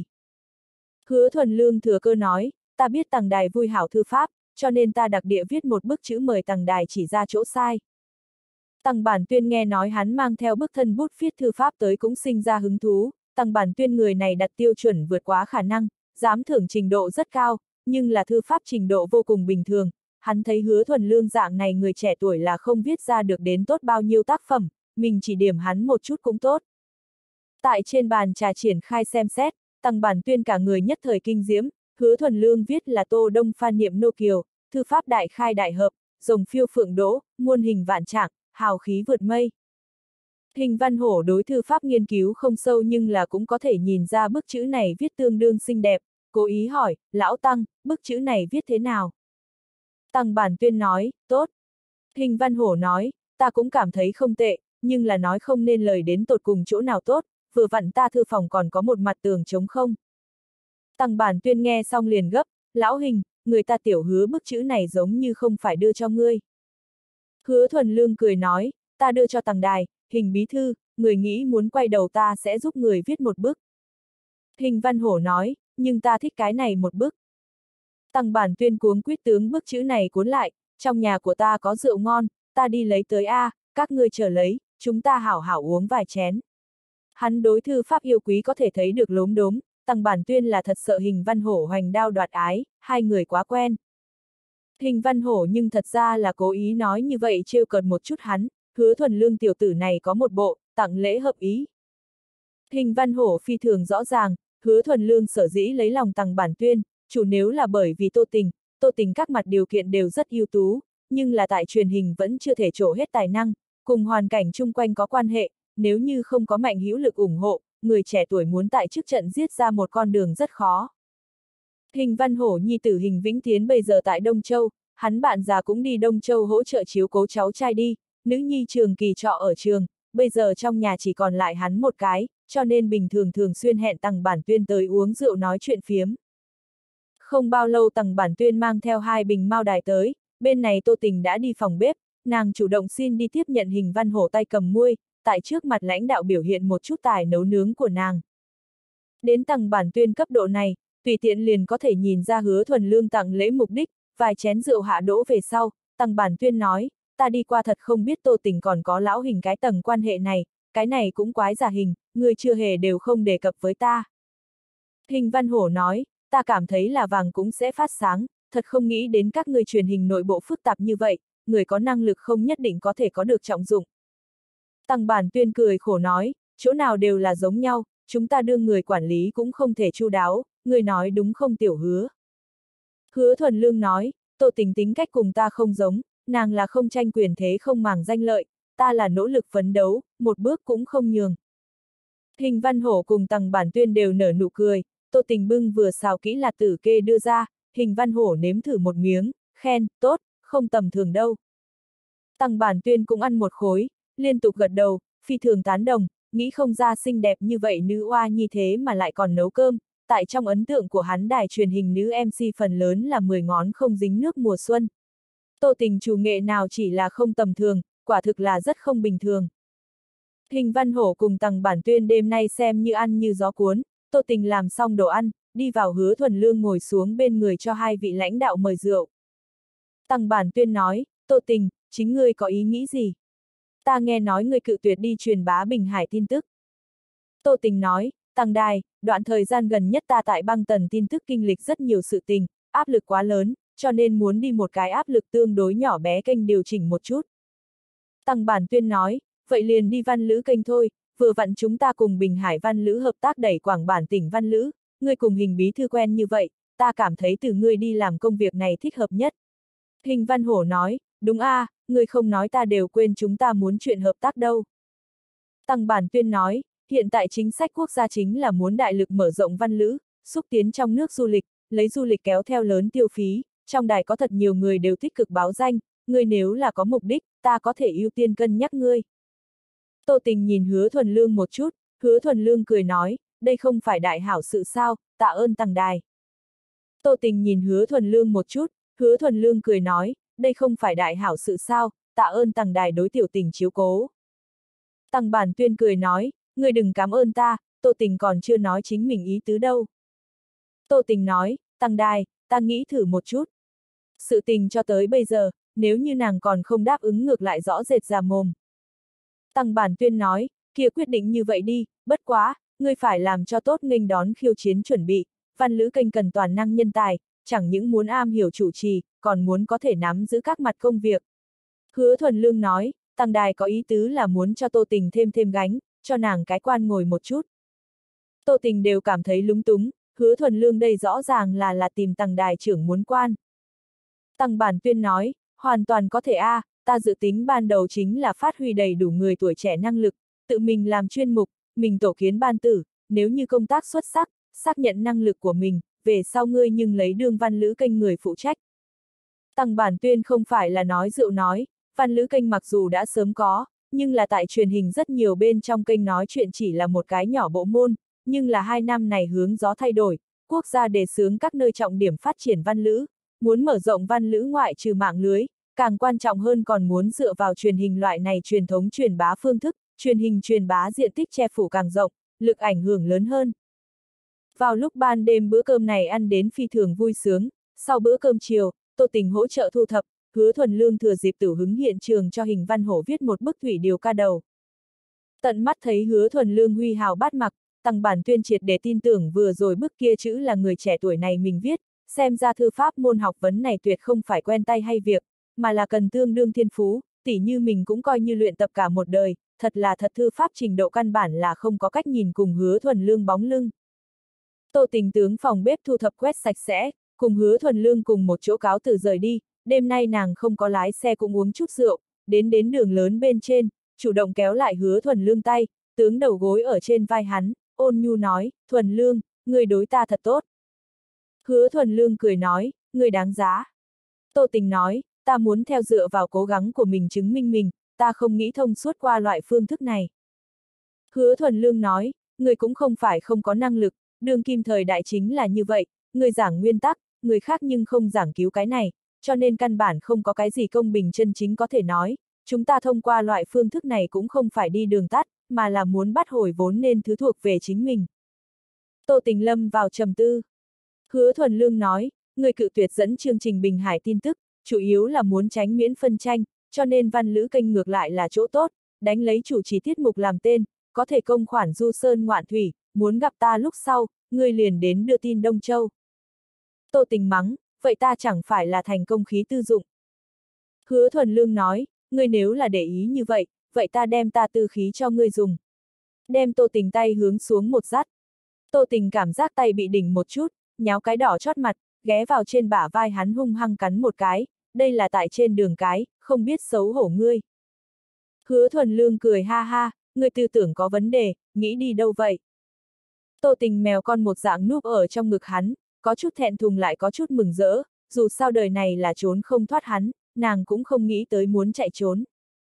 Hứa Thuần Lương thừa cơ nói, ta biết Tằng đài vui hảo thư pháp, cho nên ta đặc địa viết một bức chữ mời Tằng đài chỉ ra chỗ sai. Tằng Bản Tuyên nghe nói hắn mang theo bức thân bút viết thư pháp tới cũng sinh ra hứng thú, Tằng Bản Tuyên người này đặt tiêu chuẩn vượt quá khả năng, dám thưởng trình độ rất cao, nhưng là thư pháp trình độ vô cùng bình thường, hắn thấy Hứa Thuần Lương dạng này người trẻ tuổi là không viết ra được đến tốt bao nhiêu tác phẩm, mình chỉ điểm hắn một chút cũng tốt. Tại trên bàn trà triển khai xem xét, Tằng Bản Tuyên cả người nhất thời kinh diễm, Hứa Thuần Lương viết là Tô Đông Phan Niệm Nô Kiều, thư pháp đại khai đại hợp, rồng phiêu phượng đỗ, muôn hình vạn trạng, hào khí vượt mây. Hình Văn Hổ đối thư pháp nghiên cứu không sâu nhưng là cũng có thể nhìn ra bức chữ này viết tương đương xinh đẹp, cố ý hỏi, lão Tăng, bức chữ này viết thế nào? Tằng Bản Tuyên nói, tốt. Hình Văn Hổ nói, ta cũng cảm thấy không tệ, nhưng là nói không nên lời đến tột cùng chỗ nào tốt, vừa vặn ta thư phòng còn có một mặt tường trống không. Tằng Bản Tuyên nghe xong liền gấp, lão Hình, người ta tiểu Hứa bức chữ này giống như không phải đưa cho ngươi. Hứa Thuần Lương cười nói, ta đưa cho Tằng đài, Hình bí thư, người nghĩ muốn quay đầu ta sẽ giúp người viết một bức. Hình Văn Hổ nói, nhưng ta thích cái này một bức. Tằng Bản Tuyên cuống quýt tướng bức chữ này cuốn lại, trong nhà của ta có rượu ngon, ta đi lấy tới a, các ngươi chờ lấy, chúng ta hảo hảo uống vài chén. Hắn đối thư pháp yêu quý có thể thấy được lốm đốm, Tằng Bản Tuyên là thật sợ Hình Văn Hổ hoành đao đoạt ái, hai người quá quen. Hình Văn Hổ nhưng thật ra là cố ý nói như vậy trêu cợt một chút hắn, Hứa Thuần Lương tiểu tử này có một bộ, tặng lễ hợp ý. Hình Văn Hổ phi thường rõ ràng, Hứa Thuần Lương sở dĩ lấy lòng Tằng Bản Tuyên, chủ nếu là bởi vì Tô Tình, Tô Tình các mặt điều kiện đều rất ưu tú, nhưng là tại truyền hình vẫn chưa thể trổ hết tài năng, cùng hoàn cảnh chung quanh có quan hệ, nếu như không có mạnh hữu lực ủng hộ, người trẻ tuổi muốn tại trước trận giết ra một con đường rất khó. Hình Văn Hổ nhi tử Hình Vĩnh Tiến bây giờ tại Đông Châu, hắn bạn già cũng đi Đông Châu hỗ trợ chiếu cố cháu trai đi, nữ nhi Trường Kỳ trọ ở trường, bây giờ trong nhà chỉ còn lại hắn một cái, cho nên bình thường thường xuyên hẹn Tằng Bản Tuyên tới uống rượu nói chuyện phiếm. Không bao lâu Tằng Bản Tuyên mang theo hai bình mao đài tới, bên này Tô Tình đã đi phòng bếp, nàng chủ động xin đi tiếp nhận Hình Văn Hổ tay cầm muôi, tại trước mặt lãnh đạo biểu hiện một chút tài nấu nướng của nàng. Đến Tằng Bản Tuyên cấp độ này, tùy tiện liền có thể nhìn ra Hứa Thuần Lương tặng lễ mục đích, vài chén rượu hạ đỗ về sau, Tằng Bản Tuyên nói, ta đi qua thật không biết Tô Tình còn có lão Hình cái tầng quan hệ này, cái này cũng quái giả Hình, người chưa hề đều không đề cập với ta. Hình Văn Hổ nói, ta cảm thấy là vàng cũng sẽ phát sáng, thật không nghĩ đến các người truyền hình nội bộ phức tạp như vậy, người có năng lực không nhất định có thể có được trọng dụng. Tằng Bản Tuyên cười khổ nói, chỗ nào đều là giống nhau, chúng ta đương người quản lý cũng không thể chu đáo, người nói đúng không tiểu Hứa. Hứa Thuần Lương nói, Tô Tình tính cách cùng ta không giống, nàng là không tranh quyền thế không màng danh lợi, ta là nỗ lực phấn đấu, một bước cũng không nhường. Hình Văn Hổ cùng Tằng Bản Tuyên đều nở nụ cười, Tô Tình bưng vừa xào kỹ lạc tử kê đưa ra, Hình Văn Hổ nếm thử một miếng, khen, tốt, không tầm thường đâu. Tằng Bản Tuyên cũng ăn một khối, liên tục gật đầu, phi thường tán đồng, nghĩ không ra xinh đẹp như vậy nữ oa như thế mà lại còn nấu cơm, tại trong ấn tượng của hắn đài truyền hình nữ em xê phần lớn là mười ngón không dính nước mùa xuân. Tô Tình chủ nghệ nào chỉ là không tầm thường, quả thực là rất không bình thường. Hình Văn Hổ cùng Tằng Bản Tuyên đêm nay xem như ăn như gió cuốn, Tô Tình làm xong đồ ăn, đi vào Hứa Thuần Lương ngồi xuống bên người cho hai vị lãnh đạo mời rượu. Tằng Bản Tuyên nói, Tô Tình, chính ngươi có ý nghĩ gì? Ta nghe nói ngươi cự tuyệt đi truyền bá Bình Hải tin tức. Tô Tình nói, Tằng đài, đoạn thời gian gần nhất ta tại Băng Tần tin tức kinh lịch rất nhiều sự tình, áp lực quá lớn, cho nên muốn đi một cái áp lực tương đối nhỏ bé kênh điều chỉnh một chút. Tằng Bản Tuyên nói, vậy liền đi Văn Lữ kênh thôi, vừa vặn chúng ta cùng Bình Hải Văn Lữ hợp tác đẩy quảng bản tỉnh Văn Lữ, ngươi cùng Hình bí thư quen như vậy, ta cảm thấy từ ngươi đi làm công việc này thích hợp nhất. Hình Văn Hổ nói, đúng a, à, ngươi không nói ta đều quên chúng ta muốn chuyện hợp tác đâu. Tằng Bản Tuyên nói, hiện tại chính sách quốc gia chính là muốn đại lực mở rộng Văn Lữ, xúc tiến trong nước du lịch, lấy du lịch kéo theo lớn tiêu phí, trong đài có thật nhiều người đều tích cực báo danh, ngươi nếu là có mục đích, ta có thể ưu tiên cân nhắc ngươi. Tô Tình nhìn Hứa Thuần Lương một chút, Hứa Thuần Lương cười nói, đây không phải đại hảo sự sao, tạ ơn Tằng đài. Tô Tình nhìn Hứa Thuần Lương một chút, Hứa Thuần Lương cười nói, đây không phải đại hảo sự sao, tạ ơn Tằng đài đối tiểu Tình chiếu cố. Tằng Bản Tuyên cười nói, ngươi đừng cảm ơn ta, Tô Tình còn chưa nói chính mình ý tứ đâu. Tô Tình nói, Tằng đài, ta nghĩ thử một chút. Sự tình cho tới bây giờ, nếu như nàng còn không đáp ứng ngược lại rõ rệt ra mồm. Tằng Bản Tuyên nói, kia quyết định như vậy đi, bất quá, ngươi phải làm cho tốt nghênh đón khiêu chiến chuẩn bị, Văn Lữ kênh cần toàn năng nhân tài, chẳng những muốn am hiểu chủ trì, còn muốn có thể nắm giữ các mặt công việc. Hứa Thuần Lương nói, Tằng đài có ý tứ là muốn cho Tô Tình thêm thêm gánh, cho nàng cái quan ngồi một chút. Tô Tình đều cảm thấy lúng túng, Hứa Thuần Lương đây rõ ràng là là tìm Tằng đài trưởng muốn quan. Tằng Bản Tuyên nói, hoàn toàn có thể a, à, ta dự tính ban đầu chính là phát huy đầy đủ người tuổi trẻ năng lực, tự mình làm chuyên mục, mình tổ kiến ban tử, nếu như công tác xuất sắc, xác nhận năng lực của mình, về sau ngươi nhưng lấy đương Văn Lữ kênh người phụ trách. Tằng Bản Tuyên không phải là nói rượu nói, Văn Lữ kênh mặc dù đã sớm có, nhưng là tại truyền hình rất nhiều bên trong kênh nói chuyện chỉ là một cái nhỏ bộ môn, nhưng là hai năm này hướng gió thay đổi, quốc gia đề xướng các nơi trọng điểm phát triển Văn Lữ, muốn mở rộng Văn Lữ ngoại trừ mạng lưới, càng quan trọng hơn còn muốn dựa vào truyền hình loại này truyền thống truyền bá phương thức, truyền hình truyền bá diện tích che phủ càng rộng, lực ảnh hưởng lớn hơn. Vào lúc ban đêm bữa cơm này ăn đến phi thường vui sướng, sau bữa cơm chiều, Tô Tình hỗ trợ thu thập, Hứa Thuần Lương thừa dịp tửu hứng hiện trường cho Hình Văn Hổ viết một bức thủy điều ca đầu. Tận mắt thấy Hứa Thuần Lương huy hào bát mặc, Tằng Bản Tuyên triệt để tin tưởng vừa rồi bức kia chữ là người trẻ tuổi này mình viết, xem ra thư pháp môn học vấn này tuyệt không phải quen tay hay việc, mà là cần tương đương thiên phú, tỉ như mình cũng coi như luyện tập cả một đời, thật là thật thư pháp trình độ căn bản là không có cách nhìn cùng Hứa Thuần Lương bóng lưng. Tô Tình tướng phòng bếp thu thập quét sạch sẽ, cùng Hứa Thuần Lương cùng một chỗ cáo từ rời đi, đêm nay nàng không có lái xe cũng uống chút rượu, đến đến đường lớn bên trên, chủ động kéo lại Hứa Thuần Lương tay, tướng đầu gối ở trên vai hắn, ôn nhu nói, Thuần Lương, người đối ta thật tốt. Hứa Thuần Lương cười nói, người đáng giá. Tô Tình nói, ta muốn theo dựa vào cố gắng của mình chứng minh mình, ta không nghĩ thông suốt qua loại phương thức này. Hứa Thuần Lương nói, người cũng không phải không có năng lực, đương kim thời đại chính là như vậy, người giảng nguyên tắc, người khác nhưng không giảng cứu cái này, cho nên căn bản không có cái gì công bình chân chính có thể nói, chúng ta thông qua loại phương thức này cũng không phải đi đường tắt, mà là muốn bắt hồi vốn nên thứ thuộc về chính mình. Tô Tình lâm vào trầm tư. Hứa Thuần Lương nói, người cự tuyệt dẫn chương trình Bình Hải tin tức, chủ yếu là muốn tránh miễn phân tranh, cho nên văn lữ kênh ngược lại là chỗ tốt, đánh lấy chủ trì tiết mục làm tên, có thể công khoản du sơn ngoạn thủy, muốn gặp ta lúc sau, người liền đến đưa tin Đông Châu. Tô Tình mắng, vậy ta chẳng phải là thành công khí tư dụng. Hứa Thuần Lương nói, ngươi nếu là để ý như vậy, vậy ta đem ta tư khí cho ngươi dùng. Đem Tô Tình tay hướng xuống một dắt. Tô Tình cảm giác tay bị đỉnh một chút, nháo cái đỏ chót mặt, ghé vào trên bả vai hắn hung hăng cắn một cái, đây là tại trên đường cái, không biết xấu hổ ngươi. Hứa Thuần Lương cười ha ha, ngươi tư tưởng có vấn đề, nghĩ đi đâu vậy? Tô Tình mèo con một dạng núp ở trong ngực hắn, có chút thẹn thùng lại có chút mừng rỡ, dù sao đời này là trốn không thoát hắn, nàng cũng không nghĩ tới muốn chạy trốn.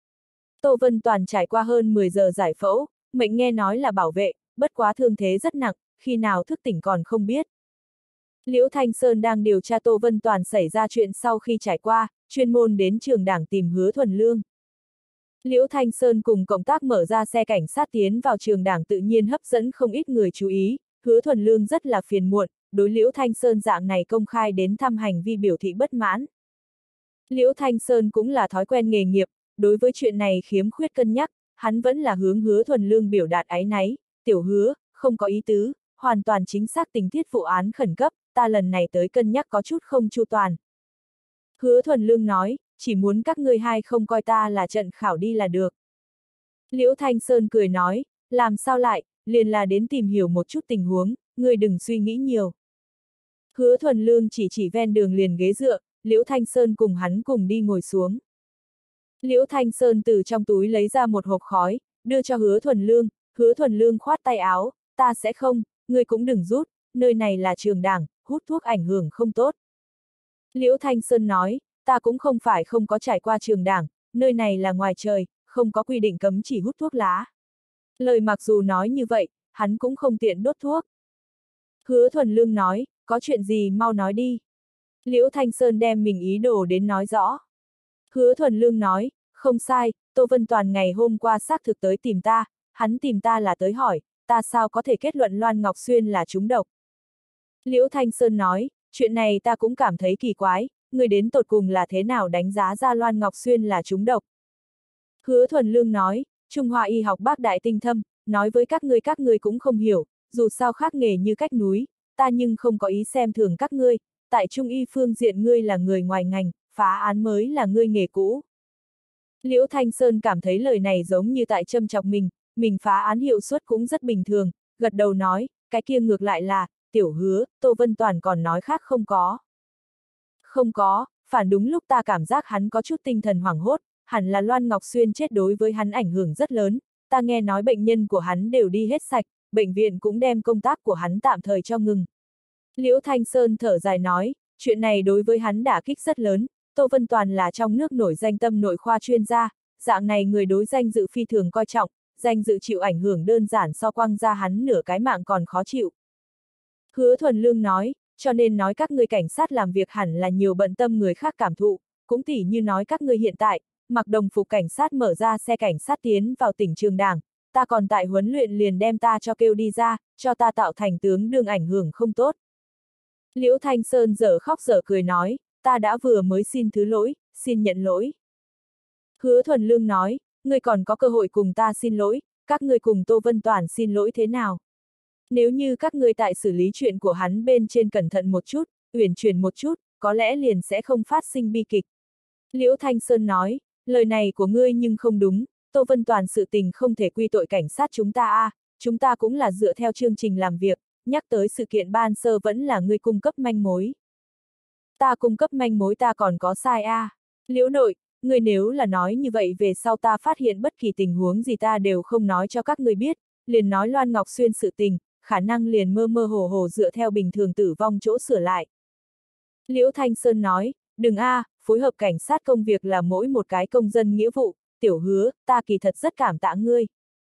Tô Vân Toàn trải qua hơn mười giờ giải phẫu, mệnh nghe nói là bảo vệ, bất quá thương thế rất nặng, khi nào thức tỉnh còn không biết. Liễu Thanh Sơn đang điều tra Tô Vân Toàn xảy ra chuyện sau khi trải qua, chuyên môn đến trường đảng tìm Hứa Thuần Lương. Liễu Thanh Sơn cùng cộng tác mở ra xe cảnh sát tiến vào trường đảng tự nhiên hấp dẫn không ít người chú ý, Hứa Thuần Lương rất là phiền muộn, đối Liễu Thanh Sơn dạng này công khai đến thăm hành vi biểu thị bất mãn. Liễu Thanh Sơn cũng là thói quen nghề nghiệp, đối với chuyện này khiếm khuyết cân nhắc, hắn vẫn là hướng Hứa Thuần Lương biểu đạt áy náy, tiểu Hứa, không có ý tứ, hoàn toàn chính xác tình tiết vụ án khẩn cấp, ta lần này tới cân nhắc có chút không chu toàn. Hứa Thuần Lương nói, chỉ muốn các ngươi hai không coi ta là trận khảo đi là được. Liễu Thanh Sơn cười nói, làm sao lại, liền là đến tìm hiểu một chút tình huống, ngươi đừng suy nghĩ nhiều. Hứa Thuần Lương chỉ chỉ ven đường liền ghế dựa, Liễu Thanh Sơn cùng hắn cùng đi ngồi xuống. Liễu Thanh Sơn từ trong túi lấy ra một hộp khói, đưa cho Hứa Thuần Lương, Hứa Thuần Lương khoát tay áo, ta sẽ không, ngươi cũng đừng rút, nơi này là trường đảng, hút thuốc ảnh hưởng không tốt. Liễu Thanh Sơn nói, ta cũng không phải không có trải qua trường đảng, nơi này là ngoài trời, không có quy định cấm chỉ hút thuốc lá. Lời mặc dù nói như vậy, hắn cũng không tiện đốt thuốc. Hứa Thuần Lương nói, có chuyện gì mau nói đi. Liễu Thanh Sơn đem mình ý đồ đến nói rõ. Hứa Thuần Lương nói, không sai, Tô Vân Toàn ngày hôm qua xác thực tới tìm ta, hắn tìm ta là tới hỏi, ta sao có thể kết luận Loan Ngọc Xuyên là trúng độc. Liễu Thanh Sơn nói, chuyện này ta cũng cảm thấy kỳ quái, người đến tột cùng là thế nào đánh giá ra Loan Ngọc Xuyên là trúng độc. Hứa Thuần Lương nói, Trung Hoa y học bác đại tinh thâm, nói với các ngươi các ngươi cũng không hiểu, dù sao khác nghề như cách núi, ta nhưng không có ý xem thường các ngươi, tại Trung y phương diện ngươi là người ngoài ngành, phá án mới là ngươi nghề cũ. Liễu Thanh Sơn cảm thấy lời này giống như tại châm chọc mình, mình phá án hiệu suất cũng rất bình thường, gật đầu nói, cái kia ngược lại là, tiểu Hứa, Tô Vân Toàn còn nói khác không có. Không có, phản đúng lúc ta cảm giác hắn có chút tinh thần hoảng hốt, hẳn là Loan Ngọc Xuyên chết đối với hắn ảnh hưởng rất lớn, ta nghe nói bệnh nhân của hắn đều đi hết sạch, bệnh viện cũng đem công tác của hắn tạm thời cho ngừng. Liễu Thanh Sơn thở dài nói, chuyện này đối với hắn đả kích rất lớn, Tô Vân Toàn là trong nước nổi danh tâm nội khoa chuyên gia, dạng này người đối danh dự phi thường coi trọng, danh dự chịu ảnh hưởng đơn giản so quăng ra hắn nửa cái mạng còn khó chịu. Hứa Thuần Lương nói, cho nên nói các ngươi cảnh sát làm việc hẳn là nhiều bận tâm người khác cảm thụ, cũng tỉ như nói các ngươi hiện tại, mặc đồng phục cảnh sát mở ra xe cảnh sát tiến vào tỉnh Trường Đảng, ta còn tại huấn luyện liền đem ta cho kêu đi ra, cho ta tạo thành tướng đương ảnh hưởng không tốt. Liễu Thanh Sơn dở khóc dở cười nói, ta đã vừa mới xin thứ lỗi, xin nhận lỗi. Hứa Thuần Lương nói, ngươi còn có cơ hội cùng ta xin lỗi, các ngươi cùng Tô Vân Toàn xin lỗi thế nào? Nếu như các ngươi tại xử lý chuyện của hắn bên trên cẩn thận một chút, uyển chuyển một chút, có lẽ liền sẽ không phát sinh bi kịch. Liễu Thanh Sơn nói, lời này của ngươi nhưng không đúng, Tô Vân Toàn sự tình không thể quy tội cảnh sát chúng ta a, à, chúng ta cũng là dựa theo chương trình làm việc, nhắc tới sự kiện ban sơ vẫn là ngươi cung cấp manh mối. Ta cung cấp manh mối ta còn có sai a, à. Liễu nội, ngươi nếu là nói như vậy về sau ta phát hiện bất kỳ tình huống gì ta đều không nói cho các ngươi biết, liền nói Loan Ngọc Xuyên sự tình, khả năng liền mơ mơ hồ hồ dựa theo bình thường tử vong chỗ sửa lại. Liễu Thanh Sơn nói, đừng a, à, phối hợp cảnh sát công việc là mỗi một cái công dân nghĩa vụ, Tiểu Hứa, ta kỳ thật rất cảm tạ ngươi.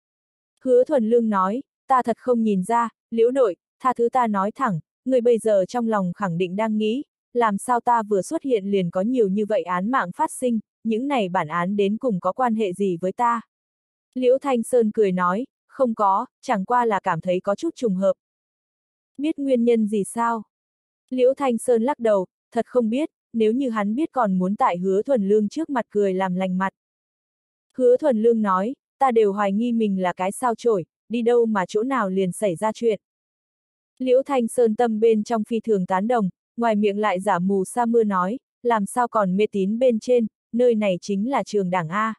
Hứa Thuần Lương nói, ta thật không nhìn ra, Liễu nội, tha thứ ta nói thẳng, ngươi bây giờ trong lòng khẳng định đang nghĩ, làm sao ta vừa xuất hiện liền có nhiều như vậy án mạng phát sinh, những này bản án đến cùng có quan hệ gì với ta. Liễu Thanh Sơn cười nói, không có, chẳng qua là cảm thấy có chút trùng hợp. Biết nguyên nhân gì sao? Liễu Thanh Sơn lắc đầu, thật không biết, nếu như hắn biết còn muốn tại Hứa Thuần Lương trước mặt cười làm lành mặt. Hứa Thuần Lương nói, ta đều hoài nghi mình là cái sao chổi, đi đâu mà chỗ nào liền xảy ra chuyện. Liễu Thanh Sơn tâm bên trong phi thường tán đồng, ngoài miệng lại giả mù sa mưa nói, làm sao còn mê tín bên trên, nơi này chính là trường đảng A.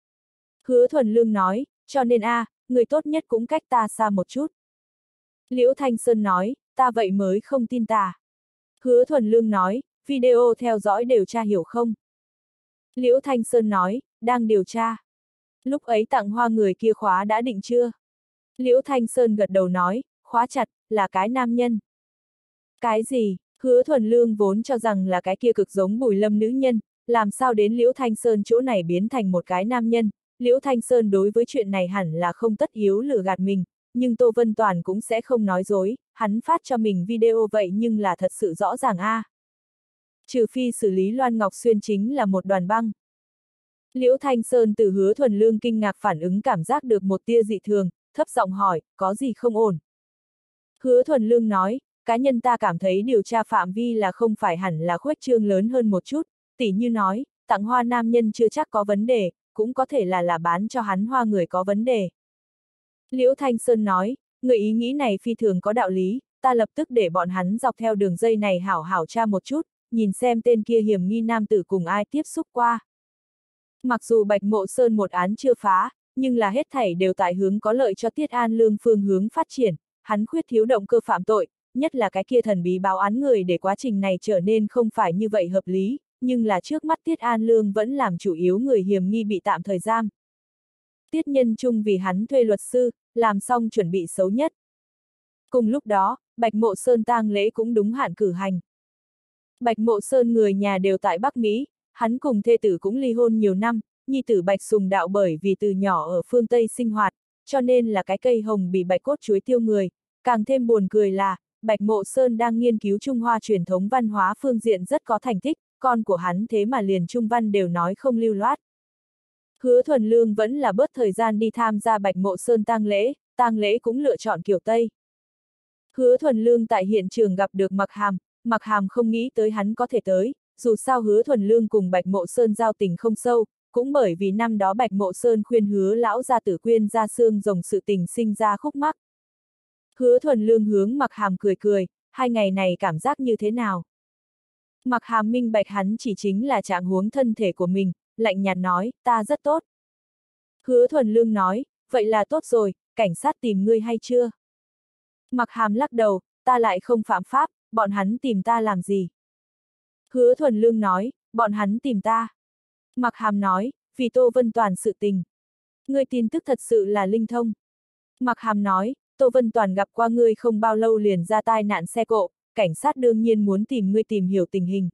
Hứa Thuần Lương nói, cho nên A, người tốt nhất cũng cách ta xa một chút. Liễu Thanh Sơn nói, ta vậy mới không tin ta. Hứa Thuần Lương nói, video theo dõi điều tra hiểu không? Liễu Thanh Sơn nói, đang điều tra. Lúc ấy tặng hoa người kia khóa đã định chưa? Liễu Thanh Sơn gật đầu nói, khóa chặt, là cái nam nhân. Cái gì? Hứa Thuần Lương vốn cho rằng là cái kia cực giống Bùi Lâm nữ nhân, làm sao đến Liễu Thanh Sơn chỗ này biến thành một cái nam nhân. Liễu Thanh Sơn đối với chuyện này hẳn là không tất yếu lừa gạt mình, nhưng Tô Vân Toàn cũng sẽ không nói dối, hắn phát cho mình video vậy nhưng là thật sự rõ ràng a. À. Trừ phi xử lý Loan Ngọc Xuyên chính là một đoàn băng. Liễu Thanh Sơn từ Hứa Thuần Lương kinh ngạc phản ứng cảm giác được một tia dị thường, thấp giọng hỏi, có gì không ổn? Hứa Thuần Lương nói, cá nhân ta cảm thấy điều tra phạm vi là không phải hẳn là khuếch trương lớn hơn một chút, tỉ như nói, tặng hoa nam nhân chưa chắc có vấn đề, cũng có thể là là bán cho hắn hoa người có vấn đề. Liễu Thanh Sơn nói, người ý nghĩ này phi thường có đạo lý, ta lập tức để bọn hắn dọc theo đường dây này hảo hảo tra một chút, nhìn xem tên kia hiểm nghi nam tử cùng ai tiếp xúc qua. Mặc dù Bạch Mộ Sơn một án chưa phá, nhưng là hết thảy đều tại hướng có lợi cho Tiết An Lương phương hướng phát triển, hắn khuyết thiếu động cơ phạm tội, nhất là cái kia thần bí báo án người để quá trình này trở nên không phải như vậy hợp lý, nhưng là trước mắt Tiết An Lương vẫn làm chủ yếu người hiểm nghi bị tạm thời giam. Tiết Nhân Trung vì hắn thuê luật sư, làm xong chuẩn bị xấu nhất. Cùng lúc đó, Bạch Mộ Sơn tang lễ cũng đúng hạn cử hành. Bạch Mộ Sơn người nhà đều tại Bắc Mỹ, hắn cùng thê tử cũng ly hôn nhiều năm, nhi tử Bạch Sùng Đạo bởi vì từ nhỏ ở phương Tây sinh hoạt, cho nên là cái cây hồng bị bạch cốt chuối tiêu người. Càng thêm buồn cười là, Bạch Mộ Sơn đang nghiên cứu Trung Hoa truyền thống văn hóa phương diện rất có thành tích, con của hắn thế mà liền Trung Văn đều nói không lưu loát. Hứa Thuần Lương vẫn là bớt thời gian đi tham gia Bạch Mộ Sơn tang lễ, tang lễ cũng lựa chọn kiểu Tây. Hứa Thuần Lương tại hiện trường gặp được Mặc Hàm, Mặc Hàm không nghĩ tới hắn có thể tới, dù sao Hứa Thuần Lương cùng Bạch Mộ Sơn giao tình không sâu, cũng bởi vì năm đó Bạch Mộ Sơn khuyên Hứa lão gia tử quyên ra xương rồng sự tình sinh ra khúc mắc. Hứa Thuần Lương hướng Mặc Hàm cười cười, hai ngày này cảm giác như thế nào? Mặc Hàm minh bạch hắn chỉ chính là trạng huống thân thể của mình, lạnh nhạt nói, ta rất tốt. Hứa Thuần Lương nói, vậy là tốt rồi, cảnh sát tìm ngươi hay chưa? Mặc Hàm lắc đầu, ta lại không phạm pháp, bọn hắn tìm ta làm gì? Hứa Thuần Lương nói, bọn hắn tìm ta. Mặc Hàm nói, vì Tô Vân Toàn sự tình. Ngươi tin tức thật sự là linh thông. Mặc Hàm nói, Tô Vân Toàn gặp qua ngươi không bao lâu liền ra tai nạn xe cộ, cảnh sát đương nhiên muốn tìm ngươi tìm hiểu tình hình.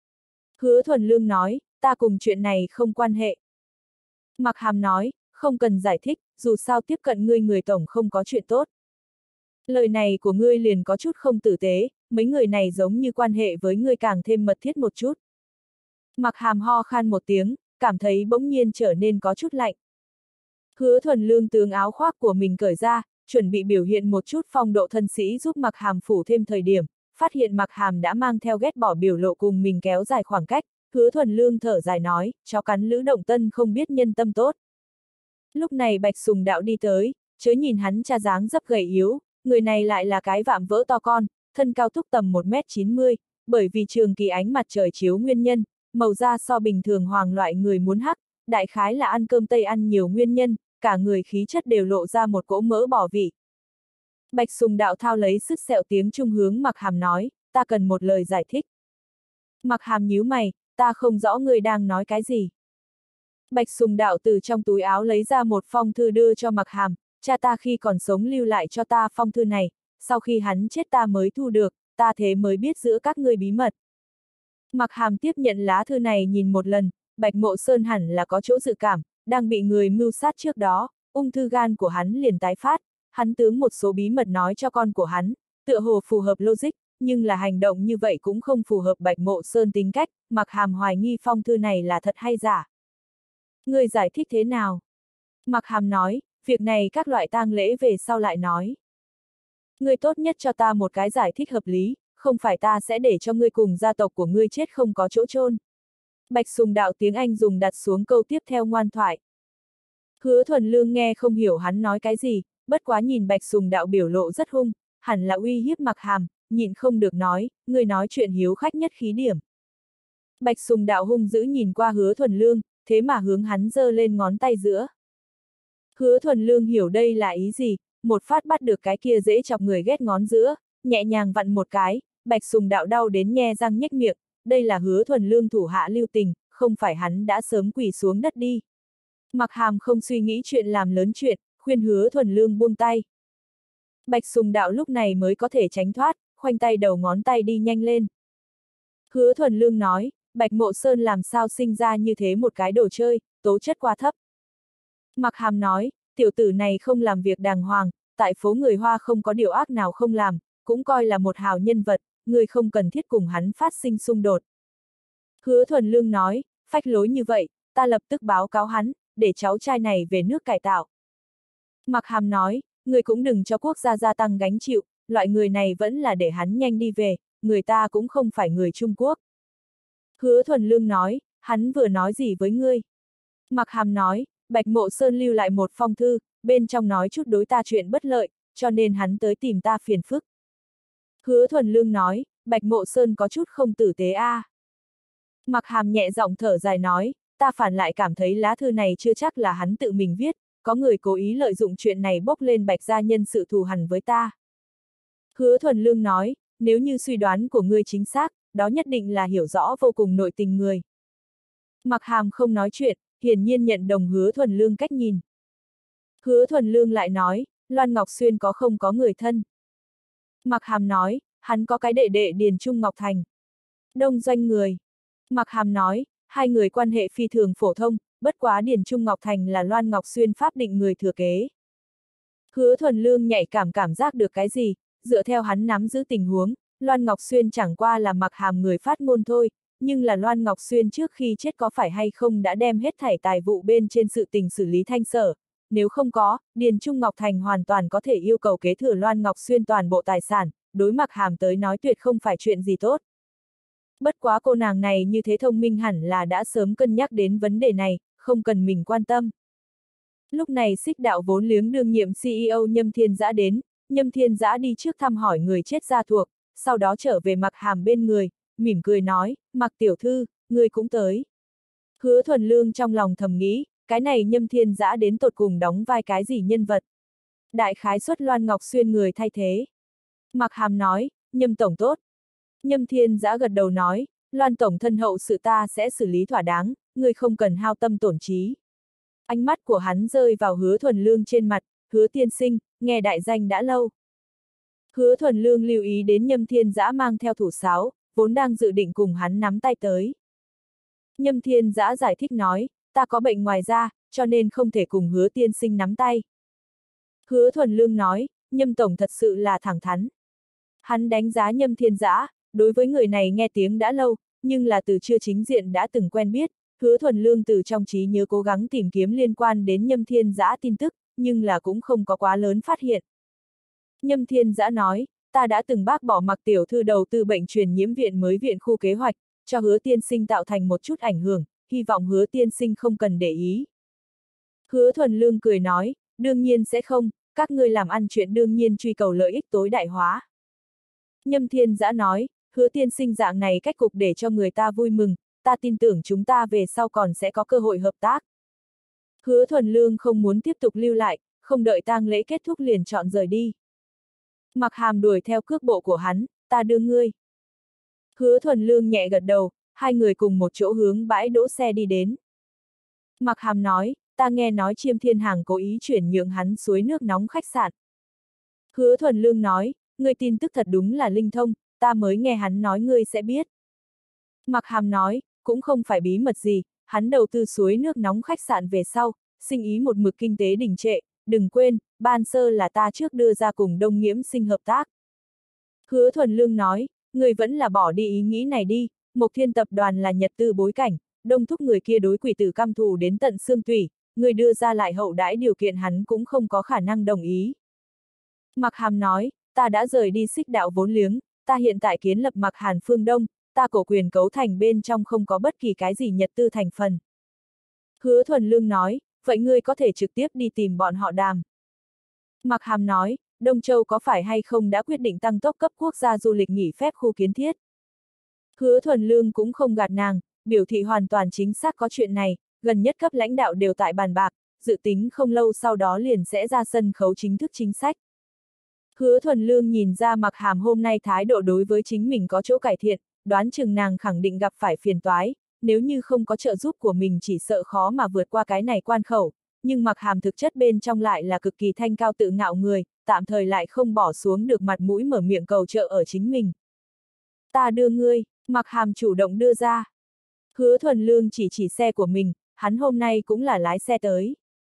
Hứa Thuần Lương nói, ta cùng chuyện này không quan hệ. Mặc Hàm nói, không cần giải thích, dù sao tiếp cận ngươi người tổng không có chuyện tốt. Lời này của ngươi liền có chút không tử tế, mấy người này giống như quan hệ với ngươi càng thêm mật thiết một chút. Mặc Hàm ho khan một tiếng, cảm thấy bỗng nhiên trở nên có chút lạnh. Hứa Thuần Lương tướng áo khoác của mình cởi ra, chuẩn bị biểu hiện một chút phong độ thân sĩ giúp Mặc Hàm phủ thêm thời điểm, phát hiện Mặc Hàm đã mang theo ghét bỏ biểu lộ cùng mình kéo dài khoảng cách, Hứa Thuần Lương thở dài nói, chó cắn Lữ Động Tân không biết nhân tâm tốt. Lúc này Bạch Sùng Đạo đi tới, chớ nhìn hắn cha dáng dấp gầy yếu, người này lại là cái vạm vỡ to con, thân cao thúc tầm một mét chín mươi, bởi vì trường kỳ ánh mặt trời chiếu nguyên nhân, màu da so bình thường hoàng loại người muốn hắc, đại khái là ăn cơm tây ăn nhiều nguyên nhân, cả người khí chất đều lộ ra một cỗ mỡ bỏ vị. Bạch Sùng Đạo thao lấy sức sẹo tiếng Trung hướng Mặc Hàm nói, ta cần một lời giải thích. Mặc Hàm nhíu mày, ta không rõ người đang nói cái gì. Bạch Sùng Đạo từ trong túi áo lấy ra một phong thư đưa cho Mặc Hàm, cha ta khi còn sống lưu lại cho ta phong thư này, sau khi hắn chết ta mới thu được, ta thế mới biết giữa các ngươi bí mật. Mặc Hàm tiếp nhận lá thư này nhìn một lần, Bạch Mộ Sơn hẳn là có chỗ dự cảm, đang bị người mưu sát trước đó, ung thư gan của hắn liền tái phát, hắn tướng một số bí mật nói cho con của hắn, tựa hồ phù hợp logic, nhưng là hành động như vậy cũng không phù hợp Bạch Mộ Sơn tính cách, Mặc Hàm hoài nghi phong thư này là thật hay giả. Người giải thích thế nào? Mặc Hàm nói, việc này các loại tang lễ về sau lại nói. Ngươi tốt nhất cho ta một cái giải thích hợp lý, không phải ta sẽ để cho ngươi cùng gia tộc của ngươi chết không có chỗ chôn. Bạch Sùng Đạo tiếng Anh dùng đặt xuống câu tiếp theo ngoan thoại. Hứa Thuần Lương nghe không hiểu hắn nói cái gì, bất quá nhìn Bạch Sùng Đạo biểu lộ rất hung, hẳn là uy hiếp Mặc Hàm, nhịn không được nói, ngươi nói chuyện hiếu khách nhất khí điểm. Bạch Sùng Đạo hung dữ nhìn qua Hứa Thuần Lương, thế mà hướng hắn giơ lên ngón tay giữa. Hứa Thuần Lương hiểu đây là ý gì, một phát bắt được cái kia dễ chọc người ghét ngón giữa, nhẹ nhàng vặn một cái, Bạch Sùng Đạo đau đến nhe răng nhếch miệng, đây là Hứa Thuần Lương thủ hạ lưu tình, không phải hắn đã sớm quỳ xuống đất đi. Mặc Hàm không suy nghĩ chuyện làm lớn chuyện, khuyên Hứa Thuần Lương buông tay. Bạch Sùng Đạo lúc này mới có thể tránh thoát, khoanh tay đầu ngón tay đi nhanh lên. Hứa Thuần Lương nói, Bạch Mộ Sơn làm sao sinh ra như thế một cái đồ chơi, tố chất quá thấp. Mặc Hàm nói, tiểu tử này không làm việc đàng hoàng, tại phố người Hoa không có điều ác nào không làm, cũng coi là một hào nhân vật, người không cần thiết cùng hắn phát sinh xung đột. Hứa Thuần Lương nói, phách lối như vậy, ta lập tức báo cáo hắn, để cháu trai này về nước cải tạo. Mặc Hàm nói, người cũng đừng cho quốc gia gia tăng gánh chịu, loại người này vẫn là để hắn nhanh đi về, người ta cũng không phải người Trung Quốc. Hứa Thuần Lương nói, hắn vừa nói gì với ngươi? Mặc Hàm nói, Bạch Mộ Sơn lưu lại một phong thư, bên trong nói chút đối ta chuyện bất lợi, cho nên hắn tới tìm ta phiền phức. Hứa Thuần Lương nói, Bạch Mộ Sơn có chút không tử tế a. À. Mặc Hàm nhẹ giọng thở dài nói, ta phản lại cảm thấy lá thư này chưa chắc là hắn tự mình viết, có người cố ý lợi dụng chuyện này bốc lên Bạch gia nhân sự thù hằn với ta. Hứa Thuần Lương nói, nếu như suy đoán của ngươi chính xác, đó nhất định là hiểu rõ vô cùng nội tình người. Mặc Hàm không nói chuyện, hiển nhiên nhận đồng Hứa Thuần Lương cách nhìn. Hứa Thuần Lương lại nói, Loan Ngọc Xuyên có không có người thân. Mặc Hàm nói, hắn có cái đệ đệ Điền Trung Ngọc Thành. Đông doanh người. Mặc Hàm nói, hai người quan hệ phi thường phổ thông, bất quá Điền Trung Ngọc Thành là Loan Ngọc Xuyên pháp định người thừa kế. Hứa Thuần Lương nhạy cảm cảm giác được cái gì, dựa theo hắn nắm giữ tình huống, Loan Ngọc Xuyên chẳng qua là Mặc Hàm người phát ngôn thôi, nhưng là Loan Ngọc Xuyên trước khi chết có phải hay không đã đem hết thảy tài vụ bên trên sự tình xử lý thanh sở, nếu không có, Điền Trung Ngọc Thành hoàn toàn có thể yêu cầu kế thừa Loan Ngọc Xuyên toàn bộ tài sản, đối Mặc Hàm tới nói tuyệt không phải chuyện gì tốt. Bất quá cô nàng này như thế thông minh hẳn là đã sớm cân nhắc đến vấn đề này, không cần mình quan tâm. Lúc này Xích Đạo vốn liếng đương nhiệm xê e ô Nhâm Thiên Dã đến, Nhâm Thiên Dã đi trước thăm hỏi người chết gia thuộc, sau đó trở về Mặc Hàm bên người, mỉm cười nói, Mặc tiểu thư, người cũng tới. Hứa Thuần Lương trong lòng thầm nghĩ, cái này Nhâm Thiên Dã đến tột cùng đóng vai cái gì nhân vật. Đại khái xuất Loan Ngọc Xuyên người thay thế. Mặc Hàm nói, Nhâm tổng tốt. Nhâm Thiên Dã gật đầu nói, Loan tổng thân hậu sự ta sẽ xử lý thỏa đáng, người không cần hao tâm tổn trí. Ánh mắt của hắn rơi vào Hứa Thuần Lương trên mặt, Hứa tiên sinh, nghe đại danh đã lâu. Hứa Thuần Lương lưu ý đến Nhâm Thiên Dã mang theo thủ sáo, vốn đang dự định cùng hắn nắm tay tới. Nhâm Thiên Dã giải thích nói, ta có bệnh ngoài da, cho nên không thể cùng Hứa tiên sinh nắm tay. Hứa Thuần Lương nói, Nhâm tổng thật sự là thẳng thắn. Hắn đánh giá Nhâm Thiên Dã, đối với người này nghe tiếng đã lâu, nhưng là từ chưa chính diện đã từng quen biết, Hứa Thuần Lương từ trong trí nhớ cố gắng tìm kiếm liên quan đến Nhâm Thiên Dã tin tức, nhưng là cũng không có quá lớn phát hiện. Nhâm Thiên Dã nói, ta đã từng bác bỏ Mặc tiểu thư đầu tư bệnh truyền nhiễm viện mới viện khu kế hoạch, cho Hứa tiên sinh tạo thành một chút ảnh hưởng, hy vọng Hứa tiên sinh không cần để ý. Hứa Thuần Lương cười nói, đương nhiên sẽ không, các ngươi làm ăn chuyện đương nhiên truy cầu lợi ích tối đại hóa. Nhâm Thiên Dã nói, Hứa tiên sinh dạng này cách cục để cho người ta vui mừng, ta tin tưởng chúng ta về sau còn sẽ có cơ hội hợp tác. Hứa Thuần Lương không muốn tiếp tục lưu lại, không đợi tang lễ kết thúc liền chọn rời đi. Mặc Hàm đuổi theo cước bộ của hắn, ta đưa ngươi. Hứa Thuần Lương nhẹ gật đầu, hai người cùng một chỗ hướng bãi đỗ xe đi đến. Mặc Hàm nói, ta nghe nói Chiêm Thiên Hàng cố ý chuyển nhượng hắn suối nước nóng khách sạn. Hứa Thuần Lương nói, ngươi tin tức thật đúng là linh thông, ta mới nghe hắn nói ngươi sẽ biết. Mặc Hàm nói, cũng không phải bí mật gì, hắn đầu tư suối nước nóng khách sạn về sau, sinh ý một mực kinh tế đình trệ, đừng quên, ban sơ là ta trước đưa ra cùng Đông Nghiễm Sinh hợp tác. Hứa Thuần Lương nói, người vẫn là bỏ đi ý nghĩ này đi, Mộc Thiên tập đoàn là Nhật tư bối cảnh, Đông thúc người kia đối quỷ tử căm thù đến tận xương tủy, người đưa ra lại hậu đãi điều kiện hắn cũng không có khả năng đồng ý. Mặc Hàm nói, ta đã rời đi xích đạo vốn liếng, ta hiện tại kiến lập Mặc Hàn Phương Đông, ta cổ quyền cấu thành bên trong không có bất kỳ cái gì Nhật tư thành phần. Hứa Thuần Lương nói, vậy ngươi có thể trực tiếp đi tìm bọn họ đàm. Mặc Hàm nói, Đông Châu có phải hay không đã quyết định tăng tốc cấp quốc gia du lịch nghỉ phép khu kiến thiết. Hứa Thuần Lương cũng không gạt nàng, biểu thị hoàn toàn chính xác có chuyện này, gần nhất cấp lãnh đạo đều tại bàn bạc, dự tính không lâu sau đó liền sẽ ra sân khấu chính thức chính sách. Hứa Thuần Lương nhìn ra Mặc Hàm hôm nay thái độ đối với chính mình có chỗ cải thiện, đoán chừng nàng khẳng định gặp phải phiền toái, nếu như không có trợ giúp của mình chỉ sợ khó mà vượt qua cái này quan khẩu, nhưng Mặc Hàm thực chất bên trong lại là cực kỳ thanh cao tự ngạo người, tạm thời lại không bỏ xuống được mặt mũi mở miệng cầu trợ ở chính mình. Ta đưa ngươi, Mặc Hàm chủ động đưa ra. Hứa Thuần Lương chỉ chỉ xe của mình, hắn hôm nay cũng là lái xe tới.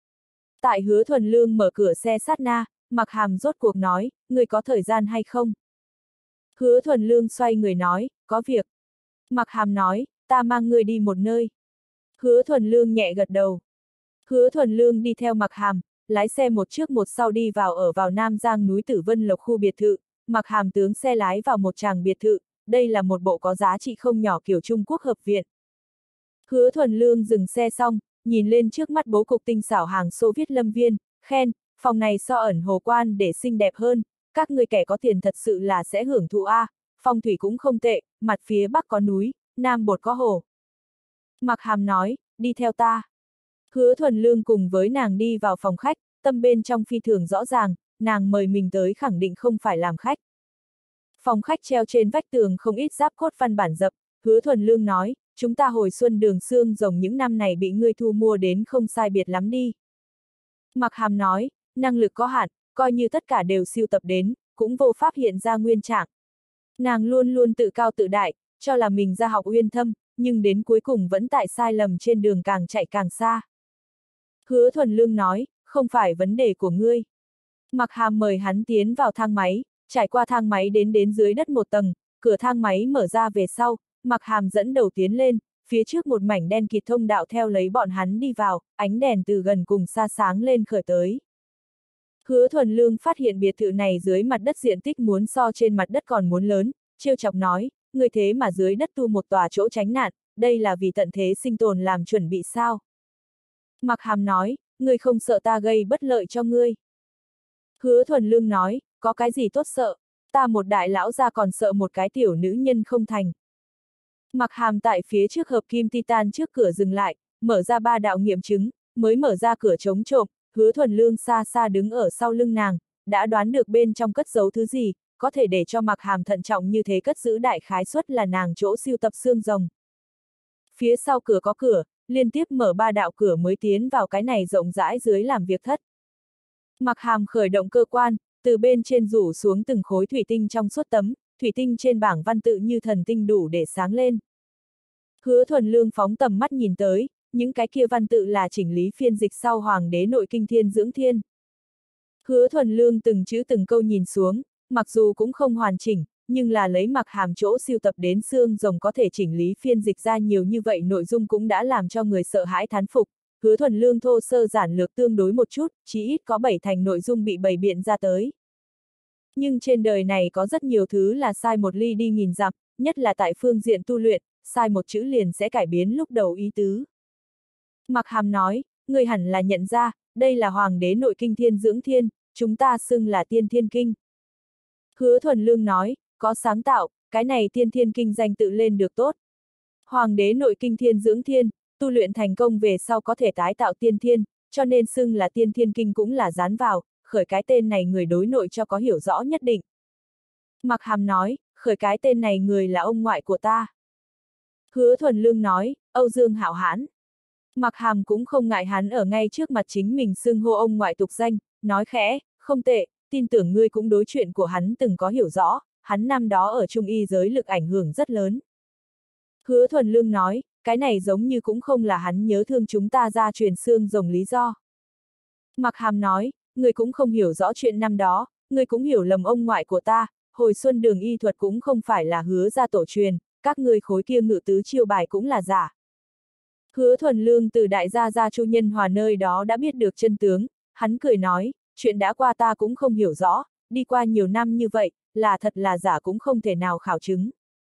Tại Hứa Thuần Lương mở cửa xe sát na, Mặc Hàm rốt cuộc nói, ngươi có thời gian hay không? Hứa Thuần Lương xoay người nói, có việc. Mặc Hàm nói, ta mang ngươi đi một nơi. Hứa Thuần Lương nhẹ gật đầu. Hứa Thuần Lương đi theo Mặc Hàm, lái xe một trước một sau đi vào ở vào Nam Giang núi Tử Vân Lộc khu biệt thự, Mặc Hàm tướng xe lái vào một tràng biệt thự, đây là một bộ có giá trị không nhỏ kiểu Trung Quốc hợp viện. Hứa Thuần Lương dừng xe xong, nhìn lên trước mắt bố cục tinh xảo hàng Xô Viết Lâm Viên, khen, phòng này so ẩn hồ quan để xinh đẹp hơn, các người kẻ có tiền thật sự là sẽ hưởng thụ a, phong thủy cũng không tệ, mặt phía bắc có núi, nam bột có hồ. Mặc Hàm nói, đi theo ta. Hứa Thuần Lương cùng với nàng đi vào phòng khách, tâm bên trong phi thường rõ ràng, nàng mời mình tới khẳng định không phải làm khách. Phòng khách treo trên vách tường không ít giáp cốt văn bản dập, Hứa Thuần Lương nói, chúng ta hồi xuân đường xương rồng những năm này bị ngươi thu mua đến không sai biệt lắm đi. Mặc Hàm nói, năng lực có hạn, coi như tất cả đều siêu tập đến, cũng vô pháp hiện ra nguyên trạng. Nàng luôn luôn tự cao tự đại, cho là mình ra học uyên thâm, nhưng đến cuối cùng vẫn tại sai lầm trên đường càng chạy càng xa. Hứa Thuần Lương nói, không phải vấn đề của ngươi. Mặc Hàm mời hắn tiến vào thang máy, trải qua thang máy đến đến dưới đất một tầng, cửa thang máy mở ra về sau, Mặc Hàm dẫn đầu tiến lên, phía trước một mảnh đen kịt thông đạo theo lấy bọn hắn đi vào, ánh đèn từ gần cùng xa sáng lên khởi tới. Hứa Thuần Lương phát hiện biệt thự này dưới mặt đất diện tích muốn so trên mặt đất còn muốn lớn, trêu chọc nói, người thế mà dưới đất tu một tòa chỗ tránh nạn, đây là vì tận thế sinh tồn làm chuẩn bị sao? Mặc Hàm nói, ngươi không sợ ta gây bất lợi cho ngươi. Hứa Thuần Lương nói, có cái gì tốt sợ, ta một đại lão gia còn sợ một cái tiểu nữ nhân không thành. Mặc Hàm tại phía trước hợp kim titan trước cửa dừng lại, mở ra ba đạo nghiệm chứng, mới mở ra cửa chống trộm, Hứa Thuần Lương xa xa đứng ở sau lưng nàng, đã đoán được bên trong cất giấu thứ gì, có thể để cho Mặc Hàm thận trọng như thế cất giữ đại khái suất là nàng chỗ siêu tập xương rồng. Phía sau cửa có cửa, liên tiếp mở ba đạo cửa mới tiến vào cái này rộng rãi dưới làm việc thất. Mặc Hàm khởi động cơ quan, từ bên trên rủ xuống từng khối thủy tinh trong suốt tấm, thủy tinh trên bảng văn tự như thần tinh đủ để sáng lên. Hứa Thuần Lương phóng tầm mắt nhìn tới, những cái kia văn tự là chỉnh lý phiên dịch sau Hoàng đế nội kinh thiên dưỡng thiên. Hứa Thuần Lương từng chữ từng câu nhìn xuống, mặc dù cũng không hoàn chỉnh, nhưng là lấy Mặc Hàm chỗ siêu tập đến xương rồng có thể chỉnh lý phiên dịch ra nhiều như vậy nội dung cũng đã làm cho người sợ hãi thán phục. Hứa Thuần Lương thô sơ giản lược tương đối một chút, chỉ ít có bảy thành nội dung bị bày biện ra tới. Nhưng trên đời này có rất nhiều thứ là sai một ly đi nghìn dặm, nhất là tại phương diện tu luyện, sai một chữ liền sẽ cải biến lúc đầu ý tứ. Mặc Hàm nói, người hẳn là nhận ra, đây là Hoàng đế nội kinh thiên dưỡng thiên, chúng ta xưng là tiên thiên kinh. Hứa Thuần Lương nói, có sáng tạo, cái này tiên thiên kinh danh tự lên được tốt. Hoàng đế nội kinh thiên dưỡng thiên, tu luyện thành công về sau có thể tái tạo tiên thiên, cho nên xưng là tiên thiên kinh cũng là dán vào, khởi cái tên này người đối nội cho có hiểu rõ nhất định. Mạc Hàm nói, khởi cái tên này người là ông ngoại của ta. Hứa Thuần Lương nói, Âu Dương Hạo Hãn. Mạc Hàm cũng không ngại hắn ở ngay trước mặt chính mình xưng hô ông ngoại tục danh, nói khẽ, không tệ, tin tưởng ngươi cũng đối chuyện của hắn từng có hiểu rõ, hắn năm đó ở Trung y giới lực ảnh hưởng rất lớn. Hứa Thuần Lương nói, cái này giống như cũng không là hắn nhớ thương chúng ta ra truyền xương rồng lý do. Mạc Hàm nói, ngươi cũng không hiểu rõ chuyện năm đó, ngươi cũng hiểu lầm ông ngoại của ta, hồi xuân đường y thuật cũng không phải là hứa ra tổ truyền, các ngươi khối kia ngự tứ chiêu bài cũng là giả. Hứa Thuần Lương từ đại gia gia Chu Nhân Hòa nơi đó đã biết được chân tướng, hắn cười nói, chuyện đã qua ta cũng không hiểu rõ, đi qua nhiều năm như vậy, là thật là giả cũng không thể nào khảo chứng.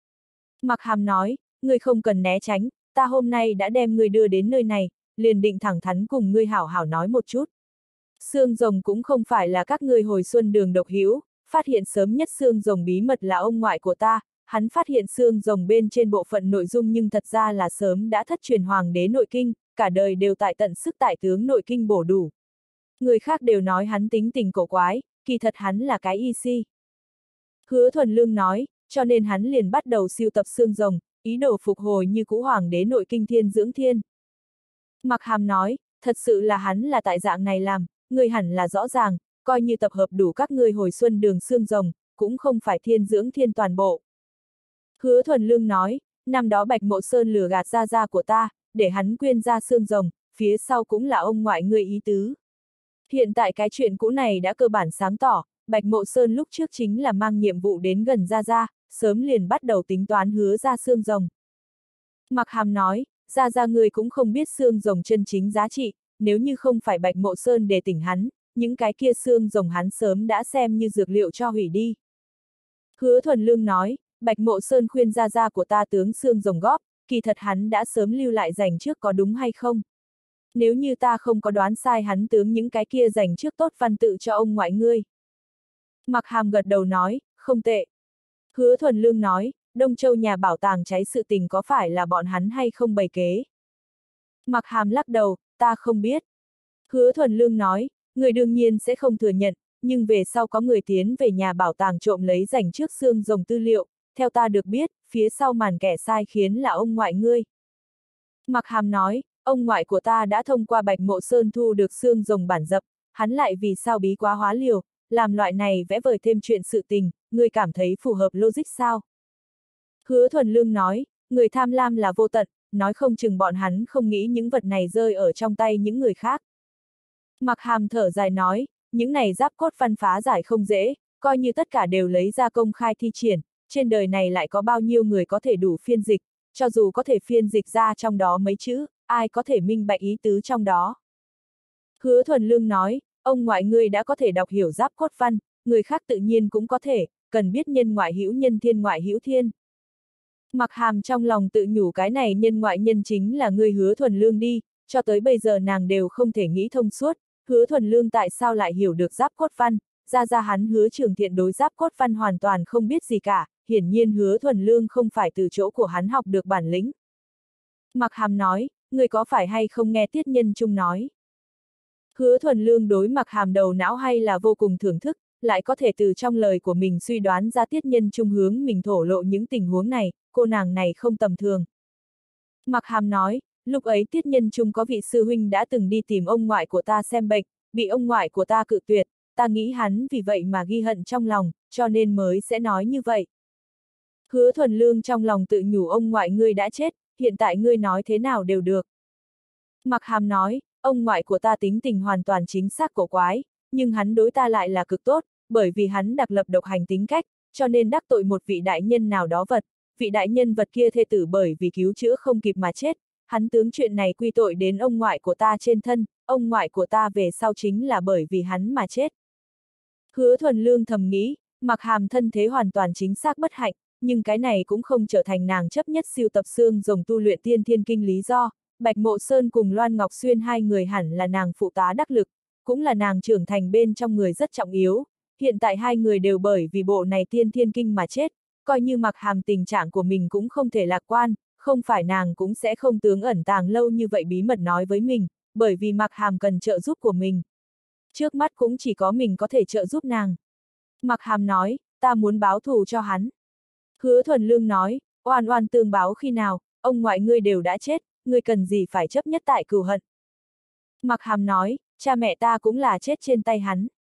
Mạc Hàm nói, ngươi không cần né tránh, ta hôm nay đã đem ngươi đưa đến nơi này, liền định thẳng thắn cùng ngươi hảo hảo nói một chút. Xương rồng cũng không phải là các ngươi hồi xuân đường độc hữu, phát hiện sớm nhất xương rồng bí mật là ông ngoại của ta, hắn phát hiện xương rồng bên trên bộ phận nội dung nhưng thật ra là sớm đã thất truyền hoàng đế nội kinh, cả đời đều tại tận sức tại tướng nội kinh bổ đủ. Người khác đều nói hắn tính tình cổ quái, kỳ thật hắn là cái y si. Hứa Thuần Lương nói, cho nên hắn liền bắt đầu siêu tập xương rồng, ý đồ phục hồi như cũ hoàng đế nội kinh thiên dưỡng thiên. Mạc Hàm nói, thật sự là hắn là tại dạng này làm, người hẳn là rõ ràng, coi như tập hợp đủ các ngươi hồi xuân đường xương rồng, cũng không phải thiên dưỡng thiên toàn bộ. Hứa Thuần Lương nói, năm đó Bạch Mộ Sơn lừa gạt gia gia của ta, để hắn quyên ra xương rồng, phía sau cũng là ông ngoại ngươi ý tứ. Hiện tại cái chuyện cũ này đã cơ bản sáng tỏ, Bạch Mộ Sơn lúc trước chính là mang nhiệm vụ đến gần gia gia, sớm liền bắt đầu tính toán hứa ra xương rồng. Mạc Hàm nói, gia gia ngươi cũng không biết xương rồng chân chính giá trị, nếu như không phải Bạch Mộ Sơn để tỉnh hắn, những cái kia xương rồng hắn sớm đã xem như dược liệu cho hủy đi. Hứa Thuần Lương nói, Bạch Mộ Sơn khuyên gia gia của ta tướng xương rồng góp, kỳ thật hắn đã sớm lưu lại dành trước có đúng hay không? Nếu như ta không có đoán sai hắn tướng những cái kia dành trước tốt văn tự cho ông ngoại ngươi. Mạc Hàm gật đầu nói, không tệ. Hứa Thuần Lương nói, Đông Châu nhà bảo tàng cháy sự tình có phải là bọn hắn hay không bày kế? Mạc Hàm lắc đầu, ta không biết. Hứa Thuần Lương nói, người đương nhiên sẽ không thừa nhận, nhưng về sau có người tiến về nhà bảo tàng trộm lấy dành trước xương rồng tư liệu, theo ta được biết, phía sau màn kẻ sai khiến là ông ngoại ngươi. Mạc Hàm nói, ông ngoại của ta đã thông qua Bạch Mộ Sơn thu được xương rồng bản dập, hắn lại vì sao bí quá hóa liều, làm loại này vẽ vời thêm chuyện sự tình, ngươi cảm thấy phù hợp logic sao? Hứa Thuần Lương nói, người tham lam là vô tận, nói không chừng bọn hắn không nghĩ những vật này rơi ở trong tay những người khác. Mạc Hàm thở dài nói, những này giáp cốt văn phá giải không dễ, coi như tất cả đều lấy ra công khai thi triển, trên đời này lại có bao nhiêu người có thể đủ phiên dịch, cho dù có thể phiên dịch ra trong đó mấy chữ, ai có thể minh bạch ý tứ trong đó. Hứa Thuần Lương nói, ông ngoại ngươi đã có thể đọc hiểu giáp cốt văn, người khác tự nhiên cũng có thể, cần biết nhân ngoại hữu nhân thiên ngoại hữu thiên. Mạc Hàm trong lòng tự nhủ cái này nhân ngoại nhân chính là ngươi Hứa Thuần Lương đi, cho tới bây giờ nàng đều không thể nghĩ thông suốt, Hứa Thuần Lương tại sao lại hiểu được giáp cốt văn, ra ra hắn Hứa Trường Thiện đối giáp cốt văn hoàn toàn không biết gì cả, hiển nhiên Hứa Thuần Lương không phải từ chỗ của hắn học được bản lĩnh. Mạc Hàm nói, người có phải hay không nghe Tiết Nhân Trung nói? Hứa Thuần Lương đối Mạc Hàm đầu não hay là vô cùng thưởng thức, lại có thể từ trong lời của mình suy đoán ra Tiết Nhân Trung hướng mình thổ lộ những tình huống này, cô nàng này không tầm thường. Mạc Hàm nói, lúc ấy Tiết Nhân Trung có vị sư huynh đã từng đi tìm ông ngoại của ta xem bệnh, bị ông ngoại của ta cự tuyệt, ta nghĩ hắn vì vậy mà ghi hận trong lòng, cho nên mới sẽ nói như vậy. Hứa Thuần Lương trong lòng tự nhủ ông ngoại ngươi đã chết, hiện tại ngươi nói thế nào đều được. Mạc Hàm nói, ông ngoại của ta tính tình hoàn toàn chính xác cổ quái, nhưng hắn đối ta lại là cực tốt, bởi vì hắn đặc lập độc hành tính cách, cho nên đắc tội một vị đại nhân nào đó vật, vị đại nhân vật kia thê tử bởi vì cứu chữa không kịp mà chết, hắn tướng chuyện này quy tội đến ông ngoại của ta trên thân, ông ngoại của ta về sau chính là bởi vì hắn mà chết. Hứa Thuần Lương thầm nghĩ, Mạc Hàm thân thế hoàn toàn chính xác bất hạnh, nhưng cái này cũng không trở thành nàng chấp nhất siêu tập xương rồng tu luyện tiên thiên kinh lý do. Bạch Mộ Sơn cùng Loan Ngọc Xuyên hai người hẳn là nàng phụ tá đắc lực, cũng là nàng trưởng thành bên trong người rất trọng yếu, hiện tại hai người đều bởi vì bộ này tiên thiên kinh mà chết, coi như Mạc Hàm tình trạng của mình cũng không thể lạc quan, không phải nàng cũng sẽ không tướng ẩn tàng lâu như vậy bí mật nói với mình, bởi vì Mạc Hàm cần trợ giúp của mình. Trước mắt cũng chỉ có mình có thể trợ giúp nàng. Mạc Hàm nói, ta muốn báo thù cho hắn. Hứa Thuần Lương nói, oan oan tương báo khi nào, ông ngoại ngươi đều đã chết, ngươi cần gì phải chấp nhất tại cừu hận. Mạc Hàm nói, cha mẹ ta cũng là chết trên tay hắn.